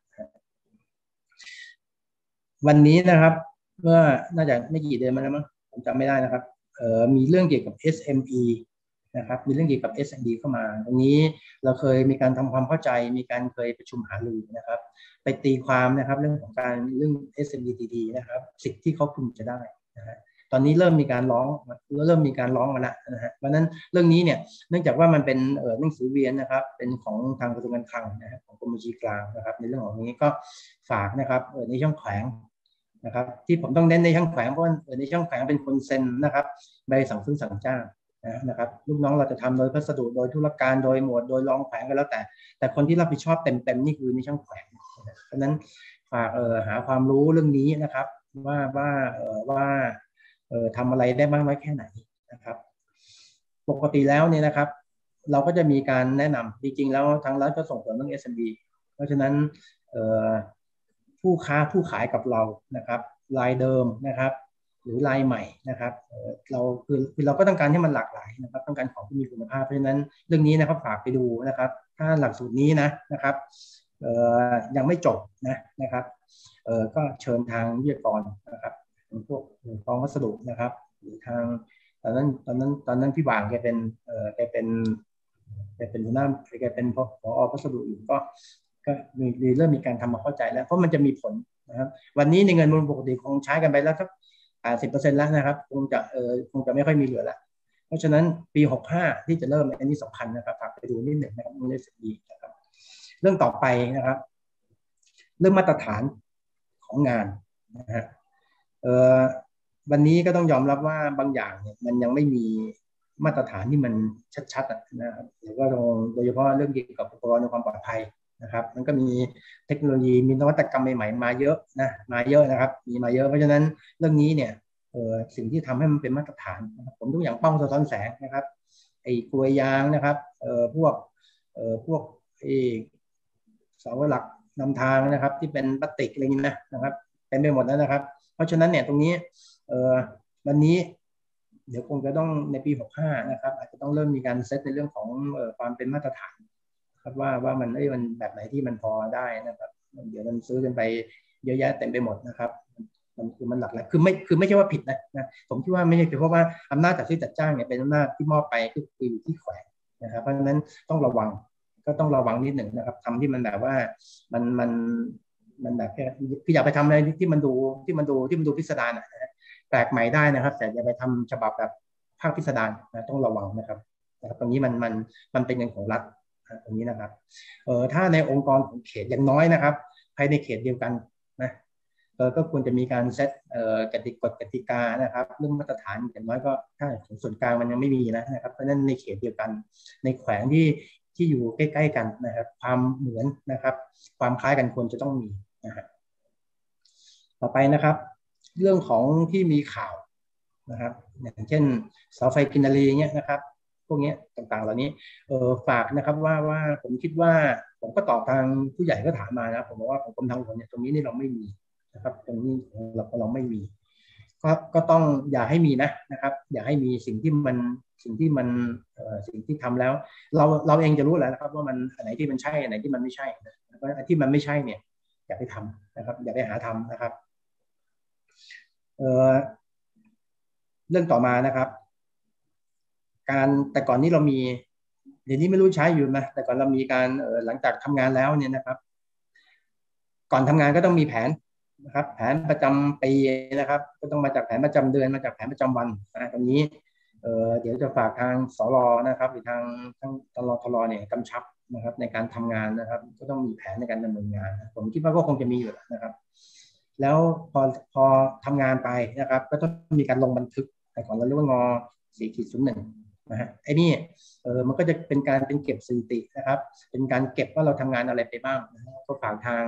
วันนี้นะครับเมื่อน่าจะไม่กี่เดือนมาแล้วมั้งผมจำไม่ได้นะครับเอ่อมีเรื่องเกี่ยวกับ เอส เอ็ม อี นะครับมีเรื่องเกี่ยวกับ เอส เอ็ม อี เข้ามาตรงนี้เราเคยมีการทำความเข้าใจมีการเคยประชุมหารือนะครับไปตีความนะครับเรื่องของการเรื่อง เอส เอ็ม อี ดี ดี นะครับสิทธิ์ที่เขาพึงจะได้นะฮะตอนนี้เริ่มมีการร้องเริ่มมีการร้องมาแล้วนะฮะเพราะฉะนั้นเรื่องนี้เนี่ยเนื่องจากว่ามันเป็นเอ่อหนังสือเวียนนะครับเป็นของทางกระทรวงการคลังนะฮะของกรมบัญชีกลางนะครับในเรื่องของนี้ก็ฝากนะครับเอ่อในช่องแขวงนะครับที่ผมต้องเน้นในช่องแขวงเพราะว่าในช่องแขวงเป็นคนเซ็นนะครับใบสั่งซื้อสั่งจ้างนะครับลูกน้องเราจะทำโดยพัสดุโดยธุรการโดยหมวดโดยรองแขวงก็แล้วแต่แต่คนที่รับผิดชอบเต็มๆนี่คือในช่องแขวงเพราะฉะนั้นฝากเอ่อหาความรู้เรื่องนี้นะครับว่าว่าเอ่อว่าเอ่อทำอะไรได้บ้างน้อยแค่ไหนนะครับปกติแล้วเนี่ยนะครับเราก็จะมีการแนะนำจริงๆแล้วทางรัฐก็ส่งเสริมเรื่อง เอส เอ็ม อี เพราะฉะนั้นเอ่อผู้ค้าผู้ขายกับเรานะครับรายเดิมนะครับหรือรายใหม่นะครับเราคือคือเราก็ต้องการให้มันหลากหลายนะครับต้องการของที่มีคุณภาพเพราะฉะนั้นเรื่องนี้นะครับฝากไปดูนะครับถ้าหลักสูตรนี้นะนะครับยังไม่จบนะนะครับก็เชิญทางวิทยากรนะครับพวกกองวัสดุนะครับหรือทางตอนนั้นตอนนั้นตอนนั้นพี่บางแกเป็นแกเป็นแกเป็นหัวหน้าแกเป็นผอ.วัสดุอยู่ก็ก็มีเริ่มมีการทำมาเข้าใจแล้วเพราะมันจะมีผลนะครับวันนี้ในเงินมูลปกติคงใช้กันไปแล้วสักแปดสิบเปอร์เซ็นต์แล้วนะครับคงจะเออคงจะไม่ค่อยมีเหลือแล้วเพราะฉะนั้นปีหกสิบห้าที่จะเริ่มอันนี้สำคัญนะครับฝากไปดูนิดหนึ่งนะครับเรื่องสิบปีนะครับเรื่องต่อไปนะครับเรื่องมาตรฐานของงานนะฮะเออวันนี้ก็ต้องยอมรับว่าบางอย่างเนี่ยมันยังไม่มีมาตรฐานที่มันชัดๆนะครับหรือว่าโดยเฉพาะเรื่องเกี่ยวกับอุปกรณ์ในความปลอดภัยนะครับมันก็มีเทคโนโลยีมีนวัตกรรมใหม่ๆมาเยอะนะมาเยอะนะครับมีมาเยอะเพราะฉะนั้นเรื่องนี้เนี่ยเออสิ่งที่ทำให้มันเป็นมาตรฐานนะครับผมทุกอย่างป้องสะท้อนแสงนะครับไอ้กลวยยางนะครับเออพวกเออพวกไอ้เสาหลักนำทางนะครับที่เป็นพลาสติกอะไรนี้นะนะครับเป็นไปหมดแล้วนะครับเพราะฉะนั้นเนี่ยตรงนี้เออวันนี้เดี๋ยวคงจะต้องในปีหกสิบห้านะครับอาจจะต้องเริ่มมีการเซตในเรื่องของเอ่อความเป็นมาตรฐานครับว่าว่ามันเอ้ยมันแบบไหนที่มันพอได้นะครับเดี๋ยวมันซื้อกันไปเยอะแยะเต็มไปหมดนะครับมันคือมันหลักแหละคือไม่คือไม่ใช่ว่าผิดนะนะผมคิดว่าไม่ใช่เพราะว่าอำนาจจัดซื้อจัดจ้างเนี่ยเป็นอำนาจที่มอบไปคือคืออยู่ที่แขวงนะครับเพราะฉะนั้นต้องระวังก็ต้องระวังนิดหนึ่งนะครับทำที่มันแบบว่ามันมันมันแบบแค่คืออย่าไปทำอะไรที่มันดูที่มันดูที่มันดูพิสดารนะแปลกใหม่ได้นะครับแต่อย่าไปทำฉบับแบบภาคพิสดารนะต้องระวังนะครับนะครับตรงนี้มันมันมันเป็นเงินของรัฐตรงนี้นะครับเอ่อถ้าในองค์กรของเขตอย่างน้อยนะครับภายในเขตเดียวกันนะเออก็ควรจะมีการเซตเอ่อกติกฎกติกานะครับเรื่องมาตรฐานอย่างน้อยก็ถ้าของส่วนกลางมันยังไม่มีนะครับเพราะฉะนั้นในเขตเดียวกันในแขวงที่ที่อยู่ใกล้ๆกันนะครับความเหมือนนะครับความคล้ายกันควรจะต้องมีนะครับต่อไปนะครับเรื่องของที่มีข่าวนะครับอย่างเช่นเสาไฟกินนารีเงี้ยนะครับพวกนี้ต่างๆเหล่านี้เออฝากนะครับว่าว่าผมคิดว่าผมก็ตอบทางผู้ใหญ่ก็ถามมานะผมบอกว่าของกรมทางหลวงเนี่ยตรงนี้นี่เราไม่มีนะครับตรงนี้เราเราไม่มีก็ก็ต้องอย่าให้มีนะนะครับอย่าให้มีสิ่งที่มันสิ่งที่มันเอ่อสิ่งที่ทำแล้วเราเราเองจะรู้แล้วนะครับว่ามันอันไหนที่มันใช่อันไหนที่มันไม่ใช่นะแล้วก็ที่มันไม่ใช่เนี่ยอย่าไปทำนะครับอย่าไปหาทำนะครับเอ่อเรื่องต่อมานะครับการแต่ก่อนนี้เรามีเดี๋ยวนี้ไม่รู้ใช้อยู่นะแต่ก่อนเรามีการเอ่อหลังจากทำงานแล้วเนี่ยนะครับก่อนทำงานก็ต้องมีแผนนะครับแผนประจำปีนะครับก็ต้องมาจากแผนประจำเดือนมาจากแผนประจำวันนะตรงนี้เอ่อเดี๋ยวจะฝากทางสรนะครับหรือทางทางตลทลเนี่ยกำชับนะครับในการทำงานนะครับก็ต้องมีแผนในการดำเนินงานผมคิดว่าก็คงจะมีอยู่นะครับแล้วพอพอทำงานไปนะครับก็ต้องมีการลงบันทึกแต่ก่อนเราเรียกว่างอ สี่ขีดศูนย์หนึ่ง นะฮะไอ้นี่เออมันก็จะเป็นการเป็นเก็บสถิตินะครับเป็นการเก็บว่าเราทำงานอะไรไปบ้างนะก็ฝากทาง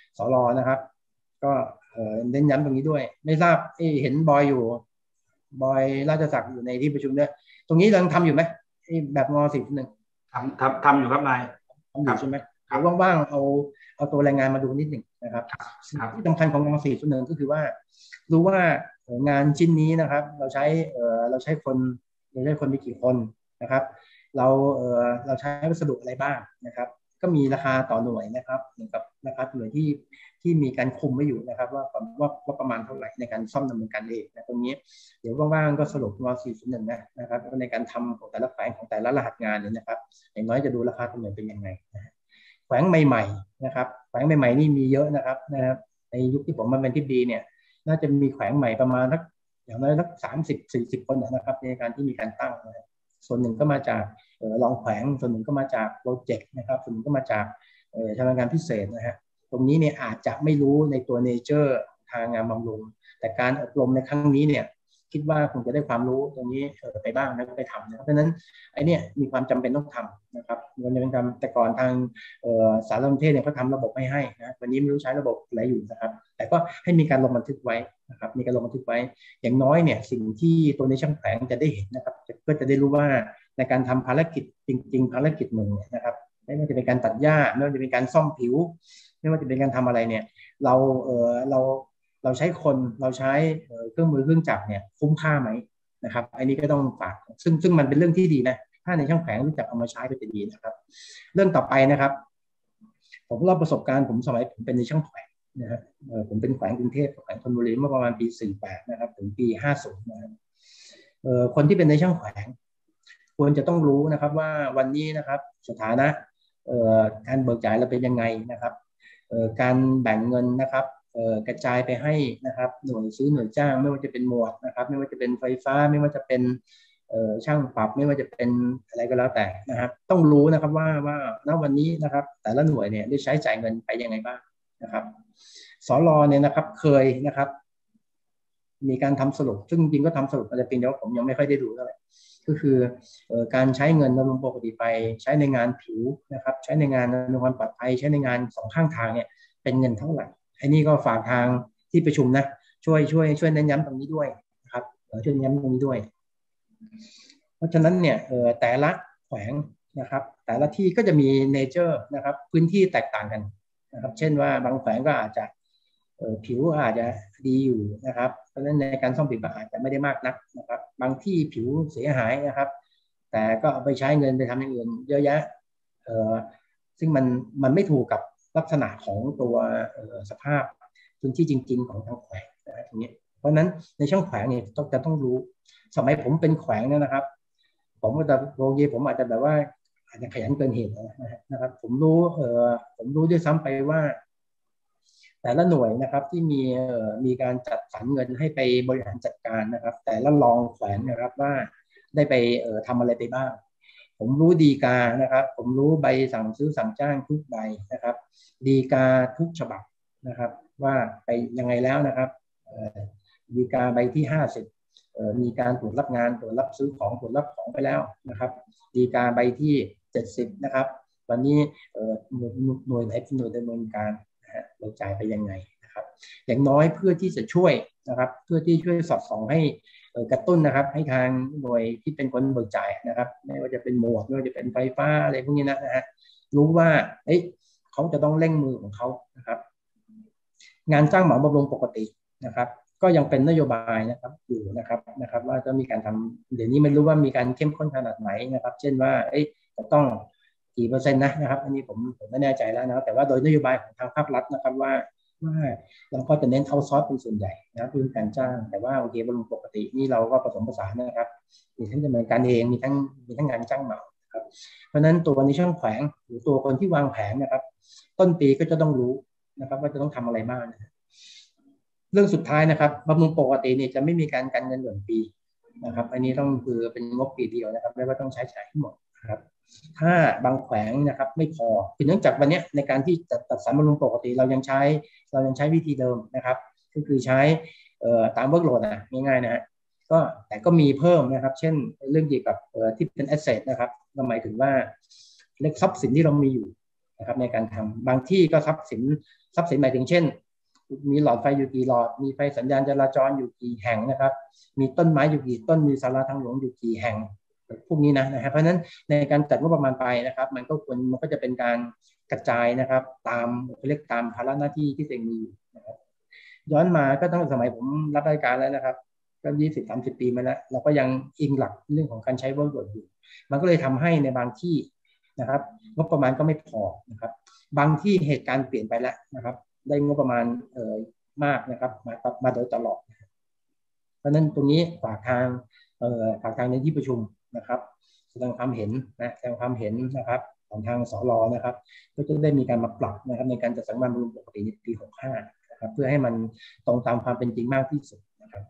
สรนะครับก็เน้นย้ำตรงนี้ด้วยไม่ทราบเห็นบอยอยู่บอยราชศักดิ์อยู่ในที่ประชุมด้วยตรงนี้ยังทำอยู่ไหมแบบงอสี่หนึ่งทำทำทำอยู่ครับนายทำอยู่ใช่ไหมครับว่างๆเอาเอาตัวแรงงานมาดูนิดหนึ่งนะครับที่สำคัญของงอสี่หนึ่งก็คือว่ารู้ว่างานชิ้นนี้นะครับเราใช้เอ่อเราใช้คนเราใช้คนมีกี่คนนะครับเราเอ่อเราใช้วัสดุอะไรบ้างนะครับก็มีราคาต่อหน่วยนะครับเหมือนกับราคาหน่วยที่ที่มีการคุมไว้อยู่นะครับว่าว่าว่าประมาณเท่าไหร่ในการซ่อมดำเนินการเองนะตรงนี้เดี๋ยวว่างๆก็สรุปงอสี่หนึ่งนะนะครับในการทำของแต่ละแฝงของแต่ละรหัสงานเนี่ยนะครับอย่างน้อยจะดูราคาต่อหน่วยเป็นยังไงนะแฝงใหม่ๆนะครับแฝงใหม่ๆนี่มีเยอะนะครับนะครับในยุคที่ผมมาเป็นที่ดีเนี่ยน่าจะมีแขวงใหม่ประมาณสักอย่างน้อยสักสามสิบสี่สิบคนนะครับในการที่มีการตั้งนะส่วนหนึ่งก็มาจากรองแขวงส่วนหนึ่งก็มาจากโปรเจกต์นะครับส่วนหนึ่งก็มาจากทางงานพิเศษนะฮะตรงนี้เนี่ยอาจจะไม่รู้ในตัวเนเจอร์ทางงานบำรุงแต่การอบรมในครั้งนี้เนี่ยคิดว่าคงจะได้ความรู้ตรงนี้ไปบ้างนะไปทำนะเพราะฉะนั้นไอ้นี่มีความจำเป็นต้องทำนะครับมันจะเป็นทำแต่ก่อนทางสารสนเทศเนี่ยเขาทำระบบไม่ให้นะวันนี้ไม่รู้ใช้ระบบอะไรอยู่นะครับแต่ก็ให้มีการลงบันทึกไว้นะครับมีการลงบันทึกไว้อย่างน้อยเนี่ยสิ่งที่ตัวในช่างแฝงจะได้เห็นนะครับเพื่อจะได้รู้ว่าในการทำภารกิจจริงๆภารกิจหนึ่งนะครับไม่ว่าจะเป็นการตัดหญ้าไม่ว่าจะเป็นการซ่อมผิวไม่ว่าจะเป็นการทำอะไรเนี่ยเราเออเราเราใช้คนเราใช้เครื่องมือเครื่องจักรเนี่ยคุ้มค่าไหมนะครับอันนี้ก็ต้องฝากซึ่งซึ่งมันเป็นเรื่องที่ดีนะถ้าในช่างแฝงรู้จักเอามาใช้ก็จะดีนะครับเรื่องต่อไปนะครับผมเล่าประสบการณ์ผมสมัยผมเป็นในช่างแฝงนะฮะผมเป็นแขวงกรุงเทพแขวงธนบุรีเมื่อประมาณปีสี่สิบแปดนะครับถึงปีห้าสิบนะครับคนที่เป็นในช่างแขวงควรจะต้องรู้นะครับว่าวันนี้นะครับสถานะการเบิกจ่ายเราเป็นยังไงนะครับการแบ่งเงินนะครับกระจายไปให้นะครับหน่วยซื้อหน่วยจ้างไม่ว่าจะเป็นหมวดนะครับไม่ว่าจะเป็นไฟฟ้าไม่ว่าจะเป็นช่างปรับไม่ว่าจะเป็นอะไรก็แล้วแต่นะครับต้องรู้นะครับว่าว่าณวันนี้นะครับแต่ละหน่วยเนี่ยได้ใช้จ่ายเงินไปยังไงบ้างนะครับสรเนี่ยนะครับเคยนะครับมีการทำสรุปซึ่งจริงก็ทำสรุปแต่เพียงแต่ว่าผมยังไม่ค่อยได้ดูเท่าไหร่ก็คือการใช้เงินรวมปกติไปใช้ในงานผิวนะครับใช้ในงานในความปลอดภัยใช้ในงานสองข้างทางเนี่ยเป็นเงินเท่าไหร่อันนี้ก็ฝากทางที่ประชุมนะช่วยช่วยช่วยเน้นย้ำตรงนี้ด้วยนะครับช่วยย้ำตรงนี้ด้วยเพราะฉะนั้นเนี่ยแต่ละแขวงนะครับแต่ละที่ก็จะมีเนเจอร์นะครับพื้นที่แตกต่างกันนะครับเช่นว่าบางแขวงก็อาจจะผิวอาจจะดีอยู่นะครับเพราะฉะนั้นในการซ่อมผิวอาจจะไม่ได้มากนักนะครับบางที่ผิวเสียหายนะครับแต่ก็เอาไปใช้เงินไปทำอย่างอื่นเยอะแยะซึ่งมันมันไม่ถูกกับลักษณะของตัวสภาพพื้นที่จริงๆของทางแขวงนะทีนี้เพราะฉะนั้นในช่างแขวงเนี่ยต้องจะต้องรู้สมัยผมเป็นแขวงเนี่ยนะครับผมก็จะโรงเรียนผมอาจจะแบบว่าอาจจะขยันเกินเหตุนะครับผมรู้เออผมรู้ด้วยซ้ำไปว่าแต่ละหน่วยนะครับที่มีมีการจัดสรรเงินให้ไปบริหารจัดการนะครับแต่ละรองแขวงนะครับว่าได้ไปเอ่อทำอะไรไปบ้างผมรู้ดีกานะครับผมรู้ใบสั่งซื้อสั่งจ้างทุกใบนะครับดีกาทุกฉบับนะครับว่าไปยังไงแล้วนะครับดีกาใบที่ห้าสิบมีการตรวจรับงานตรวจรับซื้อของตรวจรับของไปแล้วนะครับดีกาใบที่เจ็ดสิบนะครับวันนี้หน่วยไหนเป็นหน่วยดำเนินการเราจ่ายไปยังไงนะครับอย่างน้อยเพื่อที่จะช่วยนะครับเพื่อที่ช่วยสอดส่องให้กระตุ้นนะครับให้ทางหน่วยที่เป็นคนเบิกจ่ายนะครับไม่ว่าจะเป็นหมวกไม่ว่าจะเป็นไฟฟ้าอะไรพวกนี้นะนะฮะรู้ว่าเอ้ยเขาจะต้องเร่งมือของเขานะครับงานจ้างเหมาบำรุงปกตินะครับก็ยังเป็นนโยบายนะครับอยู่นะครับนะครับว่าจะมีการทำเดี๋ยวนี้ไม่รู้ว่ามีการเข้มข้นขนาดไหนนะครับเช่นว่าเอ้ยจะต้องกี่เปอร์เซ็นต์นะนะครับอันนี้ผมผมไม่แน่ใจแล้วนะครับแต่ว่าโดยนโยบายของทางภาครัฐนะครับว่าว่าเราก็จะเน้นเอาซอร์สเป็นส่วนใหญ่นะเรื่องการจ้างแต่ว่าโอเคบำรุงปกตินี่เราก็ผสมผสานนะครับมีทั้งดำเนินการเองมีทั้งมีทั้งงานจ้างเหมาครับเพราะฉะนั้นตัวในช่างแขวงหรือตัวคนที่วางแผนนะครับต้นปีก็จะต้องรู้นะครับว่าจะต้องทำอะไรบ้างนะเรื่องสุดท้ายนะครับบำรุงปกติเนี่ยจะไม่มีการกันเงินหย่อนปีนะครับอันนี้ต้องคือเป็นงบปีเดียวนะครับแล้วก็ต้องใช้จ่ายทั้งหมดนะครับถ้าบางแขวงนะครับไม่พอคือเนื่องจากวันนี้ในการที่จะตัดสรรบำรุงปกติเรายังใช้เรายังใช้วิธีเดิมนะครับก็คือใช้ตามเวิร์กโหลดนะง่ายๆนะฮะก็แต่ก็มีเพิ่มนะครับเช่นเรื่องเกี่ยวกับที่เป็นแอสเซทนะครับหมายถึงว่าเล็กทรัพย์สินที่เรามีอยู่นะครับในการทำบางที่ก็ทรัพย์สินทรัพย์สินหมายถึงเช่นมีหลอดไฟอยู่กี่หลอดมีไฟสัญญาณจราจรอยู่กี่แห่งนะครับมีต้นไม้อยู่กี่ต้นมีศาลาทางหลวงอยู่กี่แห่งพวกนี้นะนะครับเพราะฉะนั้นในการจัดงบประมาณไปนะครับมันก็ควรมันก็จะเป็นการกระจายนะครับตามเรียกตามภาระหน้าที่ที่ตัวเองมีนะครับย้อนมาก็ตั้งแต่สมัยผมรับราชการแล้วนะครับก็ยี่สิบสามสิบปีมาแล้วเราก็ยังอิงหลักเรื่องของการใช้เวิร์กโหลดอยู่มันก็เลยทำให้ในบางที่นะครับงบประมาณก็ไม่พอนะครับบางที่เหตุการณ์เปลี่ยนไปแล้วนะครับได้งบประมาณเอ่อมากนะครับมามาโดยตลอดเพราะนั้นตรงนี้ฝากทางเอ่อฝากทางในที่ประชุมนะครับแสดงความเห็นนะแสดงความเห็นนะครับของทางสรนะครับก็จะได้มีการมาปรับนะครับในการจัดสรรงบประมาณปกติในปีหกห้านะครับเพื่อให้มันตรงตามความเป็นจริงมากที่สุดนะครับ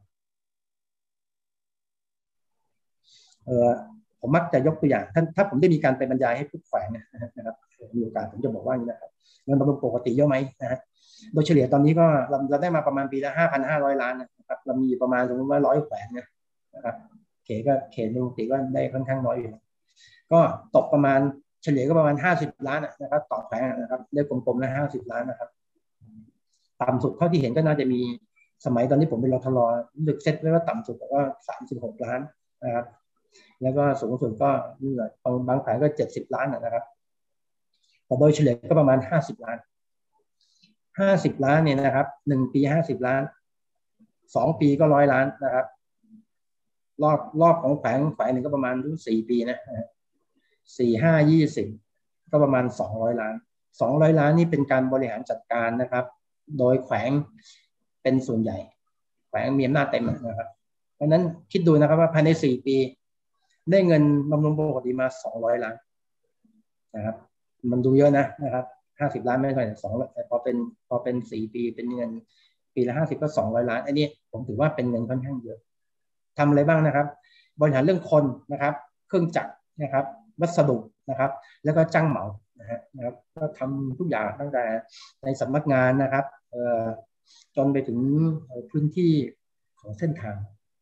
เอ่อผมมักจะยกตัวอย่างถ้าถ้าผมได้มีการไปบรรยายให้ผู้แขวงนะครับมีโอกาสผมจะบอกว่าอย่างนี้นะครับเงินบำรุงปกติเยอะไหมนะฮะโดยเฉลี่ยตอนนี้ก็เราเราได้มาประมาณปีละห้าพันห้าร้อยล้านนะครับเรามีประมาณสมมติว่าร้อยแขวงนะครับเขตก็เขตปกติก็ได้ค่อนข้างน้อยอยู่ก็ตกประมาณเฉลี่ยก็ประมาณห้าสิบล้านนะครับต่อแขวงนะครับได้กลมๆละห้าสิบล้านนะครับต่ำสุดเท่าที่เห็นก็น่าจะมีสมัยตอนนี้ผมเป็นรทลลึกเซ็ตไว้ว่าต่ำสุดก็สามสิบหกล้านนะครับแล้วก็สูงสุดก็นี่แหละบางแผงก็เจ็ดสิบล้านนะครับแต่โดยเฉลี่ยก็ประมาณห้าสิบล้านห้าสิบล้านเนี่ยนะครับหนึ่งปีห้าสิบล้านสองปีก็ร้อยล้านนะครับรอบรอบของแผงแผงหนึ่งก็ประมาณทุกสี่ปีนะสี่ห้ายี่สิบก็ประมาณสองร้อยล้านสองร้อยล้านนี่เป็นการบริหารจัดการนะครับโดยแขวงเป็นส่วนใหญ่แขวงมีอำนาจเต็มนะครับเพราะนั้นคิดดูนะครับว่าภายในสี่ปีได้เงินบำรุงปกติมาสองร้อยล้านนะครับมันดูเยอะนะนะครับห้าสิบล้านไม่เท่าไหร่สองพอเป็นพอเป็นสี่ปีเป็นเงินปีละห้าสิบก็สองร้อยล้านอันนี้ผมถือว่าเป็นเงินค่อนข้างเยอะทำอะไรบ้างนะครับบริหารเรื่องคนนะครับเครื่องจักรนะครับวัสดุนะครับแล้วก็จ้างเหมานะฮะนะครับก็ทำทุกอย่างตั้งแต่ในสำนักงานนะครับเอ่อจนไปถึงพื้นที่ของเส้นทาง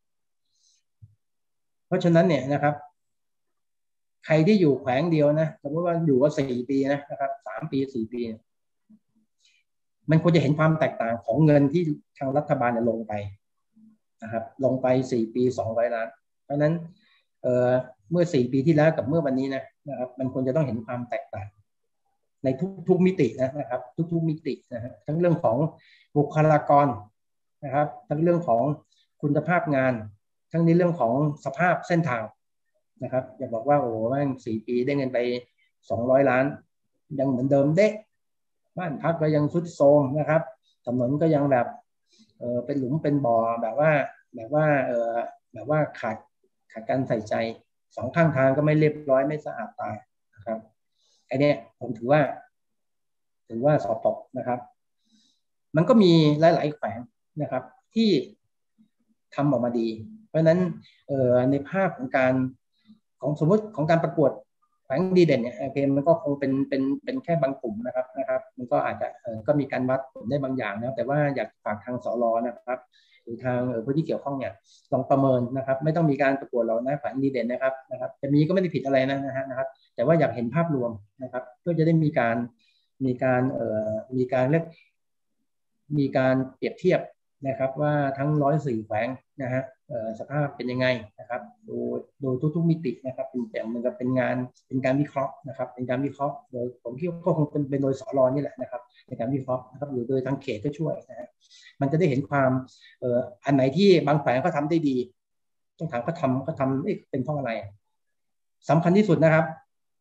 เพราะฉะนั้นเนี่ยนะครับใครที่อยู่แขวงเดียวนะสมมติว่าอยู่ว่าสี่ปีนะนะครับสามปีสี่ปีมันควรจะเห็นความแตกต่างของเงินที่ทางรัฐบาลลงไปนะครับลงไปสี่ปีสองร้อยล้านเพราะฉะนั้นเอ่อเมื่อสี่ปีที่แล้วกับเมื่อวันนี้นะนะครับมันควรจะต้องเห็นความแตกต่างในทุกๆมิตินะครับทุกๆมิตินะฮะทั้งเรื่องของบุคลากรนะครับทั้งเรื่องของคุณภาพงานทั้งในเรื่องของสภาพเส้นทางนะครับอย่าบอกว่าโอ้แม่งสี่ปีได้เงินไปสองร้อยล้านยังเหมือนเดิมเด็กบ้านพักก็ยังทรุดโทรมนะครับถนนก็ยังแบบเออเป็นหลุมเป็นบ่อแบบว่าแบบว่าเออแบบว่าขาดขาดการใส่ใจสองข้างทางก็ไม่เรียบร้อยไม่สะอาดตานะครับไอ้นี่ผมถือว่าถือว่าสอบตกนะครับมันก็มีหลายๆแขวงนะครับที่ทำออกมาดีเพราะฉะนั้นเอ่อในภาพของการของสมมติของการประกวดแขวงดีเด่นเนี่ยโอเคมันก็คงเป็นเป็นเป็นแค่บางกลุ่มนะครับนะครับมันก็อาจจะเอ่อก็มีการวัดผลได้บางอย่างนะแต่ว่าอยากฝากทางสรนะครับหรือทางเอ่อผู้ที่เกี่ยวข้องเนี่ยลองประเมินนะครับไม่ต้องมีการประกวดเรานะแขวงดีเด่นนะครับนะครับจะมีก็ไม่ได้ผิดอะไรนะนะฮะนะครับแต่ว่าอยากเห็นภาพรวมนะครับเพื่อจะได้มีการมีการเอ่อมีการเรียกมีการเปรียบเทียบนะครับว่าทั้งร้อยสี่แขวงนะฮะสภาพเป็นยังไงนะครับโดยโดยทุกๆมิตินะครับเป็นแต่มันก็เป็นงานเป็นการวิเคราะห์นะครับเป็นการวิเคราะห์โดยผมคิดว่าก็คงเป็นเป็นโดยสรนี่แหละนะครับในการวิเคราะห์นะครับหรือโดยทางเขตก็ช่วยนะฮะมันจะได้เห็นความเอ่ออันไหนที่บางแขวงเขาทำได้ดีต้องถามเขาทำเขาทำเป็นเพราะอะไรสำคัญที่สุดนะครับ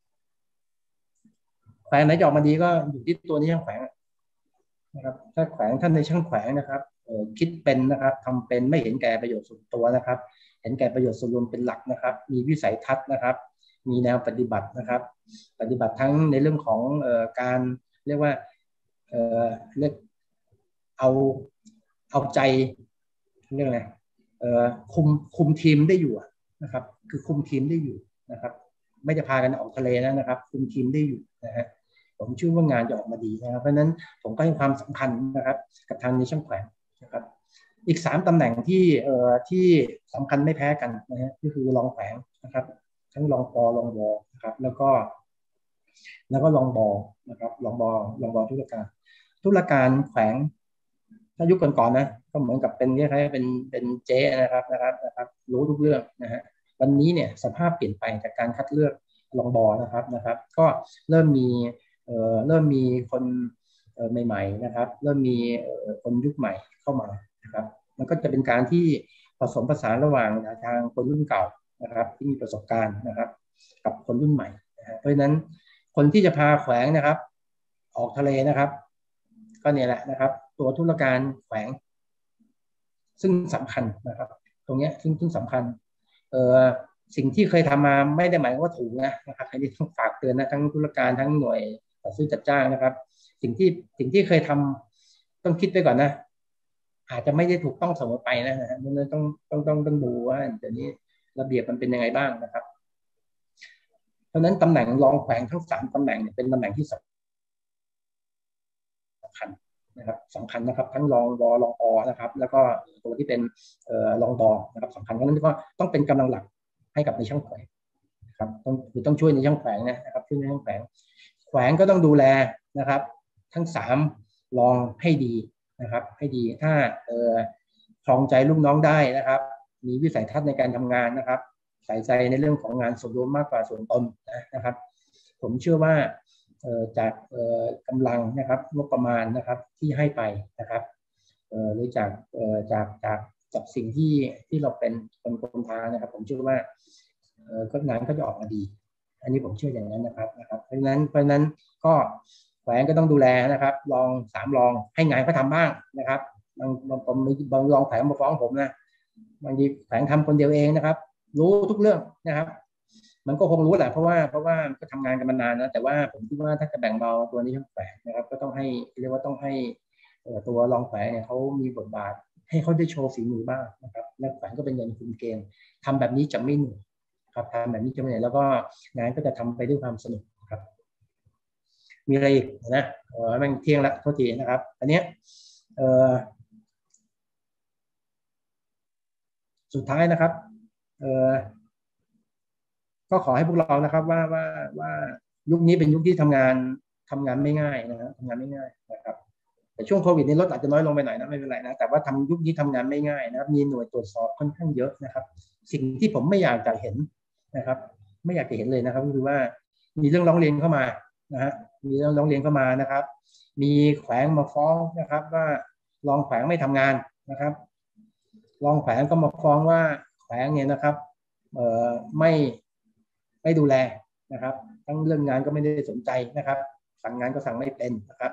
แขวงไหนจะออกมาดีก็อยู่ที่ตัวนี้ช่างแขวงนะครับถ้าแขวงท่านในช่างแขวงนะครับคิดเป็นนะครับทำเป็นไม่เห็นแก่ประโยชน์ส่วนตัวนะครับเห็นแก่ประโยชน์ส่วนรวมเป็นหลักนะครับมีวิสัยทัศน์นะครับมีแนวปฏิบัตินะครับปฏิบัติทั้งในเรื่องของเอ่อการเรียกว่าเอ่อเรียกเอาเอาใจเรื่องอะไรเอ่อคุมคุมทีมได้อยู่นะครับคือคุมทีมได้อยู่นะครับไม่จะพากันออกทะเลนะครับคุมทีมได้อยู่นะฮะผมเชื่อว่างานจะออกมาดีนะครับเพราะฉะนั้นผมก็ให้ความสำคัญนะครับกับทางในช่างแขวงนะครับอีกสามตำแหน่งที่เอ่อที่สำคัญไม่แพ้กันนะฮะก็คือรองแขวงนะครับทั้งรองปรองวนะครับแล้วก็แล้วก็รองบอนะครับรองบอรองบอธุรการธุรการแขวงถ้ายุคก่อนๆนะก็เหมือนกับเป็นคล้ายๆเป็นเป็นเจ๊นะครับนะครับนะครับรู้ทุกเรื่องนะฮะวันนี้เนี่ยสภาพเปลี่ยนไปจากการคัดเลือกรองบอนะครับนะครับก็เริ่มมีเอ่อเริ่มมีคนเอ่อใหม่ๆนะครับเริ่มมีเอ่อคนยุคใหม่เข้ามานะครับมันก็จะเป็นการที่ผสมผสานระหว่างทางคนรุ่นเก่านะครับที่มีประสบการณ์นะครับกับคนรุ่นใหม่นะฮะเพราะฉะนั้นคนที่จะพาแขวงนะครับออกทะเลนะครับก็เนี่ยแหละนะครับตัวธุรการแขวงซึ่งสำคัญนะครับตรงนี้ซึ่งซึ่งสำคัญเอ่อสิ่งที่เคยทำมาไม่ได้หมายว่าถูกนะนะครับอันนี้ต้องฝากเตือนนะทั้งธุรการทั้งหน่วยจัดซื้อจัดจ้างนะครับสิ่งที่สิ่งที่เคยทำต้องคิดไว้ก่อนนะอาจจะไม่ได้ถูกต้องเสมอไปนะนะมันต้องต้องต้องต้องดูว่าเดี๋ยวนี้ระเบียบมันเป็นยังไงบ้างนะครับเพราะฉะนั้นตำแหน่งรองแขวงทั้งสามตำแหน่งเนี่ยเป็นตำแหน่งที่สำคัญนะครับสำคัญนะครับทั้งรองบอรองอนะครับแล้วก็ตัวที่เป็นเอ่อรองบอนะครับสำคัญเพราะฉะนั้นก็ต้องเป็นกำลังหลักให้กับในช่างแขวงนะครับต้องคือต้องช่วยในช่างแขวงนะครับช่วยในช่างแขวงแขวงก็ต้องดูแลนะครับทั้งสามรองให้ดีนะครับให้ดีถ้าเอ่อครองใจลูกน้องได้นะครับมีวิสัยทัศน์ในการทำงานนะครับใส่ใจในเรื่องของงานส่วนรวมมากกว่าส่วนตนนะครับผมเชื่อว่าจากกำลังนะครับงบประมาณนะครับที่ให้ไปนะครับหรือจากจากจากจากสิ่งที่ที่เราเป็นคนคนทางนะครับผมเชื่อว่าก็งานก็จะออกมาดีอันนี้ผมเชื่ออย่างนั้นนะครับนะครับเพราะฉะนั้นเพราะฉะนั้นก็แขวงก็ต้องดูแลนะครับรองสามรองให้งานเขาทำบ้างนะครับบางบางผมบางรองแขวงมาฟ้องผมนะบางทีแขวงทำคนเดียวเองนะครับรู้ทุกเรื่องนะครับมันก็คงรู้แหละเพราะว่าเพราะว่าก็ทำงานกันมานานนะแต่ว่าผมคิดว่าถ้าจะแบ่งเบาตัวนี้ช่างแขวงนะครับก็ต้องให้เรียกว่าต้องให้ตัวรองแขวงเนี่ยเขามีบทบาทให้เขาได้โชว์ฝีมือบ้างนะครับและแขวงก็เป็นเงินคุมเกมทำแบบนี้จะไม่เหนื่อยครับทำแบบนี้จะไม่เหนื่อยแล้วก็งานก็จะทำไปด้วยความสนุกครับมีอะไรอีกนะเออมันเที่ยงละโทษทีนะครับอันเนี้ยเออสุดท้ายนะครับเออก็ขอให้พวกเรานะครับว่าว่าว่ายุคนี้เป็นยุคที่ทำงานทำงานไม่ง่ายนะทำงานไม่ง่ายนะครับแต่ช่วงโควิดนี้ลดอาจจะน้อยลงไปหน่อยนะไม่เป็นไรนะแต่ว่าทำยุคนี้ทำงานไม่ง่ายนะครับมีหน่วยตรวจสอบค่อนข้างเยอะนะครับสิ่งที่ผมไม่อยากจะเห็นนะครับไม่อยากจะเห็นเลยนะครับก็คือว่ามีเรื่องร้องเรียนเข้ามานะฮะมีเรื่องร้องเรียนเข้ามานะครับมีแขวงมาฟ้องนะครับว่ารองแขวงไม่ทำงานนะครับรองแขวงก็มาฟ้องว่าแขวงเนี่ยนะครับเอ่อไม่ไม่ดูแลนะครับทั้งเรื่องงานก็ไม่ได้สนใจนะครับสั่งงานก็สั่งไม่เป็นนะครับ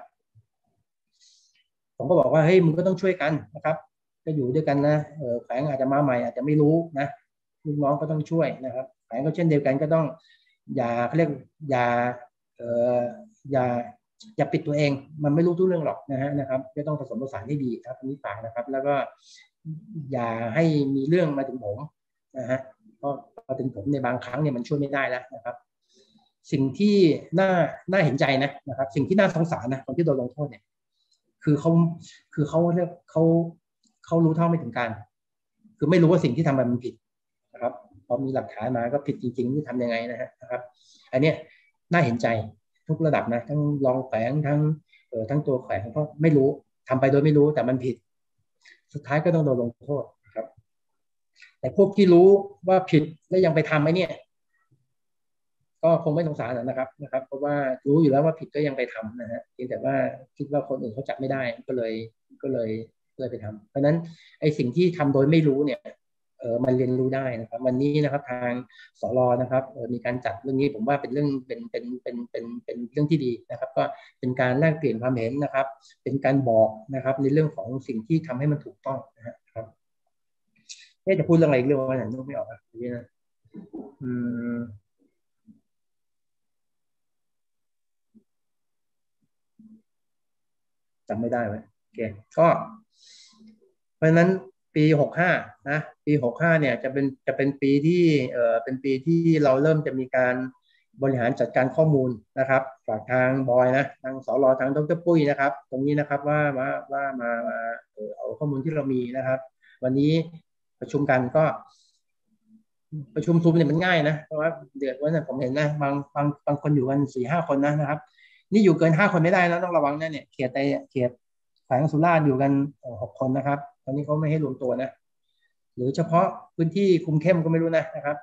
ผมก็บอกว่าเฮ้ยมึงก็ต้องช่วยกันนะครับก็อยู่ด้วยกันนะเออแขวงอาจจะมาใหม่อาจจะไม่รู้นะลูกน้องก็ต้องช่วยนะครับแขวงก็เช่นเดียวกันก็ต้องอย่าเขาเรียกอย่าเอ่ออย่าอย่าปิดตัวเองมันไม่รู้ทุกเรื่องหรอกนะฮะนะครับก็ต้องผสมผสานให้ดีครับอันนี้ฝากนะครับแล้วก็อย่าให้มีเรื่องมาถึงผมนะฮะเพราะพอถึงผมในบางครั้งเนี่ยมันช่วยไม่ได้แล้วนะครับสิ่งที่น่าน่าเห็นใจนะนะครับสิ่งที่น่าสงสารนะคนที่โดนลงโทษเนี่ยคือเขาคือเขาเรียกเขาเขารู้เท่าไม่ถึงการคือไม่รู้ว่าสิ่งที่ทำมันผิดนะครับพอมีหลักฐานมาก็ผิดจริงๆที่ทำยังไงนะฮะนะครับอันนี้น่าเห็นใจทุกระดับนะทั้งรองแขวงทั้งเอ่อทั้งตัวแขวงเพราะไม่รู้ทำไปโดยไม่รู้แต่มันผิดสุดท้ายก็ต้องโดนลงโทษนะครับแต่พวกที่รู้ว่าผิดแล้วยังไปทำไอ้เนี่ยก็คงไม่สงสารนะครับนะครับเพราะว่ารู้อยู่แล้วว่าผิดก็ยังไปทำนะฮะเพียงแต่ว่าคิดว่าคนอื่นเขาจับไม่ได้ก็เลยก็เลยเลยไปทำเพราะฉะนั้นไอ้สิ่งที่ทำโดยไม่รู้เนี่ยเออมันเรียนรู้ได้นะครับวันนี้นะครับทางสรนะครับเออมีการจัดเรื่องนี้ผมว่าเป็นเรื่องเป็นเป็นเป็นเป็นเป็นเรื่องที่ดีนะครับก็เป็นการแลกเปลี่ยนความเห็นนะครับเป็นการบอกนะครับในเรื่องของสิ่งที่ทำให้มันถูกต้องนะครับนี่จะพูดเรื่องอะไรอีกเรื่องว่าไหนนึกไม่ออกอ่ะนี่นะอืมจำไม่ได้ไว้โอเคก็เพราะฉะนั้นปีหกห้านะปีหกห้าเนี่ยจะเป็นจะเป็นปีที่เอ่อเป็นปีที่เราเริ่มจะมีการบริหารจัดการข้อมูลนะครับฝากทางบอยนะทางสรทางดร.ปุ้ยนะครับตรงนี้นะครับว่าว่าว่ามามาเออเอาข้อมูลที่เรามีนะครับวันนี้ประชุมกันก็ประชุมซูมเนี่ยมันง่ายนะเพราะว่าเดือดว่าเนี่ยผมเห็นนะบางบางบางคนอยู่กันสี่ห้าคนนะนะครับนี่อยู่เกินห้าคนไม่ได้นะต้องระวังนะเนี่ยเขตในเขตแขวงสุราษฎร์อยู่กันหกคนนะครับตอนนี้เขาไม่ให้รวมตัวนะหรือเฉพาะพื้นที่คุมเข้มก็ไม่รู้นะนะครับ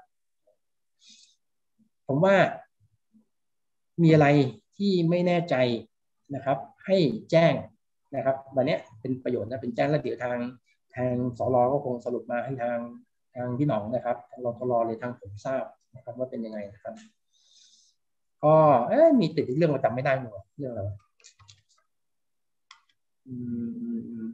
ผมว่ามีอะไรที่ไม่แน่ใจนะครับให้แจ้งนะครับวันนี้เป็นประโยชน์นะเป็นแจ้งแล้วเดี๋ยวทางทางสรก็คงสรุปมาให้ทางทางพี่หนองนะครับทางรทรเลยทางผมทราบนะครับว่าเป็นยังไงนะครับก็เอ๊ะมีติดเรื่องมาจำไม่ได้หมดเรื่องอะไรอืม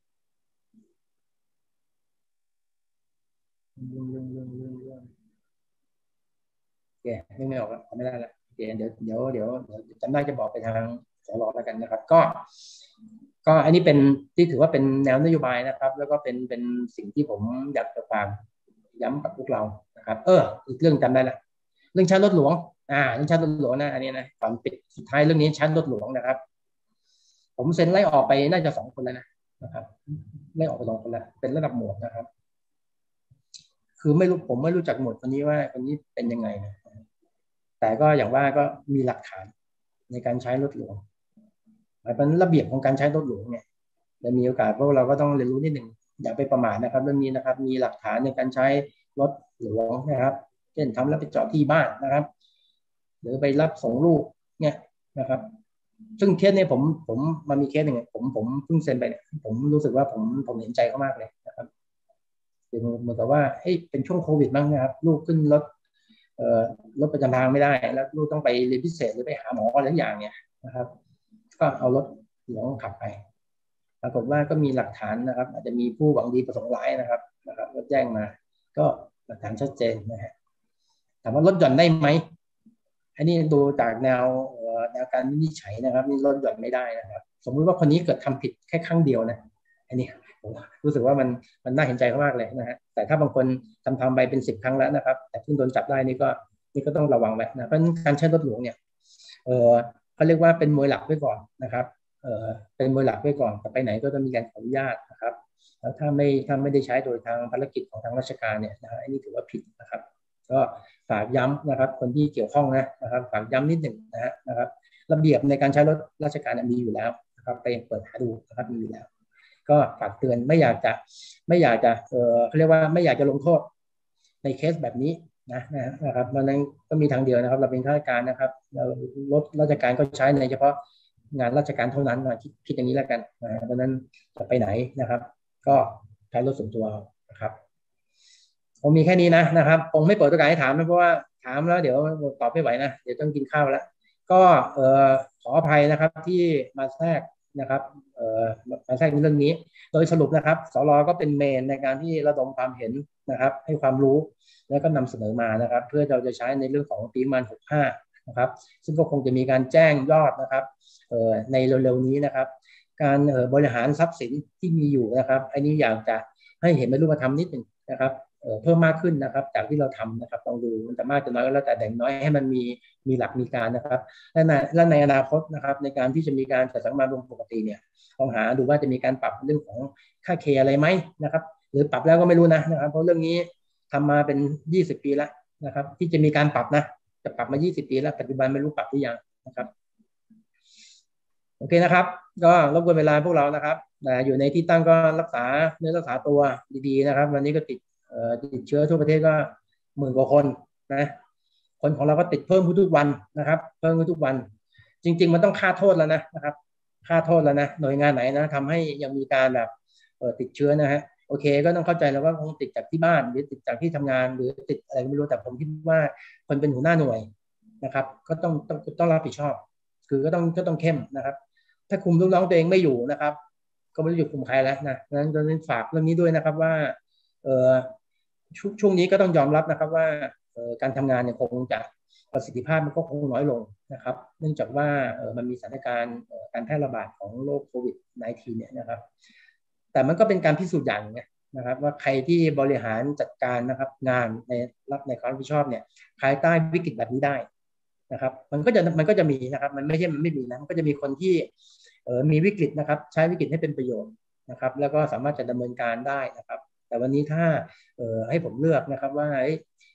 เรื่องเรื่องเรื่องเรื่องเรื่องโอเคไม่ไม่ออกแล้วไม่ได้แล้วเดี๋ยวเดี๋ยวเดี๋ยวเดี๋ยวจำได้จะบอกไปทางสรแล้วกันนะครับก็ก็อันนี้เป็นที่ถือว่าเป็นแนวนโยบายนะครับแล้วก็เป็นเป็นสิ่งที่ผมอยากจะฝากย้ำกับพวกเรานะครับเอออีกเรื่องจำได้ละเรื่องชาร์จรถหลวงอ่าเรื่องชาร์จรถหลวงนะอันนี้นะก่อนปิดสุดท้ายเรื่องนี้ชาร์จรถหลวงนะครับผมเซ็นไล่ออกไปน่าจะสองคนแล้วนะนะครับไล่ออกไปสองคนแล้วเป็นระดับหมวดนะครับคือไม่รู้ผมไม่รู้จักหมวดคนนี้ว่าคนนี้เป็นยังไงนะแต่ก็อย่างว่าก็มีหลักฐานในการใช้รถหลวงหมายเป็นระเบียบของการใช้รถหลวงเนี่ยจะมีโอกาสพวกเราก็ต้องเรียนรู้นิดหนึ่งอย่าไปประมาทนะครับเรื่องนี้นะครับมีหลักฐานในการใช้รถหลวงนะครับเช่นทำแล้วไปจอดที่บ้านนะครับหรือไปรับส่งลูกเนี่ยนะครับซึ่งเคสนี้ผมผมมันมีเคสหนึ่งผมผมเพิ่งเซ็นไปเนี่ยผมรู้สึกว่าผมผมเห็นใจเขามากเลยนะครับเหมือนกับว่าเฮ้ยเป็นช่วงโควิดบ้างนะครับลูกขึ้นรถเอ่อรถประจำทางไม่ได้แล้วลูกต้องไปเรียนพิเศษหรือไปหาหมออะไรอย่างเนี่ยนะครับก็เอารถหลวงขับไปปรากฏว่าก็มีหลักฐานนะครับอาจจะมีผู้หวังดีประสงค์ร้ายนะครับนะครับก็แจ้งมาก็หลักฐานชัดเจนนะฮะถามว่าลดหย่อนได้ไหมอันนี้ดูจากแนวแนวการวินิจฉัยนะครับนี่ลดหย่อนไม่ได้นะครับสมมุติว่าคนนี้เกิดทำผิดแค่ครั้งเดียวนะอันนี้ผมรู้สึกว่ามันมันน่าเห็นใจเขามากเลยนะฮะแต่ถ้าบางคนทำทำไปเป็นสิบครั้งแล้วนะครับแต่เพิ่งโดนจับได้นี่ก็นี่ก็ต้องระวังไว้นะเพราะการใช้รถหลวงเนี่ยเออเขาเรียกว่าเป็นมวยหลักไว้ก่อนนะครับเออเป็นมวยหลักไว้ก่อนแต่ไปไหนก็ต้องมีการขออนุญาตนะครับแล้วถ้าไม่ถ้าไม่ได้ใช้โดยทางภารกิจของทางราชการเนี่ยนะฮะอันนี้ถือว่าผิดนะครับก็ฝากย้ำนะครับคนที่เกี่ยวข้องนะนะครับฝากย้ำนิดหนึ่งนะฮะนะครับระเบียบในการใช้รถราชการมีอยู่แล้วนะครับไปเปิดหาดูนะครับมีอยู่แล้วก็ฝากเตือนไม่อยากจะไม่อยากจะเออเขาเรียกว่าไม่อยากจะลงโทษในเคสแบบนี้นะนะครับมันนั้นก็มีทางเดียวนะครับเราเป็นข้าราชการนะครับเรารถราชการก็ใช้ในเฉพาะงานราชการเท่านั้นนะคิดคิดอย่างนี้แล้วกันนะเพราะนั้นจะไปไหนนะครับก็ใช้รถส่วนตัวนะครับผมมีแค่นี้นะนะครับคงไม่เปิดโอกาสให้ถามนะเพราะว่าถามแล้วเดี๋ยวตอบไม่ไหวนะเดี๋ยวต้องกินข้าวแล้วก็เอ่อขออภัยนะครับที่มาแทรกนะครับเอ่อมาแทรกในเรื่องนี้โดยสรุปนะครับสรก็เป็นเมนในการที่ระดมความเห็นนะครับให้ความรู้แล้วก็นำเสนอมานะครับเพื่อเราจะใช้ในเรื่องของปีมันหกห้านะครับซึ่งก็คงจะมีการแจ้งยอดนะครับเอ่อในเร็วๆนี้นะครับการเอ่อบริหารทรัพย์สินที่มีอยู่นะครับอันนี้อยากจะให้เห็นเป็นรูปธรรมนิดหนึ่งนะครับเพิ่มมากขึ้นนะครับจากที่เราทำนะครับลองดูมันจะมากจะน้อยก็แล้วแต่แบ่งน้อยให้มันมีมีหลักมีการนะครับและในและในอนาคตนะครับในการที่จะมีการจัดสรรมารวมปกติเนี่ยลองหาดูว่าจะมีการปรับเรื่องของค่าเคอะไรไหมนะครับหรือปรับแล้วก็ไม่รู้นะนะครับเพราะเรื่องนี้ทำมาเป็นยี่สิบปีแล้วนะครับที่จะมีการปรับนะจะปรับมายี่สิบปีแล้วปัจจุบันไม่รู้ปรับหรือยังนะครับโอเคนะครับก็รบกวนเวลาพวกเรานะครับอยู่ในที่ตั้งก็รักษาเนื้อรักษาตัวดีๆนะครับวันนี้ก็ติดติดเชื้อทั่วประเทศก็หมื่นกว่าคนนะคนของเราก็ติดเพิ่มทุกวันนะครับเพิ่มทุกวันจริงๆมันต้องค่าโทษแล้วนะนะครับค่าโทษแล้วนะหน่วยงานไหนนะทำให้ยังมีการแบบติดเชื้อนะฮะโอเคก็ต้องเข้าใจแล้วว่าคงติดจากที่บ้านหรือติดจากที่ทำงานหรือติดอะไรไม่รู้แต่ผมคิดว่าคนเป็นหัวหน้าหน่วยนะครับก็ต้องต้องต้องรับผิดชอบคือก็ต้องก็ต้องเข้มนะครับถ้าคุมลูกน้องตัวเองไม่อยู่นะครับก็ไม่รู้จะคุมใครแล้วนะนั้นก็ฝากเรื่องนี้ด้วยนะครับว่าเอ่อช่วงนี้ก็ต้องยอมรับนะครับว่าการทำงานเนี่ยคงจะประสิทธิภาพมันก็คงน้อยลงนะครับเนื่องจากว่ามันมีสถานการณ์การแพร่ระบาดของโรคโควิด สิบเก้า เนี่ยนะครับแต่มันก็เป็นการพิสูจน์อย่างนึงนะครับว่าใครที่บริหารจัดการนะครับงานในรับในความรับผิดชอบเนี่ยภายใต้วิกฤตแบบนี้ได้นะครับมันก็จะมันก็จะมีนะครับมันไม่ใช่มันไม่มีนะมันก็จะมีคนที่มีวิกฤตนะครับใช้วิกฤตให้เป็นประโยชน์นะครับแล้วก็สามารถจะดำเนินการได้นะครับแต่วันนี้ถ้าเอ่อให้ผมเลือกนะครับว่า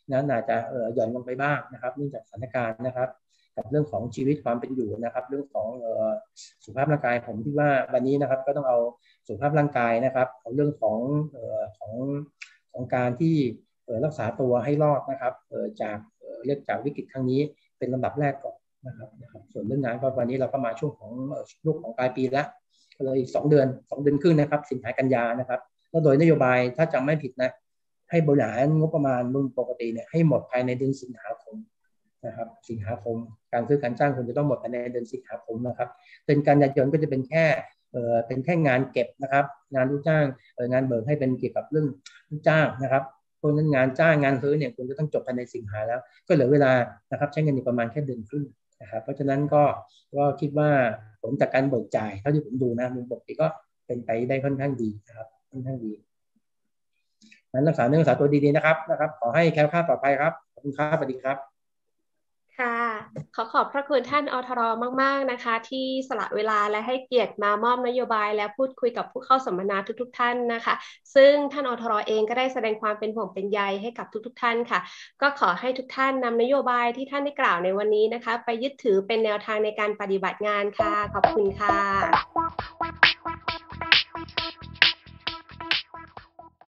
นั้นอาจจะเอ่อหย่อนลงไปบ้างนะครับเนื่องจากสถานการณ์นะครับกับเรื่องของชีวิตความเป็นอยู่นะครับเรื่องของเอ่อสุขภาพร่างกายผมที่ว่าวันนี้นะครับก็ต้องเอาสุขภาพร่างกายนะครับเอาเรื่องของเอ่อของของการที่เอ่อรักษาตัวให้รอดนะครับเอ่อจากเอ่อเรียกจากวิกฤตครั้งนี้เป็นลำดับแรกก่อนนะครับนะครับส่วนเรื่องงานก็วันนี้เราก็มาช่วงของลูกของปลายปีแล้วก็เลยอีกสองเดือนสองเดือนครึ่งนะครับสิงหากันยานะครับแล้วโดยนโยบายถ้าจำไม่ผิดนะให้บริหารงบประมาณรุ่นปกติเนี่ยให้หมดภายในเดือนสิงหาคมนะครับสิงหาคมการซื้อการจ้างควรจะต้องหมดภายในเดือนสิงหาคมนะครับเดือนกันยายนก็จะเป็นแค่เอ่อเป็นแค่งานเก็บนะครับงานลูกจ้างเอ่องานเบิกให้เป็นเกี่ยวกับเรื่องลูกจ้างนะครับเพราะนั้นงานจ้างงานซื้อเนี่ยควรจะต้องจบภายในสิงหาแล้วก็เหลือเวลานะครับใช้เงินประมาณแค่เดือนครึ่งนะครับเพราะฉะนั้นก็ก็คิดว่าผลจากการเบิกจ่ายเท่าที่ผมดูนะมุมปกติก็เป็นไปได้ค่อนข้างดีนะครับค่อนข้างดีนั้นรักษาเนื้อรักษาตัวดีๆนะครับนะครับขอให้แคล้วคลาดปลอดภัยครับขอบคุณครับสวัสดีครับค่ะขอขอบพระคุณท่านอทรมากๆนะคะที่สละเวลาและให้เกียรติมามอบนโยบายและพูดคุยกับผู้เข้าสัมมนาทุกๆท่านนะคะซึ่งท่านอทรเองก็ได้แสดงความเป็นห่วงเป็นใยให้กับทุกๆท่านค่ะก็ขอให้ทุกท่านนำนโยบายที่ท่านได้กล่าวในวันนี้นะคะไปยึดถือเป็นแนวทางในการปฏิบัติงานค่ะขอบคุณค่ะ